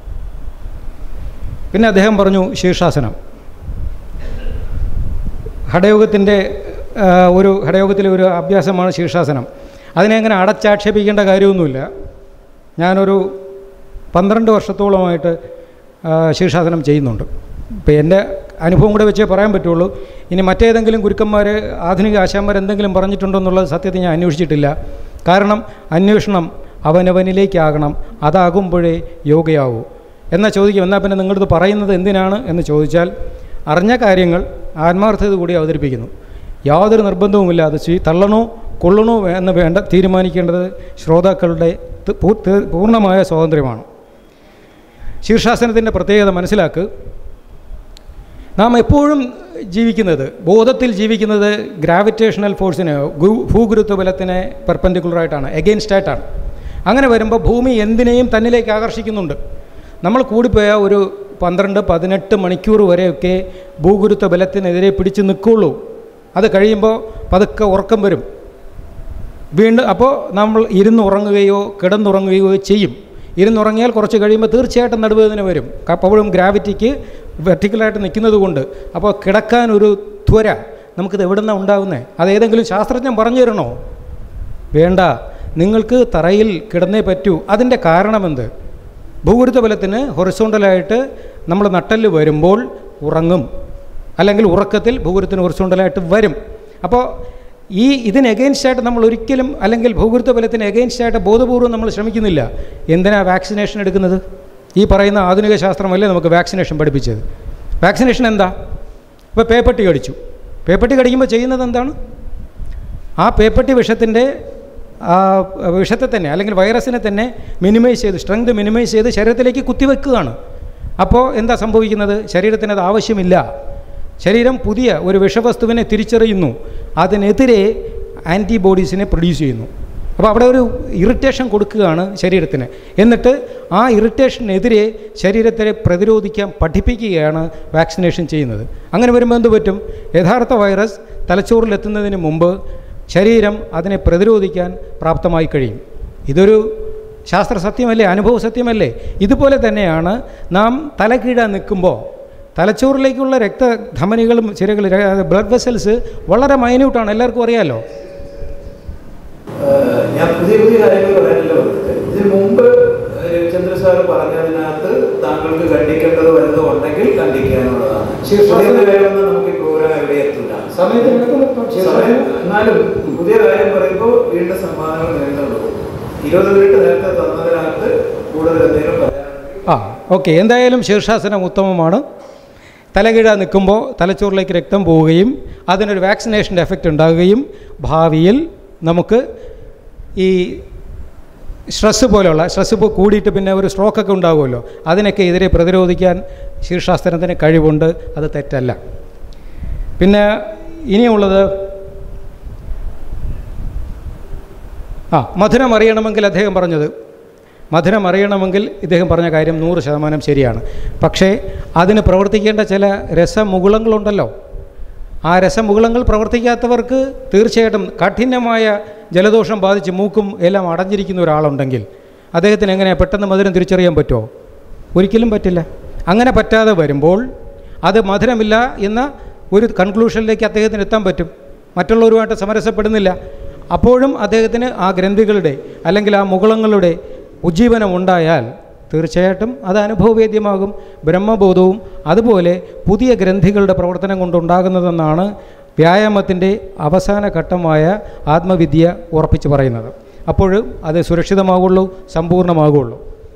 പിന്നെ അദ്ദേഹം പറഞ്ഞു ശീർഷാസനം. ഹഠയോഗത്തിലെ ഒരു അഭ്യാസമാണ് ശീർഷാസനം. അതിനെ അങ്ങനെ അടച്ചാക്ഷേപിക്കേണ്ട കാര്യമൊന്നുമില്ല. ഞാനൊരു 12 വർഷത്തോളമായിട്ട് ശീർഷാസനം ചെയ്യുന്നുണ്ട്. ഇപ്പോൾ എൻ്റെ അനുഭവം കൂടെ വെച്ചേ പറയാൻ പറ്റുള്ളൂ. ഇനി മറ്റേതെങ്കിലും ഗുരുക്കന്മാർ, ആധുനിക ആശാന്മാർ എന്തെങ്കിലും പറഞ്ഞിട്ടുണ്ടോ എന്നുള്ളത് സത്യത്തിൽ ഞാൻ അന്വേഷിച്ചിട്ടില്ല. കാരണം അന്വേഷണം അവനവനിലേക്കാകണം, അതാകുമ്പോഴേ യോഗയാവൂ. എന്നാൽ ചോദിക്കും, എന്നാൽ പിന്നെ നിങ്ങളിത് പറയുന്നത് എന്തിനാണ് എന്ന് ചോദിച്ചാൽ, അറിഞ്ഞ കാര്യങ്ങൾ ആത്മാർത്ഥത കൂടി അവതരിപ്പിക്കുന്നു. യാതൊരു നിർബന്ധവുമില്ല അത് തള്ളണോ കൊള്ളണോ എന്ന് തീരുമാനിക്കേണ്ടത് ശ്രോതാക്കളുടെ പൂർണ്ണമായ സ്വാതന്ത്ര്യമാണ്. ശീർഷാസനത്തിൻ്റെ പ്രത്യേകത മനസ്സിലാക്കുക. നാം എപ്പോഴും ജീവിക്കുന്നത്, ബോധത്തിൽ ജീവിക്കുന്നത് ഗ്രാവിറ്റേഷണൽ ഫോഴ്സിന്, ഭൂഗുരുത്വ ബലത്തിന് പെർപെൻഡിക്കുലറായിട്ടാണ്, എഗെയിൻസ്റ്റായിട്ടാണ്. അങ്ങനെ വരുമ്പോൾ ഭൂമി എന്തിനേയും തന്നിലേക്ക് ആകർഷിക്കുന്നുണ്ട്. നമ്മൾ കൂടിപ്പോയ ഒരു 12-18 മണിക്കൂർ വരെയൊക്കെ ഭൂഗുരുത്വ ബലത്തിനെതിരെ പിടിച്ച് നിൽക്കുകയുള്ളൂ. അത് കഴിയുമ്പോൾ പതുക്കെ ഉറക്കം വരും വീണ്ടും. അപ്പോൾ നമ്മൾ ഇരുന്നുറങ്ങുകയോ കിടന്നുറങ്ങുകയോ ചെയ്യും. ഇരുന്നുറങ്ങിയാൽ കുറച്ച് കഴിയുമ്പോൾ തീർച്ചയായിട്ടും നടുവേദന വരും. അപ്പോഴും ഗ്രാവിറ്റിക്ക് വെർട്ടിക്കലായിട്ട് നിൽക്കുന്നത് കൊണ്ട്. അപ്പോൾ കിടക്കാനൊരു ത്വര നമുക്കിത് എവിടെ നിന്നാണ് ഉണ്ടാകുന്നത്? അതേതെങ്കിലും ശാസ്ത്രജ്ഞൻ പറഞ്ഞു തരണോ? വേണ്ട, നിങ്ങൾക്ക് തറയിൽ കിടന്നേ പറ്റൂ. അതിൻ്റെ കാരണമെന്ത്? ഭൂഗുരുത്വ ബലത്തിന് ഹൊറിസോണ്ടലായിട്ട് നമ്മൾ നട്ടല് വരുമ്പോൾ ഉറങ്ങും, അല്ലെങ്കിൽ ഉറക്കത്തിൽ ഭൂഗുരുത്തിന് ഹൊറിസോണ്ടലായിട്ട് വരും. അപ്പോൾ ഇതിന് എഗെയിൻസ്റ്റായിട്ട് നമ്മൾ ഒരിക്കലും, അല്ലെങ്കിൽ ഭൂഗുരുത്വ ബലത്തിന് എഗെയിൻസ്റ്റായിട്ട് ബോധപൂർവ്വം നമ്മൾ ശ്രമിക്കുന്നില്ല. എന്തിനാണ് വാക്സിനേഷൻ എടുക്കുന്നത്? ഈ പറയുന്ന ആധുനിക ശാസ്ത്രമല്ലേ നമുക്ക് വാക്സിനേഷൻ പഠിപ്പിച്ചത്. വാക്സിനേഷൻ എന്താ? ഇപ്പോൾ പേപ്പട്ടി കടിച്ചു. പേപ്പട്ടി കടിക്കുമ്പോൾ ചെയ്യുന്നത് എന്താണ്? ആ പേപ്പട്ടി വിഷത്തെ തന്നെ, അല്ലെങ്കിൽ വൈറസിനെ തന്നെ മിനിമൈസ് ചെയ്ത്, സ്ട്രെങ്ത് മിനിമൈസ് ചെയ്ത് ശരീരത്തിലേക്ക് കുത്തിവെക്കുകയാണ്. അപ്പോൾ എന്താ സംഭവിക്കുന്നത്? ശരീരത്തിന് അത് ആവശ്യമില്ല. ശരീരം പുതിയ ഒരു വിഷവസ്തുവിനെ തിരിച്ചറിയുന്നു, അതിനെതിരെ ആൻറ്റിബോഡീസിനെ പ്രൊഡ്യൂസ് ചെയ്യുന്നു. അപ്പോൾ അവിടെ ഒരു ഇറിറ്റേഷൻ കൊടുക്കുകയാണ് ശരീരത്തിന്. എന്നിട്ട് ആ ഇറിറ്റേഷനെതിരെ ശരീരത്തെ പ്രതിരോധിക്കാൻ പഠിപ്പിക്കുകയാണ് വാക്സിനേഷൻ ചെയ്യുന്നത്. അങ്ങനെ വരുമ്പോൾ എന്ത് പറ്റും? യഥാർത്ഥ വൈറസ് തലച്ചോറിലെത്തുന്നതിന് മുമ്പ് ശരീരം അതിനെ പ്രതിരോധിക്കാൻ പ്രാപ്തമായി കഴിയും. ഇതൊരു ശാസ്ത്ര സത്യമല്ലേ, അനുഭവ സത്യമല്ലേ? ഇതുപോലെ തന്നെയാണ് നാം തലകീഴാൻ നിൽക്കുമ്പോൾ തലച്ചോറിലേക്കുള്ള രക്തധമനികളും സിരകളും ബ്ലഡ് വെസൽസ് വളരെ മൈന്യൂട്ടാണ്, എല്ലാവർക്കും അറിയാമല്ലോ. ഞാൻ പുതിയ പുതിയ കാര്യങ്ങൾ പറയാനല്ലോ പറഞ്ഞത്. ഇതിന് മുമ്പ് രവിചന്ദ്ര സാർ പറഞ്ഞതിനകത്ത് താങ്കൾക്ക് ഖണ്ഡിക്കേണ്ടത് വല്ലതും ഉണ്ടെങ്കിൽ ഖണ്ഡിക്കാനുള്ളതാണ്. നമുക്ക് ഈ പ്രോഗ്രാം എവിടെ എത്തില്ല, എന്നാലും പുതിയ കാര്യം പറയുമ്പോൾ വീണ്ടും സമ്മാനങ്ങൾ നേരിടുന്നുള്ളൂ. 20 മിനിറ്റ് നേരത്തെ തന്നതിനകത്ത് കൂടുതൽ എന്തെങ്കിലും പറയാം. ഓക്കെ. എന്തായാലും ശീർഷാസനം ഉത്തമമാണ്. തലകീഴാൻ നിൽക്കുമ്പോൾ തലച്ചോറിലേക്ക് രക്തം പോവുകയും അതിനൊരു വാക്സിനേഷൻ്റെ എഫക്റ്റ് ഉണ്ടാകുകയും ഭാവിയിൽ നമുക്ക് ഈ സ്ട്രെസ്സ് പോലെയുള്ള സ്ട്രെസ്സ് കൂടിയിട്ട് പിന്നെ ഒരു സ്ട്രോക്കൊക്കെ ഉണ്ടാകുമല്ലോ, അതിനൊക്കെ എതിരെ പ്രതിരോധിക്കാൻ ശീർഷാസനത്തിന് കഴിവുണ്ട്. അത് തെറ്റല്ല. പിന്നെ ഇനിയുള്ളത് മധുരം അറിയണമെങ്കിൽ അദ്ദേഹം പറഞ്ഞത്, മധുരം അറിയണമെങ്കിൽ ഇദ്ദേഹം പറഞ്ഞ കാര്യം 100% ശരിയാണ്. പക്ഷേ അതിന് പ്രവർത്തിക്കേണ്ട ചില രസമുകുളങ്ങളുണ്ടല്ലോ. ആ രസമുകുളങ്ങൾ പ്രവർത്തിക്കാത്തവർക്ക് തീർച്ചയായിട്ടും കഠിനമായ ജലദോഷം ബാധിച്ച് മൂക്കും എല്ലാം അടഞ്ഞിരിക്കുന്ന ഒരാളുണ്ടെങ്കിൽ അദ്ദേഹത്തിന് എങ്ങനെ പെട്ടെന്ന് മധുരം തിരിച്ചറിയാൻ പറ്റുമോ? ഒരിക്കലും പറ്റില്ല. അങ്ങനെ പറ്റാതെ വരുമ്പോൾ അത് മധുരമില്ല എന്ന ഒരു കൺക്ലൂഷനിലേക്ക് അദ്ദേഹത്തിന് എത്താൻ പറ്റും. മറ്റുള്ളവരുമായിട്ട് സമരസപ്പെടുന്നില്ല. അപ്പോഴും അദ്ദേഹത്തിന് ആ ഗ്രന്ഥികളുടെ അല്ലെങ്കിൽ ആ മുകുളങ്ങളുടെ ഉജ്ജീവനം ഉണ്ടായാൽ തീർച്ചയായിട്ടും അത് അനുഭവവേദ്യമാകും. ബ്രഹ്മബോധവും അതുപോലെ പുതിയ ഗ്രന്ഥികളുടെ പ്രവർത്തനം കൊണ്ടുണ്ടാകുന്നതെന്നാണ് വ്യായാമത്തിൻ്റെ അവസാന ഘട്ടമായ ആത്മവിദ്യ ഉറപ്പിച്ച് പറയുന്നത്. അപ്പോൾ അത് സുരക്ഷിതമാകുള്ളൂ, സമ്പൂർണ്ണമാകുള്ളൂ.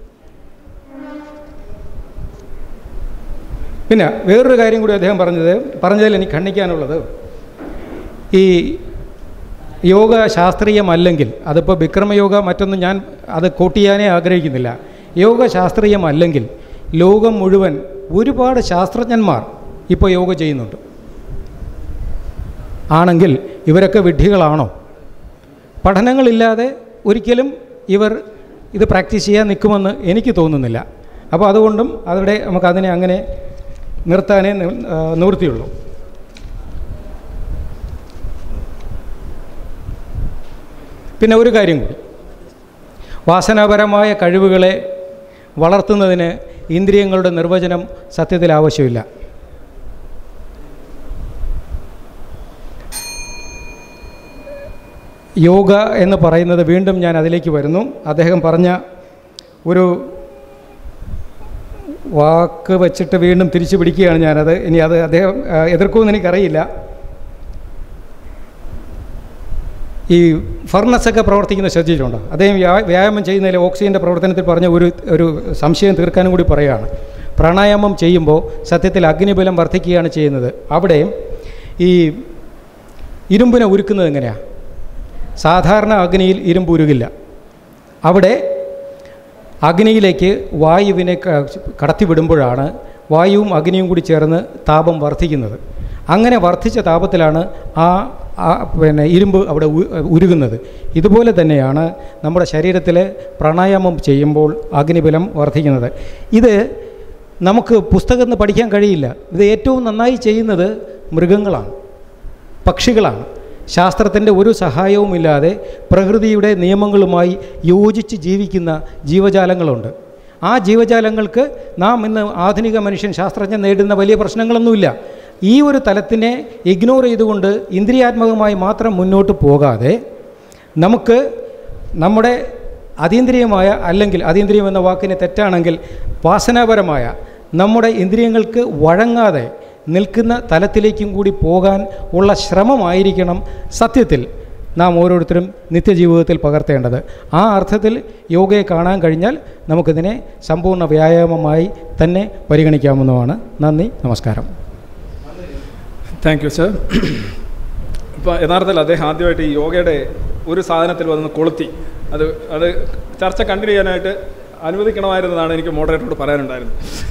പിന്നെ വേറൊരു കാര്യം കൂടി അദ്ദേഹം പറഞ്ഞതിൽ എനിക്ക് ഖണ്ഡിക്കാനുള്ളത്, ഈ യോഗ ശാസ്ത്രീയമല്ലെങ്കിൽ, അതിപ്പോൾ വിക്രമയോഗ മറ്റൊന്നും ഞാൻ അത് കോട്ട് ചെയ്യാനേ ആഗ്രഹിക്കുന്നില്ല. യോഗ ശാസ്ത്രീയമല്ലെങ്കിൽ ലോകം മുഴുവൻ ഒരുപാട് ശാസ്ത്രജ്ഞന്മാർ ഇപ്പോൾ യോഗ ചെയ്യുന്നുണ്ട്. ആണെങ്കിൽ ഇവരൊക്കെ വിഡ്ഢികളാണോ? പഠനങ്ങളില്ലാതെ ഒരിക്കലും ഇവർ ഇത് പ്രാക്ടീസ് ചെയ്യാൻ നിൽക്കുമെന്ന് എനിക്ക് തോന്നുന്നില്ല. അപ്പോൾ അതുകൊണ്ടും അവിടെ നമുക്കതിനെ അങ്ങനെ നിർത്താനേ നിവൃത്തിയുള്ളൂ. പിന്നെ ഒരു കാര്യം കൂടി, വാസനാപരമായ കഴിവുകളെ വളർത്തുന്നതിന് ഇന്ദ്രിയങ്ങളുടെ നിർവചനം സത്യത്തിൽ ആവശ്യമില്ല. യോഗ എന്ന് പറയുന്നത്, വീണ്ടും ഞാൻ അതിലേക്ക് വരുന്നു, അദ്ദേഹം പറഞ്ഞ ഒരു വാക്ക് വച്ചിട്ട് വീണ്ടും തിരിച്ചു പിടിക്കുകയാണ് ഞാനത്. ഇനി അത് അദ്ദേഹം എതിർക്കുമെന്ന് എനിക്കറിയില്ല. ഈ ഫർണസൊക്കെ പ്രവർത്തിക്കുന്ന ശ്രദ്ധിച്ചിട്ടുണ്ടോ? അദ്ദേഹം വ്യായാമം ചെയ്യുന്നതിൽ ഓക്സിജൻ്റെ പ്രവർത്തനത്തിൽ പറഞ്ഞ ഒരു സംശയം തീർക്കാനും കൂടി പറയുകയാണ്. പ്രാണായാമം ചെയ്യുമ്പോൾ സത്യത്തിൽ അഗ്നിബലം വർദ്ധിക്കുകയാണ് ചെയ്യുന്നത്. അവിടെ ഈ ഇരുമ്പിനെ ഉരുക്കുന്നത് എങ്ങനെയാണ്? സാധാരണ അഗ്നിയിൽ ഇരുമ്പ് ഉരുകില്ല. അവിടെ അഗ്നിയിലേക്ക് വായുവിനെ കടത്തിവിടുമ്പോഴാണ് വായുവും അഗ്നിയും കൂടി ചേർന്ന് താപം വർദ്ധിക്കുന്നത്. അങ്ങനെ വർദ്ധിച്ച താപത്തിലാണ് ഇരുമ്പ് അവിടെ ഉരുകുന്നത്. ഇതുപോലെ തന്നെയാണ് നമ്മുടെ ശരീരത്തിൽ പ്രാണായാമം ചെയ്യുമ്പോൾ അഗ്നിബലം വർദ്ധിക്കുന്നത്. ഇത് നമുക്ക് പുസ്തകത്തിൽ നിന്ന് പഠിക്കാൻ കഴിയില്ല. ഇത് ഏറ്റവും നന്നായി ചെയ്യുന്നത് മൃഗങ്ങളാണ്, പക്ഷികളാണ്. ശാസ്ത്രത്തിൻ്റെ ഒരു സഹായവുമില്ലാതെ പ്രകൃതിയുടെ നിയമങ്ങളുമായി യോജിച്ച് ജീവിക്കുന്ന ജീവജാലങ്ങളുണ്ട്. ആ ജീവജാലങ്ങൾക്ക് നാം ഇന്ന് ആധുനിക മനുഷ്യൻ ശാസ്ത്രജ്ഞൻ നേരിടുന്ന വലിയ പ്രശ്നങ്ങളൊന്നുമില്ല. ഈ ഒരു തലത്തിനെ ഇഗ്നോർ ചെയ്തുകൊണ്ട് ഇന്ദ്രിയാത്മകമായി മാത്രം മുന്നോട്ട് പോകാതെ നമുക്ക് നമ്മുടെ അതീന്ദ്രിയമായ, അല്ലെങ്കിൽ അതീന്ദ്രിയം എന്ന വാക്കിന് തെറ്റാണെങ്കിൽ വാസനാപരമായ നമ്മുടെ ഇന്ദ്രിയങ്ങൾക്ക് വഴങ്ങാതെ നിൽക്കുന്ന തലത്തിലേക്കും കൂടി പോകാൻ ഉള്ള ശ്രമമായിരിക്കണം സത്യത്തിൽ നാം ഓരോരുത്തരും നിത്യജീവിതത്തിൽ പകർത്തേണ്ടത്. ആ അർത്ഥത്തിൽ യോഗയെ കാണാൻ കഴിഞ്ഞാൽ നമുക്കിതിനെ സമ്പൂർണ്ണ വ്യായാമമായി തന്നെ പരിഗണിക്കാവുന്നതാണ്. നന്ദി, നമസ്കാരം. Thank you sir. ഇപ്പോൾ യഥാർത്ഥത്തിൽ അദ്ദേഹം ആദ്യമായിട്ട് ഈ യോഗയുടെ ഒരു സാധനത്തിൽ വന്ന് കൊളുത്തി. അത് ചർച്ച കണ്ടിന്യൂ ചെയ്യാനായിട്ട് അനുവദിക്കണമായിരുന്നതാണ് എനിക്ക് മോഡറേറ്ററോട് പറയാനുണ്ടായിരുന്നത്.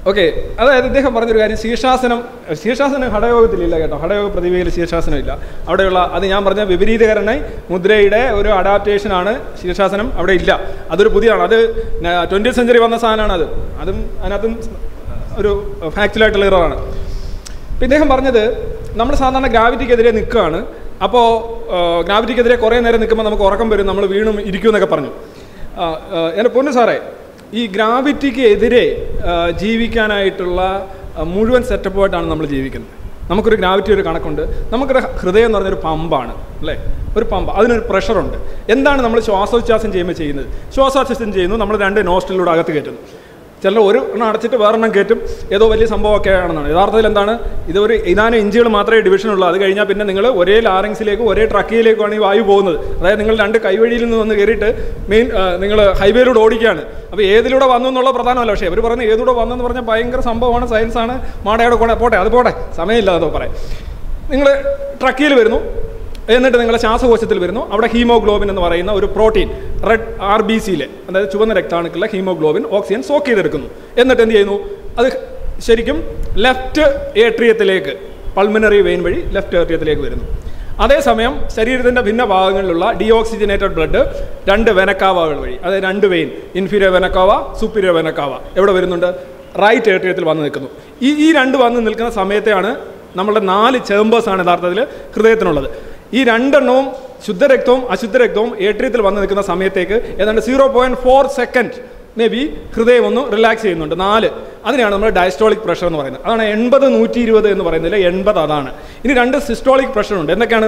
ഓക്കെ, അതായത് ഇദ്ദേഹം പറഞ്ഞൊരു കാര്യം, ശീർഷാസനം ഹഠയോഗത്തിലില്ല കേട്ടോ, ഹഠയോഗ പ്രതിഭയിൽ ശീർഷാസനം ഇല്ല. അവിടെയുള്ള അത് ഞാൻ പറഞ്ഞ വിപരീതകരണ മുദ്രയുടെ ഒരു അഡാപ്റ്റേഷനാണ് ശീർഷാസനം, അവിടെ ഇല്ല. അതൊരു പുതിയതാണ്, അത് 20th century വന്ന സാധനമാണ്. അതും അതിനകത്തും ഒരു ഫാക്ച്വലായിട്ടുള്ള ഇററാണ്. അപ്പം ഇദ്ദേഹം പറഞ്ഞത് നമ്മൾ സാധാരണ ഗ്രാവിറ്റിക്കെതിരെ നിൽക്കുകയാണ്. അപ്പോൾ ഗ്രാവിറ്റിക്കെതിരെ കുറേ നേരം നിൽക്കുമ്പോൾ നമുക്ക് ഉറക്കം വരും, നമ്മൾ വീണും ഇരിക്കും എന്നൊക്കെ പറഞ്ഞു. എൻ്റെ പൊന്നു സാറേ, ഈ ഗ്രാവിറ്റിക്ക് എതിരെ ജീവിക്കാനായിട്ടുള്ള മുഴുവൻ സെറ്റപ്പുമായിട്ടാണ് നമ്മൾ ജീവിക്കുന്നത്. നമുക്കൊരു ഗ്രാവിറ്റി ഒരു കണക്കുണ്ട്. നമുക്കൊരു ഹൃദയം എന്ന് പറഞ്ഞൊരു പമ്പാണ് അല്ലേ, ഒരു പമ്പ്, അതിനൊരു പ്രഷറുണ്ട്. എന്താണ് നമ്മൾ ശ്വാസോച്ഛ്വാസം ചെയ്യുമ്പോൾ ചെയ്യുന്നത്? ശ്വാസോച്ഛ്വാസം ചെയ്യുന്നു, നമ്മൾ 2 നോസ്ട്രിലൂടെ അകത്ത് കയറ്റുന്നു. ചിലർ ഒരു എണ്ണം അടച്ചിട്ട് വേറെണ്ണം കയറ്റും, ഏതോ വലിയ സംഭവമൊക്കെ ആണെന്നാണ്. യഥാർത്ഥത്തിൽ എന്താണ്, ഇതൊരു ഏതാനും ഇഞ്ചുകൾ മാത്രമേ ഡിവിഷനുള്ളൂ. അത് കഴിഞ്ഞാൽ പിന്നെ നിങ്ങൾ ഒരേ ലാറിങ്സിലേക്കും ഒരേ ട്രക്കിയിലേക്കുമാണ് ഈ വായു പോകുന്നത്. അതായത് നിങ്ങൾ 2 കൈവഴിയിൽ നിന്ന് വന്ന് കയറിയിട്ട് നിങ്ങൾ ഹൈവേയിലൂടെ ഓടിക്കുകയാണ്. അപ്പോൾ ഏതിലൂടെ വന്നു എന്നുള്ള പ്രധാനമല്ല, പക്ഷേ അവർ പറയുന്നത് ഏതിലൂടെ വന്നെന്ന് പറഞ്ഞാൽ ഭയങ്കര സംഭവമാണ്, സയൻസാണ്, മാടയുടെ കൂടെ പോട്ടെ, അത് പോട്ടെ, സമയമില്ല അതോ പറയാം. നിങ്ങൾ ട്രക്കിയിൽ വരുന്നു, എന്നിട്ട് നിങ്ങളുടെ ശ്വാസകോശത്തിൽ വരുന്നു. അവിടെ ഹീമോഗ്ലോബിൻ എന്ന് പറയുന്ന ഒരു പ്രോട്ടീൻ റെഡ് RBCയിലെ, അതായത് ചുവന്ന രക്താണുക്കളുടെ ഹീമോഗ്ലോബിൻ ഓക്സിജൻ സോക്ക് ചെയ്തെടുക്കുന്നു. എന്നിട്ട് എന്ത് ചെയ്യുന്നു, അത് ശരിക്കും ലെഫ്റ്റ് ഏട്രിയത്തിലേക്ക്, പൾമിനറി വെയിൻ വഴി ലെഫ്റ്റ് ഏട്രിയത്തിലേക്ക് വരുന്നു. അതേസമയം ശരീരത്തിൻ്റെ ഭിന്ന ഭാഗങ്ങളിലുള്ള ഡീഓക്സിജനേറ്റഡ് ബ്ലഡ് 2 വെനക്കാവകൾ വഴി, അതായത് 2 vein, inferior vena cava, superior vena cava, എവിടെ വരുന്നുണ്ട്, റൈറ്റ് ഏട്രിയത്തിൽ വന്ന് നിൽക്കുന്നു. ഈ 2 വന്ന് നിൽക്കുന്ന സമയത്തെയാണ് നമ്മളുടെ 4 ചേമ്പേഴ്സാണ് യഥാർത്ഥത്തിൽ ഹൃദയത്തിനുള്ളത്. ഈ 2 എണ്ണവും ശുദ്ധരക്തവും അശുദ്ധരക്തവും ഏട്രിയത്തിൽ വന്ന് നിൽക്കുന്ന സമയത്തേക്ക് ഏതാണ്ട് 0.4 സെക്കൻഡ് മേ ബി ഹൃദയം ഒന്ന് റിലാക്സ് ചെയ്യുന്നുണ്ട്. 4 അതിനാണ് നമ്മൾ ഡയസ്റ്റോളിക് പ്രഷർ എന്ന് പറയുന്നത്. അതാണ് 80-120 എന്ന് പറയുന്നില്ല, 80 അതാണ്. ഇനി 2 സിസ്റ്റോളിക് പ്രഷർ ഉണ്ട്. എന്തൊക്കെയാണ്?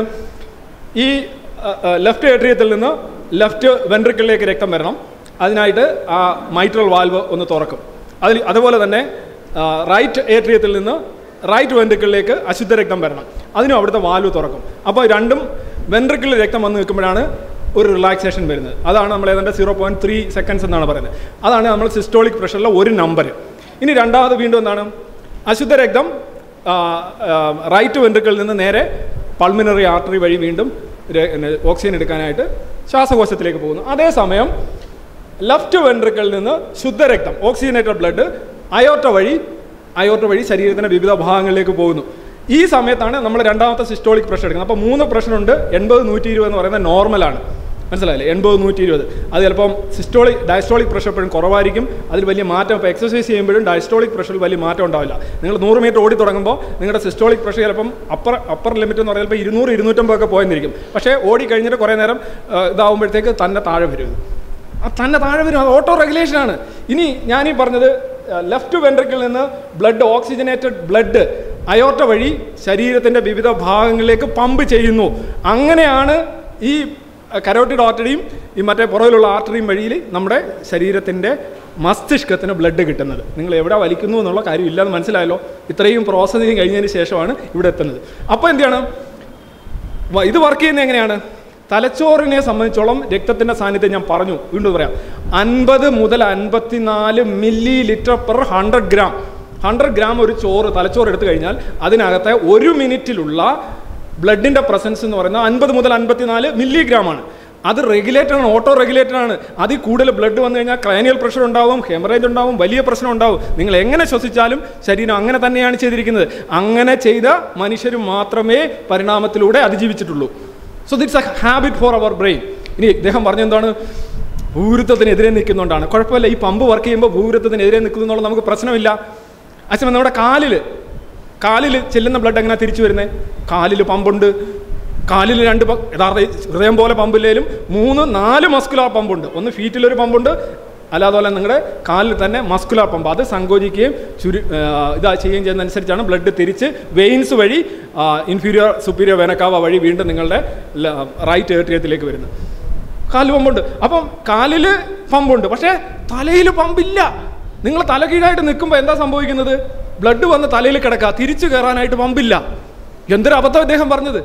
ഈ ലെഫ്റ്റ് ഏട്രിയത്തിൽ നിന്ന് ലെഫ്റ്റ് വെൻട്രിക്കിളിലേക്ക് രക്തം വരണം. അതിനായിട്ട് ആ മൈട്രൽ വാൽവ് ഒന്ന് തുറക്കും. അതുപോലെ തന്നെ റൈറ്റ് ഏട്രിയത്തിൽ നിന്ന് റൈറ്റ് വെൻട്രിക്കിളിലേക്ക് അശുദ്ധ രക്തം വരണം. അതിനും അവിടുത്തെ വാൽവ് തുറക്കും. അപ്പോൾ 2 വെൻട്രിക്കിളിൽ രക്തം വന്ന് നിൽക്കുമ്പോഴാണ് ഒരു റിലാക്സേഷൻ വരുന്നത്. അതാണ് നമ്മൾ ഏതാണ്ട് 0.3 സെക്കൻഡ്സ് എന്നാണ് പറയുന്നത്. അതാണ് നമ്മൾ സിസ്റ്റോളിക് പ്രഷറിലെ ഒരു നമ്പർ. ഇനി രണ്ടാമത് വീണ്ടും എന്താണ്, അശുദ്ധ രക്തം റൈറ്റ് വെൻട്രിക്കിളിൽ നിന്ന് നേരെ പൾമിനറി ആർട്ടറി വഴി വീണ്ടും ഓക്സിജൻ എടുക്കാനായിട്ട് ശ്വാസകോശത്തിലേക്ക് പോകുന്നു. അതേസമയം ലെഫ്റ്റ് വെൻട്രിക്കിളിൽ നിന്ന് ശുദ്ധരക്തം ഓക്സിജനേറ്റഡ് ബ്ലഡ് അയോർട്ട വഴി ശരീരത്തിൻ്റെ വിവിധ ഭാഗങ്ങളിലേക്ക് പോകുന്നു. ഈ സമയത്താണ് നമ്മൾ രണ്ടാമത്തെ സിസ്റ്റോളിക് പ്രഷർ എടുക്കുന്നത്. അപ്പോൾ 3 പ്രഷറുണ്ട്. 80-120 എന്ന് പറയുന്നത് നോർമലാണ്, മനസ്സിലായില്ലേ? 80-120 അത് ചിലപ്പം ഡയസ്റ്റോളിക് പ്രഷർ എപ്പോഴും കുറവായിരിക്കും. അതിൽ വലിയ മാറ്റം, ഇപ്പോൾ എക്സസൈസ് ചെയ്യുമ്പോഴും ഡയസ്റ്റോളിക് പ്രഷറിൽ വലിയ മാറ്റം ഉണ്ടാവില്ല. നിങ്ങൾ 100 മീറ്റർ ഓടി തുടങ്ങുമ്പോൾ നിങ്ങളുടെ സിസ്റ്റോളിക് പ്രഷർ ചിലപ്പം അപ്പർ ലിമിറ്റ് എന്ന് പറയുമ്പോൾ 200-250 ഒക്കെ പോയെന്നിരിക്കും. പക്ഷേ ഓടി കഴിഞ്ഞിട്ട് കുറേ നേരം ഇതാവുമ്പോഴത്തേക്ക് തന്നെ താഴെ വരും. തന്നെ താഴെ വരും, അത് ഓട്ടോ റെഗുലേഷനാണ്. ഇനി ഞാനീ പറഞ്ഞത് ലെഫ്റ്റ് വെൻട്രിക്കിളിൽ നിന്ന് ബ്ലഡ്, ഓക്സിജനേറ്റഡ് ബ്ലഡ് അയോർട്ട വഴി ശരീരത്തിൻ്റെ വിവിധ ഭാഗങ്ങളിലേക്ക് പമ്പ് ചെയ്യുന്നു. അങ്ങനെയാണ് ഈ കരോട്ടിഡ് ആർട്ടറിയും ഈ മറ്റേ പുറകിലുള്ള ആർട്ടറിയും വഴിയിൽ നമ്മുടെ ശരീരത്തിൻ്റെ മസ്തിഷ്കത്തിന് ബ്ലഡ് കിട്ടുന്നത്. നിങ്ങൾ എവിടെ വലിക്കുന്നു എന്നുള്ള കാര്യം ഇല്ലെന്ന് മനസ്സിലായല്ലോ. ഇത്രയും പ്രോസസ്സിങ് കഴിഞ്ഞതിന് ശേഷമാണ് ഇവിടെ എത്തുന്നത്. അപ്പോൾ എന്ത് ചെയ്യണം, ഇത് വർക്ക് ചെയ്യുന്നത് എങ്ങനെയാണ്? തലച്ചോറിനെ സംബന്ധിച്ചോളം രക്തത്തിൻ്റെ സാന്നിധ്യം ഞാൻ പറഞ്ഞു, വീണ്ടും പറയാം, 50 മുതൽ 54 millilitre per 100 gram. 100 gram ഒരു തലച്ചോറ് എടുത്തു കഴിഞ്ഞാൽ അതിനകത്തെ 1 മിനിറ്റിലുള്ള ബ്ലഡിൻ്റെ പ്രസൻസ് എന്ന് പറയുന്നത് 50 മുതൽ 54 മില്ലിഗ്രാമാണ്. അത് റെഗുലേറ്റഡ് ആണ്, ഓട്ടോ റെഗുലേറ്റഡ് ആണ്. അതിൽ കൂടുതൽ ബ്ലഡ് വന്നു കഴിഞ്ഞാൽ ക്രാനിയൽ പ്രഷർ ഉണ്ടാവും, ഹെമറേജ് ഉണ്ടാവും, വലിയ പ്രശ്നം ഉണ്ടാവും. നിങ്ങൾ എങ്ങനെ ശ്വസിച്ചാലും ശരീരം അങ്ങനെ തന്നെയാണ് ചെയ്തിരിക്കുന്നത്. അങ്ങനെ ചെയ്ത മനുഷ്യർ മാത്രമേ പരിണാമത്തിലൂടെ അതിജീവിച്ചിട്ടുള്ളൂ. So that's a habit for our brain. ഇനി ഇദ്ദേഹം പറഞ്ഞെന്താണ്, ഭൂവിരുദ്ധത്തിനെതിരെ നിൽക്കുന്നുകൊണ്ടാണ്. കുഴപ്പമില്ല, ഈ പമ്പ് വർക്ക് ചെയ്യുമ്പോൾ ഭൂവിരുദ്ധത്തിനെതിരെ നിൽക്കുന്നു എന്നുള്ള നമുക്ക് പ്രശ്നമില്ല. അച്ഛൻ നമ്മുടെ കാലിൽ ചെല്ലുന്ന ബ്ലഡ് എങ്ങനെ തിരിച്ചു വരുന്നത്? കാലിൽ പമ്പുണ്ട്, കാലിൽ 2 യഥാർത്ഥ ഹൃദയം പോലെ പമ്പില്ലേലും 3-4 മസ്കുലാർ പമ്പുണ്ട്. ഒന്ന് ഫീറ്റിലൊരു പമ്പുണ്ട്, അല്ലാതെ നിങ്ങളുടെ കാലിൽ തന്നെ മസ്കുലാർ പമ്പ്. അത് സങ്കോചിക്കുകയും ഇതാ ചെയ്യുകയും ചെയ്യുന്നതനുസരിച്ചാണ് ബ്ലഡ് തിരിച്ച് വെയിൻസ് വഴി ഇൻഫീരിയർ സുപ്പീരിയർ വെനക്കാവ വഴി വീണ്ടും നിങ്ങളുടെ റൈറ്റ് ഏട്രിയത്തിലേക്ക് വരുന്നത്. കാലിൽ പമ്പുണ്ട്. അപ്പം കാലിൽ പമ്പുണ്ട്, പക്ഷേ തലയിൽ പമ്പില്ല. നിങ്ങൾ തലകീഴായിട്ട് നിൽക്കുമ്പോൾ എന്താ സംഭവിക്കുന്നത്? ബ്ലഡ് വന്ന് തലയിൽ കിടക്കുക, തിരിച്ചു കയറാനായിട്ട് പമ്പില്ല. എന്തൊരു അബദ്ധം അദ്ദേഹം പറഞ്ഞത്.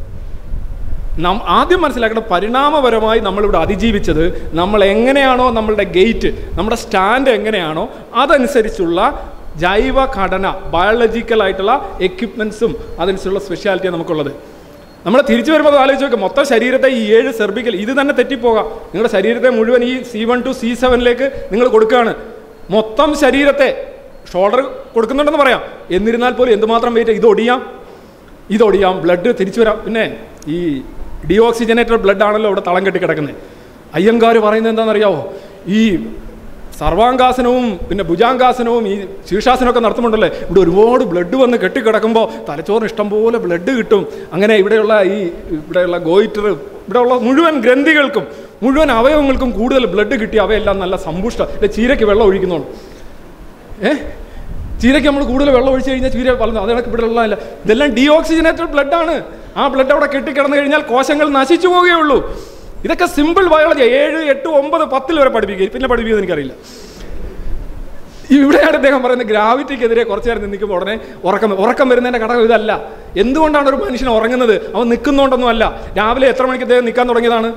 ആദ്യം മനസ്സിലാക്കണം, പരിണാമപരമായി നമ്മളിവിടെ അതിജീവിച്ചത് നമ്മൾ എങ്ങനെയാണോ, നമ്മളുടെ ഗേറ്റ്, നമ്മുടെ സ്റ്റാൻഡ് എങ്ങനെയാണോ അതനുസരിച്ചുള്ള ജൈവ ഘടന, ബയോളജിക്കലായിട്ടുള്ള എക്യുപ്മെൻസും അതനുസരിച്ചുള്ള സ്പെഷ്യാലിറ്റിയാണ് നമുക്കുള്ളത്. നമ്മൾ തിരിച്ചു വരുമ്പോൾ ആലോചിച്ച് നോക്കുക, മൊത്തം ശരീരത്തെ ഈ 7 സെർബിക്കൽ ഇത് തന്നെ തെറ്റിപ്പോകാം. നിങ്ങളുടെ ശരീരത്തെ മുഴുവൻ ഈ C1 to C7 നിങ്ങൾ കൊടുക്കുകയാണ്. മൊത്തം ശരീരത്തെ ഷോൾഡർ കൊടുക്കുന്നുണ്ടെന്ന് പറയാം. എന്നിരുന്നാൽ പോലും എന്തുമാത്രം വെയിറ്റ്, ഇതൊടിയാം, ബ്ലഡ് തിരിച്ചു വരാം. പിന്നെ ഈ ഡീഓക്സിജനേറ്റഡ് ബ്ലഡ് ആണല്ലോ ഇവിടെ തളം കെട്ടി കിടക്കുന്നത്. അയ്യങ്കാർ പറയുന്നത് എന്താണെന്നറിയാവോ? ഈ സർവാംഗാസനവും പിന്നെ ഭുജാംഗാസനവും ഈ ശീർഷാസനമൊക്കെ നടത്തുന്നുണ്ടല്ലേ, ഇവിടെ ഒരുപാട് ബ്ലഡ് വന്ന് കെട്ടിക്കിടക്കുമ്പോൾ തലച്ചോറിന് ഇഷ്ടംപോലെ ബ്ലഡ് കിട്ടും. അങ്ങനെ ഇവിടെയുള്ള ഗോയിറ്റർ, ഇവിടെയുള്ള മുഴുവൻ ഗ്രന്ഥികൾക്കും മുഴുവൻ അവയവങ്ങൾക്കും കൂടുതൽ ബ്ലഡ് കിട്ടി അവയെല്ലാം നല്ല സമ്പുഷ്ട. ചീരയ്ക്ക് വെള്ളം ഒഴിക്കുന്നുള്ളൂ. ചീരയ്ക്ക് നമ്മൾ കൂടുതൽ വെള്ളം ഒഴിച്ച് കഴിഞ്ഞാൽ ചീര വളർന്നു. അതൊക്കെ ഇവിടെ ഉള്ളതല്ല. ഇതെല്ലാം ഡീഓക്സിജനേറ്റഡ് ബ്ലഡാണ്. ആ ബ്ലഡ് അവിടെ കെട്ടിക്കിടന്നു കഴിഞ്ഞാൽ കോശങ്ങൾ നശിച്ചു പോവുകയുള്ളൂ. ഇതൊക്കെ സിമ്പിൾ ബയോളജി. 7, 8, 9, 10 വരെ പഠിപ്പിക്കുക. പിന്നെ പഠിപ്പിക്കുന്നത് എനിക്കറിയില്ല. ഇവിടെയാണ് അദ്ദേഹം പറയുന്നത് ഗ്രാവിറ്റിക്കെതിരെ കുറച്ച് നേരം നിൽക്കുമ്പോൾ ഉടനെ ഉറക്കം വരുന്നതിൻ്റെ ഘടകം ഇതല്ല. എന്തുകൊണ്ടാണ് ഒരു മനുഷ്യൻ ഉറങ്ങുന്നത്? അവൻ നിൽക്കുന്നതുകൊണ്ടൊന്നും അല്ല. രാവിലെ എത്ര മണിക്ക് അദ്ദേഹം നിൽക്കാൻ തുടങ്ങിയതാണ്?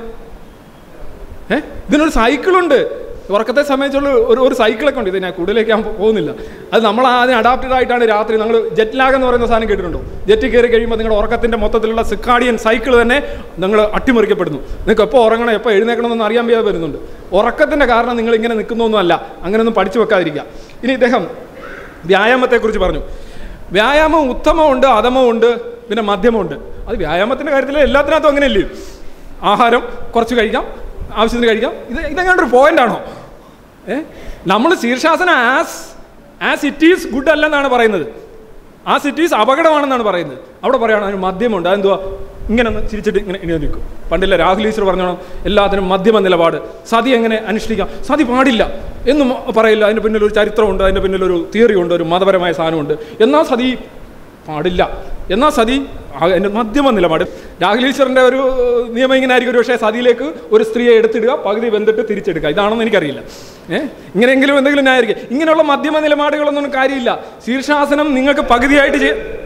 ഇതിനൊരു സൈക്കിളുണ്ട്. ഉറക്കത്തെ സംബന്ധിച്ചുള്ള ഒരു സൈക്കിളൊക്കെ ഉണ്ട്. ഇത് ഞാൻ കൂടുതലേക്ക് ഞാൻ പോകുന്നില്ല. അത് നമ്മൾ അതിന് അഡാപ്റ്റഡ് ആയിട്ടാണ് രാത്രി. നിങ്ങൾ ജെറ്റ് ലാഗ് എന്ന് പറയുന്ന സാധനം കേട്ടിട്ടുണ്ടോ? ജെറ്റ് കയറി കഴിയുമ്പോൾ നിങ്ങളുടെ ഉറക്കത്തിൻ്റെ മൊത്തത്തിലുള്ള സിക്കാഡിയൻ സൈക്കിൾ തന്നെ നിങ്ങൾ അട്ടിമറിക്കപ്പെടുന്നു. നിങ്ങൾക്ക് എപ്പോൾ ഉറങ്ങണം എപ്പോൾ എഴുന്നേക്കണമെന്ന് അറിയാൻ വയ്യാതെ വരുന്നുണ്ട്. ഉറക്കത്തിൻ്റെ കാരണം നിങ്ങൾ ഇങ്ങനെ നിൽക്കുന്നൊന്നുമല്ല. അങ്ങനെയൊന്നും പഠിച്ചു വെക്കാതിരിക്കുക. ഇനി ഇദ്ദേഹം വ്യായാമത്തെക്കുറിച്ച് പറഞ്ഞു. വ്യായാമം ഉത്തമമുണ്ട്, അധമമുണ്ട്, പിന്നെ മധ്യമമുണ്ട്. അത് വ്യായാമത്തിൻ്റെ കാര്യത്തിൽ എല്ലാത്തിനകത്തും അങ്ങനെയല്ലേ? ആഹാരം കുറച്ച് കഴിക്കാം, ആവശ്യത്തിന് കഴിക്കാം. ഇതെങ്ങാണ്ടൊരു പോയിൻ്റാണോ? നമ്മൾ ശീർഷാസനം ആസ് ഇറ്റ് ഈസ് ഗുഡ് അല്ലെന്നാണ് പറയുന്നത്. ആസ് ഇറ്റ് ഈസ് അപകടമാണെന്നാണ് പറയുന്നത്. അവിടെ പറയുകയാണ് അതിന് മധ്യമുണ്ട്. അതെന്തുവാ? ഇങ്ങനെ ഒന്ന് ചിരിച്ചിട്ട് ഇങ്ങനെ നിൽക്കും. പണ്ടില്ല രാഹുൽ ഈശ്വർ പറഞ്ഞോണം എല്ലാത്തിനും മധ്യമ നിലപാട്. സതി എങ്ങനെ അനുഷ്ഠിക്കാം? സതി പാടില്ല എന്നും പറയില്ല. അതിൻ്റെ പിന്നിലൊരു ചരിത്രമുണ്ട്, അതിൻ്റെ പിന്നിലൊരു തിയറി ഉണ്ട്, ഒരു മതപരമായ സാധനമുണ്ട്. എന്നാൽ സതി പാടില്ല, എന്നാൽ സതി എൻ്റെ മധ്യമ നിലപാട്. രാഹുൽ ഈശ്വറിൻ്റെ ഒരു നിയമം ഇങ്ങനെ ആയിരിക്കും. ഒരു പക്ഷേ സതിയിലേക്ക് ഒരു സ്ത്രീയെ എടുത്തിടുക, പകുതി വെന്തിട്ട് തിരിച്ചെടുക്കുക. ഇതാണെന്ന് എനിക്കറിയില്ല. ഇങ്ങനെയെങ്കിലും എന്തെങ്കിലും ന്യായമായിരിക്കും. ഇങ്ങനെയുള്ള മധ്യമ നിലപാടുകളൊന്നും കാര്യമില്ല. ശീർഷാസനം നിങ്ങൾക്ക് പകുതിയായിട്ട്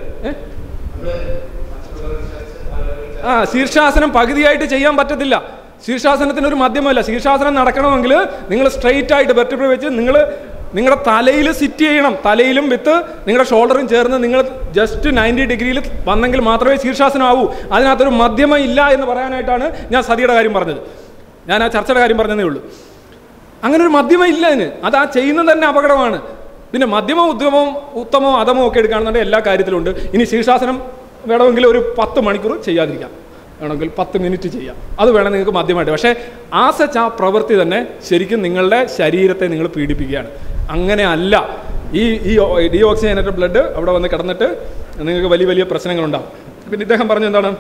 ശീർഷാസനം പകുതിയായിട്ട് ചെയ്യാൻ പറ്റത്തില്ല. ശീർഷാസനത്തിനൊരു മധ്യമല്ല. ശീർഷാസനം നടക്കണമെങ്കിൽ നിങ്ങൾ സ്ട്രെയിറ്റ് ആയിട്ട് വെർട്ടിബ്ര വെച്ച് നിങ്ങളുടെ തലയിൽ സിറ്റ് ചെയ്യണം. തലയിലും വിത്ത് നിങ്ങളുടെ ഷോൾഡറും ചേർന്ന് നിങ്ങൾ ജസ്റ്റ് 90 ഡിഗ്രിയിൽ വന്നെങ്കിൽ മാത്രമേ ശീർഷാസനം ആവൂ. അതിനകത്തൊരു മധ്യമം ഇല്ല എന്ന് പറയാനായിട്ടാണ് ഞാൻ സതിയുടെ കാര്യം പറഞ്ഞത്. ഞാൻ ആ ചർച്ചയുടെ കാര്യം പറഞ്ഞതേ ഉള്ളൂ. അങ്ങനെ ഒരു മധ്യമം ഇല്ല അതിന്. അത് ആ ചെയ്യുന്നത് തന്നെ അപകടമാണ്. പിന്നെ മധ്യമം ഉത്തമവും അധമവും ഒക്കെ എടുക്കുകയാണെന്നുണ്ടെങ്കിൽ എല്ലാ കാര്യത്തിലുണ്ട്. ഇനി ശീർഷാസനം വേണമെങ്കിൽ ഒരു 10 മണിക്കൂർ ചെയ്യാതിരിക്കാം, വേണമെങ്കിൽ 10 മിനിറ്റ് ചെയ്യാം. അത് വേണം നിങ്ങൾക്ക് മധ്യമായിട്ട്. പക്ഷേ ആ പ്രവൃത്തി തന്നെ ശരിക്കും നിങ്ങളുടെ ശരീരത്തെ നിങ്ങൾ പീഡിപ്പിക്കുകയാണ്. അങ്ങനെ അല്ല. ഈ ഡീഓക്സിജനേറ്റഡ് ബ്ലഡ് അവിടെ വന്ന് കിടന്നിട്ട് നിങ്ങൾക്ക് വലിയ വലിയ പ്രശ്നങ്ങളുണ്ടാകും. പിന്നെ ഇദ്ദേഹം പറഞ്ഞു എന്താണ്,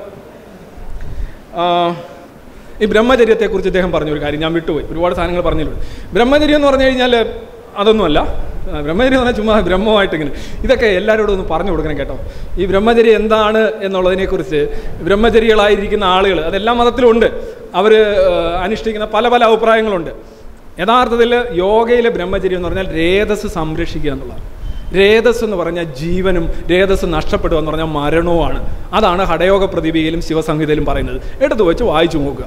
ഈ ബ്രഹ്മചര്യത്തെക്കുറിച്ച് ഇദ്ദേഹം പറഞ്ഞൊരു കാര്യം ഞാൻ വിട്ടുപോയി. ഒരുപാട് സാധനങ്ങൾ പറഞ്ഞിട്ടുണ്ട്. ബ്രഹ്മചര്യം എന്ന് പറഞ്ഞു കഴിഞ്ഞാൽ അതൊന്നുമല്ല. ബ്രഹ്മചര്യം എന്ന് പറഞ്ഞാൽ ചുമ്മാ ബ്രഹ്മമായിട്ട് ഇങ്ങനെ ഇതൊക്കെ എല്ലാവരോടും ഒന്ന് പറഞ്ഞു കൊടുക്കണം കേട്ടോ. ഈ ബ്രഹ്മചര്യം എന്താണ് എന്നുള്ളതിനെക്കുറിച്ച് ബ്രഹ്മചര്യകളായിരിക്കുന്ന ആളുകൾ അതെല്ലാ മതത്തിലുമുണ്ട്. അവർ അനുഷ്ഠിക്കുന്ന പല പല അഭിപ്രായങ്ങളുണ്ട്. യഥാർത്ഥത്തിൽ യോഗയിലെ ബ്രഹ്മചര്യം എന്ന് പറഞ്ഞാൽ രേതസ് സംരക്ഷിക്കുക എന്നുള്ളതാണ്. രേതസ് എന്ന് പറഞ്ഞാൽ ജീവനും രേതസ് നഷ്ടപ്പെടുക എന്ന് പറഞ്ഞാൽ മരണവുമാണ്. അതാണ് ഹഠയോഗ പ്രതിഭയിലും ശിവസംഹിതയിലും പറയുന്നത്. എടുത്തു വെച്ച് വായിച്ചു നോക്കുക.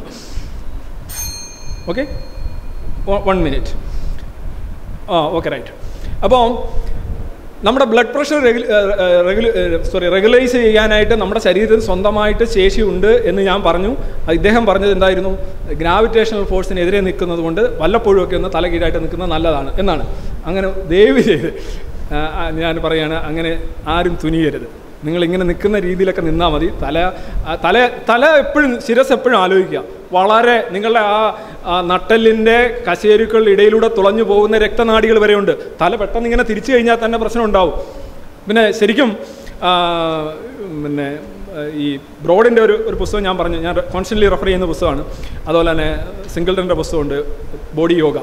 Okay, 1 minute. Okay, right. അപ്പോൾ നമ്മുടെ ബ്ലഡ് പ്രഷർ റെഗുലൈസ് ചെയ്യാനായിട്ട് നമ്മുടെ ശരീരത്തിന് സ്വന്തമായിട്ട് ശേഷിയുണ്ട് എന്ന് ഞാൻ പറഞ്ഞു. ഇദ്ദേഹം പറഞ്ഞത് എന്തായിരുന്നു? ഗ്രാവിറ്റേഷണൽ ഫോഴ്സിനെതിരെ നിൽക്കുന്നത് കൊണ്ട് വല്ലപ്പോഴും ഒക്കെ ഒന്ന് തലകീഴായിട്ട് നിൽക്കുന്നത് നല്ലതാണ് എന്നാണ്. അങ്ങനെ ദയവ് ചെയ്ത് ഞാൻ പറയുകയാണ്, അങ്ങനെ ആരും തുനിയരുത്. നിങ്ങളിങ്ങനെ നിൽക്കുന്ന രീതിയിലൊക്കെ നിന്നാൽ മതി. തല എപ്പോഴും ശിരസ് എപ്പോഴും ആലോചിക്കുക. വളരെ നിങ്ങളുടെ ആ നട്ടലിൻ്റെ കശേരുക്കളുടെ ഇടയിലൂടെ തുളഞ്ഞു പോകുന്ന രക്തനാടികൾ വരെയുണ്ട്. തല പെട്ടെന്ന് ഇങ്ങനെ തിരിച്ചു കഴിഞ്ഞാൽ തന്നെ പ്രശ്നം ഉണ്ടാവും. പിന്നെ ശരിക്കും പിന്നെ ഈ ബ്രോഡിൻ്റെ ഒരു പുസ്തകം ഞാൻ പറഞ്ഞു, ഞാൻ കോൺസ്റ്റൻ്റ്ലി റെഫർ ചെയ്യുന്ന പുസ്തകമാണ്. അതുപോലെ തന്നെ സിംഗിൾട്ടൻ്റെ പുസ്തകമുണ്ട്, ബോഡി യോഗ.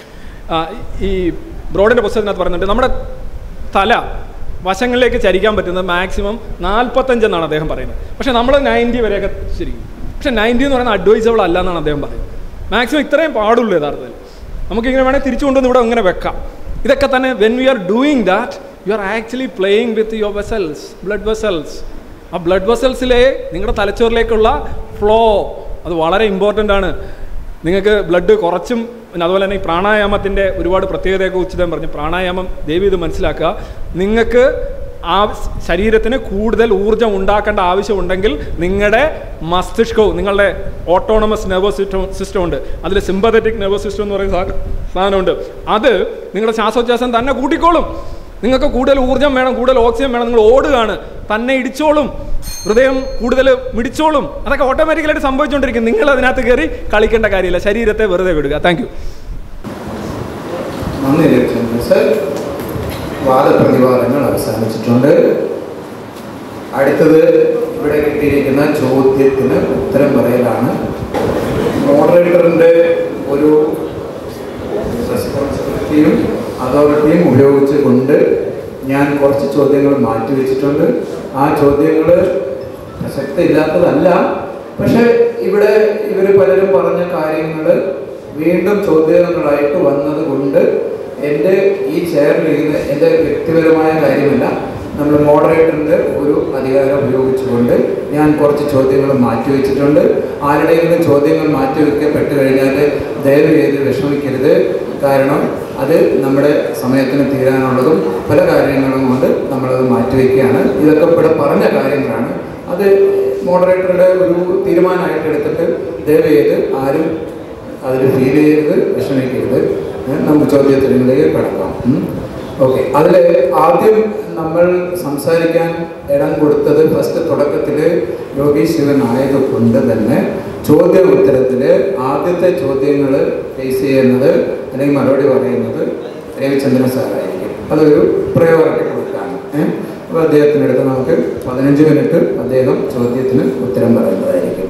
ഈ ബ്രോഡിൻ്റെ പുസ്തകത്തിനകത്ത് പറയുന്നുണ്ട് നമ്മുടെ തല വശങ്ങളിലേക്ക് ചരിക്കാൻ പറ്റുന്നത് മാക്സിമം 45 എന്നാണ് അദ്ദേഹം പറയുന്നത്. പക്ഷേ നമ്മൾ 90 വരെയൊക്കെ ശരിക്കും. പക്ഷേ 90 എന്ന് പറയുന്നത് അഡ്വൈസബിൾ അല്ല എന്നാണ് അദ്ദേഹം പറയുന്നത്. മാക്സിമം ഇത്രയും പാടുള്ളൂ യഥാർത്ഥത്തിൽ. നമുക്കിങ്ങനെ വേണമെങ്കിൽ തിരിച്ചു കൊണ്ടുവന്ന് ഇവിടെ ഇങ്ങനെ വെക്കാം. ഇതൊക്കെ തന്നെ when we are doing that you are actually playing with your vessels, blood vessels. ആ ബ്ലഡ് വെസൽസിലെ നിങ്ങളുടെ തലച്ചോറിലേക്കുള്ള ഫ്ലോ അത് വളരെ ഇമ്പോർട്ടൻ്റ് ആണ്. നിങ്ങൾക്ക് ബ്ലഡ് കുറച്ചും പിന്നെ അതുപോലെ തന്നെ ഈ പ്രാണായാമത്തിൻ്റെ ഒരുപാട് പ്രത്യേകതയെക്കുറിച്ച് ഞാൻ പറഞ്ഞു. പ്രാണായാമം ദയവ് ഇത് മനസ്സിലാക്കുക. നിങ്ങൾക്ക് ആ ശരീരത്തിന് കൂടുതൽ ഊർജ്ജം ഉണ്ടാക്കേണ്ട ആവശ്യമുണ്ടെങ്കിൽ നിങ്ങളുടെ മസ്തിഷ്കവും നിങ്ങളുടെ ഓട്ടോണമസ് നെർവസ് സിസ്റ്റം ഉണ്ട്. അതിൽ സിമ്പതറ്റിക് നെർവസ് സിസ്റ്റം എന്ന് പറയുന്ന സാധനമുണ്ട്. അത് നിങ്ങളുടെ ശ്വാസോച്ഛ്വാസം തന്നെ കൂട്ടിക്കോളും. നിങ്ങൾക്ക് കൂടുതൽ ഊർജ്ജം വേണം, കൂടുതൽ ഓക്സിജൻ വേണം, നിങ്ങൾ ഓടുകയാണ്, തന്നെ ഇടിച്ചോളും, ഹൃദയം കൂടുതൽ മിടിച്ചോളും. അതൊക്കെ ഓട്ടോമാറ്റിക്കലായിട്ട് സംഭവിച്ചുകൊണ്ടിരിക്കും. നിങ്ങൾ അതിനകത്ത് കയറി കളിക്കേണ്ട കാര്യമില്ല, ശരീരത്തെ വെറുതെ വിടുക. Thank you. നന്ദി രവിചന്ദ്രൻ സർ. വാദപ്രതിവാദങ്ങൾ അവസാനിച്ചിട്ടുണ്ട്. അടുത്തത് ഇവിടെ കിട്ടിയിരിക്കുന്ന ചോദ്യത്തിന് ഉത്തരം പറയലാണ്. മോഡറേറ്ററിൻ്റെ ഒരു റെസ്പോൺസിബിലിറ്റിയും അതോറിറ്റിയും ഉപയോഗിച്ചുകൊണ്ട് ഞാൻ കുറച്ച് ചോദ്യങ്ങൾ മാറ്റിവെച്ചിട്ടുണ്ട്. ആ ചോദ്യങ്ങൾ പ്രസക്തിയില്ലാത്തതല്ല, പക്ഷെ ഇവിടെ ഇവർ പലരും പറഞ്ഞ കാര്യങ്ങൾ വീണ്ടും ചോദ്യങ്ങളായിട്ട് വന്നത് കൊണ്ട് എൻ്റെ ഈ ചെയറിലിരുന്ന് എൻ്റെ വ്യക്തിപരമായ കാര്യമല്ല, നമ്മൾ മോഡറേറ്ററിൻ്റെ ഒരു അധികാരം ഉപയോഗിച്ചുകൊണ്ട് ഞാൻ കുറച്ച് ചോദ്യങ്ങൾ മാറ്റിവെച്ചിട്ടുണ്ട്. ആരുടെയെങ്കിലും ചോദ്യങ്ങൾ മാറ്റിവെക്കപ്പെട്ട് കഴിഞ്ഞാൽ ദയവ് ചെയ്ത് വിഷമിക്കരുത്. കാരണം അത് നമ്മുടെ സമയത്തിന് തീരാനുള്ളതും പല കാര്യങ്ങളും കൊണ്ട് നമ്മളത് മാറ്റിവെക്കുകയാണ്. ഇതൊക്കെ ഇവിടെ പറഞ്ഞ കാര്യങ്ങളാണ്. അത് മോഡറേറ്ററുടെ ഒരു തീരുമാനമായിട്ട് എടുത്തിട്ട് ദയവ് ചെയ്ത് ആരും അതിൽ ഫീൽ ചെയ്യരുത്, വിഷമിക്കരുത്. നമുക്ക് ചോദ്യത്തിലേക്ക് കിടക്കാം. ഓക്കെ, അതിൽ ആദ്യം നമ്മൾ സംസാരിക്കാൻ ഇടം കൊടുത്തത് ഫസ്റ്റ് തുടക്കത്തിൽ യോഗി ശിവൻ ആയതുകൊണ്ട് തന്നെ ചോദ്യോത്തരത്തിൽ ആദ്യത്തെ ചോദ്യങ്ങൾ ഫേസ് ചെയ്യുന്നത് അല്ലെങ്കിൽ മറുപടി പറയുന്നത് രവിചന്ദ്രൻ സാറായിരിക്കും. അതൊരു പ്രയോറിറ്റി കൊടുക്കാണ്. അപ്പോൾ അദ്ദേഹത്തിനടുത്ത് നമുക്ക് 15 മിനിറ്റ് അദ്ദേഹം ചോദ്യത്തിന് ഉത്തരം പറയുന്നതായിരിക്കും.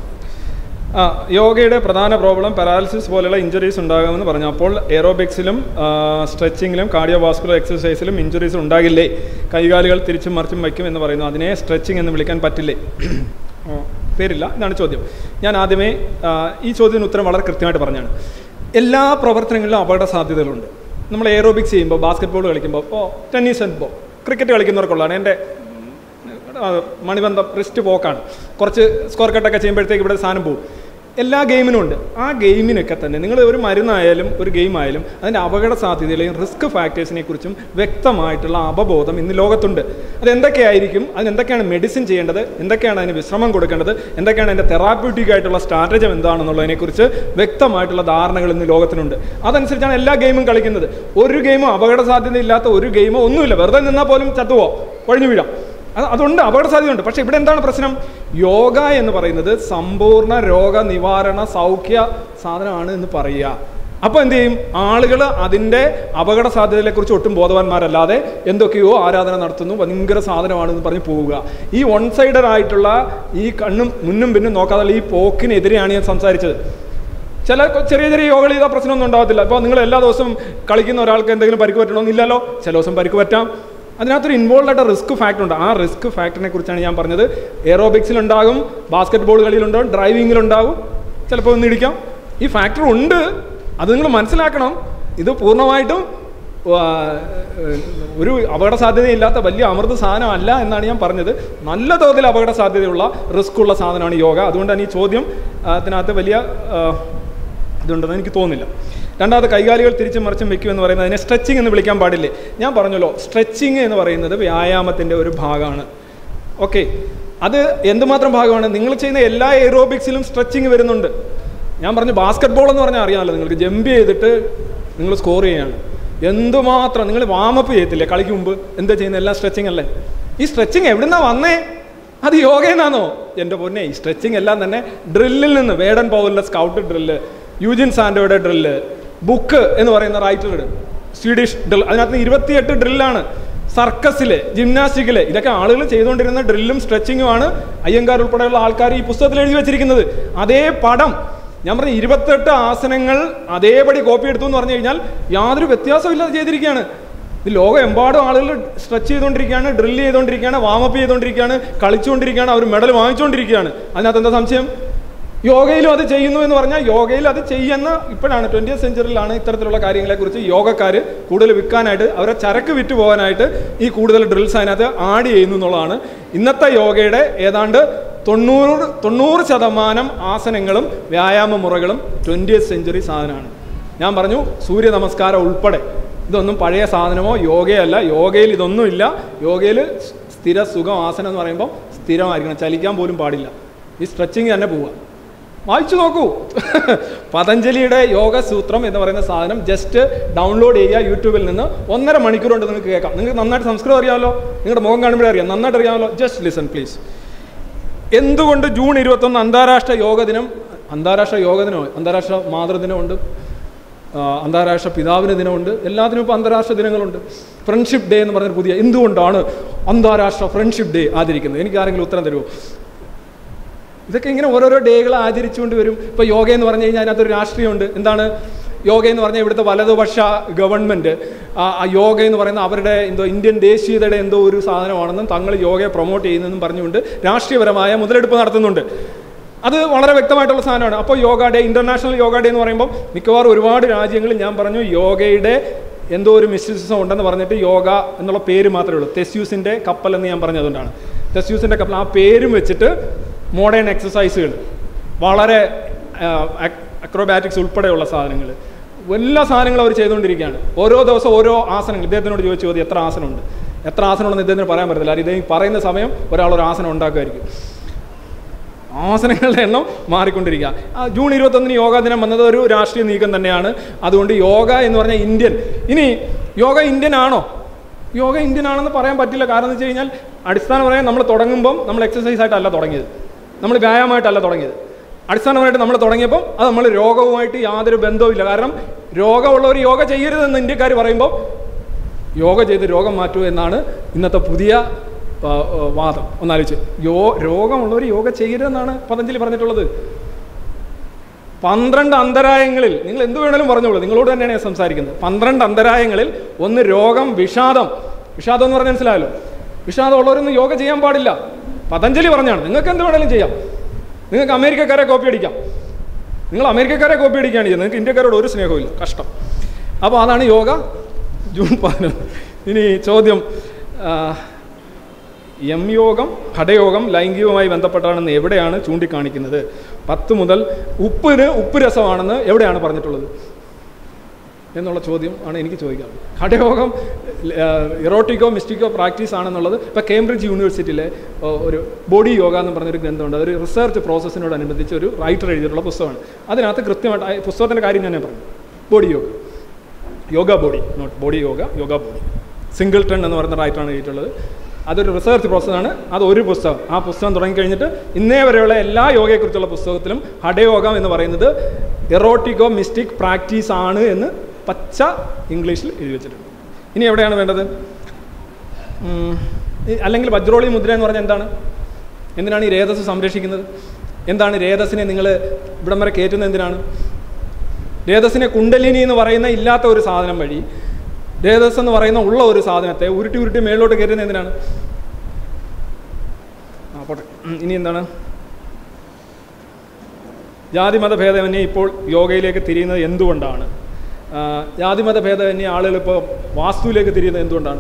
യോഗയുടെ പ്രധാന പ്രോബ്ലം പാരാലിസിസ് പോലെയുള്ള ഇഞ്ചുറീസ് ഉണ്ടാകുമെന്ന് പറഞ്ഞു. അപ്പോൾ എയറോബിക്സിലും സ്ട്രെച്ചിങ്ങിലും കാർഡിയോവാസ്കുലർ എക്സസൈസിലും ഇഞ്ചുറീസ് ഉണ്ടാകില്ലേ? കൈകാലുകൾ തിരിച്ചും മറിച്ചും വയ്ക്കും എന്ന് പറയുന്നു. അതിനെ സ്ട്രെച്ചിങ് എന്ന് വിളിക്കാൻ പറ്റില്ലേ? പേരില്ല, ഇതാണ് ചോദ്യം. ഞാൻ ആദ്യമേ ഈ ചോദ്യത്തിന് ഉത്തരം വളരെ കൃത്യമായിട്ട് പറഞ്ഞാണ്. എല്ലാ പ്രവർത്തനങ്ങളിലും അപകട സാധ്യതകളുണ്ട്. നമ്മൾ എയറോബിക്സ് ചെയ്യുമ്പോൾ, ബാസ്കറ്റ് ബോൾ കളിക്കുമ്പോൾ, ഇപ്പോൾ ടെന്നീസ് ഫുട്ബോൾ, ക്രിക്കറ്റ് കളിക്കുന്നവർക്കുള്ളതാണ്. എൻ്റെ മണിബന്ധം റിസ്റ്റ് പോക്കാണ്. കുറച്ച് സ്കോർ കട്ടൊക്കെ ചെയ്യുമ്പോഴത്തേക്ക് ഇവിടെ സാധനം പോകും. എല്ലാ ഗെയിമിനും ഉണ്ട്. ആ ഗെയിമിനൊക്കെ തന്നെ നിങ്ങൾ ഒരു മരുന്നായാലും ഒരു ഗെയിം ആയാലും അതിൻ്റെ അപകട സാധ്യതയിലെയും റിസ്ക് ഫാക്ടേഴ്സിനെ കുറിച്ചും വ്യക്തമായിട്ടുള്ള അവബോധം ഇന്ന് ലോകത്തുണ്ട്. അതെന്തൊക്കെയായിരിക്കും, അതിനെന്തൊക്കെയാണ് മെഡിസിൻ ചെയ്യേണ്ടത്, എന്തൊക്കെയാണ് അതിന് വിശ്രമം കൊടുക്കേണ്ടത്, എന്തൊക്കെയാണ് അതിൻ്റെ തെറാപ്യൂട്ടിക് ആയിട്ടുള്ള സ്ട്രാറ്റജി എന്താണെന്നുള്ളതിനെക്കുറിച്ച് വ്യക്തമായിട്ടുള്ള ധാരണകൾ ഇന്ന് ലോകത്തിനുണ്ട്. അതനുസരിച്ചാണ് എല്ലാ ഗെയിമും കളിക്കുന്നത്. ഒരു ഗെയിമും അപകട സാധ്യതയില്ലാത്ത ഒരു ഗെയിമോ ഒന്നുമില്ല. വെറുതെ നിന്നാൽ പോലും ചത്തുവോ, ഒഴിഞ്ഞു വീഴാം. അതുണ്ട്, അപകട സാധ്യതയുണ്ട്. പക്ഷേ ഇവിടെ എന്താണ് പ്രശ്നം? യോഗ എന്ന് പറയുന്നത് സമ്പൂർണ്ണ രോഗ നിവാരണ സൗഖ്യ സാധനമാണ് എന്ന് പറയുക. അപ്പോൾ എന്ത് ചെയ്യും? ആളുകൾ അതിൻ്റെ അപകട സാധ്യതയെക്കുറിച്ച് ഒട്ടും ബോധവാന്മാരല്ലാതെ എന്തൊക്കെയോ ആരാധന നടത്തുന്നു, ഭയങ്കര സാധനമാണെന്ന് പറഞ്ഞ് പോവുക. ഈ വൺ സൈഡഡ് ആയിട്ടുള്ള ഈ കണ്ണും മുന്നും പിന്നും നോക്കാതെ ഈ പോക്കിനെതിരെയാണ് ഞാൻ സംസാരിച്ചത്. ചില ചെറിയ ചെറിയ യോഗകൾ ചെയ്താൽ പ്രശ്നമൊന്നും ഉണ്ടാകത്തില്ല. ഇപ്പോൾ നിങ്ങൾ എല്ലാ ദിവസവും കളിക്കുന്ന ഒരാൾക്ക് എന്തെങ്കിലും പരിക്ക് പറ്റണമെന്നില്ലല്ലോ. ചില ദിവസം പരിക്ക് പറ്റാം. അതിനകത്തൊരു ഇൻവോൾവ് ആയിട്ട് റിസ്ക് ഫാക്ടർ ഉണ്ട്. ആ റിസ്ക് ഫാക്ടറിനെ കുറിച്ചാണ് ഞാൻ പറഞ്ഞത്. എയറോബിക്സിലുണ്ടാകും, ബാസ്കറ്റ് ബോൾ കളിയിലുണ്ടാകും, ഡ്രൈവിങ്ങിലുണ്ടാകും, ചിലപ്പോൾ ഒന്ന് ഇടിക്കാം. ഈ ഫാക്ടർ ഉണ്ട്, അത് നിങ്ങൾ മനസ്സിലാക്കണം. ഇത് പൂർണ്ണമായിട്ടും ഒരു അപകട സാധ്യതയില്ലാത്ത വലിയ അമൃത സാധനമല്ല എന്നാണ് ഞാൻ പറഞ്ഞത്. നല്ല തോതിൽ അപകട സാധ്യതയുള്ള റിസ്ക് ഉള്ള സാധനമാണ് യോഗ. അതുകൊണ്ടാണ് ഈ ചോദ്യം അതിനകത്ത് വലിയ ഇതുണ്ടെന്ന് എനിക്ക് തോന്നുന്നില്ല. രണ്ടാമത് കൈകാലുകൾ തിരിച്ചും മറിച്ചും വെക്കുമെന്ന് പറയുന്നത് അതിനെ സ്ട്രെച്ചിങ് എന്ന് വിളിക്കാൻ പാടില്ലേ? ഞാൻ പറഞ്ഞല്ലോ, സ്ട്രെച്ചിങ് എന്ന് പറയുന്നത് വ്യായാമത്തിൻ്റെ ഒരു ഭാഗമാണ്. ഓക്കെ, അത് എന്തുമാത്രം ഭാഗമാണ്? നിങ്ങൾ ചെയ്യുന്ന എല്ലാ എയറോബിക്സിലും സ്ട്രെച്ചിങ് വരുന്നുണ്ട്. ഞാൻ പറഞ്ഞു ബാസ്കറ്റ് ബോൾ എന്ന് പറഞ്ഞാൽ അറിയാമല്ലോ നിങ്ങൾക്ക്. ജമ്പ് ചെയ്തിട്ട് നിങ്ങൾ സ്കോർ ചെയ്യുകയാണ്. എന്തുമാത്രം നിങ്ങൾ വാമപ്പ് ചെയ്യത്തില്ലേ കളിക്ക് മുമ്പ്? എന്താ ചെയ്യുന്നത്? എല്ലാം സ്ട്രെച്ചിങ് അല്ലേ? ഈ സ്ട്രെച്ചിങ് എവിടുന്നാ വന്നേ? അത് യോഗയെന്നാണോ? എൻ്റെ പൊന്നെ, ഈ സ്ട്രെച്ചിങ് എല്ലാം തന്നെ ഡ്രില്ലിൽ നിന്ന്, വേഡൻ പൗലിൻ്റെ സ്കൗട്ട് ഡ്രില്ല്, യൂജിൻ സാൻഡോയുടെ ഡ്രില്ല്, ബുക്ക് എന്ന് പറയുന്ന റൈറ്ററുടെ സ്വീഡിഷ് ഡ്രിൽ, അതിനകത്ത് 28 ഡ്രില്ലാണ്. സർക്കസിലെ, ജിംനാസ്റ്റിക്കിലെ, ഇതൊക്കെ ആളുകൾ ചെയ്തുകൊണ്ടിരുന്ന ഡ്രില്ലും സ്ട്രെച്ചിങ്ങുമാണ് അയ്യങ്കാർ ഉൾപ്പെടെയുള്ള ആൾക്കാർ ഈ പുസ്തകത്തിൽ എഴുതി വെച്ചിരിക്കുന്നത്. അതേ പടം ഞാൻ പറഞ്ഞ 28 ആസനങ്ങൾ അതേപടി കോപ്പി എടുത്തു എന്ന് പറഞ്ഞു കഴിഞ്ഞാൽ യാതൊരു വ്യത്യാസമില്ലാതെ ചെയ്തിരിക്കുകയാണ്. ഇത് ലോകമെമ്പാടും ആളുകൾ സ്ട്രെച്ച് ചെയ്തുകൊണ്ടിരിക്കുകയാണ്, ഡ്രില്ല് ചെയ്തുകൊണ്ടിരിക്കുകയാണ്, വാമപ്പ് ചെയ്തുകൊണ്ടിരിക്കുകയാണ്, കളിച്ചുകൊണ്ടിരിക്കുകയാണ്, അവർ മെഡൽ വാങ്ങിച്ചുകൊണ്ടിരിക്കുകയാണ്. അതിനകത്ത് എന്താ സംശയം? യോഗയിലും അത് ചെയ്യുന്നു എന്ന് പറഞ്ഞാൽ യോഗയിൽ അത് ചെയ്യുന്ന ഇപ്പോഴാണ് 20th സെഞ്ചുറിയിലാണ് ഇത്തരത്തിലുള്ള കാര്യങ്ങളെക്കുറിച്ച് യോഗക്കാർ കൂടുതൽ വിൽക്കാനായിട്ട്, അവരെ ചരക്ക് വിറ്റ് പോകാനായിട്ട് ഈ കൂടുതൽ ഡ്രിൽസ് അതിനകത്ത് ആഡ് ചെയ്യുന്നു എന്നുള്ളതാണ്. ഇന്നത്തെ യോഗയുടെ ഏതാണ്ട് 90% ആസനങ്ങളും വ്യായാമ മുറകളും 20th സെഞ്ചുറി സാധനമാണ്. ഞാൻ പറഞ്ഞു സൂര്യ നമസ്കാരം ഉൾപ്പെടെ ഇതൊന്നും പഴയ സാധനമോ യോഗയല്ല. യോഗയിൽ ഇതൊന്നുമില്ല. യോഗയിൽ സ്ഥിര സുഖം ആസനം എന്ന് പറയുമ്പോൾ സ്ഥിരമായിരിക്കണം, ചലിക്കാൻ പോലും പാടില്ല. ഈ സ്ട്രെച്ചിങ് തന്നെ പോവുക. വായിച്ചു നോക്കൂ. പതഞ്ജലിയുടെ യോഗസൂത്രം എന്ന് പറയുന്ന സാധനം ജസ്റ്റ് ഡൗൺലോഡ് ചെയ്യുക യൂട്യൂബിൽ നിന്ന്. 1.5 മണിക്കൂർ കൊണ്ട് നിങ്ങൾക്ക് കേൾക്കാം. നിങ്ങൾക്ക് നന്നായിട്ട് സംസ്കൃതം അറിയാമല്ലോ, നിങ്ങളുടെ മുഖം കാണുമ്പോഴേ അറിയാം, നന്നായിട്ട് അറിയാമല്ലോ. Just listen please. എന്തുകൊണ്ട് ജൂൺ 21 അന്താരാഷ്ട്ര യോഗ ദിനം? അന്താരാഷ്ട്ര യോഗ ദിനമോ, അന്താരാഷ്ട്ര മാതൃദിനമുണ്ട്, അന്താരാഷ്ട്ര പിതാവിന് ദിനമുണ്ട്, എല്ലാത്തിനും ഇപ്പോൾ അന്താരാഷ്ട്ര ദിനങ്ങളുണ്ട്. ഫ്രണ്ട്ഷിപ്പ് ഡേ എന്ന് പറഞ്ഞൊരു പുതിയ, എന്തുകൊണ്ടാണ് അന്താരാഷ്ട്ര ഫ്രണ്ട്ഷിപ്പ് ഡേ ആചരിക്കുന്നത്? എനിക്ക് ആരെങ്കിലും ഉത്തരം തരുമോ? ഇതൊക്കെ ഇങ്ങനെ ഓരോരോ ഡേകൾ ആചരിച്ചുകൊണ്ട് വരും. ഇപ്പോൾ യോഗ എന്ന് പറഞ്ഞു കഴിഞ്ഞാൽ അതിനകത്തൊരു രാഷ്ട്രീയമുണ്ട്. എന്താണ് യോഗ എന്ന് പറഞ്ഞാൽ? ഇവിടുത്തെ വലതുപക്ഷ ഗവൺമെൻറ് ആ യോഗ എന്ന് പറയുന്ന അവരുടെ എന്തോ ഇന്ത്യൻ ദേശീയതയുടെ എന്തോ ഒരു സാധനമാണെന്നും തങ്ങൾ യോഗയെ പ്രൊമോട്ട് ചെയ്യുന്നതെന്നും പറഞ്ഞുകൊണ്ട് രാഷ്ട്രീയപരമായ മുതലെടുപ്പ് നടത്തുന്നുണ്ട്. അത് വളരെ വ്യക്തമായിട്ടുള്ള സാധനമാണ്. അപ്പോൾ yoga day, international yoga day എന്ന് പറയുമ്പോൾ മിക്കവാറും ഒരുപാട് രാജ്യങ്ങളിൽ ഞാൻ പറഞ്ഞു യോഗയുടെ എന്തോ ഒരു മിസ്റ്റിസിസം ഉണ്ടെന്ന് പറഞ്ഞിട്ട് യോഗ എന്നുള്ള പേര് മാത്രമേ ഉള്ളൂ. തെസ്യൂസിൻ്റെ കപ്പൽ എന്ന് ഞാൻ പറഞ്ഞതുകൊണ്ടാണ്. തെസ്യൂസിൻ്റെ കപ്പൽ ആ പേരും വെച്ചിട്ട് മോഡേൺ എക്സസൈസുകൾ, വളരെ അക്രോബാറ്റിക്സ് ഉൾപ്പെടെയുള്ള സാധനങ്ങൾ, എല്ലാ സാധനങ്ങളും അവർ ചെയ്തുകൊണ്ടിരിക്കുകയാണ്. ഓരോ ദിവസം ഓരോ ആസനങ്ങൾ. ഇദ്ദേഹത്തിനോട് ചോദിച്ചു മതി എത്ര ആസനമുണ്ട്, എത്ര ആസനമുണ്ടെന്ന് ഇദ്ദേഹത്തിന് പറയാൻ പറ്റത്തില്ല. ഇദ്ദേഹം പറയുന്ന സമയം ഒരാളൊരു ആസനം ഉണ്ടാക്കുമായിരിക്കും. ആസനങ്ങളുടെ എണ്ണം മാറിക്കൊണ്ടിരിക്കുക. ജൂൺ 21 യോഗാ ദിനം വന്നത് ഒരു രാഷ്ട്രീയ നീക്കം തന്നെയാണ്. അതുകൊണ്ട് യോഗ എന്ന് പറഞ്ഞാൽ ഇന്ത്യൻ. ഇനി യോഗ ഇന്ത്യൻ ആണോ? യോഗ ഇന്ത്യൻ ആണെന്ന് പറയാൻ പറ്റില്ല. കാരണം എന്ന് വെച്ച് കഴിഞ്ഞാൽ അടിസ്ഥാനപരമായി നമ്മൾ തുടങ്ങുമ്പം നമ്മൾ എക്സസൈസ് ആയിട്ടല്ല തുടങ്ങിയത്, നമ്മൾ വ്യായാമമായിട്ടല്ല തുടങ്ങിയത്. അടിസ്ഥാനമായിട്ട് നമ്മൾ തുടങ്ങിയപ്പം അത് നമ്മൾ രോഗവുമായിട്ട് യാതൊരു ബന്ധവുമില്ല. കാരണം രോഗമുള്ളവർ യോഗ ചെയ്യരുതെന്ന് ഇന്ത്യക്കാർ പറയുമ്പോൾ യോഗ ചെയ്ത് രോഗം മാറ്റൂ എന്നാണ് ഇന്നത്തെ പുതിയ വാദം. ഒന്നാലോചിച്ച്, രോഗമുള്ളവർ യോഗ ചെയ്യരുതെന്നാണ് പതഞ്ജലി പറഞ്ഞിട്ടുള്ളത്. 12 അന്തരായങ്ങളിൽ, നിങ്ങൾ എന്ത് വേണേലും പറഞ്ഞോളൂ, നിങ്ങളോട് തന്നെയാണ് ഞാൻ സംസാരിക്കുന്നത്. 12 അന്തരായങ്ങളിൽ ഒന്ന് രോഗം, വിഷാദം. വിഷാദം എന്ന് പറഞ്ഞാൽ മനസ്സിലായല്ലോ. വിഷാദം ഉള്ളവരൊന്നും യോഗ ചെയ്യാൻ പാടില്ല. പതഞ്ജലി പറഞ്ഞാണ്. നിങ്ങൾക്ക് എന്ത് വേണേലും ചെയ്യാം. നിങ്ങൾക്ക് അമേരിക്കക്കാരെ കോപ്പി അടിക്കാം. നിങ്ങൾ അമേരിക്കക്കാരെ കോപ്പി അടിക്കുകയാണ് ചെയ്യുന്നത്. നിങ്ങൾക്ക് ഇന്ത്യക്കാരോട് ഒരു സ്നേഹമില്ല. കഷ്ടം. അപ്പോൾ അതാണ് യോഗ ജൂൺ 11. ഇനി ചോദ്യം, യോഗം ഹഠയോഗം ലൈംഗികവുമായി ബന്ധപ്പെട്ടാണെന്ന് എവിടെയാണ് ചൂണ്ടിക്കാണിക്കുന്നത്? 10 മുതൽ ഉപ്പ് രസമാണെന്ന് എവിടെയാണ് പറഞ്ഞിട്ടുള്ളത് എന്നുള്ള ചോദ്യം ആണ് എനിക്ക് ചോദിക്കാറുള്ളത്. ഹഠയോഗം ഇറോട്ടിക്കോ മിസ്റ്റിക്കോ പ്രാക്ടീസ് ആണെന്നുള്ളത് ഇപ്പോൾ കേംബ്രിഡ്ജ് യൂണിവേഴ്സിറ്റിയിലെ ഒരു ബോഡി യോഗ എന്ന് പറഞ്ഞൊരു ഗ്രന്ഥമുണ്ട്. അതൊരു റിസർച്ച് പ്രോസസ്സിനോടനുബന്ധിച്ച് ഒരു റൈറ്റർ എഴുതിയിട്ടുള്ള പുസ്തകമാണ്. അതിനകത്ത് കൃത്യമായിട്ട് പുസ്തകത്തിൻ്റെ കാര്യം ഞാൻ പറഞ്ഞു. Body yoga, yoga body, not body yoga, yoga body. Singleton എന്ന് പറയുന്ന റൈറ്ററാണ് എഴുതിയിട്ടുള്ളത്. അതൊരു റിസർച്ച് പ്രോസസ്സാണ്. അത് ഒരു പുസ്തകം. ആ പുസ്തകം തുടങ്ങിക്കഴിഞ്ഞിട്ട് ഇന്നേ വരെയുള്ള എല്ലാ യോഗയെക്കുറിച്ചുള്ള പുസ്തകത്തിലും ഹഠയോഗം എന്ന് പറയുന്നത് എറോട്ടിക്കോ മിസ്റ്റിക് പ്രാക്ടീസ് ആണ് എന്ന് പച്ച ഇംഗ്ലീഷിൽ എഴുതി വെച്ചിട്ടുണ്ട്. ഇനി എവിടെയാണ് വേണ്ടത്? അല്ലെങ്കിൽ വജ്രോളി മുദ്ര എന്ന് പറഞ്ഞാൽ എന്താണ്? എന്തിനാണ് ഈ രേതസ് സംരക്ഷിക്കുന്നത്? എന്താണ് രേതസിനെ നിങ്ങൾ ഇവിടം വരെ കയറ്റുന്നത്? എന്തിനാണ്? രേതസിനെ കുണ്ടലിനി എന്ന് പറയുന്ന ഇല്ലാത്ത ഒരു സാധനം വഴി രേതസ് എന്ന് പറയുന്ന ഉള്ള ഒരു സാധനത്തെ ഉരുട്ടി മേളിലോട്ട് കയറ്റുന്നത് എന്തിനാണ്? പോട്ടെ. ഇനി എന്താണ്? ജാതിമത ഭേദമന്യേ ഇപ്പോൾ യോഗയിലേക്ക് തിരിയുന്നത് എന്തുകൊണ്ടാണ്? ജാതിമത ഭേദമന്യേ ആളുകൾ ഇപ്പോൾ വാസ്തുവിലേക്ക് തിരിയുന്നത് എന്തുകൊണ്ടാണ്?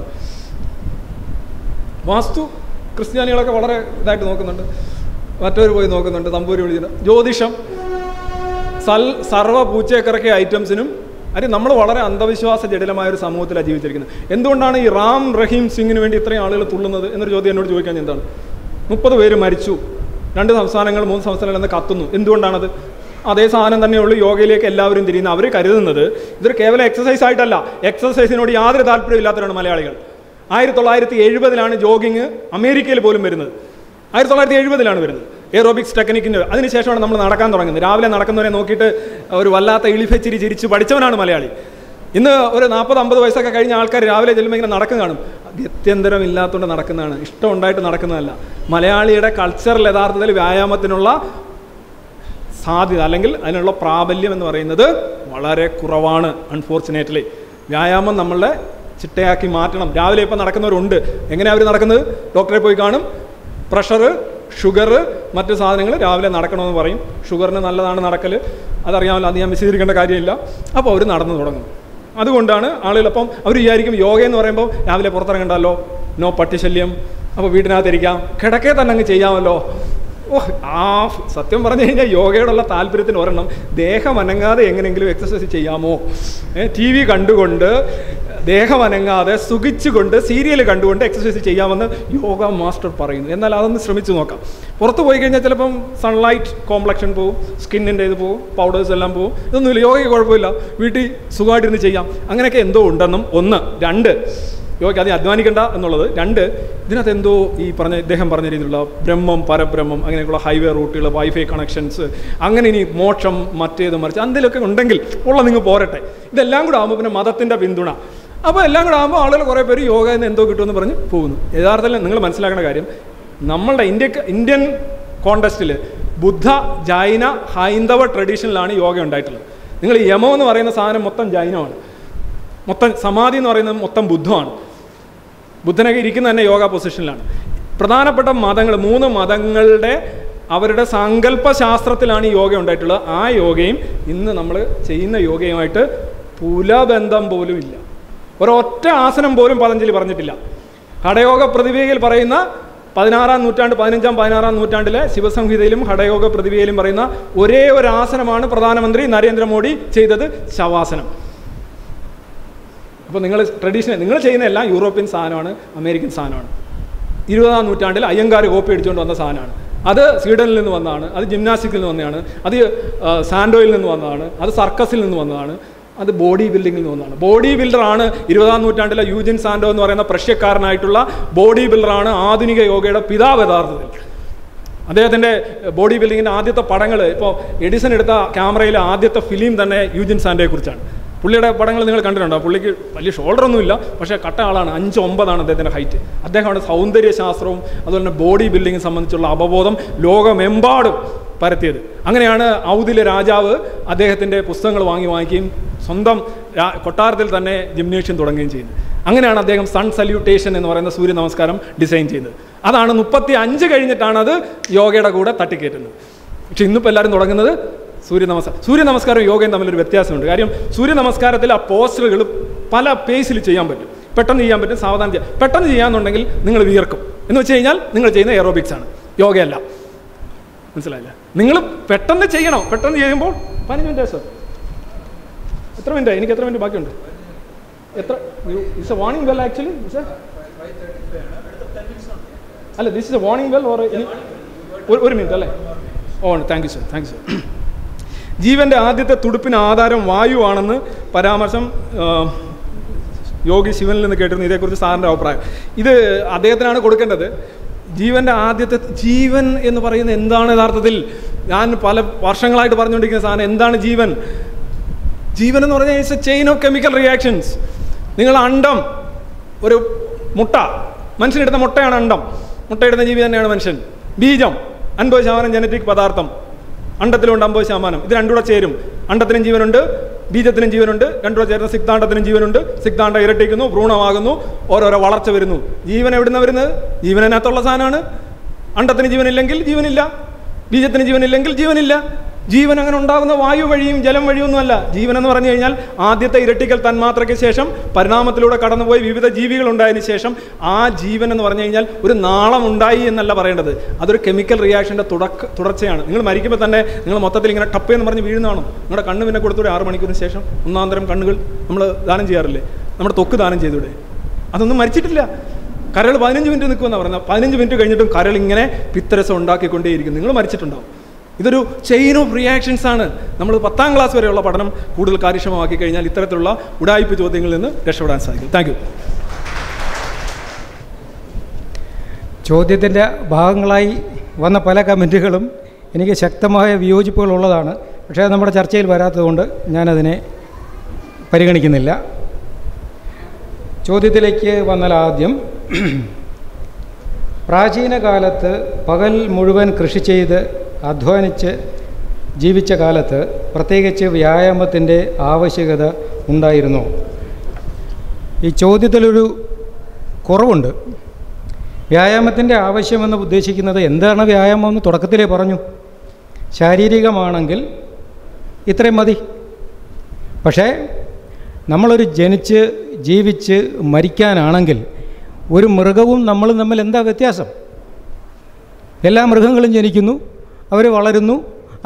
വാസ്തു ക്രിസ്ത്യാനികളൊക്കെ വളരെ ഇതായിട്ട് നോക്കുന്നുണ്ട്, മറ്റവർ പോയി നോക്കുന്നുണ്ട്, തമ്പൂരി വിളിക്കുന്നുണ്ട്. ജ്യോതിഷം, സർവ്വ പൂച്ചേക്കറക്കിയ ഐറ്റംസിനും നമ്മൾ വളരെ അന്ധവിശ്വാസ ജടിലമായ ഒരു സമൂഹത്തിലാണ് ജീവിച്ചിരിക്കുന്നത്. എന്തുകൊണ്ടാണ് ഈ റാം റഹീം സിംഗിന് വേണ്ടി ഇത്രയും ആളുകൾ തുള്ളുന്നത് എന്നൊരു ചോദ്യം എന്നോട് ചോദിക്കാൻ എന്താണ്? 30 പേര് മരിച്ചു, 2 സംസ്ഥാനങ്ങൾ 3 സംസ്ഥാനങ്ങൾ എന്ന് കത്തുന്നു. എന്തുകൊണ്ടാണത്? അതേ സാധനം തന്നെയുള്ളൂ യോഗയിലേക്ക് എല്ലാവരും തിരിയുന്നത്. അവർ കരുതുന്നത് ഇതൊരു കേവലം എക്സസൈസ് ആയിട്ടല്ല. എക്സസൈസിനോട് യാതൊരു താല്പര്യമില്ലാത്തവരാണ് മലയാളികൾ. 1970 ജോഗിങ് അമേരിക്കയിൽ പോലും വരുന്നത്. 1970 വരുന്നത് എയറോബിക്സ് ടെക്നിക്കിൻ്റെ. അതിനുശേഷമാണ് നമ്മൾ നടക്കാൻ തുടങ്ങുന്നത്. രാവിലെ നടക്കുന്നവരെ നോക്കിയിട്ട് ഒരു വല്ലാത്ത ഇളിഫച്ചിരി ചിരിച്ച് പഠിച്ചവനാണ് മലയാളി. ഇന്ന് ഒരു 40-50 വയസ്സൊക്കെ കഴിഞ്ഞ ആൾക്കാർ രാവിലെ ചെല്ലുമ്പോൾ ഇങ്ങനെ നടക്കുന്ന കാണും. ഗത്യന്തരം ഇല്ലാത്തതുകൊണ്ട് നടക്കുന്നതാണ്, ഇഷ്ടം ഉണ്ടായിട്ട് നടക്കുന്നതല്ല. മലയാളിയുടെ കൾച്ചറിൽ യഥാർത്ഥത്തിൽ വ്യായാമത്തിനുള്ള സാധ്യത അല്ലെങ്കിൽ അതിനുള്ള പ്രാബല്യം എന്ന് പറയുന്നത് വളരെ കുറവാണ്. അൺഫോർച്ചുനേറ്റ്ലി വ്യായാമം നമ്മളുടെ ചിട്ടയാക്കി മാറ്റണം. രാവിലെ ഇപ്പം നടക്കുന്നവരുണ്ട്. എങ്ങനെയാണ് അവർ നടക്കുന്നത്? ഡോക്ടറെ പോയി കാണും. പ്രഷർ, ഷുഗർ, മറ്റു സാധനങ്ങൾ രാവിലെ നടക്കണമെന്ന് പറയും. ഷുഗറിന് നല്ലതാണ് നടക്കൽ, അതറിയാമല്ലോ, അത് ഞാൻ വിശദീകരിക്കേണ്ട കാര്യമില്ല. അപ്പോൾ അവർ നടന്നു തുടങ്ങും. അതുകൊണ്ടാണ് ആളുകൾ അപ്പം അവർ വിചാരിക്കും യോഗ എന്ന് പറയുമ്പോൾ രാവിലെ പുറത്തിറങ്ങണ്ടല്ലോ, നോ പട്ടിശല്യം, അപ്പോൾ വീട്ടിനകത്തിരിക്കാം, കിടക്കേ തന്നെ അങ്ങ് ചെയ്യാമല്ലോ. സത്യം പറഞ്ഞു കഴിഞ്ഞാൽ യോഗയോടുള്ള താല്പര്യത്തിന് ഒരെണ്ണം, ദേഹം അനങ്ങാതെ എങ്ങനെയെങ്കിലും എക്സസൈസ് ചെയ്യാമോ? TV കണ്ടുകൊണ്ട് ദേഹം അനങ്ങാതെ സുഖിച്ചുകൊണ്ട് സീരിയൽ കണ്ടുകൊണ്ട് എക്സസൈസ് ചെയ്യാമെന്ന് യോഗ മാസ്റ്റർ പറയുന്നു. എന്നാൽ അതൊന്ന് ശ്രമിച്ചു നോക്കാം. പുറത്ത് പോയി കഴിഞ്ഞാൽ ചിലപ്പം സൺലൈറ്റ് കോംപ്ലക്ഷൻ പോവും, സ്കിന്നിൻ്റെ ഇത് പോവും, പൗഡേഴ്സ് എല്ലാം പോവും. ഇതൊന്നുമില്ല, യോഗയ്ക്ക് കുഴപ്പമില്ല, വീട്ടിൽ സുഖമായിട്ടിരുന്ന് ചെയ്യാം. അങ്ങനെയൊക്കെ എന്തോ ഉണ്ടെന്നും ഒന്ന്. രണ്ട്, യോഗയ്ക്ക് അത് അധ്വാനിക്കേണ്ട എന്നുള്ളത്. രണ്ട്, ഇതിനകത്ത് എന്തോ ഈ ഇദ്ദേഹം പറഞ്ഞ രീതിയിലുള്ള ബ്രഹ്മം, പരബ്രഹ്മം, അങ്ങനെയൊക്കെയുള്ള ഹൈവേ റൂട്ടുകൾ, വൈഫൈ കണക്ഷൻസ്, അങ്ങനെ ഇനി മോക്ഷം, മറ്റേത് മറിച്ച് എന്തെങ്കിലുമൊക്കെ ഉണ്ടെങ്കിൽ ഉള്ള നിങ്ങൾ പോരട്ടെ. ഇതെല്ലാം കൂടെ ആകുമ്പോൾ പിന്നെ മതത്തിൻ്റെ പിന്തുണ. അപ്പോൾ എല്ലാം കൂടെ ആകുമ്പോൾ ആളുകൾ കുറേ പേര് യോഗയിൽ നിന്ന് എന്തോ കിട്ടുമെന്ന് പറഞ്ഞ് പോകുന്നു. യഥാർത്ഥത്തിൽ നിങ്ങൾ മനസ്സിലാക്കേണ്ട കാര്യം, നമ്മളുടെ ഇന്ത്യൻ കോണ്ടസ്റ്റിൽ ബുദ്ധ, ജൈന, ഹൈന്ദവ ട്രഡീഷനിലാണ് യോഗ ഉണ്ടായിട്ടുള്ളത്. നിങ്ങൾ യമം എന്ന് പറയുന്ന സാധനം മൊത്തം ജൈനമാണ്, മൊത്തം സമാധി എന്ന് പറയുന്നത് മൊത്തം ബുദ്ധമാണ്. ബുദ്ധനൊക്കെ ഇരിക്കുന്ന തന്നെ യോഗ പൊസിഷനിലാണ്. പ്രധാനപ്പെട്ട മതങ്ങൾ, 3 മതങ്ങളുടെ അവരുടെ സങ്കല്പശാസ്ത്രത്തിലാണ് ഈ യോഗ ഉണ്ടായിട്ടുള്ളത്. ആ യോഗയും ഇന്ന് നമ്മൾ ചെയ്യുന്ന യോഗയുമായിട്ട് പുലബന്ധം പോലും ഇല്ല. ഒരൊറ്റ ആസനം പോലും പതഞ്ജലി പറഞ്ഞിട്ടില്ല. ഹഠയോഗ പ്രതിവേദിയിൽ പറയുന്ന 16-ാം നൂറ്റാണ്ട് 15-16-ാം നൂറ്റാണ്ടിലെ ശിവസംഹിതയിലും ഹഠയോഗ പ്രതിവേദിയിലും പറയുന്ന ഒരേ ഒരു ആസനമാണ് പ്രധാനമന്ത്രി നരേന്ദ്രമോദി ചെയ്തത്, ശവാസനം. അപ്പോൾ നിങ്ങൾ നിങ്ങൾ ചെയ്യുന്ന എല്ലാം യൂറോപ്യൻ സാധനമാണ്, അമേരിക്കൻ സാധനമാണ്. 20-ാം നൂറ്റാണ്ടിൽ അയ്യങ്കാർ കോപ്പി അടിച്ചുകൊണ്ട് വന്ന സാധനമാണ്. അത് സ്വീഡനിൽ നിന്ന് വന്നതാണ്, അത് ജിംനാസ്റ്റിക്കിൽ നിന്ന് വന്നതാണ്, അത് സാൻഡോയിൽ നിന്ന് വന്നതാണ്, അത് സർക്കസിൽ നിന്ന് വന്നതാണ്, അത് ബോഡി ബിൽഡിങ്ങിൽ നിന്ന് വന്നതാണ്. ബോഡി ബിൽഡറാണ് 20-ാം നൂറ്റാണ്ടിലെ യൂജിൻ സാൻഡോ എന്ന് പറയുന്ന പ്രഷ്യക്കാരനായിട്ടുള്ള ബോഡി ബിൽഡറാണ് ആധുനിക യോഗയുടെ പിതാവ് യഥാർത്ഥത്തിൽ. അദ്ദേഹത്തിൻ്റെ ബോഡി ബിൽഡിങ്ങിൻ്റെ ആദ്യത്തെ പടങ്ങൾ, ഇപ്പോൾ എഡിസൺ എടുത്ത ക്യാമറയിലെ ആദ്യത്തെ ഫിലിം തന്നെ യൂജിൻ സാൻഡോയെക്കുറിച്ചാണ്. പുള്ളിയുടെ പടങ്ങൾ നിങ്ങൾ കണ്ടിട്ടുണ്ടോ? പുള്ളിക്ക് വലിയ ഷോൾഡറൊന്നുമില്ല, പക്ഷേ കട്ട ആളാണ്. 5'9" അദ്ദേഹത്തിൻ്റെ ഹൈറ്റ്. അദ്ദേഹമാണ് സൗന്ദര്യശാസ്ത്രവും അതുപോലെ തന്നെ ബോഡി ബിൽഡിങ്ങും സംബന്ധിച്ചുള്ള അവബോധം ലോകമെമ്പാടും പരത്തിയത്. അങ്ങനെയാണ് ഔദിലെ രാജാവ് അദ്ദേഹത്തിൻ്റെ പുസ്തകങ്ങൾ വാങ്ങിക്കുകയും സ്വന്തം കൊട്ടാരത്തിൽ തന്നെ ജിംനേഷ്യം തുടങ്ങുകയും ചെയ്യുന്നത്. അങ്ങനെയാണ് അദ്ദേഹം സൺ സല്യൂട്ടേഷൻ എന്ന് പറയുന്ന സൂര്യ നമസ്കാരം ഡിസൈൻ ചെയ്തത്. അതാണ് 35 കഴിഞ്ഞിട്ടാണ് അത് യോഗയുടെ കൂടെ തട്ടിക്കയറ്റുന്നത്. പക്ഷെ ഇന്നിപ്പോൾ എല്ലാവരും തുടങ്ങുന്നത് സൂര്യ നമസ്കാരം യോഗയും തമ്മിലൊരു വ്യത്യാസമുണ്ട്. കാര്യം സൂര്യ നമസ്കാരത്തിൽ ആ പോസ്റ്ററുകൾ പല പേസിൽ ചെയ്യാൻ പറ്റും, പെട്ടെന്ന് ചെയ്യാൻ പറ്റും, സാവധാനം ചെയ്യാം. പെട്ടെന്ന് ചെയ്യാന്നുണ്ടെങ്കിൽ നിങ്ങൾ വിയർക്കും. എന്ന് വെച്ച് കഴിഞ്ഞാൽ നിങ്ങൾ ചെയ്യുന്ന എയറോബിക്സ് ആണ്, യോഗയല്ല. മനസ്സിലായില്ല? നിങ്ങൾ പെട്ടെന്ന് ചെയ്യണം. പെട്ടെന്ന് ചെയ്യുമ്പോൾ 15 മിനിറ്റ് സർ. എത്ര മിനിറ്റ്? എനിക്ക് എത്ര മിനിറ്റ് ബാക്കിയുണ്ട്? എത്ര? It's a warning bell actually. അല്ല, this is a warning bell or ഒരു മിനിറ്റ് അല്ലേ? ഓ, thank you sir, thank you sir. ജീവൻ്റെ ആദ്യത്തെ തുടുപ്പിന് ആധാരം വായുവാണെന്ന് പരാമർശം യോഗി ശിവനിൽ നിന്ന് കേട്ടിരുന്നു. ഇതേക്കുറിച്ച് സാറിൻ്റെ അഭിപ്രായം. ഇത് അദ്ദേഹത്തിനാണ് കൊടുക്കേണ്ടത്. ജീവൻ്റെ ആദ്യത്തെ ജീവൻ എന്ന് പറയുന്നത് എന്താണ് യഥാർത്ഥത്തിൽ? ഞാൻ പല വർഷങ്ങളായിട്ട് പറഞ്ഞുകൊണ്ടിരിക്കുന്ന സാധനം എന്താണ് ജീവൻ? ജീവൻ എന്ന് പറഞ്ഞാൽ it's a chain of chemical reactions. നിങ്ങൾ അണ്ടം, ഒരു മുട്ട, മനുഷ്യനെടുത്ത മുട്ടയാണ് അണ്ടം. മുട്ടയിടുന്ന ജീവി തന്നെയാണ് മനുഷ്യൻ. ബീജം 50% ജനറ്റിക് പദാർത്ഥം, അണ്ടത്തിലുണ്ട് 50%. ഇത് രണ്ടുകൂടെ ചേരും. അണ്ടത്തിനും ജീവനുണ്ട്, ബീജത്തിനും ജീവനുണ്ട്. രണ്ടുകൂടെ ചേർന്ന സിക്താണ്ടത്തിനും ജീവനുണ്ട്. സിക്താണ്ടം ഇരട്ടിക്കുന്നു, ഭ്രൂണമാകുന്നു, ഓരോരോ വളർച്ച വരുന്നു. ജീവൻ എവിടുന്ന വരുന്നത്? ജീവനകത്തുള്ള സാധനമാണ്. അണ്ടത്തിന് ജീവനില്ലെങ്കിൽ ജീവനില്ല, ബീജത്തിന് ജീവനില്ലെങ്കിൽ ജീവനില്ല. ജീവൻ അങ്ങനെ ഉണ്ടാകുന്ന വായു വഴിയും ജലം വഴിയൊന്നുമല്ല. ജീവൻ എന്ന് പറഞ്ഞു കഴിഞ്ഞാൽ ആദ്യത്തെ ഇരട്ടിക്കൽ തന്മാത്രയ്ക്ക് ശേഷം പരിണാമത്തിലൂടെ കടന്നുപോയി വിവിധ ജീവികൾ ഉണ്ടായതിനു ശേഷം ആ ജീവൻ എന്ന് പറഞ്ഞു കഴിഞ്ഞാൽ ഒരു നാളം ഉണ്ടായി എന്നല്ല പറയേണ്ടത്. അതൊരു കെമിക്കൽ റിയാക്ഷൻ്റെ തുടർച്ചയാണ്. നിങ്ങൾ മരിക്കുമ്പോൾ തന്നെ നിങ്ങൾ മൊത്തത്തിൽ ഇങ്ങനെ ടപ്പെന്ന് പറഞ്ഞ് വീഴുന്നതാണോ? നിങ്ങളുടെ കണ്ണ് പിന്നെ കൊടുത്തൂടെ 6 മണിക്കൂറിന് ശേഷം? ഒന്നാന്തരം കണ്ണുകൾ നമ്മൾ ദാനം ചെയ്യാറില്ലേ? നമ്മുടെ ത്വക്ക് ദാനം ചെയ്തൂടെ? അതൊന്നും മരിച്ചിട്ടില്ല. കരൾ 15 മിനിറ്റ് നിൽക്കുമെന്നാണ് പറഞ്ഞത്. 15 മിനിറ്റ് കഴിഞ്ഞിട്ടും കരൾ ഇങ്ങനെ പിത്തരസം ഉണ്ടാക്കിക്കൊണ്ടേയിരിക്കും. നിങ്ങൾ മരിച്ചിട്ടുണ്ടാവും. ഇതൊരു ചെയിൻ ഓഫ് റിയാക്ഷൻസ് ആണ്. നമ്മൾ 10ാം ക്ലാസ് വരെയുള്ള പഠനം കൂടുതൽ കാര്യക്ഷമമാക്കി കഴിഞ്ഞാൽ ഇത്തരത്തിലുള്ള ഉടായിപ്പ് ചോദ്യങ്ങളിൽ നിന്ന് രക്ഷപ്പെടാൻ സാധിക്കും. Thank you. ചോദ്യത്തിൻ്റെ ഭാഗങ്ങളായി വന്ന പല കമൻറ്റുകളും എനിക്ക് ശക്തമായ വിയോജിപ്പുകളുള്ളതാണ്. പക്ഷേ നമ്മുടെ ചർച്ചയിൽ വരാത്തതുകൊണ്ട് ഞാനതിനെ പരിഗണിക്കുന്നില്ല. ചോദ്യത്തിലേക്ക് വന്നാൽ ആദ്യം, പ്രാചീന കാലത്ത് പകൽ മുഴുവൻ കൃഷി ചെയ്ത് അധ്വാനിച്ച് ജീവിച്ച കാലത്ത് പ്രത്യേകിച്ച് വ്യായാമത്തിൻ്റെ ആവശ്യകത ഉണ്ടായിരുന്നോ? ഈ ചോദ്യത്തിലൊരു കുറവുണ്ട്. വ്യായാമത്തിൻ്റെ ആവശ്യമെന്ന് ഉദ്ദേശിക്കുന്നത് എന്താണ് വ്യായാമം എന്ന് തുടക്കത്തിലേ പറഞ്ഞു. ശാരീരികമാണെങ്കിൽ ഇത്രയും മതി. പക്ഷേ നമ്മളൊരു ജനിച്ച് ജീവിച്ച് മരിക്കാനാണെങ്കിൽ ഒരു മൃഗവും നമ്മളും തമ്മിൽ എന്താ വ്യത്യാസം? എല്ലാ മൃഗങ്ങളും ജനിക്കുന്നു, അവർ വളരുന്നു,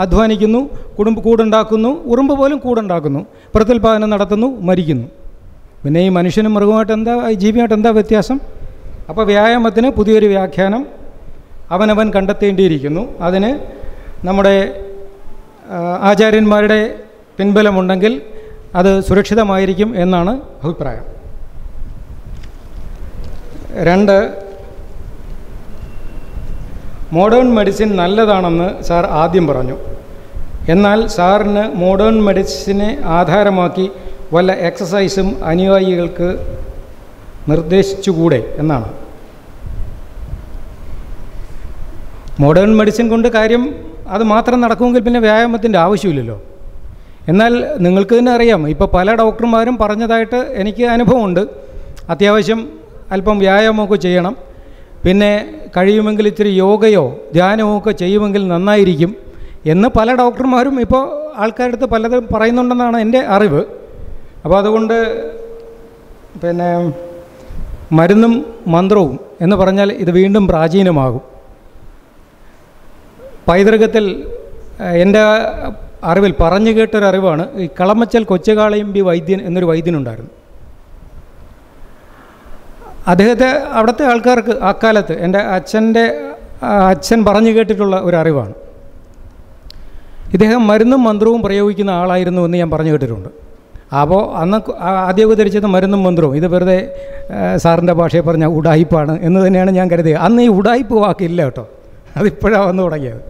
അധ്വാനിക്കുന്നു, കൂടുണ്ടാക്കുന്നു, ഉറുമ്പ് പോലും കൂടുണ്ടാക്കുന്നു, പ്രത്യുൽപാദനം നടത്തുന്നു, മരിക്കുന്നു. പിന്നെ ഈ മനുഷ്യനും മൃഗമായിട്ട് എന്താ, ജീവിയായിട്ട് എന്താ വ്യത്യാസം? അപ്പോൾ വ്യായാമത്തിന് പുതിയൊരു വ്യാഖ്യാനം അവനവൻ കണ്ടെത്തേണ്ടിയിരിക്കുന്നു. അതിന് നമ്മുടെ ആചാര്യന്മാരുടെ പിൻബലമുണ്ടെങ്കിൽ അത് സുരക്ഷിതമായിരിക്കും എന്നാണ് അഭിപ്രായം. 2, മോഡേൺ മെഡിസിൻ നല്ലതാണെന്ന് സാർ ആദ്യം പറഞ്ഞു. എന്നാൽ സാറിന് മോഡേൺ മെഡിസിനെ ആധാരമാക്കി വല്ല എക്സസൈസും അനുയായികൾക്ക് നിർദ്ദേശിച്ചുകൂടെ എന്നാണ്. മോഡേൺ മെഡിസിൻ കൊണ്ട് കാര്യം അത് മാത്രം നടക്കുമെങ്കിൽ പിന്നെ വ്യായാമത്തിൻ്റെ ആവശ്യമില്ലല്ലോ. എന്നാൽ നിങ്ങൾക്ക് തന്നെ അറിയാം, ഇപ്പോൾ പല ഡോക്ടർമാരും പറഞ്ഞതായിട്ട് എനിക്ക് അനുഭവമുണ്ട്. അത്യാവശ്യം അല്പം വ്യായാമമൊക്കെ ചെയ്യണം, പിന്നെ കഴിയുമെങ്കിൽ ഇത്തിരി യോഗയോ ധ്യാനമോ ഒക്കെ ചെയ്യുമെങ്കിൽ നന്നായിരിക്കും എന്ന് പല ഡോക്ടർമാരും ഇപ്പോൾ ആൾക്കാരുടെ അടുത്ത് പലതും പറയുന്നുണ്ടെന്നാണ് എൻ്റെ അറിവ്. അപ്പോൾ അതുകൊണ്ട് പിന്നെ മരുന്നും മന്ത്രവും എന്ന് പറഞ്ഞാൽ ഇത് വീണ്ടും പ്രാചീനമാകും. പൈതൃകത്തിൽ എൻ്റെ അറിവിൽ പറഞ്ഞു കേട്ടൊരറിവാണ്, ഈ കളമച്ചൽ കൊച്ചുകാളയമ്പി വൈദ്യൻ എന്നൊരു വൈദ്യനുണ്ടായിരുന്നു. അദ്ദേഹത്തെ അവിടുത്തെ ആൾക്കാർക്ക് അക്കാലത്ത് എൻ്റെ അച്ഛൻ പറഞ്ഞു കേട്ടിട്ടുള്ള ഒരറിവാണ്. ഇദ്ദേഹം മരുന്നും മന്ത്രവും പ്രയോഗിക്കുന്ന ആളായിരുന്നു എന്ന് ഞാൻ പറഞ്ഞു കേട്ടിട്ടുണ്ട്. അപ്പോൾ അന്ന് ആദ്യം ധരിച്ചത് മരുന്നും മന്ത്രവും ഇത് വെറുതെ സാറിൻ്റെ ഭാഷയെ പറഞ്ഞ ഉടായിപ്പാണ് എന്ന് തന്നെയാണ് ഞാൻ കരുതിയത്. അന്ന് ഈ ഉടായിപ്പ് വാക്കില്ല കേട്ടോ, അതിപ്പോഴാണ് വന്നു തുടങ്ങിയത്.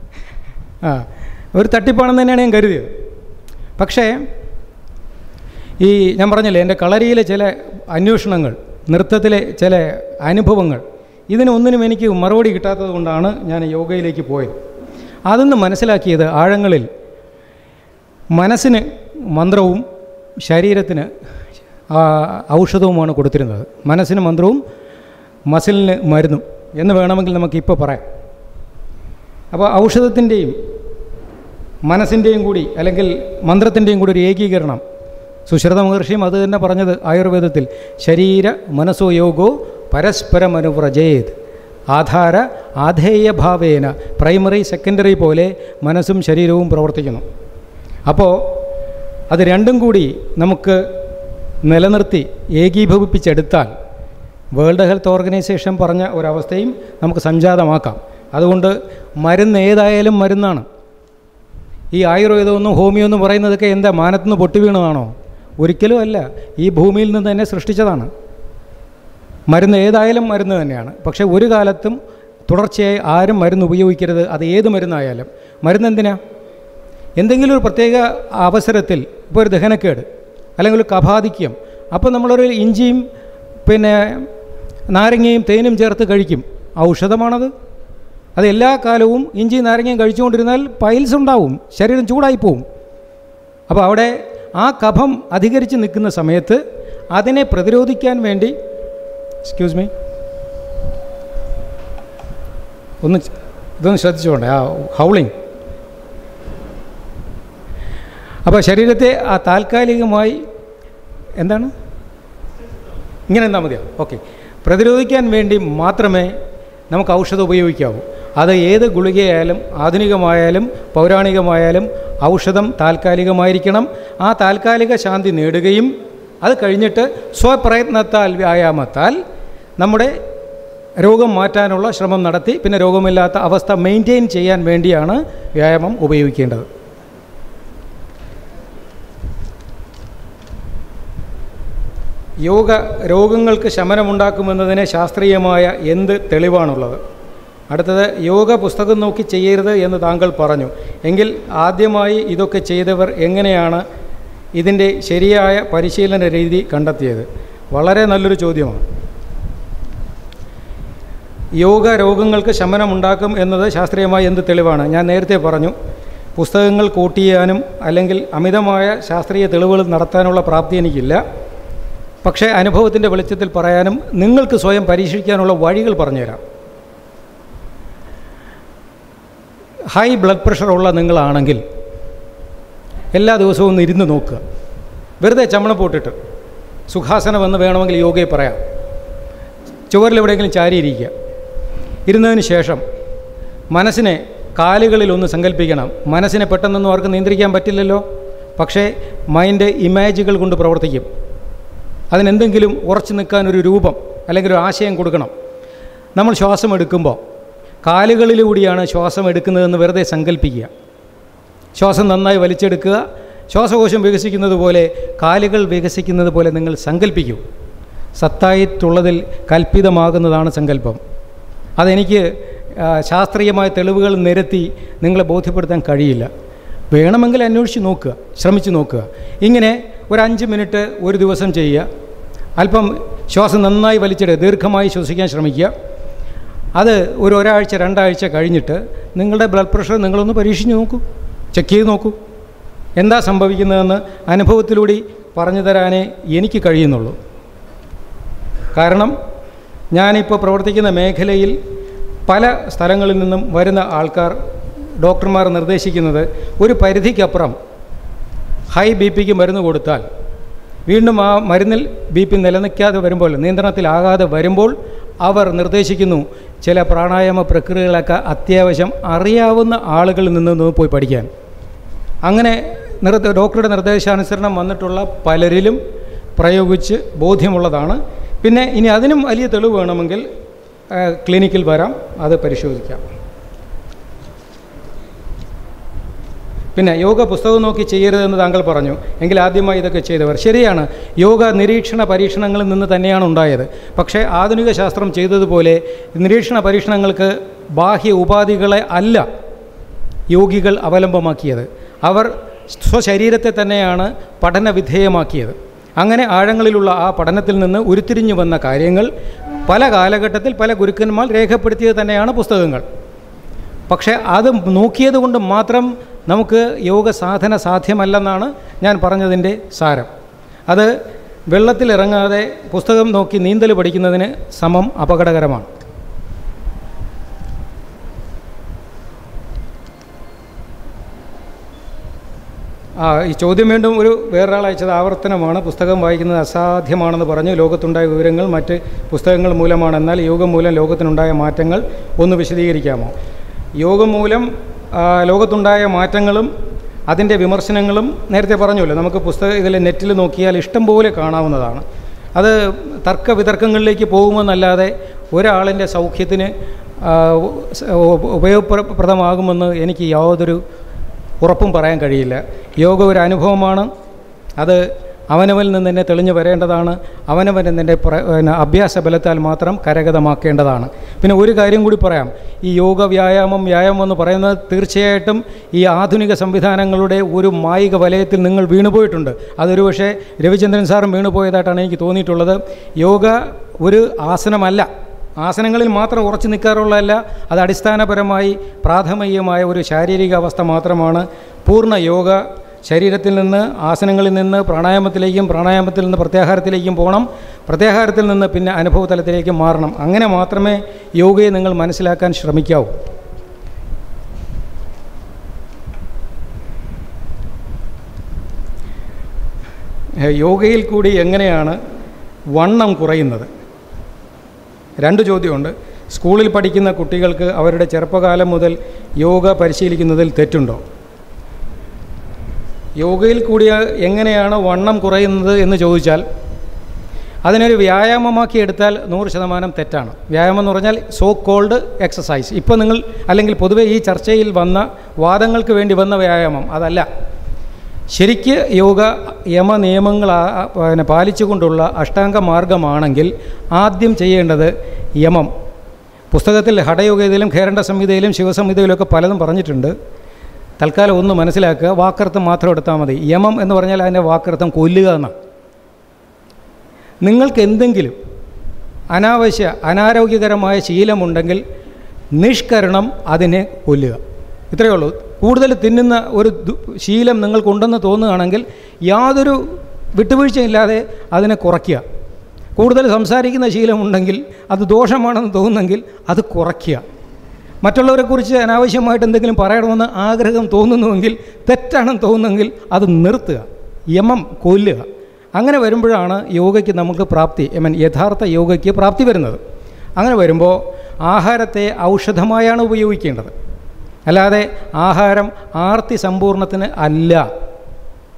ഒരു തട്ടിപ്പാണെന്ന് തന്നെയാണ് ഞാൻ കരുതിയത്. പക്ഷേ ഈ ഞാൻ പറഞ്ഞില്ലേ, എൻ്റെ കളരിയിലെ ചില അന്വേഷണങ്ങൾ, നൃത്തത്തിലെ ചില അനുഭവങ്ങൾ, ഇതിനൊന്നിനും എനിക്ക് മറുപടി കിട്ടാത്തത് കൊണ്ടാണ് ഞാൻ യോഗയിലേക്ക് പോയത്. അതൊന്ന് മനസ്സിലാക്കിയത് ആഴങ്ങളിൽ മനസ്സിന് മന്ത്രവും ശരീരത്തിന് ഔഷധവുമാണ് കൊടുത്തിരുന്നത്. മനസ്സിന് മന്ത്രവും മസിലിന് മരുന്നും എന്ന് വേണമെങ്കിൽ നമുക്കിപ്പോൾ പറയാം. അപ്പോൾ ഔഷധത്തിൻ്റെയും മനസ്സിൻ്റെയും കൂടി അല്ലെങ്കിൽ മന്ത്രത്തിൻ്റെയും കൂടി ഒരു ഏകീകരണം, സുശ്രുത മഹർഷിയും അത് തന്നെ പറഞ്ഞത് ആയുർവേദത്തിൽ, ശരീര മനസ്സോ യോഗോ പരസ്പരമനുവ്രജേത് ആധാര ആധേയഭാവേന, പ്രൈമറി സെക്കൻഡറി പോലെ മനസ്സും ശരീരവും പ്രവർത്തിക്കുന്നു. അപ്പോൾ അത് രണ്ടും കൂടി നമുക്ക് നിലനിർത്തി ഏകീഭവിപ്പിച്ചെടുത്താൽ വേൾഡ് ഹെൽത്ത് ഓർഗനൈസേഷൻ പറഞ്ഞ ഒരവസ്ഥയും നമുക്ക് സംജാതമാക്കാം. അതുകൊണ്ട് മരുന്ന് ഏതായാലും മരുന്നാണ്. ഈ ആയുർവേദമൊന്നും ഹോമിയോ എന്നും പറയുന്നതൊക്കെ എന്താ, മാനത്തുനിന്ന് പൊട്ടി വീണതാണോ? ഒരിക്കലും അല്ല, ഈ ഭൂമിയിൽ നിന്ന് തന്നെ സൃഷ്ടിച്ചതാണ്. മരുന്ന് ഏതായാലും മരുന്ന് തന്നെയാണ്. പക്ഷേ ഒരു കാലത്തും തുടർച്ചയായി ആരും മരുന്ന് ഉപയോഗിക്കരുത്. അത് ഏത് മരുന്നായാലും. മരുന്ന് എന്തിനാ? എന്തെങ്കിലും ഒരു പ്രത്യേക അവസരത്തിൽ, ഇപ്പോൾ ഒരു ദഹനക്കേട് അല്ലെങ്കിൽ ഒരു കഫാധിക്യം, അപ്പോൾ നമ്മളൊരു ഇഞ്ചിയും പിന്നെ നാരങ്ങയും തേനും ചേർത്ത് കഴിക്കും. ഔഷധമാണത്. അത് എല്ലാ കാലവും ഇഞ്ചിയും നാരങ്ങയും കഴിച്ചുകൊണ്ടിരുന്നാൽ പൈൽസ് ഉണ്ടാവും, ശരീരം ചൂടായിപ്പോവും. അപ്പോൾ അവിടെ ആ കഫം അധികരിച്ച് നിൽക്കുന്ന സമയത്ത് അതിനെ പ്രതിരോധിക്കാൻ വേണ്ടി, എക്സ്ക്യൂസ് മീ, ഇതൊന്ന് ശ്രദ്ധിച്ചുകൊണ്ടേ, ആ ഹൗളിങ്. അപ്പോൾ ശരീരത്തെ ആ താൽക്കാലികമായി എന്താണ് ഇങ്ങനെ എന്താ മതിയോ? ഓക്കെ, പ്രതിരോധിക്കാൻ വേണ്ടി മാത്രമേ നമുക്ക് ഔഷധം ഉപയോഗിക്കാവൂ. അത് ഏത് ഗുളികയായാലും ആധുനികമായാലും പൗരാണികമായാലും ഔഷധം താൽക്കാലികമായിരിക്കണം. ആ താൽക്കാലിക ശാന്തി നേടുകയും അത് കഴിഞ്ഞിട്ട് സ്വപ്രയത്നത്താൽ വ്യായാമത്താൽ നമ്മുടെ രോഗം മാറ്റാനുള്ള ശ്രമം നടത്തി പിന്നെ രോഗമില്ലാത്ത അവസ്ഥ മെയിൻറ്റെയിൻ ചെയ്യാൻ വേണ്ടിയാണ് വ്യായാമം ഉപയോഗിക്കേണ്ടത്. യോഗ രോഗങ്ങൾക്ക് ശമനമുണ്ടാക്കുമെന്നതിന് ശാസ്ത്രീയമായ എന്ത് തെളിവാണുള്ളത്? അടുത്തത്, യോഗ പുസ്തകം നോക്കി ചെയ്യരുത് എന്ന് താങ്കൾ പറഞ്ഞു. എങ്കിൽ ആദ്യമായി ഇതൊക്കെ ചെയ്തവർ എങ്ങനെയാണ് ഇതിൻ്റെ ശരിയായ പരിശീലന രീതി കണ്ടെത്തിയത്? വളരെ നല്ലൊരു ചോദ്യമാണ്. യോഗ രോഗങ്ങൾക്ക് ശമനമുണ്ടാക്കും എന്നത് ശാസ്ത്രീയമായ എന്ത് തെളിവാണ്? ഞാൻ നേരത്തെ പറഞ്ഞു, പുസ്തകങ്ങൾ കോട്ട് ചെയ്യാനും അല്ലെങ്കിൽ അമിതമായ ശാസ്ത്രീയ തെളിവുകൾ നടത്താനുള്ള പ്രാപ്തി എനിക്കില്ല. പക്ഷേ അനുഭവത്തിൻ്റെ വെളിച്ചത്തിൽ പറയാനും നിങ്ങൾക്ക് സ്വയം പരീക്ഷിക്കാനുള്ള വഴികൾ പറഞ്ഞുതരാം. ഹൈ ബ്ലഡ് പ്രഷറുള്ള നിങ്ങളാണെങ്കിൽ എല്ലാ ദിവസവും ഒന്ന് ഇരുന്ന് നോക്കുക. വെറുതെ ചമ്മണ പോട്ടിട്ട് സുഖാസനം എന്ന് വേണമെങ്കിൽ യോഗയെ പറയാം. ചുവരിൽ എവിടെയെങ്കിലും ചാരിയിരിക്കുക. ഇരുന്നതിന് ശേഷം മനസ്സിനെ കാലുകളിലൊന്ന് സങ്കല്പിക്കണം. മനസ്സിനെ പെട്ടെന്നൊന്നും അവർക്ക് നിയന്ത്രിക്കാൻ പറ്റില്ലല്ലോ. പക്ഷേ മൈൻഡ് ഇമേജുകൾ കൊണ്ട് പ്രവർത്തിക്കും. അതിനെന്തെങ്കിലും ഉറച്ചു നിൽക്കാനൊരു രൂപം അല്ലെങ്കിൽ ഒരു ആശയം കൊടുക്കണം. നമ്മൾ ശ്വാസം എടുക്കുമ്പോൾ കാലുകളിലൂടെയാണ് ശ്വാസം എടുക്കുന്നതെന്ന് വെറുതെ സങ്കല്പിക്കുക. ശ്വാസം നന്നായി വലിച്ചെടുക്കുക. ശ്വാസകോശം വികസിക്കുന്നത് പോലെ കാലുകൾ വികസിക്കുന്നത് പോലെ നിങ്ങൾ സങ്കല്പിക്കൂ. സത്തായിട്ടുള്ളതിൽ കൽപ്പിതമാകുന്നതാണ് സങ്കല്പം. അതെനിക്ക് ശാസ്ത്രീയമായ തെളിവുകൾ നിരത്തി നിങ്ങളെ ബോധ്യപ്പെടുത്താൻ കഴിയില്ല. വേണമെങ്കിൽ അന്വേഷിച്ച് നോക്കുക, ശ്രമിച്ച് നോക്കുക. ഇങ്ങനെ ഒരു 5 മിനിറ്റ് ഒരു ദിവസം ചെയ്യുക. അല്പം ശ്വാസം നന്നായി വലിച്ചെടുക്കുക, ദീർഘമായി ശ്വസിക്കാൻ ശ്രമിക്കുക. അത് ഒരാഴ്ച 2 ആഴ്ച കഴിഞ്ഞിട്ട് നിങ്ങളുടെ ബ്ലഡ് പ്രഷർ നിങ്ങളൊന്ന് പരീക്ഷിച്ച് നോക്കൂ, ചെക്ക് ചെയ്ത് നോക്കൂ. എന്താ സംഭവിക്കുന്നതെന്ന് അനുഭവത്തിലൂടെ പറഞ്ഞു തരാനേ എനിക്ക് കഴിയുന്നുള്ളൂ. കാരണം ഞാനിപ്പോൾ പ്രവർത്തിക്കുന്ന മേഖലയിൽ പല സ്ഥലങ്ങളിൽ നിന്നും വരുന്ന ആൾക്കാർ, ഡോക്ടർമാർ നിർദ്ദേശിക്കുന്നത് ഒരു പരിധിക്കപ്പുറം ഹൈ BP മരുന്ന് കൊടുത്താൽ വീണ്ടും ആ മരുന്നിൽ BP നിലനിൽക്കാതെ വരുമ്പോൾ, നിയന്ത്രണത്തിലാകാതെ വരുമ്പോൾ അവർ നിർദ്ദേശിക്കുന്നു ചില പ്രാണായാമ പ്രക്രിയകളൊക്കെ അത്യാവശ്യം അറിയാവുന്ന ആളുകളിൽ നിന്ന് പോയി പഠിക്കാൻ. അങ്ങനെ ഡോക്ടറുടെ നിർദ്ദേശാനുസരണം വന്നിട്ടുള്ള പലരിലും പ്രയോഗിച്ച് ബോധ്യമുള്ളതാണ്. പിന്നെ ഇനി അതിനും വലിയ തെളിവ് വേണമെങ്കിൽ ക്ലിനിക്കിൽ വരാം, അത് പരിശോധിക്കാം. പിന്നെ യോഗ പുസ്തകം നോക്കി ചെയ്യരുതെന്ന് താങ്കൾ പറഞ്ഞു. എങ്കിൽ ആദ്യമായി ഇതൊക്കെ ചെയ്തവർ ശരിയാണ്. യോഗ നിരീക്ഷണ പരീക്ഷണങ്ങളിൽ നിന്ന് തന്നെയാണ് ഉണ്ടായത്. പക്ഷേ ആധുനിക ശാസ്ത്രം ചെയ്തതുപോലെ നിരീക്ഷണ പരീക്ഷണങ്ങൾക്ക് ബാഹ്യ ഉപാധികളെ അല്ല യോഗികൾ അവലംബമാക്കിയത്. അവർ സ്വശരീരത്തെ തന്നെയാണ് പഠന വിധേയമാക്കിയത്. അങ്ങനെ ആഴങ്ങളിലുള്ള ആ പഠനത്തിൽ നിന്ന് ഉരുത്തിരിഞ്ഞു വന്ന കാര്യങ്ങൾ പല കാലഘട്ടത്തിൽ പല ഗുരുക്കന്മാർ രേഖപ്പെടുത്തിയത് തന്നെയാണ് പുസ്തകങ്ങൾ. പക്ഷേ അത് നോക്കിയത് കൊണ്ട് മാത്രം നമുക്ക് യോഗ സാധന സാധ്യമല്ലെന്നാണ് ഞാൻ പറഞ്ഞതിൻ്റെ സാരം. അത് വെള്ളത്തിലിറങ്ങാതെ പുസ്തകം നോക്കി നീന്തൽ പഠിക്കുന്നതിന് സമം അപകടകരമാണ്. ഈ ചോദ്യം വീണ്ടും വേറൊരാൾ അയച്ചത് ആവർത്തനമാണ്. പുസ്തകം വായിക്കുന്നത് അസാധ്യമാണെന്ന് പറഞ്ഞു. ലോകത്തുണ്ടായ വിവരങ്ങൾ മറ്റ് പുസ്തകങ്ങൾ മൂലമാണ്. എന്നാൽ യോഗം മൂലം ലോകത്തിനുണ്ടായ മാറ്റങ്ങൾ ഒന്ന് വിശദീകരിക്കാമോ? യോഗം മൂലം ലോകത്തുണ്ടായ മാറ്റങ്ങളും അതിൻ്റെ വിമർശനങ്ങളും നേരത്തെ പറഞ്ഞല്ലോ. നമുക്ക് ഇതിൽ നെറ്റിൽ നോക്കിയാൽ ഇഷ്ടം പോലെ കാണാവുന്നതാണ്. അത് തർക്കവിതർക്കങ്ങളിലേക്ക് പോകുമെന്നല്ലാതെ ഒരാളിൻ്റെ സൗഖ്യത്തിന് ഉപയോഗപ്രദമാകുമെന്ന് എനിക്ക് യാതൊരു ഉറപ്പും പറയാൻ കഴിയില്ല. യോഗ ഒരു അനുഭവമാണ്. അത് അവനവനിൽ നിന്ന് തന്നെ തെളിഞ്ഞു വരേണ്ടതാണ്. അവനവൻ തന്നെ അഭ്യാസ ബലത്താൽ മാത്രം കരഗതമാക്കേണ്ടതാണ്. പിന്നെ ഒരു കാര്യം കൂടി പറയാം. ഈ യോഗ വ്യായാമം എന്ന് പറയുന്നത് തീർച്ചയായിട്ടും ഈ ആധുനിക സംവിധാനങ്ങളുടെ ഒരു മായിക വലയത്തിൽ നിങ്ങൾ വീണുപോയിട്ടുണ്ട്. അതൊരു പക്ഷേ രവിചന്ദ്രൻ സാറും വീണുപോയതായിട്ടാണ് എനിക്ക് തോന്നിയിട്ടുള്ളത്. യോഗ ഒരു ആസനമല്ല, ആസനങ്ങളിൽ മാത്രം ഉറച്ചു നിൽക്കാറുള്ളതല്ല. അത് അടിസ്ഥാനപരമായി പ്രാഥമികമായ ഒരു ശാരീരിക അവസ്ഥ മാത്രമാണ്. പൂർണ്ണ യോഗ ശരീരത്തിൽ നിന്ന്, ആസനങ്ങളിൽ നിന്ന് പ്രാണായാമത്തിലേക്കും, പ്രാണായാമത്തിൽ നിന്ന് പ്രത്യാഹാരത്തിലേക്കും പോകണം. പ്രത്യാഹാരത്തിൽ നിന്ന് പിന്നെ അനുഭവതലത്തിലേക്ക് മാറണം. അങ്ങനെ മാത്രമേ യോഗയെ നിങ്ങൾ മനസ്സിലാക്കാൻ ശ്രമിക്കാവൂ. യോഗയിൽ കൂടി എങ്ങനെയാണ് വണ്ണം കുറയുന്നത്? 2 ചോദ്യമുണ്ട്. സ്കൂളിൽ പഠിക്കുന്ന കുട്ടികൾക്ക് അവരുടെ ചെറുപ്പകാലം മുതൽ യോഗ പരിശീലിക്കുന്നതിൽ തെറ്റുണ്ടോ? യോഗയിൽ കൂടി എങ്ങനെയാണ് വണ്ണം കുറയുന്നത് എന്ന് ചോദിച്ചാൽ അതിനൊരു വ്യായാമമാക്കി എടുത്താൽ 100% തെറ്റാണ്. വ്യായാമം എന്ന് പറഞ്ഞാൽ സോ കോൾഡ് എക്സസൈസ്. ഇപ്പോൾ നിങ്ങൾ അല്ലെങ്കിൽ പൊതുവെ ഈ ചർച്ചയിൽ വന്ന വാദങ്ങൾക്ക് വേണ്ടി വന്ന വ്യായാമം അതല്ല. ശരിക്ക് യോഗ യമനിയമങ്ങൾ പാലിച്ചുകൊണ്ടുള്ള അഷ്ടാംഗ മാർഗമാണെങ്കിൽ ആദ്യം ചെയ്യേണ്ടത് യമം. പുസ്തകത്തിൽ ഹഠയോഗയിലും ഖേരണ്ട സംഹിതയിലും ശിവസംഹിതയിലൊക്കെ പലതും പറഞ്ഞിട്ടുണ്ട്. തൽക്കാലം ഒന്ന് മനസ്സിലാക്കുക, വാക്കർത്ഥം മാത്രം എടുത്താൽ മതി. യമം എന്ന് പറഞ്ഞാൽ അതിൻ്റെ വാക്കർത്ഥം കൊല്ലുക എന്നാണ്. നിങ്ങൾക്ക് എന്തെങ്കിലും അനാരോഗ്യകരമായ ശീലമുണ്ടെങ്കിൽ നിഷ്കരണം അതിനെ കൊല്ലുക. ഇത്രയേ ഉള്ളൂ. കൂടുതൽ തിന്നുന്ന ഒരു ശീലം നിങ്ങൾക്കുണ്ടെന്ന് തോന്നുകയാണെങ്കിൽ യാതൊരു വിട്ടുവീഴ്ചയില്ലാതെ അതിനെ കുറയ്ക്കുക. കൂടുതൽ സംസാരിക്കുന്ന ശീലമുണ്ടെങ്കിൽ, അത് ദോഷമാണെന്ന് തോന്നുന്നെങ്കിൽ അത് കുറയ്ക്കുക. മറ്റുള്ളവരെക്കുറിച്ച് അനാവശ്യമായിട്ട് എന്തെങ്കിലും പറയണമെന്ന് ആഗ്രഹം തോന്നുന്നുവെങ്കിൽ, തെറ്റാണെന്ന് തോന്നുന്നെങ്കിൽ അത് നിർത്തുക. യമം കൊല്ലുക. അങ്ങനെ വരുമ്പോഴാണ് യോഗയ്ക്ക് നമുക്ക് പ്രാപ്തി, യഥാർത്ഥ യോഗയ്ക്ക് പ്രാപ്തി വരുന്നത്. അങ്ങനെ വരുമ്പോൾ ആഹാരത്തെ ഔഷധമായാണ് ഉപയോഗിക്കേണ്ടത്, അല്ലാതെ ആഹാരം ആർത്തി സമ്പൂർണത്തിന് അല്ല.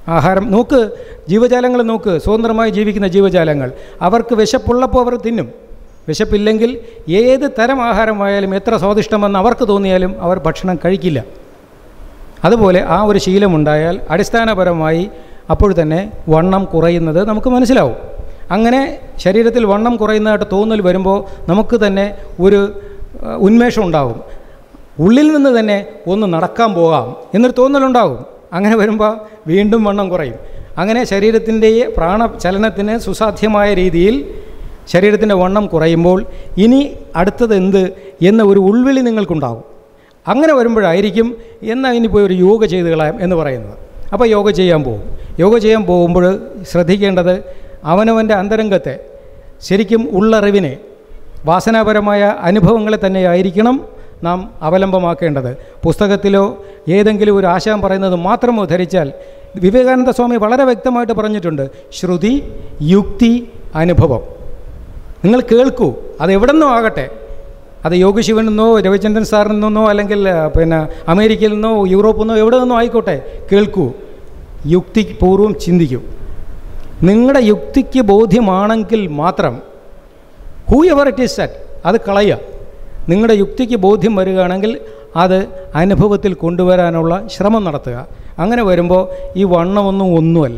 ആഹാരം നോക്ക്, ജീവജാലങ്ങൾ നോക്ക്, സ്വതന്ത്രമായി ജീവിക്കുന്ന ജീവജാലങ്ങൾ, അവർക്ക് വിശപ്പുള്ളപ്പോൾ അവർ തിന്നും. വിശപ്പില്ലെങ്കിൽ ഏത് തരം ആഹാരമായാലും എത്ര സ്വാദിഷ്ടമെന്ന് അവർക്ക് തോന്നിയാലും അവർ ഭക്ഷണം കഴിക്കില്ല. അതുപോലെ ആ ഒരു ശീലമുണ്ടായാൽ അടിസ്ഥാനപരമായി അപ്പോൾ തന്നെ വണ്ണം കുറയുന്നത് നമുക്ക് മനസ്സിലാവും. അങ്ങനെ ശരീരത്തിൽ വണ്ണം കുറയുന്നതായിട്ട് തോന്നൽ വരുമ്പോൾ നമുക്ക് തന്നെ ഒരു ഉന്മേഷം ഉണ്ടാകും. ഉള്ളിൽ നിന്ന് തന്നെ ഒന്ന് നടക്കാൻ പോകാം എന്നൊരു തോന്നലുണ്ടാകും. അങ്ങനെ വരുമ്പോൾ വീണ്ടും വണ്ണം കുറയും. അങ്ങനെ ശരീരത്തിൻ്റെ പ്രാണചലനത്തിന് സുസാധ്യമായ രീതിയിൽ ശരീരത്തിൻ്റെ വണ്ണം കുറയുമ്പോൾ ഇനി അടുത്തത് എന്ത് എന്ന ഒരു ഉൾവിളി നിങ്ങൾക്കുണ്ടാകും. അങ്ങനെ വരുമ്പോഴായിരിക്കും എന്നാൽ ഇനി പോയി ഒരു യോഗ ചെയ്ത് കളയാം എന്ന് പറയുന്നത്. അപ്പോൾ യോഗ ചെയ്യാൻ പോകും. യോഗ ചെയ്യാൻ പോകുമ്പോൾ ശ്രദ്ധിക്കേണ്ടത് അവനവൻ്റെ അന്തരംഗത്തെ ശരിക്കും ഉള്ളറിവിനെ, വാസനാപരമായ അനുഭവങ്ങളെ തന്നെയായിരിക്കണം നാം അവലംബമാക്കേണ്ടത്. പുസ്തകത്തിലോ ഏതെങ്കിലും ഒരു ആശയം പറയുന്നത് മാത്രമോ ധരിച്ചാൽ, വിവേകാനന്ദ സ്വാമി വളരെ വ്യക്തമായിട്ട് പറഞ്ഞിട്ടുണ്ട്, ശ്രുതി, യുക്തി, അനുഭവം. നിങ്ങൾ കേൾക്കൂ, അത് എവിടെ നിന്നോ ആകട്ടെ, അത് യോഗി ശിവനിൽ നിന്നോ രവിചന്ദ്രൻ സാറിൽ നിന്നോ അല്ലെങ്കിൽ അമേരിക്കയിൽ നിന്നോ യൂറോപ്പിൽ നിന്നോ എവിടെ നിന്നോ ആയിക്കോട്ടെ, കേൾക്കൂ, യുക്തിപൂർവ്വം ചിന്തിക്കൂ. നിങ്ങളുടെ യുക്തിക്ക് ബോധ്യമാണെങ്കിൽ മാത്രം whoever it is set അത് കളയുക. നിങ്ങളുടെ യുക്തിക്ക് ബോധ്യം വരികയാണെങ്കിൽ അത് അനുഭവത്തിൽ കൊണ്ടുവരാനുള്ള ശ്രമം നടത്തുക. അങ്ങനെ വരുമ്പോൾ ഈ ഒന്നുമല്ല.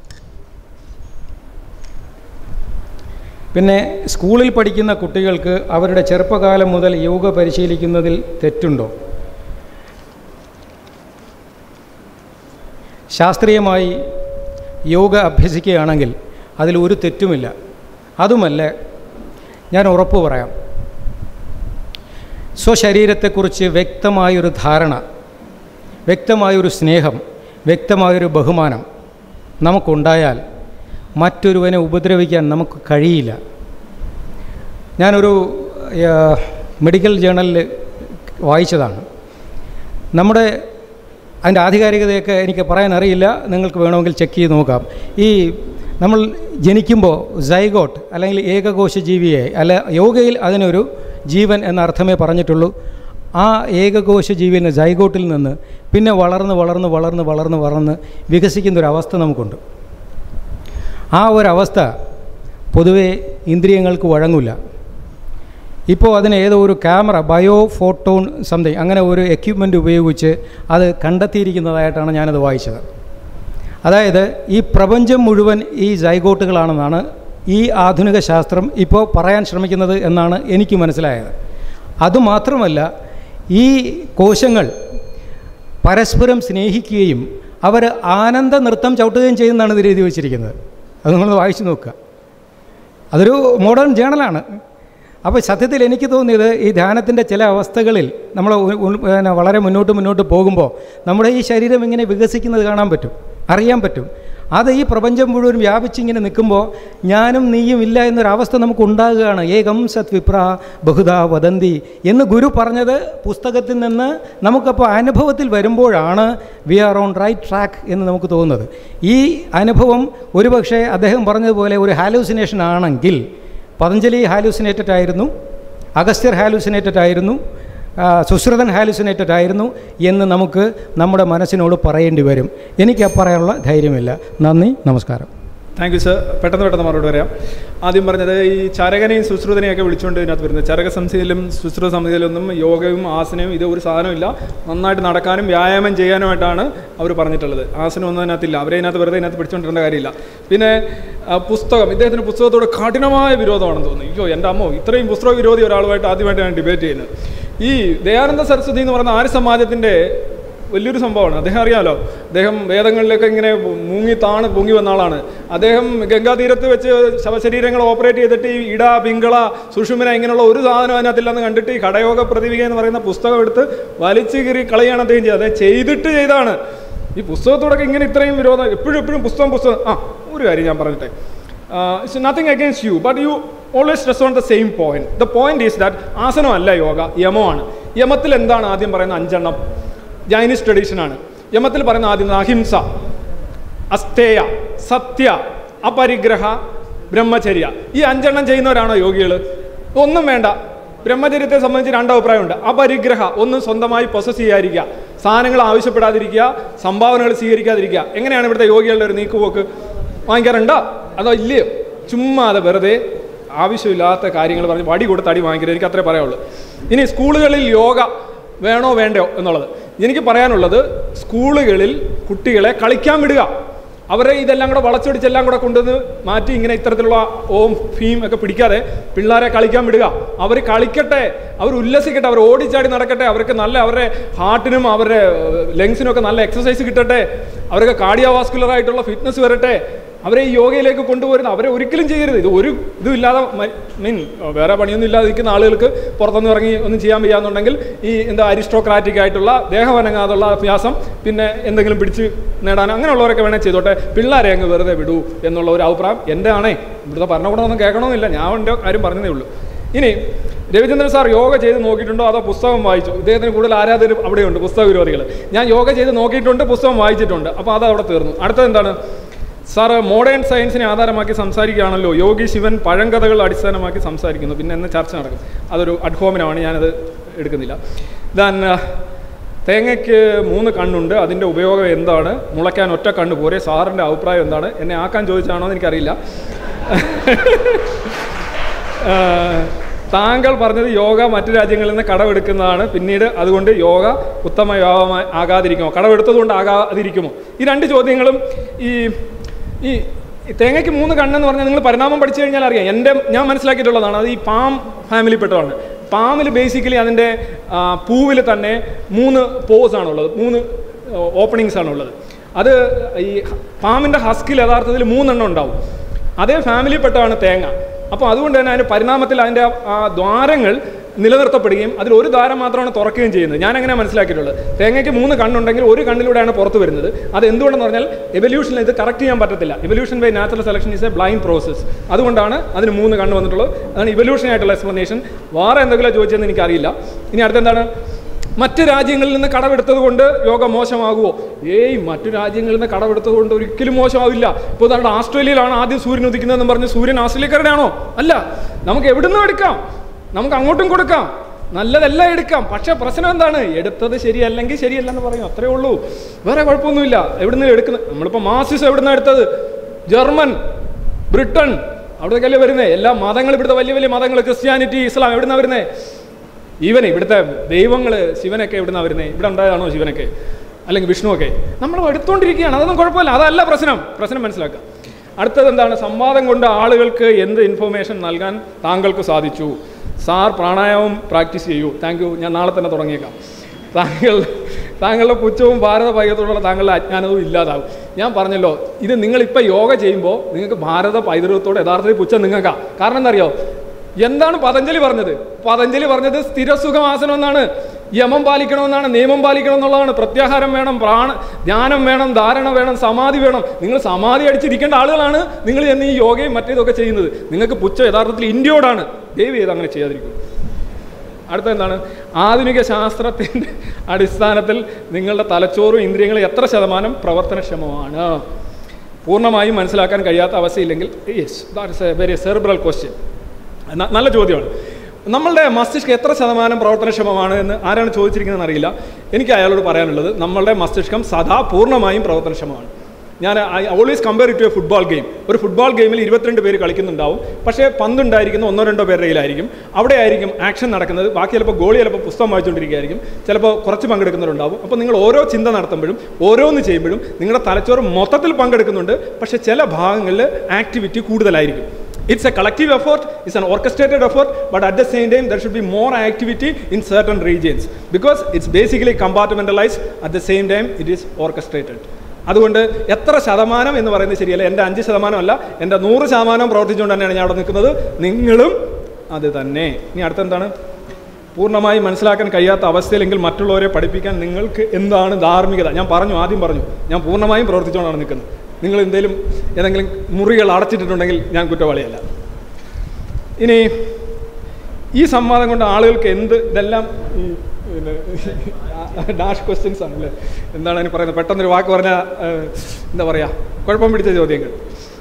പിന്നെ സ്കൂളിൽ പഠിക്കുന്ന കുട്ടികൾക്ക് അവരുടെ ചെറുപ്പകാലം മുതൽ യോഗ പരിശീലിക്കുന്നതിൽ തെറ്റുണ്ടോ? ശാസ്ത്രീയമായി യോഗ അഭ്യസിക്കുകയാണെങ്കിൽ അതിൽ ഒരു തെറ്റുമില്ല. അതുമല്ല, ഞാൻ ഉറപ്പ് പറയാം, സ്വശരീരത്തെക്കുറിച്ച് വ്യക്തമായൊരു ധാരണ, വ്യക്തമായൊരു സ്നേഹം, വ്യക്തമായൊരു ബഹുമാനം നമുക്കുണ്ടായാൽ മറ്റൊരുവനെ ഉപദ്രവിക്കാൻ നമുക്ക് കഴിയില്ല. ഞാനൊരു മെഡിക്കൽ ജേണലിൽ വായിച്ചതാണ്. അതിൻ്റെ ആധികാരികതയൊക്കെ എനിക്ക് പറയാൻ അറിയില്ല, നിങ്ങൾക്ക് വേണമെങ്കിൽ ചെക്ക് ചെയ്ത് നോക്കാം. നമ്മൾ ജനിക്കുമ്പോൾ സൈഗോട്ട് അല്ലെങ്കിൽ ഏകകോശ ജീവിയെ യോഗയിൽ അതിനൊരു ജീവൻ എന്ന അർത്ഥമേ പറഞ്ഞിട്ടുള്ളൂ. ആ ഏകകോശ ജീവിയുടെ സൈഗോട്ടിൽ നിന്ന് പിന്നെ വളർന്ന് വികസിക്കുന്നൊരവസ്ഥ നമുക്കുണ്ട്. ആ ഒരവസ്ഥ പൊതുവെ ഇന്ദ്രിയങ്ങൾക്ക് വഴങ്ങില്ല. ഇപ്പോൾ അതിന് ഏതോ ഒരു ക്യാമറ, ബയോഫോട്ടോൺ സംതിങ്, അങ്ങനെ ഒരു എക്യുപ്മെൻ്റ് ഉപയോഗിച്ച് അത് കണ്ടെത്തിയിരിക്കുന്നതായിട്ടാണ് ഞാനത് വായിച്ചത്. അതായത് ഈ പ്രപഞ്ചം മുഴുവൻ ഈ സൈഗോട്ടുകളാണെന്നാണ് ഈ ആധുനിക ശാസ്ത്രം ഇപ്പോൾ പറയാൻ ശ്രമിക്കുന്നത് എന്നാണ് എനിക്ക് മനസ്സിലായത്. അതുമാത്രമല്ല, ഈ കോശങ്ങൾ പരസ്പരം സ്നേഹിക്കുകയും അവർ ആനന്ദ നൃത്തം ചവിട്ടുകയും ചെയ്യുന്നതാണ് ഇത് എഴുതി വച്ചിരിക്കുന്നത്. അത് നമ്മൾ വായിച്ചു നോക്കുക. അതൊരു മോഡേൺ ജേണലാണ്. അപ്പോൾ സത്യത്തിൽ എനിക്ക് തോന്നിയത് ഈ ധ്യാനത്തിൻ്റെ ചില അവസ്ഥകളിൽ നമ്മൾ വളരെ മുന്നോട്ട് പോകുമ്പോൾ നമ്മുടെ ഈ ശരീരം ഇങ്ങനെ വികസിക്കുന്നത് കാണാൻ പറ്റും, അറിയാൻ പറ്റും. അത് ഈ പ്രപഞ്ചം മുഴുവൻ വ്യാപിച്ചിങ്ങനെ നിൽക്കുമ്പോൾ ഞാനും നീയും ഇല്ല എന്നൊരവസ്ഥ നമുക്ക് ഉണ്ടാകുകയാണ്. ഏകം സത് വിപ്ര ബഹുധാ വദന്തി എന്ന് ഗുരു പറഞ്ഞത് പുസ്തകത്തിൽ നിന്ന് നമുക്കപ്പോൾ അനുഭവത്തിൽ വരുമ്പോഴാണ് we are on right track എന്ന് നമുക്ക് തോന്നുന്നത്. ഈ അനുഭവം ഒരുപക്ഷെ അദ്ദേഹം പറഞ്ഞതുപോലെ ഒരു ഹാലൂസിനേഷൻ ആണെങ്കിൽ പതഞ്ജലി ഹാലൂസിനേറ്റഡ് ആയിരുന്നു, അഗസ്ത്യർ ഹാലൂസിനേറ്റഡ് ആയിരുന്നു, സുശ്രുതൻ ഹാലൂസിനേറ്റഡ് ആയിരുന്നു എന്ന് നമുക്ക് നമ്മുടെ മനസ്സിനോട് പറയേണ്ടി വരും. എനിക്ക് പറയാനുള്ള ധൈര്യമില്ല. നന്ദി, നമസ്കാരം. Thank you sir. പെട്ടെന്ന് മറുപടി പറയാം. ആദ്യം പറഞ്ഞത് ഈ ചരകനെയും സുശ്രുതനെയൊക്കെ വിളിച്ചുകൊണ്ട് ഇതിനകത്ത് വരുന്നത്, ചരക സംഹിതയിലും സുശ്രുത സംഹിതയിലൊന്നും യോഗയും ആസനയും ഇത് ഒരു സാധനമില്ല. നന്നായിട്ട് നടക്കാനും വ്യായാമം ചെയ്യാനുമായിട്ടാണ് അവർ പറഞ്ഞിട്ടുള്ളത്. ആസനമൊന്നും അതിനകത്തില്ല. അവരെ ഇതിനകത്ത് വെറുതെ ഇതിനകത്ത് പിടിച്ചുകൊണ്ടിരേണ്ട കാര്യമില്ല. പിന്നെ പുസ്തകം, ഇദ്ദേഹത്തിന് പുസ്തകത്തോട് കഠിനമായ വിരോധമാണെന്ന് തോന്നുന്നു. അയ്യോ എൻ്റെ അമ്മോ, ഇത്രയും പുസ്തക വിരോധി ഒരാളുമായിട്ട് ആദ്യമായിട്ട് ഞാൻ ഡിബേറ്റ് ചെയ്യുന്നത്. ഈ ദയാനന്ദ സരസ്വതി എന്ന് പറയുന്ന ആര്യ സമാജത്തിൻ്റെ വലിയൊരു സംഭവമാണ്. അദ്ദേഹം അറിയാമല്ലോ, അദ്ദേഹം വേദങ്ങളിലൊക്കെ ഇങ്ങനെ പൊങ്ങി വന്ന ആളാണ്. അദ്ദേഹം ഗംഗാതീരത്ത് വെച്ച് ശവശരീരങ്ങൾ ഓപ്പറേറ്റ് ചെയ്തിട്ട് ഈ ഇട, പിങ്കള, സുഷുമ്ന ഇങ്ങനെയുള്ള ഒരു സാധനം അതിനകത്തില്ലെന്ന് കണ്ടിട്ട് ഈ ഘടയോഗ പ്രതിവിക എന്ന് പറയുന്ന പുസ്തകം എടുത്ത് വലിച്ചു കീറി കളയാണ് അദ്ദേഹം ചെയ്തത്. അദ്ദേഹം ചെയ്താണ്. ഈ പുസ്തകത്തോടൊക്കെ ഇങ്ങനെ ഇത്രയും വിരോധം, എപ്പോഴും പുസ്തകം. ഒരു കാര്യം ഞാൻ പറഞ്ഞിട്ടെ, it's nothing against you, but you always stress on the same point. The point is that ആസനമല്ല യോഗ, യമമാണ്. യമത്തിൽ എന്താണ് ആദ്യം പറയുന്ന 5 എണ്ണം? ജൈനിസ് ട്രഡീഷനാണ്. യമത്തിൽ പറയുന്ന ആദ്യം അഹിംസ, അസ്തേയ, സത്യ, അപരിഗ്രഹ, ബ്രഹ്മചര്യ. ഈ 5 എണ്ണം ചെയ്യുന്നവരാണോ യോഗികൾ? ഒന്നും വേണ്ട. ബ്രഹ്മചര്യത്തെ സംബന്ധിച്ച് 2 അഭിപ്രായമുണ്ട്. അപരിഗ്രഹ, ഒന്നും സ്വന്തമായി പൊസസ് ചെയ്യാതിരിക്കുക. സാധനങ്ങൾ ആവശ്യപ്പെടാതിരിക്കുക, സംഭാവനകൾ സ്വീകരിക്കാതിരിക്കുക. എങ്ങനെയാണ് ഇവിടുത്തെ യോഗികളുടെ ഒരു നീക്കുപോക്ക്? വാങ്ങിക്കാറുണ്ടോ അതോ ഇല്ലയോ? ചുമ്മാ അത് വെറുതെ ആവശ്യമില്ലാത്ത കാര്യങ്ങൾ പറഞ്ഞ് വടി കൊടുത്ത് അടി വാങ്ങിക്കരുത്. എനിക്ക് അത്രേ പറയാനുള്ളൂ. ഇനി സ്കൂളുകളിൽ യോഗ വേണോ വേണ്ടയോ എന്നുള്ളത് എനിക്ക് പറയാനുള്ളത്, സ്കൂളുകളിൽ കുട്ടികളെ കളിക്കാൻ വിടുക. അവരെ ഇതെല്ലാം കൂടെ വളച്ചൊടിച്ചെല്ലാം കൂടെ കൊണ്ടുവന്ന് മാറ്റി ഇങ്ങനെ ഇത്തരത്തിലുള്ള ഓം ഫീം ഒക്കെ പിടിക്കാതെ പിള്ളേരെ കളിക്കാൻ വിടുക. അവർ കളിക്കട്ടെ, അവർ ഉല്ലസിക്കട്ടെ, അവർ ഓടിച്ചാടി നടക്കട്ടെ, അവർക്ക് നല്ല അവരുടെ ഹാർട്ടിനും അവരുടെ ലങ്സിനും ഒക്കെ നല്ല എക്സസൈസ് കിട്ടട്ടെ, അവർക്ക് കാർഡിയോവാസ്കുലർ ആയിട്ടുള്ള ഫിറ്റ്നസ് വരട്ടെ. അവരെ ഈ യോഗയിലേക്ക് കൊണ്ടുവരുന്നത് അവരെ ഒരിക്കലും ചെയ്യരുത്. ഇത് ഒരു ഇതുമില്ലാതെ വേറെ പണിയൊന്നും ഇല്ലാതെ ഇരിക്കുന്ന ആളുകൾക്ക് പുറത്തൊന്നും ഇറങ്ങി ഒന്നും ചെയ്യാൻ വയ്യാന്നുണ്ടെങ്കിൽ ഈ അരിസ്റ്റോക്രാറ്റിക് ആയിട്ടുള്ള ദേഹമനങ്ങാതുള്ള അഭ്യാസം പിന്നെ എന്തെങ്കിലും പിടിച്ച് നേടാൻ അങ്ങനെയുള്ളവരൊക്കെ വേണേൽ ചെയ്തോട്ടെ. പിള്ളേരെ അങ്ങ് വെറുതെ വിടൂ എന്നുള്ള ഒരു അഭിപ്രായം എൻ്റെ ആണേ. ഇവിടുത്തെ ഭരണകൂടമൊന്നും കേൾക്കണമെന്നില്ല, ഞാൻ എൻ്റെ കാര്യം പറഞ്ഞതേ ഉള്ളൂ. ഇനി രവിചന്ദ്രൻ സാർ യോഗ ചെയ്ത് നോക്കിയിട്ടുണ്ടോ അതോ പുസ്തകം വായിച്ചു? ഇദ്ദേഹത്തിന് കൂടുതൽ ആരാധകർ അവിടെയുണ്ട്, പുസ്തക വിരോധികൾ. ഞാൻ യോഗ ചെയ്ത് നോക്കിയിട്ടുണ്ട്, പുസ്തകം വായിച്ചിട്ടുണ്ട്. അപ്പോൾ അത് അവിടെ തീർന്നു. അടുത്തത് എന്താണ് സാർ? മോഡേൺ സയൻസിനെ ആധാരമാക്കി സംസാരിക്കുകയാണല്ലോ. യോഗി ശിവൻ പഴങ്കഥകൾ അടിസ്ഥാനമാക്കി സംസാരിക്കുന്നു. പിന്നെ എന്ന ചർച്ച നടക്കും, അതൊരു അഡ്ഹോമിനാണ്, ഞാനത് എടുക്കുന്നില്ല. ദാൻ തേങ്ങയ്ക്ക് 3 കണ്ണുണ്ട്, അതിൻ്റെ ഉപയോഗം എന്താണ്? മുളയ്ക്കാൻ ഒറ്റ കണ്ണ് പോരെ? സാറിൻ്റെ അഭിപ്രായം എന്താണ്? എന്നെ ആക്കാൻ ചോദിച്ചാണോ എന്ന് എനിക്കറിയില്ല. താങ്കൾ പറഞ്ഞത് യോഗ മറ്റു രാജ്യങ്ങളിൽ നിന്ന് കടമെടുക്കുന്നതാണ്, പിന്നീട് അതുകൊണ്ട് യോഗ ഉത്തമ യോഗ ആകാതിരിക്കുമോ? കടമെടുത്തതുകൊണ്ട് ആകാതിരിക്കുമോ? ഈ 2 ചോദ്യങ്ങളും ഈ തേങ്ങയ്ക്ക് 3 കണ്ണെന്ന് പറഞ്ഞാൽ നിങ്ങൾ പരിണാമം പഠിച്ചു കഴിഞ്ഞാൽ അറിയാം. ഞാൻ മനസ്സിലാക്കിയിട്ടുള്ളതാണ്. അത് ഈ പാം ഫാമിലിപ്പെട്ടതാണ്. പാമിൽ ബേസിക്കലി അതിൻ്റെ പൂവിൽ തന്നെ 3 പോസ് ആണുള്ളത്, 3 ഓപ്പണിങ്സ് ആണുള്ളത്. അത് ഈ പാമ്പിൻ്റെ ഹസ്കിൽ യഥാർത്ഥത്തിൽ 3 എണ്ണം ഉണ്ടാവും. അതേ ഫാമിലിപ്പെട്ടതാണ് തേങ്ങ. അപ്പോൾ അതുകൊണ്ട് തന്നെ അതിൻ്റെ പരിണാമത്തിൽ അതിൻ്റെ ദ്വാരങ്ങൾ നിലനിർത്തപ്പെടുകയും അതിൽ ഒരു ദ്വാരം മാത്രമാണ് തുറക്കുകയും ചെയ്യുന്നത്. ഞാൻ അങ്ങനെ മനസ്സിലാക്കിയിട്ടുള്ളത്. തേങ്ങയ്ക്ക് 3 കണ്ണുണ്ടെങ്കിൽ ഒരു കണ്ണിലൂടെയാണ് പുറത്ത് വരുന്നത്. അത് എന്തുകൊണ്ടെന്ന് പറഞ്ഞാൽ എവല്യൂഷനിൽ ഇത് കറക്റ്റ് ചെയ്യാൻ പറ്റത്തില്ല. Evolution by natural selection is a blind process. അതുകൊണ്ടാണ് അതിന് 3 കണ്ണ് വന്നിട്ടുള്ളത്. അതാണ് ഇവല്യൂഷൻ ആയിട്ടുള്ള എക്സ്പ്ലനേഷൻ. വേറെ എന്തെങ്കിലും ചോദിച്ചതെന്ന് എനിക്കറിയില്ല. ഇനി അടുത്തെന്താണ്? മറ്റ് രാജ്യങ്ങളിൽ നിന്ന് കടമെടുത്തത് കൊണ്ട് യോഗ മോശമാകുമോ? മറ്റു രാജ്യങ്ങളിൽ നിന്ന് കടമെടുത്തത് കൊണ്ട് ഒരിക്കലും മോശമാവില്ല. ഇപ്പോൾ നമ്മുടെ ആസ്ട്രേലിയയിലാണ് ആദ്യം സൂര്യൻ ഉദിക്കുന്നതെന്ന് പറഞ്ഞ് സൂര്യൻ ആസ്ട്രേലിയക്കാരുടെ ആണോ? അല്ല. നമുക്ക് എവിടുന്നും എടുക്കാം, നമുക്ക് അങ്ങോട്ടും കൊടുക്കാം, നല്ലതെല്ലാം എടുക്കാം. പക്ഷേ പ്രശ്നം എന്താണ്? എടുത്തത് ശരിയല്ലെങ്കിൽ ശരിയല്ലെന്ന് പറയും, അത്രേ ഉള്ളൂ. വേറെ കുഴപ്പമൊന്നുമില്ല. എവിടുന്ന് എടുക്കുന്നത്? നമ്മളിപ്പോൾ മാർക്സിസം എവിടുന്നാണ് എടുത്തത്? ജർമ്മൻ, ബ്രിട്ടൻ, അവിടേക്കല്ലേ വരുന്നത്. എല്ലാ മതങ്ങളും ഇവിടുത്തെ വലിയ വലിയ മതങ്ങൾ, ക്രിസ്ത്യാനിറ്റി, ഇസ്ലാം എവിടുന്നാണ് വരുന്നത്? ഈവൻ ഇവിടുത്തെ ദൈവങ്ങൾ, ശിവനൊക്കെ എവിടുന്നാണ് വരുന്നത്? ഇവിടെ ഉണ്ടായതാണോ ശിവനൊക്കെ അല്ലെങ്കിൽ വിഷ്ണുവൊക്കെ? നമ്മൾ എടുത്തുകൊണ്ടിരിക്കുകയാണ്. അതൊന്നും കുഴപ്പമില്ല, അതല്ല പ്രശ്നം മനസ്സിലാക്കുക. അടുത്തത് എന്താണ്? സംവാദം കൊണ്ട് ആളുകൾക്ക് എന്ത് ഇൻഫർമേഷൻ നൽകാൻ താങ്കൾക്ക് സാധിച്ചു? സാർ പ്രാണായാമം പ്രാക്ടീസ് ചെയ്യൂ. താങ്ക് യു, ഞാൻ നാളെ തന്നെ തുടങ്ങിയേക്കാം. താങ്കളുടെ പുച്ഛവും ഭാരത പൈതൃകത്തോടുള്ള താങ്കളുടെ അജ്ഞാനവും ഇല്ലാതാവും. ഞാൻ പറഞ്ഞല്ലോ, ഇത് നിങ്ങളിപ്പോൾ യോഗ ചെയ്യുമ്പോൾ നിങ്ങൾക്ക് ഭാരത പൈതൃകത്തോട് യഥാർത്ഥത്തിൽ പുച്ഛം നിങ്ങൾക്കാണ്. കാരണം എന്താ അറിയോ? എന്താണ് പതഞ്ജലി പറഞ്ഞത്? പതഞ്ജലി പറഞ്ഞത് സ്ഥിരസുഖമാസനം എന്നാണ്. യമം പാലിക്കണമെന്നാണ്, നിയമം പാലിക്കണം എന്നുള്ളതാണ്. പ്രത്യാഹാരം വേണം, ജ്ഞാനം വേണം, ധാരണ വേണം, സമാധി വേണം. നിങ്ങൾ സമാധി അടിച്ചിരിക്കേണ്ട ആളുകളാണ് നിങ്ങൾ എന്ന് ഈ യോഗയും മറ്റേതൊക്കെ ചെയ്യുന്നത്. നിങ്ങൾക്ക് പുച്ഛം യഥാർത്ഥത്തിൽ ഇന്ത്യയോടാണ്. ദയവ് ചെയ്ത് അങ്ങനെ ചെയ്യാതിരിക്കും. അടുത്ത എന്താണ്? ആധുനിക ശാസ്ത്രത്തിൻ്റെ അടിസ്ഥാനത്തിൽ നിങ്ങളുടെ തലച്ചോറും ഇന്ദ്രിയങ്ങളും എത്ര ശതമാനം പ്രവർത്തനക്ഷമമാണ്? പൂർണ്ണമായും മനസ്സിലാക്കാൻ കഴിയാത്ത അവസ്ഥയില്ലെങ്കിൽ yes, that's a very cerebral question. നല്ല ചോദ്യമാണ്. നമ്മളുടെ മസ്തിഷ്കം എത്ര ശതമാനം പ്രവർത്തനക്ഷമമാണ് എന്ന് ആരാണ് ചോദിച്ചിരിക്കുന്നതെന്ന് അറിയില്ല. എനിക്ക് അയാളോട് പറയാനുള്ളത്, നമ്മളുടെ മസ്തിഷ്കം സദാ പൂർണ്ണമായും പ്രവർത്തനക്ഷമമാണ്. ഞാൻ I always compare it to a football game. ഒരു ഫുട്ബോൾ ഗെയിമിൽ 22 പേര് കളിക്കുന്നുണ്ടാവും. പക്ഷേ പന്തുണ്ടായിരിക്കുന്ന 1-2 പേരുടെ കയ്യിലായിരിക്കും. അവിടെ ആയിരിക്കും ആക്ഷൻ നടക്കുന്നത്. ബാക്കി ചിലപ്പോൾ ഗോളി ചിലപ്പോൾ പുസ്തകം വായിച്ചുകൊണ്ടിരിക്കുകയായിരിക്കും, ചിലപ്പോൾ കുറച്ച് പങ്കെടുക്കുന്നവരുണ്ടാവും. അപ്പോൾ നിങ്ങൾ ഓരോ ചിന്ത നടത്തുമ്പോഴും ഓരോന്ന് ചെയ്യുമ്പോഴും നിങ്ങളുടെ തലച്ചോറ് മൊത്തത്തിൽ പങ്കെടുക്കുന്നുണ്ട്. പക്ഷേ ചില ഭാഗങ്ങളിൽ ആക്ടിവിറ്റി കൂടുതലായിരിക്കും. It's a collective effort, it's an orchestrated effort, but at the same time there should be more activity in certain regions because it's basically compartmentalized, at the same time it is orchestrated. അതുകൊണ്ട് എത്ര ശതമാനം എന്ന് പറയുന്നത് ശരിയല്ല. എൻ്റെ 5% അല്ല, എൻ്റെ 100% പ്രവർത്തിച്ചുകൊണ്ട് തന്നെയാണ് ഞാൻ അവിടെ നിൽക്കുന്നത്. നിങ്ങളും അത് തന്നെ. ഇനി അടുത്തെന്താണ്? പൂർണ്ണമായി മനസ്സിലാക്കാൻ കഴിയാത്ത അവസ്ഥയിലെങ്കിൽ മറ്റുള്ളവരെ പഠിപ്പിക്കാൻ നിങ്ങൾക്ക് എന്താണ് ധാർമ്മികത? ആദ്യം പറഞ്ഞു ഞാൻ പൂർണ്ണമായും പ്രവർത്തിച്ചുകൊണ്ടാണ് നിൽക്കുന്നത്. നിങ്ങൾ ഏതെങ്കിലും മുറികൾ അടച്ചിട്ടുണ്ടെങ്കിൽ ഞാൻ കുറ്റവാളിയല്ല. ഇനി ഈ സംവാദം കൊണ്ട് ആളുകൾക്ക് ഇതെല്ലാം ഡാഷ് ക്വസ്റ്റ്യൻസ് ആണല്ലേ, എന്താണ് അതിന് പറയുന്നത്? പെട്ടെന്നൊരു വാക്ക് പറഞ്ഞാൽ എന്താ പറയുക, കുഴപ്പം പിടിച്ച ചോദ്യങ്ങൾ.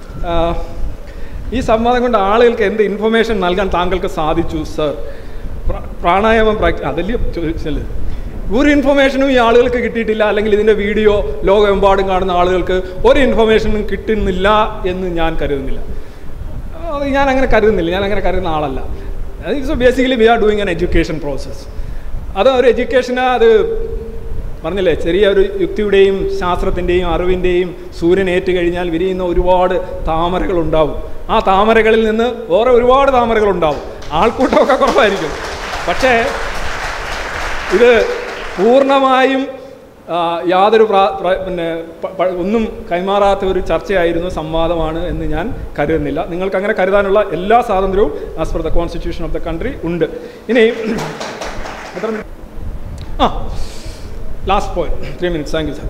ഈ സംവാദം കൊണ്ട് ആളുകൾക്ക് എന്ത് ഇൻഫർമേഷൻ നൽകാൻ താങ്കൾക്ക് സാധിച്ചു സർ? പ്രാണായാമം അതല്ലേ ചോദിച്ചല്ലേ. ഒരു ഇൻഫർമേഷനും ഈ ആളുകൾക്ക് കിട്ടിയിട്ടില്ല, അല്ലെങ്കിൽ ഇതിൻ്റെ വീഡിയോ ലോകമെമ്പാടും കാണുന്ന ആളുകൾക്ക് ഒരു ഇൻഫർമേഷനും കിട്ടുന്നില്ല എന്ന് ഞാൻ കരുതുന്നില്ല. ഞാൻ അങ്ങനെ കരുതുന്ന ആളല്ല. So basically we are doing an education process. അത് ഒരു എഡ്യൂക്കേഷന്, അത് പറഞ്ഞില്ലേ, ചെറിയ ഒരു യുക്തിയുടെയും ശാസ്ത്രത്തിൻ്റെയും അറിവിൻ്റെയും സൂര്യൻ ഏറ്റു കഴിഞ്ഞാൽ വിരിയുന്ന ഒരുപാട് താമരകളുണ്ടാവും. ആ താമരകളിൽ നിന്ന് വേറെ ഒരുപാട് താമരകളുണ്ടാവും. ആൾക്കൂട്ടമൊക്കെ കുറവായിരിക്കും. പക്ഷേ ഇത് പൂർണ്ണമായും യാതൊരു ഒന്നും കൈമാറാത്ത ഒരു ചർച്ചയായിരുന്നു, സംവാദമാണ് എന്ന് ഞാൻ കരുതുന്നില്ല. നിങ്ങൾക്ക് അങ്ങനെ കരുതാനുള്ള എല്ലാ സ്വാതന്ത്ര്യവും as per the constitution of the country ഉണ്ട്. ഇനി last point, 3 minutes. Thank you sir.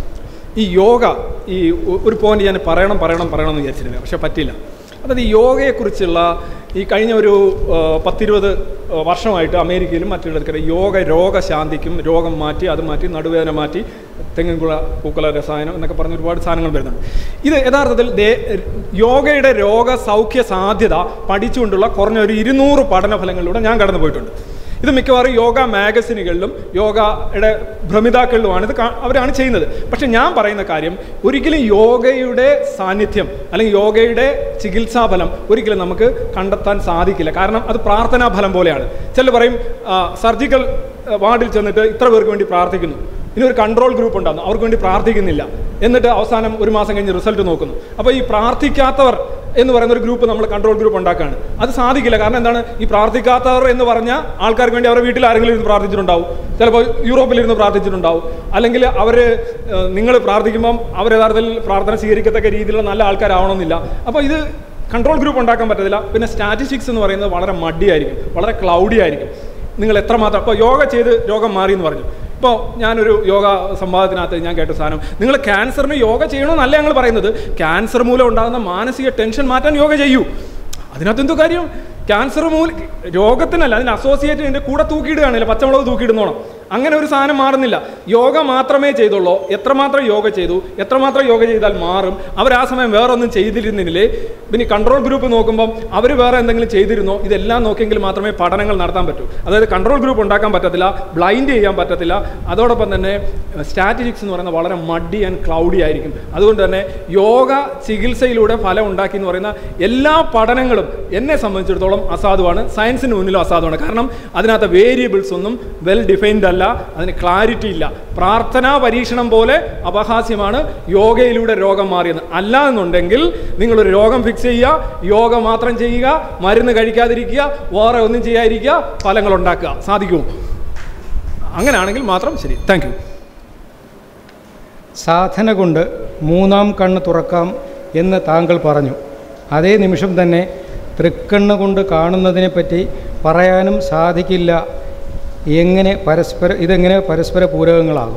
ഈ യോഗ, ഈ ഒരു പോയിന്റ് ഞാൻ പറയണം എന്ന് വിചാരിച്ചിരുന്നു, പക്ഷെ പറ്റില്ല. അതായത് ഈ യോഗയെക്കുറിച്ചുള്ള ഈ കഴിഞ്ഞ ഒരു 10-20 വർഷമായിട്ട് അമേരിക്കയിലും മറ്റുള്ളവർക്കും യോഗ രോഗശാന്തിക്കും, രോഗം മാറ്റി, അത് മാറ്റി, നടുവേദന മാറ്റി, തെങ്ങിൻകുള പൂക്കള രസായനം എന്നൊക്കെ പറഞ്ഞ് ഒരുപാട് സാധനങ്ങൾ വരുന്നുണ്ട്. ഇത് യഥാർത്ഥത്തിൽ യോഗയുടെ രോഗസൗഖ്യ സാധ്യത പഠിച്ചുകൊണ്ടുള്ള കുറഞ്ഞ ഒരു 200 പഠനഫലങ്ങളിലൂടെ ഞാൻ കടന്നു പോയിട്ടുണ്ട്. ഇത് മിക്കവാറും യോഗ മാഗസിനുകളിലും യോഗയുടെ ഭ്രമിതാക്കളിലുമാണ് അവരാണ് ചെയ്യുന്നത്. പക്ഷെ ഞാൻ പറയുന്ന കാര്യം, ഒരിക്കലും യോഗയുടെ സാന്നിധ്യം അല്ലെങ്കിൽ യോഗയുടെ ചികിത്സാഫലം ഒരിക്കലും നമുക്ക് കണ്ടെത്താൻ സാധിക്കില്ല. കാരണം അത് പ്രാർത്ഥനാ ഫലം പോലെയാണ്. ചിലർ പറയും സർജിക്കൽ വാർഡിൽ ചെന്നിട്ട് ഇത്ര പേർക്ക് വേണ്ടി പ്രാർത്ഥിക്കുന്നു, ഇനി ഒരു കൺട്രോൾ ഗ്രൂപ്പ് ഉണ്ടാകുന്നു, അവർക്ക് വേണ്ടി പ്രാർത്ഥിക്കുന്നില്ല, എന്നിട്ട് അവസാനം 1 മാസം കഴിഞ്ഞ് റിസൾട്ട് നോക്കുന്നു. അപ്പോൾ ഈ പ്രാർത്ഥിക്കാത്തവർ എന്ന് പറയുന്ന ഒരു ഗ്രൂപ്പ് നമ്മൾ കൺട്രോൾ ഗ്രൂപ്പ് ഉണ്ടാക്കുകയാണ്. അത് സാധിക്കില്ല. കാരണം എന്താണ്, ഈ പ്രാർത്ഥിക്കാത്തവർ എന്ന് പറഞ്ഞാൽ ആൾക്കാർക്ക് വേണ്ടി അവരുടെ വീട്ടിൽ ആരെങ്കിലും ഇരുന്ന് പ്രാർത്ഥിച്ചിട്ടുണ്ടാവും, ചിലപ്പോൾ യൂറോപ്പിലിരുന്ന് പ്രാർത്ഥിച്ചിട്ടുണ്ടാവും, അല്ലെങ്കിൽ നിങ്ങൾ പ്രാർത്ഥിക്കുമ്പം അവർ യഥാർത്ഥത്തിൽ പ്രാർത്ഥന സ്വീകരിക്കത്തക്ക രീതിയിലുള്ള നല്ല ആൾക്കാരാവണമെന്നില്ല. അപ്പോൾ ഇത് കൺട്രോൾ ഗ്രൂപ്പ് ഉണ്ടാക്കാൻ പറ്റത്തില്ല. പിന്നെ സ്റ്റാറ്റിസ്റ്റിക്സ് എന്ന് പറയുന്നത് വളരെ മടിയായിരിക്കും, വളരെ ക്ലൗഡി ആയിരിക്കും. നിങ്ങൾ എത്രമാത്രം ഇപ്പോൾ യോഗ ചെയ്ത് രോഗം മാറി എന്ന് പറഞ്ഞു. ഇപ്പോൾ ഞാനൊരു യോഗ സംവാദത്തിനകത്ത് ഞാൻ കേട്ട സാധനം, നിങ്ങൾ ക്യാൻസറിന് യോഗ ചെയ്യണമെന്നല്ല ഞങ്ങൾ പറയുന്നത്, ക്യാൻസർ മൂലം ഉണ്ടാകുന്ന മാനസിക ടെൻഷൻ മാറ്റാൻ യോഗ ചെയ്യൂ. അതിനകത്ത് എന്തോ കാര്യം? ക്യാൻസർ രോഗത്തിനല്ല, അതിന് അസോസിയേറ്റ് ഇതിൻ്റെ കൂടെ തൂക്കിയിടുകയാണല്ലോ, പച്ചമുളക് തൂക്കിയിടുന്നോണം. അങ്ങനെ ഒരു സാധനം മാറുന്നില്ല. യോഗ മാത്രമേ ചെയ്തുള്ളൂ. എത്രമാത്രം യോഗ ചെയ്തു, എത്രമാത്രം യോഗ ചെയ്താൽ മാറും. അവർ ആ സമയം വേറെ ഒന്നും ചെയ്തിരുന്നില്ലേ? പിന്നെ കൺട്രോൾ ഗ്രൂപ്പ് നോക്കുമ്പം അവർ വേറെ എന്തെങ്കിലും ചെയ്തിരുന്നോ? ഇതെല്ലാം നോക്കിയെങ്കിൽ മാത്രമേ പഠനങ്ങൾ നടത്താൻ പറ്റൂ. അതായത് കൺട്രോൾ ഗ്രൂപ്പ് ഉണ്ടാക്കാൻ പറ്റത്തില്ല, ബ്ലൈൻഡ് ചെയ്യാൻ പറ്റത്തില്ല. അതോടൊപ്പം തന്നെ സ്റ്റാറ്റിസ്റ്റിക്സ് എന്ന് പറയുന്നത് വളരെ മഡി ആൻഡ് ക്ലൗഡി ആയിരിക്കും. അതുകൊണ്ട് തന്നെ യോഗ ചികിത്സയിലൂടെ ഫലം ഉണ്ടാക്കി എന്ന് പറയുന്ന എല്ലാ പഠനങ്ങളും എന്നെ സംബന്ധിച്ചിടത്തോളം അസാധുവാണ്, സയൻസിന് മുന്നിലും അസാധുവാണ്. കാരണം അതിനകത്ത് വേരിയബിൾസ് ഒന്നും വെൽ ഡിഫൈൻഡ് അല്ല, അതിന് ക്ലാരിറ്റി ഇല്ല. പ്രാർത്ഥനാ പരീക്ഷണം പോലെ അപഹാസ്യമാണ് യോഗയിലൂടെ രോഗം മാറിയത്. അല്ല എന്നുണ്ടെങ്കിൽ നിങ്ങളൊരു രോഗം ഫിക്സ് ചെയ്യുക, യോഗ മാത്രം ചെയ്യുക, മരുന്ന് കഴിക്കാതിരിക്കുക, വേറെ ഒന്നും ചെയ്യാതിരിക്കുക, ഫലങ്ങൾ ഉണ്ടാക്കുക. സാധിക്കുമോ? അങ്ങനെയാണെങ്കിൽ മാത്രം ശരി. Thank you. സാധന കൊണ്ട് 3-ാം കണ്ണ് തുറക്കാം എന്ന് താങ്കൾ പറഞ്ഞു. അതേ നിമിഷം തന്നെ തൃക്കണ്ണ് കൊണ്ട് കാണുന്നതിനെപ്പറ്റി പറയാനും സാധിക്കില്ല. ഇതെങ്ങനെ പരസ്പര പൂരകങ്ങളാകും?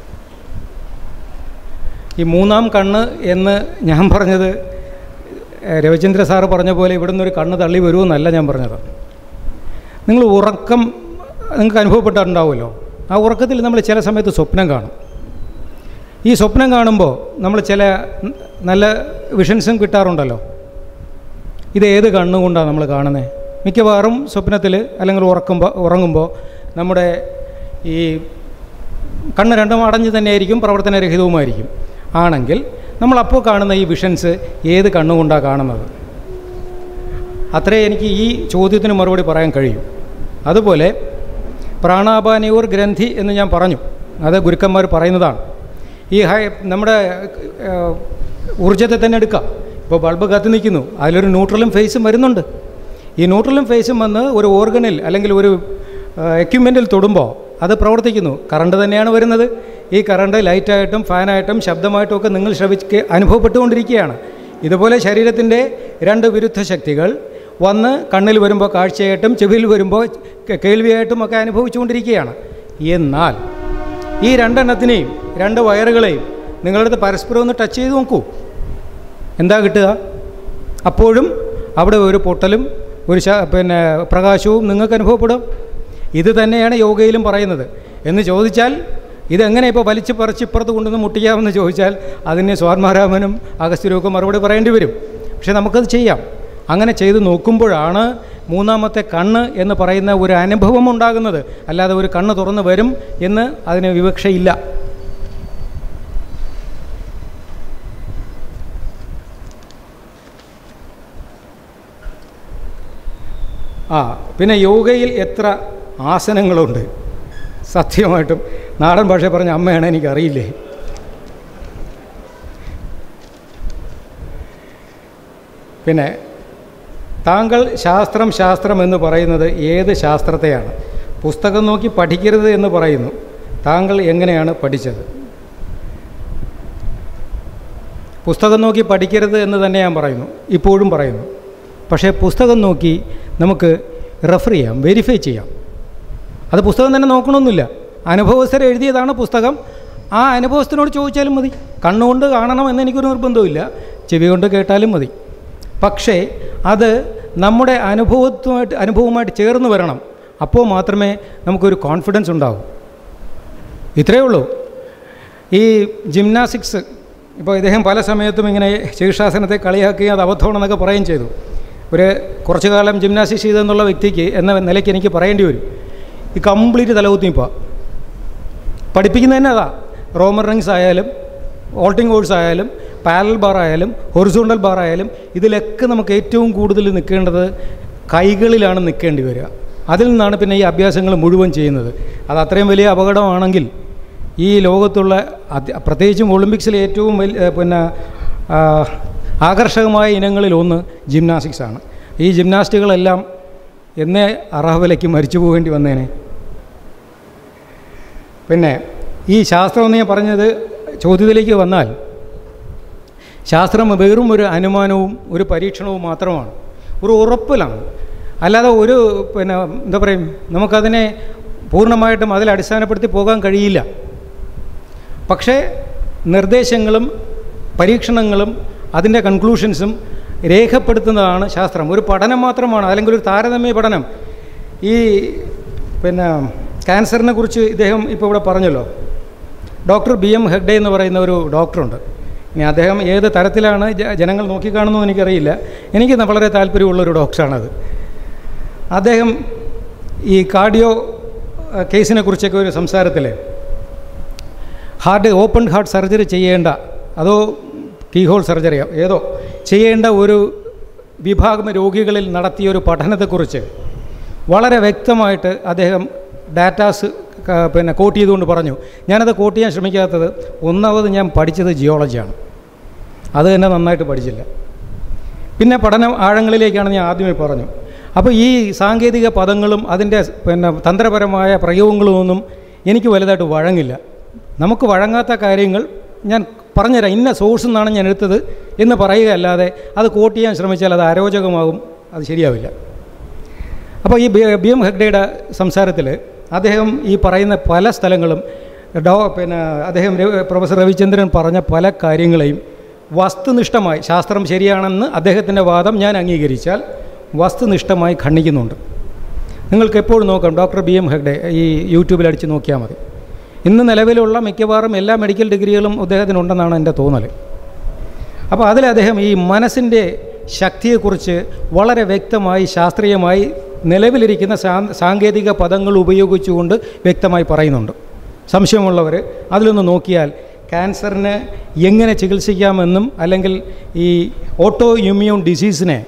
ഈ 3-ാം കണ്ണ് എന്ന് ഞാൻ പറഞ്ഞത് രവിചന്ദ്ര സാറ് പറഞ്ഞ പോലെ ഇവിടെ നിന്നൊരു കണ്ണ് തള്ളി വരുമെന്നല്ല ഞാൻ പറഞ്ഞത്. നിങ്ങൾ ഉറക്കം നിങ്ങൾക്ക് അനുഭവപ്പെട്ടിട്ടുണ്ടാവുമല്ലോ. ആ ഉറക്കത്തിൽ നമ്മൾ ചില സമയത്ത് സ്വപ്നം കാണും. ഈ സ്വപ്നം കാണുമ്പോൾ നമ്മൾ ചില നല്ല വിഷൻസും കിട്ടാറുണ്ടല്ലോ. ഇത് ഏത് കണ്ണുകൊണ്ടാണ് നമ്മൾ കാണുന്നത്? മിക്കവാറും സ്വപ്നത്തിൽ അല്ലെങ്കിൽ ഉറങ്ങുമ്പോൾ നമ്മുടെ ഈ കണ്ണ് രണ്ടും അടഞ്ഞ് തന്നെയായിരിക്കും, പ്രവർത്തനരഹിതവുമായിരിക്കും. ആണെങ്കിൽ നമ്മളപ്പോൾ കാണുന്ന ഈ വിഷൻസ് ഏത് കണ്ണുകൊണ്ടാണ് കാണുന്നത്? അത്രേ എനിക്ക് ഈ ചോദ്യത്തിന് മറുപടി പറയാൻ കഴിയും. അതുപോലെ പ്രാണാപാനയോർ ഗ്രന്ഥി എന്ന് ഞാൻ പറഞ്ഞു, അത് ഗുരുക്കന്മാർ പറയുന്നതാണ്. ഈ നമ്മുടെ ഊർജ്ജത്തെ തന്നെ എടുക്കാം. ഇപ്പോൾ ബൾബ് കത്തി നിൽക്കുന്നു, അതിലൊരു ന്യൂട്രലും ഫേസും വരുന്നുണ്ട്. ഈ ന്യൂട്രലും ഫേസും വന്ന് ഒരു ഓർഗനിൽ അല്ലെങ്കിൽ ഒരു എക്യുപ്മെൻറ്റിൽ തൊടുമ്പോൾ അത് പ്രവർത്തിക്കുന്നു. കറണ്ട് തന്നെയാണ് വരുന്നത്. ഈ കറണ്ട് ലൈറ്റായിട്ടും ഫാനായിട്ടും ശബ്ദമായിട്ടും ഒക്കെ നിങ്ങൾ അനുഭവപ്പെട്ടുകൊണ്ടിരിക്കുകയാണ്. ഇതുപോലെ ശരീരത്തിൻ്റെ 2 വിരുദ്ധ ശക്തികൾ വന്ന് കണ്ണിൽ വരുമ്പോൾ കാഴ്ചയായിട്ടും ചെവിയിൽ വരുമ്പോൾ കേൾവിയായിട്ടും ഒക്കെ അനുഭവിച്ചുകൊണ്ടിരിക്കുകയാണ്. എന്നാൽ ഈ 2 എണ്ണത്തിനെയും 2 വയറുകളെയും നിങ്ങളടുത്ത് പരസ്പരം ഒന്ന് ടച്ച് ചെയ്ത് നോക്കൂ, എന്താ കിട്ടുക? അപ്പോഴും അവിടെ ഒരു പൊട്ടലും ഒരു പ്രകാശവും നിങ്ങൾക്ക് അനുഭവപ്പെടും. ഇത് തന്നെയാണ് യോഗയിലും പറയുന്നത് എന്ന് ചോദിച്ചാൽ, ഇതെങ്ങനെ ഇപ്പോൾ വലിച്ചു പറിച്ച് ഇപ്പുറത്ത് കൊണ്ടുവന്ന് മുട്ടിക്കാമെന്ന് ചോദിച്ചാൽ അതിന് സ്വാത്മാരാമനും അഗസ്ത്യരുമൊക്കെ മറുപടി പറയേണ്ടി വരും. പക്ഷേ നമുക്കത് ചെയ്യാം. അങ്ങനെ ചെയ്ത് നോക്കുമ്പോഴാണ് മൂന്നാമത്തെ കണ്ണ് എന്ന് പറയുന്ന ഒരു അനുഭവം ഉണ്ടാകുന്നത്. അല്ലാതെ ഒരു കണ്ണ് തുറന്ന് വരും എന്ന് അതിന് വിവക്ഷയില്ല. പിന്നെ യോഗയിൽ എത്ര ആസനങ്ങളുണ്ട്? സത്യമായിട്ടും നാടൻ ഭാഷ പറഞ്ഞ അമ്മയാണ്, എനിക്കറിയില്ലേ. പിന്നെ താങ്കൾ ശാസ്ത്രം എന്ന് പറയുന്നത് ഏത് ശാസ്ത്രത്തെയാണ്? പുസ്തകം നോക്കി പഠിക്കരുത് എന്ന് പറയുന്നു. താങ്കൾ എങ്ങനെയാണ് പഠിച്ചത്? പുസ്തകം നോക്കി പഠിക്കരുത് എന്ന് തന്നെ ഞാൻ പറയുന്നു, ഇപ്പോഴും പറയുന്നു. പക്ഷേ പുസ്തകം നോക്കി നമുക്ക് റെഫർ ചെയ്യാം, വെരിഫൈ ചെയ്യാം. അത് പുസ്തകം തന്നെ നോക്കണമെന്നില്ല. അനുഭവസ്ഥർ എഴുതിയതാണ് പുസ്തകം. ആ അനുഭവസ്ഥനോട് ചോദിച്ചാലും മതി. കണ്ണുകൊണ്ട് കാണണം എന്ന് എനിക്കൊരു നിർബന്ധമില്ല, ചെവി കൊണ്ട് കേട്ടാലും മതി. പക്ഷേ അത് നമ്മുടെ അനുഭവവുമായിട്ട് ചേർന്ന് വരണം. അപ്പോൾ മാത്രമേ നമുക്കൊരു കോൺഫിഡൻസ് ഉണ്ടാകൂ. ഇത്രയേ ഉള്ളൂ. ഈ ജിംനാസ്റ്റിക്സ്, ഇപ്പോൾ ഇദ്ദേഹം പല സമയത്തും ഇങ്ങനെ ശീർഷാസനത്തെ കളിയാക്കുകയും അത് അബദ്ധമാണെന്നൊക്കെ പറയുകയും ചെയ്തു. കുറച്ചു കാലം ജിംനാസ്റ്റിക്സ് ചെയ്തെന്നുള്ള വ്യക്തിക്ക് എന്ന നിലയ്ക്ക് എനിക്ക് പറയേണ്ടി വരും, ഈ കംപ്ലീറ്റ് തലകുത്തിപ്പോൾ പഠിപ്പിക്കുന്നത് തന്നെ അതാ. റോമർ റിങ്സ് ആയാലും ഓൾട്ടിംഗ് കോഴ്സ് ആയാലും പാരലൽ ബാർ ആയാലും ഹൊറിസോണ്ടൽ ബാർ ആയാലും ഇതിലൊക്കെ നമുക്ക് ഏറ്റവും കൂടുതൽ നിൽക്കേണ്ടത് കൈകളിലാണ് നിൽക്കേണ്ടി വരിക. അതിൽ നിന്നാണ് പിന്നെ ഈ അഭ്യാസങ്ങൾ മുഴുവൻ ചെയ്യുന്നത്. അത് അത്രയും വലിയ അപകടമാണെങ്കിൽ ഈ ലോകത്തുള്ള പ്രത്യേകിച്ചും ഒളിമ്പിക്സിലെ ഏറ്റവും ആകർഷകമായ ഇനങ്ങളിലൊന്ന് ജിംനാസ്റ്റിക്സാണ്. ഈ ജിംനാസ്റ്റുകളെല്ലാം എന്നേ അറാഹുവിലേക്ക് മരിച്ചു പോകേണ്ടി വന്നേനെ. പിന്നെ ഈ ശാസ്ത്രം എന്ന് ഞാൻ പറഞ്ഞത് ചോദ്യത്തിലേക്ക് വന്നാൽ, ശാസ്ത്രം വെറും ഒരു അനുമാനവും ഒരു പരീക്ഷണവും മാത്രമാണ്, ഒരു ഉറപ്പിലാണ്. അല്ലാതെ ഒരു എന്താ പറയും, നമുക്കതിനെ പൂർണ്ണമായിട്ടും അതിൽ അടിസ്ഥാനപ്പെടുത്തി പോകാൻ കഴിയില്ല. പക്ഷേ നിർദ്ദേശങ്ങളും പരീക്ഷണങ്ങളും അതിൻ്റെ കൺക്ലൂഷൻസും രേഖപ്പെടുത്തുന്നതാണ് ശാസ്ത്രം. ഒരു പഠനം മാത്രമാണ്, അല്ലെങ്കിൽ ഒരു താരതമ്യ പഠനം. ഈ ക്യാൻസറിനെ കുറിച്ച് ഇദ്ദേഹം ഇപ്പോൾ ഇവിടെ പറഞ്ഞല്ലോ. ഡോക്ടർ BM ഹെഗ്ഡെ എന്ന് പറയുന്ന ഒരു ഡോക്ടറുണ്ട്. ഇനി അദ്ദേഹം ഏത് തരത്തിലാണ് ജനങ്ങൾ നോക്കിക്കാണുന്നു എനിക്കറിയില്ല. എനിക്ക് വളരെ താല്പര്യമുള്ളൊരു ഡോക്ടറാണത്. അദ്ദേഹം ഈ കാർഡിയോ കേസിനെ കുറിച്ചൊക്കെ ഒരു സംസാരത്തിൽ ഓപ്പൺ ഹാർട്ട് സർജറി ചെയ്യേണ്ട, അതോ കീഹോൾ സർജറിയോ ഏതോ ചെയ്യേണ്ട ഒരു വിഭാഗം രോഗികളിൽ നടത്തിയൊരു പഠനത്തെക്കുറിച്ച് വളരെ വ്യക്തമായിട്ട് അദ്ദേഹം ഡാറ്റാസ് കോട്ട് ചെയ്തുകൊണ്ട് പറഞ്ഞു. ഞാനത് കോട്ട് ചെയ്യാൻ ശ്രമിക്കാത്തത്, ഒന്നാമത് ഞാൻ പഠിച്ചത് ജിയോളജിയാണ്, അത് തന്നെ നന്നായിട്ട് പഠിച്ചില്ല. പിന്നെ പഠനം ആഴങ്ങളിലേക്കാണ് ഞാൻ ആദ്യമേ പറഞ്ഞു. അപ്പോൾ ഈ സാങ്കേതിക പദങ്ങളും അതിൻ്റെ തന്ത്രപരമായ പ്രയോഗങ്ങളുമൊന്നും എനിക്ക് വലുതായിട്ട് വഴങ്ങില്ല. നമുക്ക് വഴങ്ങാത്ത കാര്യങ്ങൾ ഞാൻ പറഞ്ഞുതരാം, ഇന്ന സോഴ്സിൽ നിന്നാണ് ഞാൻ എടുത്തത് എന്ന് പറയുക അല്ലാതെ അത് കോട്ട് ചെയ്യാൻ ശ്രമിച്ചാൽ അത് അരോചകമാകും, അത് ശരിയാവില്ല. അപ്പോൾ ഈ BM ഹെഗ്ഡെയുടെ സംസാരത്തിൽ അദ്ദേഹം ഈ പറയുന്ന പല സ്ഥലങ്ങളും അദ്ദേഹം പ്രൊഫസർ രവിചന്ദ്രൻ പറഞ്ഞ പല കാര്യങ്ങളെയും വസ്തുനിഷ്ഠമായി, ശാസ്ത്രം ശരിയാണെന്ന് അദ്ദേഹത്തിൻ്റെ വാദം ഞാൻ അംഗീകരിച്ചാൽ വസ്തുനിഷ്ഠമായി ഖണ്ഡിക്കുന്നുണ്ട്. നിങ്ങൾക്ക് എപ്പോഴും നോക്കാം, ഡോക്ടർ BM ഹെഗ്ഡെ ഈ യൂട്യൂബിൽ അടിച്ച് നോക്കിയാൽ മതി. ഇന്ന് നിലവിലുള്ള മിക്കവാറും എല്ലാ മെഡിക്കൽ ഡിഗ്രികളും അദ്ദേഹത്തിനുണ്ടെന്നാണ് എൻ്റെ തോന്നൽ. അപ്പോൾ അതിൽ അദ്ദേഹം ഈ മനസ്സിൻ്റെ ശക്തിയെക്കുറിച്ച് വളരെ വ്യക്തമായി ശാസ്ത്രീയമായി നിലവിലിരിക്കുന്ന സാങ്കേതിക പദങ്ങൾ ഉപയോഗിച്ചുകൊണ്ട് വ്യക്തമായി പറയുന്നുണ്ട്. സംശയമുള്ളവർ അതിലൊന്ന് നോക്കിയാൽ ക്യാൻസറിന് എങ്ങനെ ചികിത്സിക്കാമെന്നും അല്ലെങ്കിൽ ഈ ഓട്ടോ ഇമ്മ്യൂൺ ഡിസീസിനെ